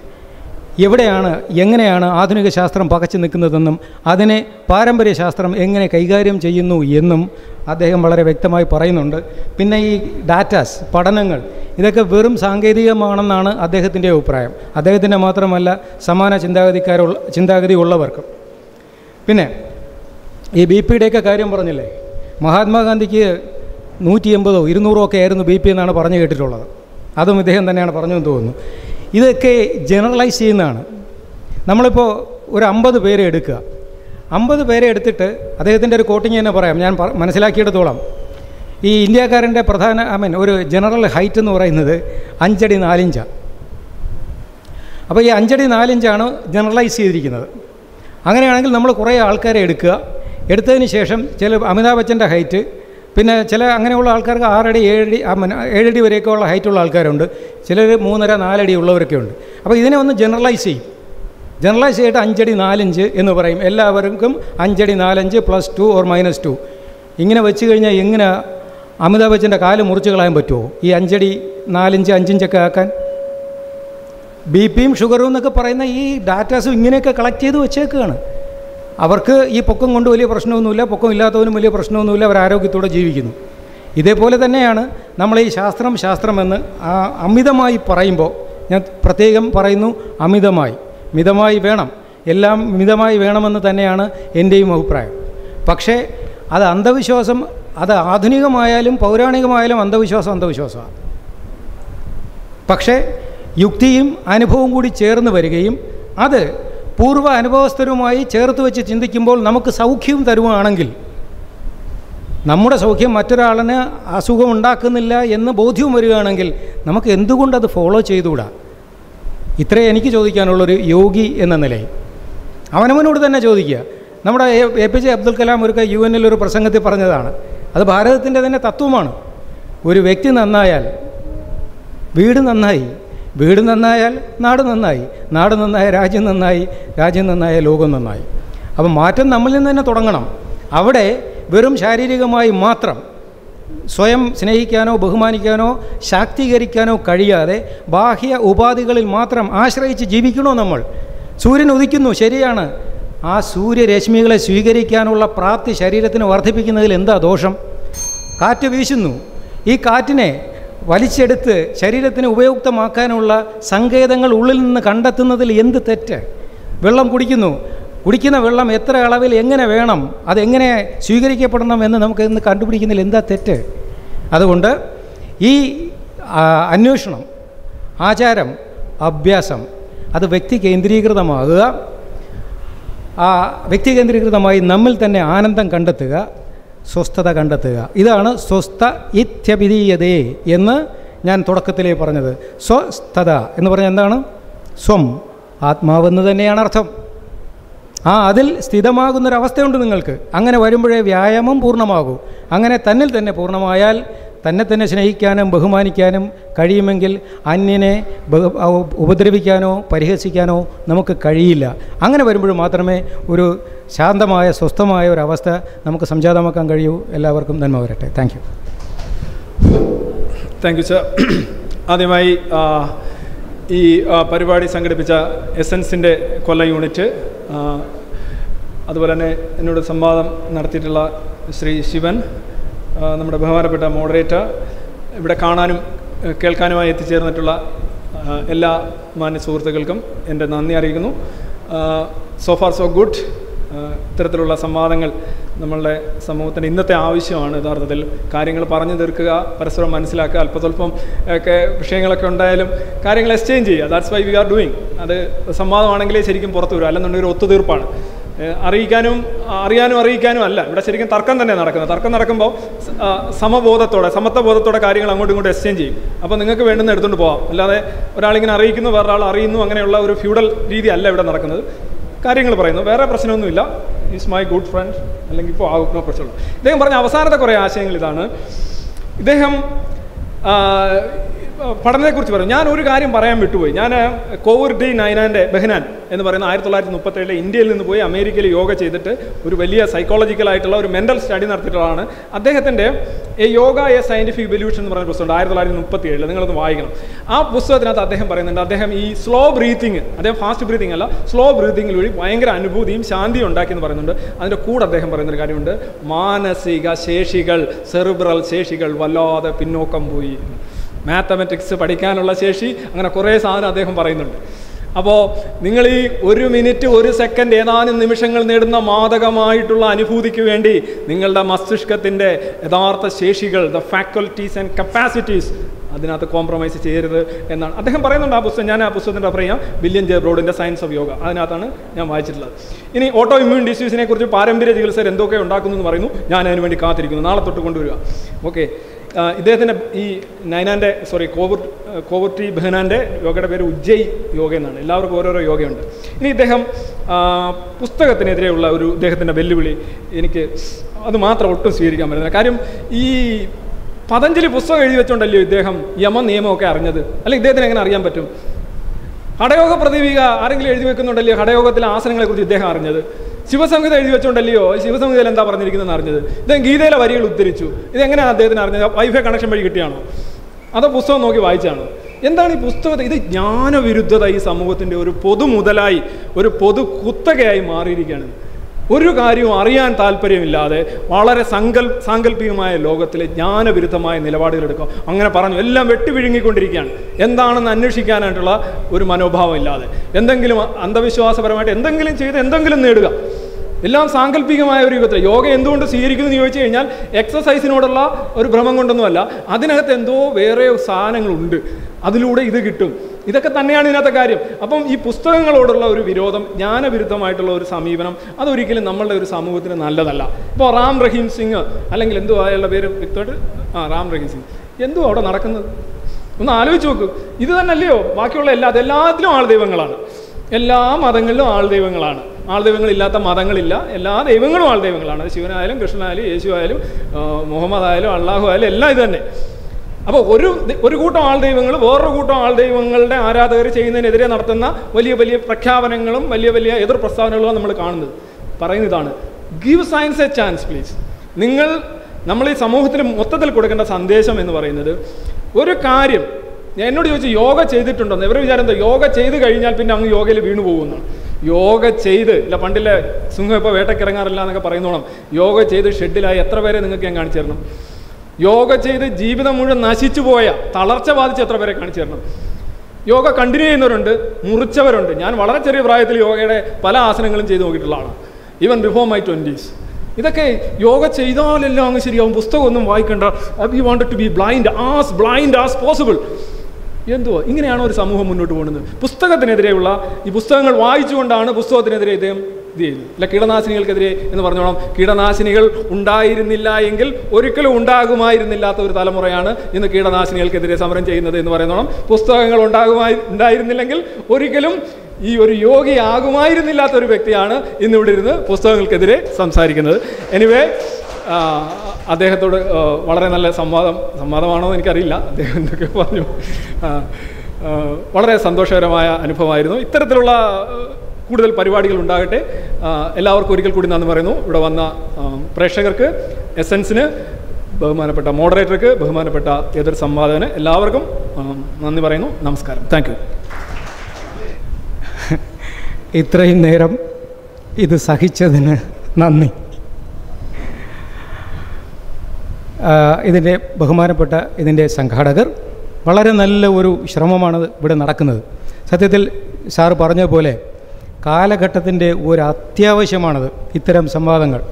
എങ്ങനെയാണ് ആധുനിക ശാസ്ത്രം പകച്ചു നിൽക്കുന്നതെന്നും അതിനെ പാരമ്പര്യ ശാസ്ത്രം എങ്ങനെ കൈകാര്യം ചെയ്യുന്നു എന്നും അദ്ദേഹം വളരെ വ്യക്തമായി പറയുന്നുണ്ട്. പിന്നെ ഈ ഡാറ്റാസ്, പഠനങ്ങൾ, ഇതൊക്കെ വെറും സാങ്കേതികമാണെന്നാണ് അദ്ദേഹത്തിൻ്റെ അഭിപ്രായം. അദ്ദേഹത്തിൻ്റെ മാത്രമല്ല, സമാന ചിന്താഗതി ഉള്ളവർക്കും. പിന്നെ ഈ BPയുടെയൊക്കെ കാര്യം പറഞ്ഞില്ലേ, മഹാത്മാഗാന്ധിക്ക് 180 200 ഒക്കെ ആയിരുന്നു BP എന്നാണ് പറഞ്ഞു കേട്ടിട്ടുള്ളത്. അതും ഇദ്ദേഹം തന്നെയാണ് പറഞ്ഞതെന്ന് തോന്നുന്നു. ഇതൊക്കെ ജനറലൈസ് ചെയ്യുന്നതാണ്. നമ്മളിപ്പോൾ ഒരു 50 പേരെ എടുക്കുക, 50 പേരെ എടുത്തിട്ട് അദ്ദേഹത്തിൻ്റെ ഒരു കോട്ടിങ് തന്നെ പറയാം. ഞാൻ മനസ്സിലാക്കിയെടുത്തോളം ഈ ഇന്ത്യക്കാരൻ്റെ ഒരു ജനറൽ ഹൈറ്റ് എന്ന് പറയുന്നത് 5 അടി 4 ഇഞ്ചാണ്. അപ്പോൾ ഈ 5 അടി 4 ഇഞ്ചാണ് ജനറലൈസ് ചെയ്തിരിക്കുന്നത്. അങ്ങനെയാണെങ്കിൽ നമ്മൾ കുറേ ആൾക്കാരെ എടുത്തതിന് ശേഷം ചില അമിതാഭ് ബച്ചൻ്റെ ഹൈറ്റ്, പിന്നെ ചില അങ്ങനെയുള്ള ആൾക്കാർക്ക് 6 അടി 7 അടി വരെയൊക്കെ ഉള്ള ഹൈറ്റുള്ള ആൾക്കാരുണ്ട്, ചിലർ 3.5 4 അടി ഉള്ളവരൊക്കെ ഉണ്ട്. അപ്പോൾ ഇതിനെ ഒന്ന് ജനറലൈസ് ചെയ്യും. ജനറലൈസ് ആയിട്ട് 5 അടി 4 ഇഞ്ച് എന്ന് പറയും. എല്ലാവർക്കും 5 അടി 4 ഇഞ്ച് +2 or -2 ഇങ്ങനെ വെച്ച് കഴിഞ്ഞാൽ എങ്ങനെ അമിതാഭ് ബച്ചൻ്റെ കാല് മുറിച്ച് കളയാൻ പറ്റുമോ? ഈ 5 അടി 4 ഇഞ്ച് 5 ഇഞ്ചൊക്കെ ആക്കാൻ. BP-യും ഷുഗറും എന്നൊക്കെ പറയുന്ന ഈ ഡാറ്റാസും ഇങ്ങനെയൊക്കെ കളക്ട് ചെയ്ത് വെച്ചേക്കുകയാണ്. അവർക്ക് ഈ പൊക്കം കൊണ്ട് വലിയ പ്രശ്നമൊന്നുമില്ല, പൊക്കം ഇല്ലാത്തവനും വലിയ പ്രശ്നമൊന്നുമില്ല, അവർ ആരോഗ്യത്തോടെ ജീവിക്കുന്നു. ഇതേപോലെ തന്നെയാണ് നമ്മൾ ഈ ശാസ്ത്രമെന്ന് അമിതമായി പറയുമ്പോൾ, ഞാൻ പ്രത്യേകം പറയുന്നു മിതമായി വേണം, എല്ലാം മിതമായി വേണമെന്ന് തന്നെയാണ് എൻ്റെയും അഭിപ്രായം. പക്ഷേ അത് അന്ധവിശ്വാസം, അത് ആധുനികമായാലും പൗരാണികമായാലും അന്ധവിശ്വാസമാണ്. പക്ഷേ യുക്തിയും അനുഭവവും കൂടി ചേർന്ന് വരികയും അത് പൂർവ്വ അനുഭവസ്ഥരുമായി ചേർത്ത് വെച്ച് ചിന്തിക്കുമ്പോൾ നമുക്ക് സൗഖ്യം തരുവാണെങ്കിൽ, നമ്മുടെ സൗഖ്യം മറ്റൊരാളിന് അസുഖം ഉണ്ടാക്കുന്നില്ല എന്ന് ബോധ്യവും വരികയാണെങ്കിൽ നമുക്ക് എന്തുകൊണ്ടത് ഫോളോ ചെയ്തുകൂടാ? ഇത്രേ എനിക്ക് ചോദിക്കാനുള്ളൊരു യോഗി എന്ന നിലയിൽ. അവനവനോട് തന്നെ ചോദിക്കുക. നമ്മുടെ APJ അബ്ദുൽ കലാം ഒരു UN-ൽ ഒരു പ്രസംഗത്തിൽ പറഞ്ഞതാണ്. അത് ഭാരതത്തിൻ്റെ തന്നെ തത്വമാണ്. ഒരു വ്യക്തി നന്നായാൽ വീട് നന്നായി, വീട് നന്നായാൽ നാട് നന്നായി, നാട് നന്നായ രാജ്യം നന്നായി, രാജ്യം നന്നായ ലോകം നന്നായി. അപ്പം മാറ്റം നമ്മളിൽ നിന്ന് തന്നെ തുടങ്ങണം. അവിടെ വെറും ശാരീരികമായി മാത്രം സ്വയം സ്നേഹിക്കാനോ ബഹുമാനിക്കാനോ ശാക്തീകരിക്കാനോ കഴിയാതെ ബാഹ്യ ഉപാധികളിൽ മാത്രം ആശ്രയിച്ച് ജീവിക്കണോ നമ്മൾ? സൂര്യൻ ഉദിക്കുന്നു, ശരിയാണ്. ആ സൂര്യരശ്മികളെ സ്വീകരിക്കാനുള്ള പ്രാപ്തി ശരീരത്തിന് വർദ്ധിപ്പിക്കുന്നതിൽ എന്താ ദോഷം? കാറ്റ് വീശുന്നു, ഈ കാറ്റിനെ വലിച്ചെടുത്ത് ശരീരത്തിന് ഉപയുക്തമാക്കാനുള്ള സങ്കേതങ്ങൾ ഉള്ളിൽ നിന്ന് കണ്ടെത്തുന്നതിൽ എന്ത് തെറ്റ്? വെള്ളം കുടിക്കുന്ന വെള്ളം എത്ര അളവിൽ എങ്ങനെ വേണം, അതെങ്ങനെ സ്വീകരിക്കപ്പെടണം എന്ന് നമുക്ക് ഇന്ന് കണ്ടുപിടിക്കുന്നതിൽ എന്താ തെറ്റ്? അതുകൊണ്ട് ഈ അന്വേഷണം, ആചാരം, അഭ്യാസം അത് വ്യക്തി കേന്ദ്രീകൃതമാകുക. ആ വ്യക്തി കേന്ദ്രീകൃതമായി നമ്മിൽ തന്നെ ആനന്ദം കണ്ടെത്തുക, സ്വസ്ഥത കണ്ടെത്തുക. ഇതാണ് സ്വസ്ഥ ഇത്യഭിധീയതേ എന്ന് ഞാൻ തുടക്കത്തിലേ പറഞ്ഞത്. സ്വസ്ഥത എന്ന് പറഞ്ഞാൽ എന്താണ്? സ്വം, ആത്മാവെന്ന് തന്നെയാണ് അർത്ഥം. അതിൽ സ്ഥിതമാകുന്നൊരവസ്ഥയുണ്ട് നിങ്ങൾക്ക്. അങ്ങനെ വരുമ്പോഴേ വ്യായാമം പൂർണ്ണമാകൂ. അങ്ങനെ തന്നിൽ തന്നെ പൂർണ്ണമായാൽ തന്നെ തന്നെ സ്നേഹിക്കാനും ബഹുമാനിക്കാനും കഴിയുമെങ്കിൽ അന്യനെ ഉപദ്രവിക്കാനോ പരിഹസിക്കാനോ നമുക്ക് കഴിയില്ല. അങ്ങനെ വരുമ്പോൾ മാത്രമേ ഒരു ശാന്തമായ സ്വസ്ഥമായ ഒരവസ്ഥ നമുക്ക് സംജാതമാക്കാൻ കഴിയൂ. എല്ലാവർക്കും നന്മ വരട്ടെ. Thank you sir. ആദ്യമായി ഈ പരിപാടി സംഘടിപ്പിച്ച എസെൻസിൻ്റെ കൊല്ലം യൂണിറ്റ്, അതുപോലെ തന്നെ എന്നോട് സംവാദം നടത്തിയിട്ടുള്ള ശ്രീ ശിവൻ, നമ്മുടെ ബഹുമാനപ്പെട്ട മോഡറേറ്റർ, ഇവിടെ കാണാനും കേൾക്കാനുമായി എത്തിച്ചേർന്നിട്ടുള്ള എല്ലാ മാന്യ സുഹൃത്തുക്കൾക്കും എൻ്റെ നന്ദി അറിയിക്കുന്നു. So far so good. ഇത്തരത്തിലുള്ള സംവാദങ്ങൾ നമ്മളുടെ സമൂഹത്തിൻ്റെ ഇന്നത്തെ ആവശ്യമാണ്. യഥാർത്ഥത്തിൽ കാര്യങ്ങൾ പറഞ്ഞു തീർക്കുക, പരസ്പരം മനസ്സിലാക്കുക, അല്പസ്വല്പം ഒക്കെ വിഷയങ്ങളൊക്കെ ഉണ്ടായാലും കാര്യങ്ങൾ എക്സ്ചേഞ്ച് ചെയ്യുക. That's why we are doing. അത് സംവാദമാണെങ്കിലേ ശരിക്കും പുറത്തു വരും, അല്ലെന്നുണ്ടെങ്കിൽ ഒരു ഒത്തുതീർപ്പാണ്. അറിയാനും അല്ല. ഇവിടെ ശരിക്കും തർക്കം തന്നെ നടക്കുന്നത്. തർക്കം നടക്കുമ്പോൾ സമത്വബോധത്തോടെ കാര്യങ്ങൾ അങ്ങോട്ടും ഇങ്ങോട്ടും എക്സ്ചേഞ്ച് ചെയ്യും. അപ്പോൾ നിങ്ങൾക്ക് വേണ്ടുന്ന എടുത്തുകൊണ്ട് പോകാം. അല്ലാതെ ഒരാളിങ്ങനെ അറിയിക്കുന്നു, വേറൊരാൾ അറിയുന്നു, അങ്ങനെയുള്ള ഒരു ഫ്യൂഡൽ രീതി അല്ല ഇവിടെ നടക്കുന്നത്. കാര്യങ്ങൾ പറയുന്നു, വേറെ പ്രശ്നമൊന്നുമില്ല. ഈസ് മൈ ഗുഡ് ഫ്രണ്ട്, അല്ലെങ്കിൽ ഇപ്പോൾ ആകുന്ന പ്രശ്നമുള്ളൂ. ഇദ്ദേഹം പറഞ്ഞ അവസാനത്തെ കുറേ ആശയങ്ങൾ ഇതാണ്. ഇദ്ദേഹം പഠനത്തെക്കുറിച്ച് പറയും. ഞാൻ ഒരു കാര്യം പറയാൻ വിട്ടുപോയി. ഞാൻ കോവൂർ ഡി നൈനാൻ്റെ ബെഹ്നാൻ എന്ന് പറയുന്ന 1937 ഇന്ത്യയിൽ നിന്ന് പോയി അമേരിക്കയിൽ യോഗ ചെയ്തിട്ട് ഒരു വലിയ സൈക്കോളജിക്കലായിട്ടുള്ള ഒരു മെൻ്റൽ സ്റ്റഡി നടത്തിയിട്ടുള്ളതാണ്. അദ്ദേഹത്തിൻ്റെ a yoga a scientific evaluation എന്ന് പറയുന്ന പുസ്തകമുണ്ട് 1937. നിങ്ങളൊന്ന് വായിക്കണം. ആ പുസ്തകത്തിനകത്ത് അദ്ദേഹം പറയുന്നുണ്ട്, അദ്ദേഹം ഈ സ്ലോ ബ്രീത്തിങ്, അദ്ദേഹം ഫാസ്റ്റ് ബ്രീത്തിങ് അല്ല, സ്ലോ ബ്രീത്തിങ്ങിൽ വഴി ഭയങ്കര അനുഭൂതിയും ശാന്തിയും ഉണ്ടാക്കിയെന്ന് പറയുന്നുണ്ട്. അതിൻ്റെ കൂടെ അദ്ദേഹം പറയുന്നൊരു കാര്യമുണ്ട്, മാനസിക ശേഷികൾ, സെറിബ്രൽ ശേഷികൾ വല്ലാതെ പിന്നോക്കം പോയി. മാത്തമാറ്റിക്സ് പഠിക്കാനുള്ള ശേഷി, അങ്ങനെ കുറേ സാധനം അദ്ദേഹം പറയുന്നുണ്ട്. അപ്പോൾ നിങ്ങൾ ഈ 1 മിനിറ്റ് 1 സെക്കൻഡ് ഏതാനും നിമിഷങ്ങൾ നേടുന്ന മാദകമായിട്ടുള്ള അനുഭൂതിക്ക് വേണ്ടി നിങ്ങളുടെ മസ്തിഷ്കത്തിൻ്റെ യഥാർത്ഥ ശേഷികൾ, ദ ഫാക്കൽറ്റീസ് ആൻഡ് കപ്പാസിറ്റീസ്, അതിനകത്ത് കോംപ്രമൈസ് ചെയ്യരുത് എന്നാണ് അദ്ദേഹം പറയുന്നുണ്ട്. ആ പുസ്തകം, ഞാൻ ആ പുസ്തകത്തിൻ്റെ പറയാം, വില്യം ജെ ബ്രോഡിൻ്റെ സയൻസ് ഓഫ് യോഗ, അതിനകത്താണ് ഞാൻ വായിച്ചിട്ടുള്ളത്. ഇനി ഓട്ടോ ഇമ്മ്യൂൺ ഡിസീസിനെ കുറിച്ച് പാരമ്പര്യ ചികിത്സർ എന്തൊക്കെ ഉണ്ടാക്കുന്നു എന്ന് പറയുന്നു. ഞാൻ അതിന് വേണ്ടി കാത്തിരിക്കുന്നു, നാളെ തൊട്ട് കൊണ്ടുവരിക. ഓക്കെ. ഇദ്ദേഹത്തിൻ്റെ ഈ കോവൂർ ടി ബെഹ്നാൻ്റെ യോഗയുടെ പേര് ഉജ്ജയ് യോഗ എന്നാണ്. എല്ലാവർക്കും ഓരോരോ യോഗയുണ്ട്. ഇനി ഇദ്ദേഹം പുസ്തകത്തിനെതിരെയുള്ള ഒരു ഇദ്ദേഹത്തിൻ്റെ വെല്ലുവിളി എനിക്ക് അത് മാത്രം ഒട്ടും സ്വീകരിക്കാൻ പറ്റുന്നില്ല. കാര്യം ഈ പതഞ്ജലി പുസ്തകം എഴുതി വെച്ചോണ്ടല്ലോ ഇദ്ദേഹം യമനിയമമൊക്കെ അറിഞ്ഞത്. അല്ലെങ്കിൽ ഇദ്ദേഹത്തിന് എങ്ങനെ അറിയാൻ പറ്റും? ഹഠയോഗ പ്രദീപിക ആരെങ്കിലും എഴുതി വെക്കുന്നുണ്ടല്ലോ ഹഠയോഗത്തിലെ ആസനങ്ങളെക്കുറിച്ച് ഇദ്ദേഹം അറിഞ്ഞത്? ശിവസംഹിത എഴുതി വെച്ചുകൊണ്ടല്ലയോ ശിവസംഹിതയിൽ എന്താ പറഞ്ഞിരിക്കുന്നതെന്ന് അറിഞ്ഞത്? ഇദ്ദേഹം ഗീതയിലെ വരികൾ ഉദ്ധരിച്ചു. ഇതെങ്ങനെയാണ് അദ്ദേഹത്തിന് അറിഞ്ഞത്? വൈഫൈ കണക്ഷൻ വഴി കിട്ടിയാണോ? അതോ പുസ്തകം നോക്കി വായിച്ചാണോ? എന്താണ് ഈ പുസ്തകത്തെ? ഇത് ജ്ഞാനവിരുദ്ധത ഈ സമൂഹത്തിൻ്റെ ഒരു പൊതു മുതലായി, ഒരു പൊതു കുത്തകയായി മാറിയിരിക്കുകയാണ്. ഒരു കാര്യവും അറിയാൻ താല്പര്യമില്ലാതെ വളരെ സാങ്കല്പികമായ ലോകത്തിലെ ജ്ഞാനവിരുദ്ധമായ നിലപാടുകളെടുക്കുക. അങ്ങനെ പറഞ്ഞു എല്ലാം വെട്ടി വിഴുങ്ങിക്കൊണ്ടിരിക്കുകയാണ്. എന്താണെന്ന് അന്വേഷിക്കാനായിട്ടുള്ള ഒരു മനോഭാവം ഇല്ലാതെ, എന്തെങ്കിലും അന്ധവിശ്വാസപരമായിട്ട് എന്തെങ്കിലും ചെയ്ത് എന്തെങ്കിലും നേടുക. എല്ലാം സാങ്കല്പികമായ ഒരു യുഗത്തിൽ യോഗ എന്തുകൊണ്ട് സ്വീകരിക്കുന്നു എന്ന് ചോദിച്ചു കഴിഞ്ഞാൽ എക്സസൈസിനോടുള്ള ഒരു ഭ്രമം കൊണ്ടൊന്നുമല്ല, അതിനകത്ത് എന്തോ വേറെ സാധനങ്ങളുണ്ട്, അതിലൂടെ ഇത് കിട്ടും. ഇതൊക്കെ തന്നെയാണ് ഇതിനകത്തെ കാര്യം. അപ്പം ഈ പുസ്തകങ്ങളോടുള്ള ഒരു വിരോധം, ജ്ഞാനവിരുദ്ധമായിട്ടുള്ള ഒരു സമീപനം, അതൊരിക്കലും നമ്മളുടെ ഒരു സമൂഹത്തിന് നല്ലതല്ല. ഇപ്പോൾ റാം റഹീം സിംഗ് അല്ലെങ്കിൽ എന്തോ അയാളുടെ പേര് വ്യക്തമായിട്ട് റാം റഹീം സിംഗ്, എന്തോ അവിടെ നടക്കുന്നത് ഒന്ന് ആലോചിച്ച് നോക്ക്. ഇത് തന്നെയല്ലയോ ബാക്കിയുള്ള എല്ലാത്തിലും ആൾ ദൈവങ്ങളാണ്. എല്ലാ മതങ്ങളിലും ആൾ ദൈവങ്ങളാണ്. ആൾ ദൈവങ്ങളില്ലാത്ത മതങ്ങളില്ല. എല്ലാ ദൈവങ്ങളും ആൾ ദൈവങ്ങളാണ്. ശിവനായാലും കൃഷ്ണനായാലും യേശു ആയാലും മുഹമ്മദ് ആയാലും അള്ളാഹു ആയാലും എല്ലാം ഇത് തന്നെ. അപ്പോൾ ഒരു കൂട്ടം ആൾ ദൈവങ്ങൾ വേറൊരു കൂട്ടം ആൾ ദൈവങ്ങളുടെ ആരാധകർ ചെയ്യുന്നതിനെതിരെ നടത്തുന്ന വലിയ വലിയ പ്രഖ്യാപനങ്ങളും വലിയ വലിയ എതിർ പ്രസ്താവനകളും നമ്മൾ കാണുന്നത്. പറയുന്ന ഇതാണ്, give science a chance please. നമ്മൾ ഈ സമൂഹത്തിന് മൊത്തത്തിൽ കൊടുക്കേണ്ട സന്ദേശം എന്ന് പറയുന്നത്, ഒരു കാര്യം എന്നോട് ചോദിച്ചു യോഗ ചെയ്തിട്ടുണ്ടോന്ന്. ഇവർ വിചാരം എന്താ, യോഗ ചെയ്ത് കഴിഞ്ഞാൽ പിന്നെ അങ്ങ് യോഗയിൽ വീണു പോകുന്നതാണ്. യോഗ ചെയ്ത് ഇല്ല, പണ്ടില്ലേ സിംഹം ഇപ്പോൾ വേട്ടക്കിറങ്ങാറില്ല എന്നൊക്കെ പറയുന്നോണം. യോഗ ചെയ്ത് ഷെഡിലായി എത്ര പേരെ നിങ്ങൾക്ക് ഞാൻ കാണിച്ചു തരണം? യോഗ ചെയ്ത് ജീവിതം മുഴുവൻ നശിച്ചു പോയ, തളർച്ച ബാധിച്ച് എത്ര പേരെ കാണിച്ചു തരണം? യോഗ കണ്ടിന്യൂ ചെയ്യുന്നവരുണ്ട്, മുറിച്ചവരുണ്ട്. ഞാൻ വളരെ ചെറിയ പ്രായത്തിൽ യോഗയുടെ പല ആസനങ്ങളും ചെയ്ത് നോക്കിയിട്ടുള്ള ആളാണ്, ഈവൻ ബിഫോർ മൈ 20s. ഇതൊക്കെ യോഗ ചെയ്താലെല്ലാം അങ്ങ് ശരിയാവും, പുസ്തകമൊന്നും വായിക്കണ്ട, you want to be blind as possible. എന്തുവാ ഇങ്ങനെയാണോ ഒരു സമൂഹം മുന്നോട്ട് പോകുന്നത്? പുസ്തകത്തിനെതിരെയുള്ള ഈ പുസ്തകങ്ങൾ വായിച്ചുകൊണ്ടാണ് പുസ്തകത്തിനെതിരെ ഇദ്ദേഹം ഇത് ചെയ്യുന്നത്. അല്ല, കീടനാശിനികൾക്കെതിരെ എന്ന് പറഞ്ഞോളാം. കീടനാശിനികൾ ഉണ്ടായിരുന്നില്ല എങ്കിൽ ഒരിക്കലും ഉണ്ടാകുമായിരുന്നില്ലാത്ത ഒരു തലമുറയാണ് ഇന്ന് കീടനാശിനികൾക്കെതിരെ സമരം ചെയ്യുന്നത് എന്ന് പറയുന്നോളം. പുസ്തകങ്ങൾ ഉണ്ടായിരുന്നില്ലെങ്കിൽ ഒരിക്കലും ഈ ഒരു യോഗി ആകുമായിരുന്നില്ലാത്ത ഒരു വ്യക്തിയാണ് ഇന്നിവിടെ ഇരുന്ന് പുസ്തകങ്ങൾക്കെതിരെ സംസാരിക്കുന്നത്. എനിവേ, അദ്ദേഹത്തോട് വളരെ നല്ല സംവാദമാണോ എന്ന് എനിക്കറിയില്ല, അദ്ദേഹം എന്തൊക്കെ പറഞ്ഞു. വളരെ സന്തോഷകരമായ അനുഭവമായിരുന്നു. ഇത്തരത്തിലുള്ള കൂടുതൽ പരിപാടികൾ ഉണ്ടാകട്ടെ. എല്ലാവർക്കും ഒരിക്കൽ കൂടി നന്ദി പറയുന്നു. ഇവിടെ വന്ന പ്രേക്ഷകർക്ക്, എസെൻസിന്, ബഹുമാനപ്പെട്ട മോഡറേറ്റർക്ക്, ബഹുമാനപ്പെട്ട എതിർ സംവാദകന് എല്ലാവർക്കും നന്ദി പറയുന്നു. നമസ്കാരം. Thank you. ഇത്രയും നേരം ഇത് സഹിച്ചതിന് നന്ദി. ഇതിൻ്റെ ബഹുമാനപ്പെട്ട ഇതിൻ്റെ സംഘാടകർ, വളരെ നല്ല ഒരു ശ്രമമാണ് ഇവിടെ നടക്കുന്നത്. സത്യത്തിൽ സാറ് പറഞ്ഞതുപോലെ കാലഘട്ടത്തിൻ്റെ ഒരു അത്യാവശ്യമാണത് ഇത്തരം സംവാദങ്ങൾ.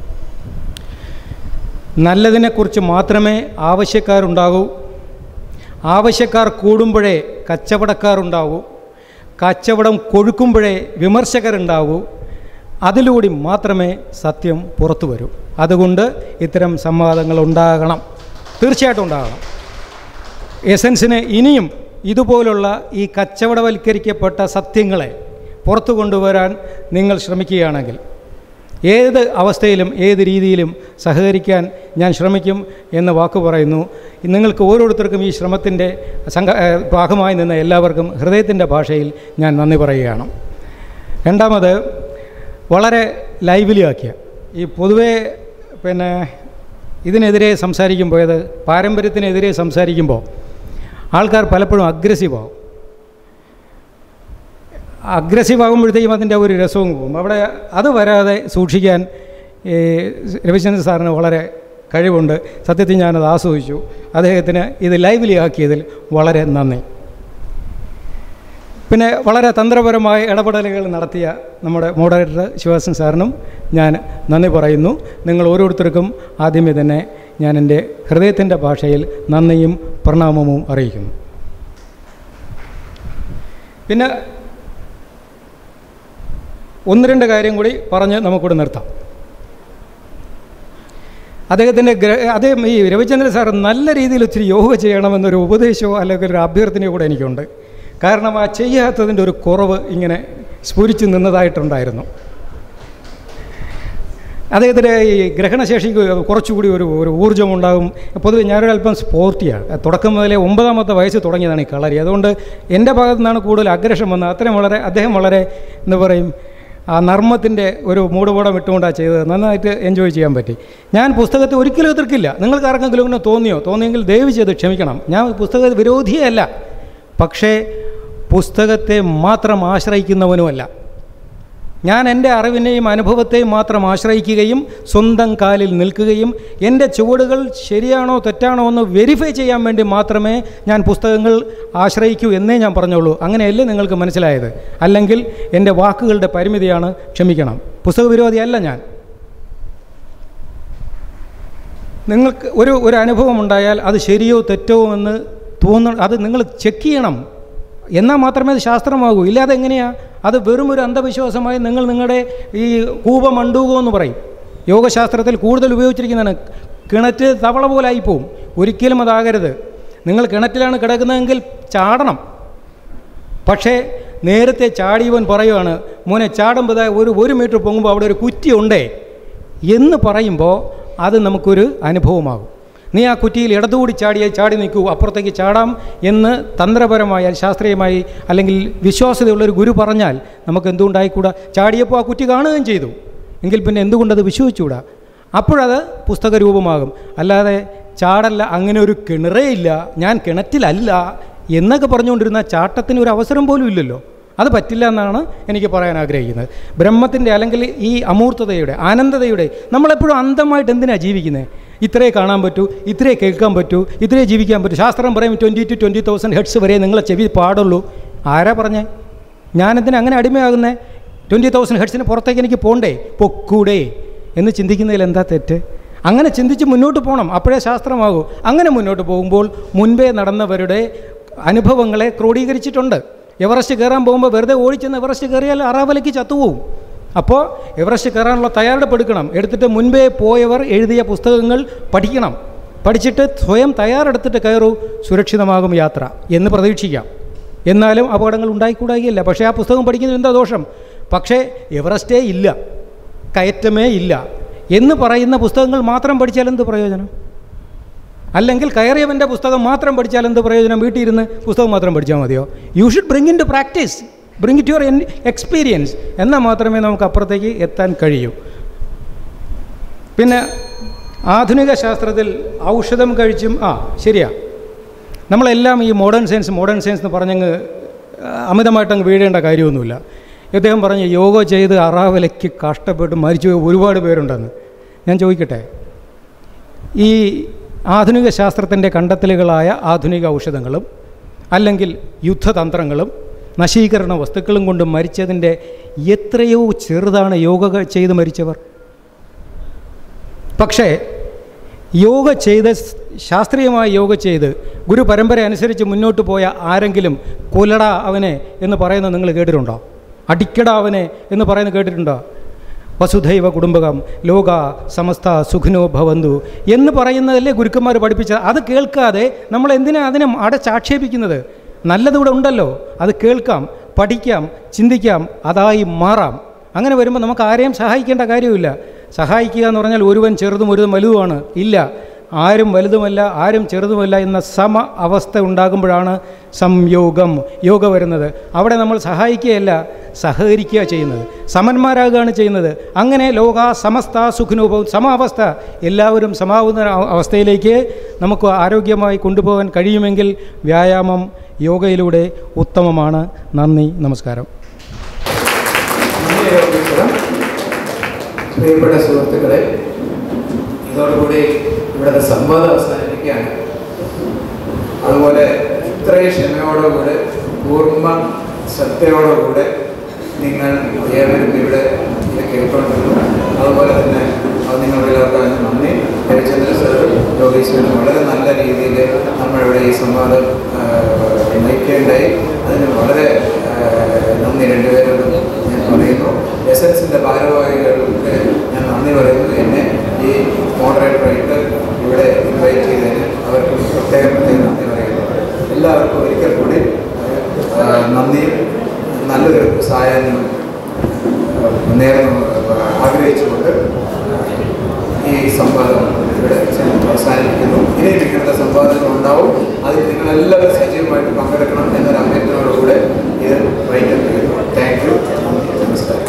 നല്ലതിനെക്കുറിച്ച് മാത്രമേ ആവശ്യക്കാരുണ്ടാകൂ. ആവശ്യക്കാർ കൂടുമ്പോഴേ കച്ചവടക്കാരുണ്ടാകൂ. കച്ചവടം കൊഴുക്കുമ്പോഴേ വിമർശകരുണ്ടാകൂ. അതിലൂടെ മാത്രമേ സത്യം പുറത്തു വരൂ. അതുകൊണ്ട് ഇത്തരം സംവാദങ്ങൾ ഉണ്ടാകണം, തീർച്ചയായിട്ടും ഉണ്ടാകണം. എസെൻസിന് ഇനിയും ഇതുപോലുള്ള ഈ കച്ചവടവൽക്കരിക്കപ്പെട്ട സത്യങ്ങളെ പുറത്തു കൊണ്ടുവരാൻ നിങ്ങൾ ശ്രമിക്കുകയാണെങ്കിൽ ഏത് അവസ്ഥയിലും ഏത് രീതിയിലും സഹകരിക്കാൻ ഞാൻ ശ്രമിക്കും എന്ന് വാക്കു പറയുന്നു. നിങ്ങൾക്ക് ഓരോരുത്തർക്കും ഈ ശ്രമത്തിൻ്റെ ഭാഗമായി നിന്ന് എല്ലാവർക്കും ഹൃദയത്തിൻ്റെ ഭാഷയിൽ ഞാൻ നന്ദി പറയുകയാണ്. രണ്ടാമത്, വളരെ ലൈവ്ലി ആക്കിയ ഈ പൊതുവേ ഇതിനെതിരെ സംസാരിക്കുമ്പോൾ, പാരമ്പര്യത്തിനെതിരെ സംസാരിക്കുമ്പോൾ ആൾക്കാർ പലപ്പോഴും അഗ്രസീവാകുമ്പോഴത്തേക്കും അതിൻ്റെ ഒരു രസവും പോകും. അവിടെ അത് വരാതെ സൂക്ഷിക്കാൻ രവിചന്ദ്രൻ സാറിന് വളരെ കഴിവുണ്ട്. സത്യത്തിൽ ഞാനത് ആസ്വദിച്ചു. അദ്ദേഹത്തിന് ഇത് ലൈവ്ലി ആക്കിയതിൽ വളരെ നന്ദി. പിന്നെ വളരെ തന്ത്രപരമായ ഇടപെടലുകൾ നടത്തിയ നമ്മുടെ മോഡറേറ്റർ ശിവദാസൻ സാറിനും ഞാൻ നന്ദി പറയുന്നു. നിങ്ങൾ ഓരോരുത്തർക്കും ആദ്യമേ തന്നെ ഞാൻ എൻ്റെ ഹൃദയത്തിൻ്റെ ഭാഷയിൽ നന്ദിയും പ്രണാമവും അറിയിക്കുന്നു. പിന്നെ ഒന്ന് രണ്ട് കാര്യം കൂടി പറഞ്ഞ് നമുക്കിവിടെ നിർത്താം. അദ്ദേഹം ഈ രവിചന്ദ്രൻ സാർ നല്ല രീതിയിൽ ഇച്ചിരി യോഗ ചെയ്യണമെന്നൊരു ഉപദേശമോ അല്ലെങ്കിൽ ഒരു അഭ്യർത്ഥനയോ കൂടെ എനിക്കുണ്ട്. കാരണം ആ ചെയ്യാത്തതിൻ്റെ ഒരു കുറവ് ഇങ്ങനെ സ്ഫുരിച്ച് നിന്നതായിട്ടുണ്ടായിരുന്നു. അദ്ദേഹത്തിൻ്റെ ഈ ഗ്രഹണശേഷിക്ക് കുറച്ചുകൂടി ഒരു ഊർജ്ജമുണ്ടാകും. പൊതുവെ ഞാനൊരല്പം സ്പോർട്ടിയാണ്. തുടക്കം മുതലേ 9ാമത്തെ വയസ്സ് തുടങ്ങിയതാണ് ഈ കളരി. അതുകൊണ്ട് എൻ്റെ ഭാഗത്തു നിന്നാണ് കൂടുതൽ അഗ്രഷം വന്നത്. അത്രയും അദ്ദേഹം വളരെ എന്താ പറയും ആ നർമ്മത്തിൻ്റെ ഒരു മൂടുപടം ഇട്ടുകൊണ്ടാണ് ചെയ്തത്. നന്നായിട്ട് എൻജോയ് ചെയ്യാൻ പറ്റി. ഞാൻ പുസ്തകത്തെ ഒരിക്കലും എതിർക്കില്ല. നിങ്ങൾക്ക് ആർക്കെങ്കിലും ഇങ്ങനെ തോന്നിയെങ്കിൽ ദയവ് ചെയ്ത് ക്ഷമിക്കണം. ഞാൻ പുസ്തക വിരോധിയേ അല്ല. പക്ഷേ പുസ്തകത്തെ മാത്രം ആശ്രയിക്കുന്നവനുമല്ല. ഞാൻ എൻ്റെ അറിവിനെയും അനുഭവത്തെയും മാത്രം ആശ്രയിക്കുകയും സ്വന്തം കാലിൽ നിൽക്കുകയും എൻ്റെ ചുവടുകൾ ശരിയാണോ തെറ്റാണോ എന്ന് വെരിഫൈ ചെയ്യാൻ വേണ്ടി മാത്രമേ ഞാൻ പുസ്തകങ്ങൾ ആശ്രയിക്കൂ എന്നേ ഞാൻ പറഞ്ഞുള്ളൂ. അങ്ങനെയല്ലേ നിങ്ങൾക്ക് മനസ്സിലായത്? അല്ലെങ്കിൽ എൻ്റെ വാക്കുകളുടെ പരിമിതിയാണ്, ക്ഷമിക്കണം. പുസ്തക വിരോധിയല്ല ഞാൻ. നിങ്ങൾക്ക് ഒരു അനുഭവം ഉണ്ടായാൽ അത് ശരിയോ തെറ്റോ എന്ന് അത് നിങ്ങൾ ചെക്ക് ചെയ്യണം. എന്നാൽ മാത്രമേ അത് ശാസ്ത്രമാകൂ. ഇല്ലാതെ എങ്ങനെയാണ്? അത് വെറും ഒരു അന്ധവിശ്വാസമായി നിങ്ങളുടെ ഈ കൂപമണ്ടൂകം എന്ന് പറയും. യോഗശാസ്ത്രത്തിൽ കൂടുതൽ ഉപയോഗിച്ചിരിക്കുന്നതാണ്. കിണറ്റ് തവള പോലെ ആയിപ്പോവും. ഒരിക്കലും അതാകരുത്. നിങ്ങൾ കിണറ്റിലാണ് കിടക്കുന്നതെങ്കിൽ ചാടണം. പക്ഷേ നേരത്തെ ചാടിയവൻ പറയുവാണ്, മോനെ ചാടുമ്പോൾ ഒരു മീറ്റർ പൊങ്ങുമ്പോൾ അവിടെ ഒരു കുറ്റിയുണ്ടേ എന്ന് പറയുമ്പോൾ അത് നമുക്കൊരു അനുഭവമാകും. നീ ആ കുറ്റിയിൽ ഇടതുകൂടി ചാടി നിൽക്കൂ, അപ്പുറത്തേക്ക് ചാടാം എന്ന് തന്ത്രപരമായി ശാസ്ത്രീയമായി അല്ലെങ്കിൽ വിശ്വാസ്യതയുള്ളൊരു ഗുരു പറഞ്ഞാൽ നമുക്ക് എന്തുകൊണ്ടായിക്കൂടാ? ചാടിയപ്പോൾ ആ കുറ്റി കാണുകയും ചെയ്തു എങ്കിൽ പിന്നെ എന്തുകൊണ്ടത് വിശ്വസിച്ചുകൂടാ? അപ്പോഴത് പുസ്തക രൂപമാകും. അല്ലാതെ ചാടല്ല, അങ്ങനെ ഒരു കിണറേ ഇല്ല, ഞാൻ കിണറ്റിലല്ല എന്നൊക്കെ പറഞ്ഞുകൊണ്ടിരുന്ന ചാട്ടത്തിന് ഒരു അവസരം പോലും ഇല്ലല്ലോ. അത് പറ്റില്ല എന്നാണ് എനിക്ക് പറയാൻ ആഗ്രഹിക്കുന്നത്. ബ്രഹ്മത്തിൻ്റെ അല്ലെങ്കിൽ ഈ അമൂർത്തതയുടെ ആനന്ദതയുടെ നമ്മളെപ്പോഴും അന്ധമായിട്ട് എന്തിനാണ് ജീവിക്കുന്നത്? ഇത്രേ കാണാൻ പറ്റൂ, ഇത്രേ കേൾക്കാൻ പറ്റൂ, ഇത്രേ ജീവിക്കാൻ പറ്റൂ. ശാസ്ത്രം പറയും 20 to 20,000 ഹെർട്സ് വരെ നിങ്ങളെ ചെവി പാടുള്ളൂ. ആരാ പറഞ്ഞേ? ഞാനെന്തിനാ അങ്ങനെ അടിമയാകുന്നേ? 20,000 ഹെർട്സിന് പുറത്തേക്ക് എനിക്ക് പോണ്ടേ, പൊക്കൂടെ എന്ന് ചിന്തിക്കുന്നതിൽ എന്താ തെറ്റ്? അങ്ങനെ ചിന്തിച്ച് മുന്നോട്ട് പോകണം, അപ്പോഴേ ശാസ്ത്രമാകൂ. അങ്ങനെ മുന്നോട്ട് പോകുമ്പോൾ മുൻപേ നടന്നവരുടെ അനുഭവങ്ങളെ ക്രോഡീകരിച്ചിട്ടുണ്ട്. എവറസ്റ്റ് കയറാൻ പോകുമ്പോൾ വെറുതെ ഓടിച്ചെന്ന് എവറസ്റ്റ് കയറിയാൽ അറാവലയ്ക്ക് ചത്തുപോകും. അപ്പോൾ എവറസ്റ്റ് കയറാനുള്ള തയ്യാറെടുപ്പ് എടുത്തിട്ട് മുൻപേ പോയവർ എഴുതിയ പുസ്തകങ്ങൾ പഠിക്കണം. പഠിച്ചിട്ട് സ്വയം തയ്യാറെടുത്തിട്ട് കയറൂ, സുരക്ഷിതമാകും യാത്ര എന്ന് പ്രതീക്ഷിക്കാം. എന്നാലും അപകടങ്ങൾ ഉണ്ടായിക്കൂടായില്ല. പക്ഷേ ആ പുസ്തകം പഠിക്കുന്നതിന് എന്താ ദോഷം? പക്ഷേ എവറസ്റ്റേ ഇല്ല, കയറ്റമേ ഇല്ല എന്ന് പറയുന്ന പുസ്തകങ്ങൾ മാത്രം പഠിച്ചാൽ എന്ത് പ്രയോജനം? അല്ലെങ്കിൽ കയറിയവൻ്റെ പുസ്തകം മാത്രം പഠിച്ചാൽ എന്ത് പ്രയോജനം? വീട്ടിൽ ഇരുന്ന് പുസ്തകം മാത്രം പഠിച്ചാൽ മതിയോ? You should bring into practice, bring it your experience. എന്നാൽ മാത്രമേ നമുക്ക് അപ്പുറത്തേക്ക് എത്താൻ കഴിയൂ. പിന്നെ ആധുനിക ശാസ്ത്രത്തിൽ ഔഷധം കഴിച്ചും ശരിയാ, നമ്മളെല്ലാം ഈ മോഡേൺ സയൻസ് എന്ന് പറഞ്ഞങ്ങ് അമിതമായിട്ടങ്ങ് വീഴേണ്ട കാര്യമൊന്നുമില്ല. ഇദ്ദേഹം പറഞ്ഞ് യോഗ ചെയ്ത് അറാവലയ്ക്ക് കഷ്ടപ്പെട്ട് മരിച്ചു ഒരുപാട് പേരുണ്ടെന്ന്. ഞാൻ ചോദിക്കട്ടെ, ഈ ആധുനിക ശാസ്ത്രത്തിൻ്റെ കണ്ടെത്തലുകളായ ആധുനിക ഔഷധങ്ങളും അല്ലെങ്കിൽ യുദ്ധതന്ത്രങ്ങളും നശീകരണ വസ്തുക്കളും കൊണ്ട് മരിച്ചതിൻ്റെ എത്രയോ ചെറുതാണ് യോഗ ചെയ്ത് മരിച്ചവർ. പക്ഷേ യോഗ ചെയ്ത് ശാസ്ത്രീയമായി യോഗ ചെയ്ത് ഗുരു പരമ്പര അനുസരിച്ച് മുന്നോട്ട് പോയ ആരെങ്കിലും കൊല്ലടാ അവനെ എന്ന് പറയുന്നത് നിങ്ങൾ കേട്ടിട്ടുണ്ടോ? അടിക്കടാ അവനെ എന്ന് പറയുന്നത് കേട്ടിട്ടുണ്ടോ? വസുധൈവ കുടുംബകം ലോക സമസ്ത സുഖിനോ ഭവന്തു എന്ന് പറയുന്നതല്ലേ ഗുരുക്കന്മാർ പഠിപ്പിച്ചത്. അത് കേൾക്കാതെ നമ്മൾ എന്തിനാ അതിനെ അടച്ചാക്ഷേപിക്കുന്നത്? നല്ലതിവിടെ ഉണ്ടല്ലോ, അത് കേൾക്കാം, പഠിക്കാം, ചിന്തിക്കാം, അതായി മാറാം. അങ്ങനെ വരുമ്പോൾ നമുക്ക് ആരെയും സഹായിക്കേണ്ട കാര്യമില്ല. സഹായിക്കുക എന്ന് പറഞ്ഞാൽ ഒരുവൻ ചെറുതും ഒരുവൻ വലുതുമാണ്. ഇല്ല, ആരും വലുതുമല്ല ആരും ചെറുതുമല്ല എന്ന സമ അവസ്ഥ ഉണ്ടാകുമ്പോഴാണ് സംയോഗം, യോഗ വരുന്നത്. അവിടെ നമ്മൾ സഹായിക്കുകയല്ല, സഹകരിക്കുക ചെയ്യുന്നത്, സമന്മാരാകുകയാണ് ചെയ്യുന്നത്. അങ്ങനെ ലോക സമസ്ത സുഖിനോഭവം, സമാവസ്ഥ, എല്ലാവരും സമാവുന്ന അവസ്ഥയിലേക്ക് നമുക്ക് ആരോഗ്യമായി കൊണ്ടുപോകാൻ കഴിയുമെങ്കിൽ വ്യായാമം യോഗയിലൂടെ ഉത്തമമാണ്. നന്ദി, നമസ്കാരം. പ്രിയപ്പെട്ട സുഹൃത്തുക്കളെ, ഇതോടുകൂടി ഇവിടുത്തെ സംവാദം അവസാനിപ്പിക്കുകയാണ്. അതുപോലെ ഇത്രയും ക്ഷമയോടുകൂടെ പൂർണ്ണ ശ്രദ്ധയോടുകൂടെ നിങ്ങൾ ഏവരും ഇവിടെ ഇത് കേൾക്കൊണ്ടിരുന്നു. അതുപോലെ തന്നെ അത് നിങ്ങളെല്ലാവർക്കും നന്ദി. രവിചന്ദ്രൻ സാറും യോഗീശ്വരനും വളരെ നല്ല രീതിയിൽ നമ്മളിവിടെ ഈ സംവാദം നയിക്കേണ്ടായി. അതിന് വളരെ നന്ദി രണ്ടുപേരോടും ഞാൻ പറയുന്നു. എസൻസിൻ്റെ ഭാരവാഹികൾക്ക് ഞാൻ നന്ദി പറയുന്നു. എന്നെ ഈ മോഡറേറ്ററായിട്ട് ഇവിടെ ഇൻവൈറ്റ് ചെയ്തതിന് അവർക്ക് പ്രത്യേകം നന്ദി പറയുന്നു. എല്ലാവർക്കും ഒരിക്കൽ കൂടി നന്ദിയും നല്ലൊരു സായാഹ്നം നേരം ആഗ്രഹിച്ചുകൊണ്ട് സംവാദം ഇവിടെ അവസാനിപ്പിക്കുന്നു. ഇനി നിങ്ങളുടെ സംവാദങ്ങൾ ഉണ്ടാവും. അതിൽ നിങ്ങളെല്ലാവരും സജീവമായിട്ട് പങ്കെടുക്കണം എന്നൊരു അഭ്യർത്ഥനയോടുകൂടെ ഇത് വൈകിട്ട് ചെയ്യുന്നു. Thank you. നമസ്കാരം.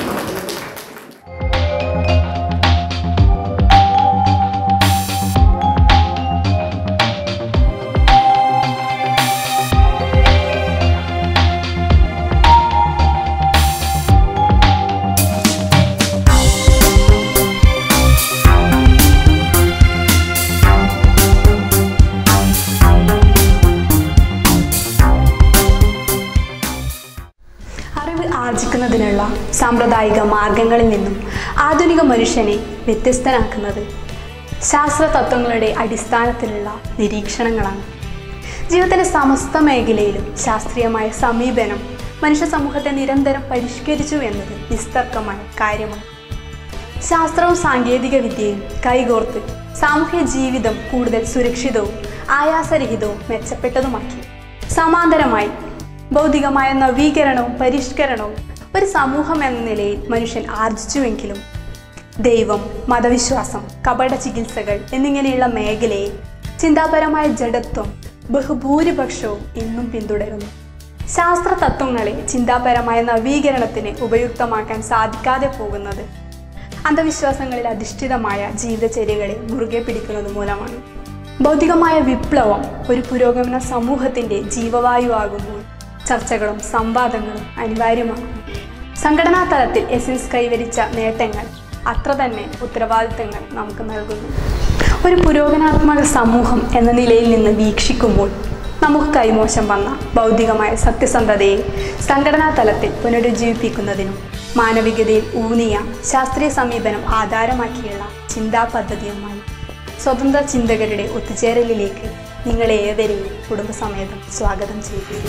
ആർജിക്കുന്നതിനുള്ള സാമ്പ്രദായിക മാർഗങ്ങളിൽ നിന്നും ആധുനിക മനുഷ്യനെ വ്യത്യസ്തനാക്കുന്നത് ശാസ്ത്ര തത്വങ്ങളുടെ അടിസ്ഥാനത്തിലുള്ള നിരീക്ഷണങ്ങളാണ്. ജീവിതത്തിൻ്റെ സമസ്ത മേഖലയിലും ശാസ്ത്രീയമായ സമീപനം മനുഷ്യ സമൂഹത്തെ നിരന്തരം പരിഷ്കരിച്ചു എന്നത് നിസ്തർക്കമായ കാര്യമാണ്. ശാസ്ത്രവും സാങ്കേതിക വിദ്യയും കൈകോർത്ത് സാമൂഹ്യ ജീവിതം കൂടുതൽ സുരക്ഷിതവും ആയാസരഹിതവും മെച്ചപ്പെട്ടതുമാക്കി. സമാന്തരമായി ഭൗതികമായ നവീകരണവും പരിഷ്കരണവും ഒരു സമൂഹം എന്ന നിലയിൽ മനുഷ്യൻ ആർജിച്ചുവെങ്കിലും ദൈവം, മതവിശ്വാസം, കപട ചികിത്സകൾ എന്നിങ്ങനെയുള്ള മേഖലയെ ചിന്താപരമായ ജഡത്വം ബഹുഭൂരിപക്ഷവും ഇന്നും പിന്തുടരുന്നു. ശാസ്ത്ര തത്വങ്ങളെ ചിന്താപരമായ നവീകരണത്തിന് ഉപയുക്തമാക്കാൻ സാധിക്കാതെ പോകുന്നത് അന്ധവിശ്വാസങ്ങളിൽ അധിഷ്ഠിതമായ ജീവിതചര്യകളെ മുറുകെ പിടിക്കുന്നത് മൂലമാണ്. ഭൗതികമായ വിപ്ലവം ഒരു പുരോഗമന സമൂഹത്തിൻ്റെ ജീവവായുവാകുമ്പോൾ ചർച്ചകളും സംവാദങ്ങളും അനിവാര്യമാണ്. സംഘടനാ തലത്തിൽ എസെൻസ് കൈവരിച്ച നേട്ടങ്ങൾ അത്ര തന്നെ ഉത്തരവാദിത്തങ്ങൾ നമുക്ക് നൽകുന്നു. ഒരു പുരോഗമനാത്മക സമൂഹം എന്ന നിലയിൽ നിന്ന് വീക്ഷിക്കുമ്പോൾ നമുക്ക് കൈമോശം വന്ന ഭൗതികമായ സത്യസന്ധതയെ സംഘടനാ തലത്തിൽ പുനരുജ്ജീവിപ്പിക്കുന്നതിനും മാനവികതയിൽ ഊന്നിയ ശാസ്ത്രീയ സമീപനം ആധാരമാക്കിയുള്ള ചിന്താ പദ്ധതിയുമായി സ്വതന്ത്ര ചിന്തകരുടെ ഒത്തുചേരലിലേക്ക് നിങ്ങളെ ഏവരെയും കുടുംബസമേതം സ്വാഗതം ചെയ്യുന്നു.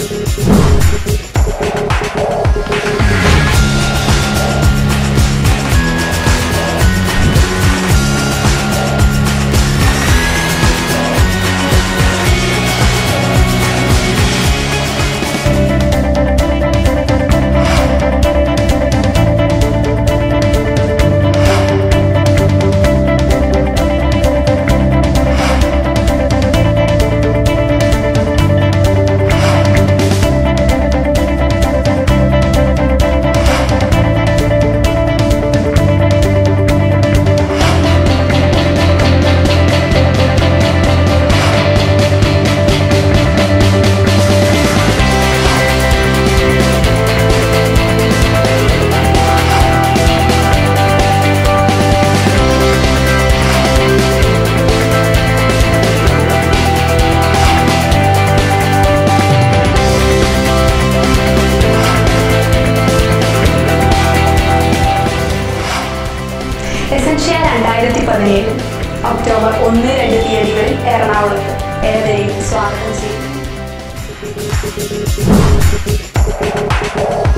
ഒക്ടോബർ 1-2 തീയതികളിൽ എറണാകുളത്ത് ഏവരെയും സ്വാഗതം ചെയ്യും.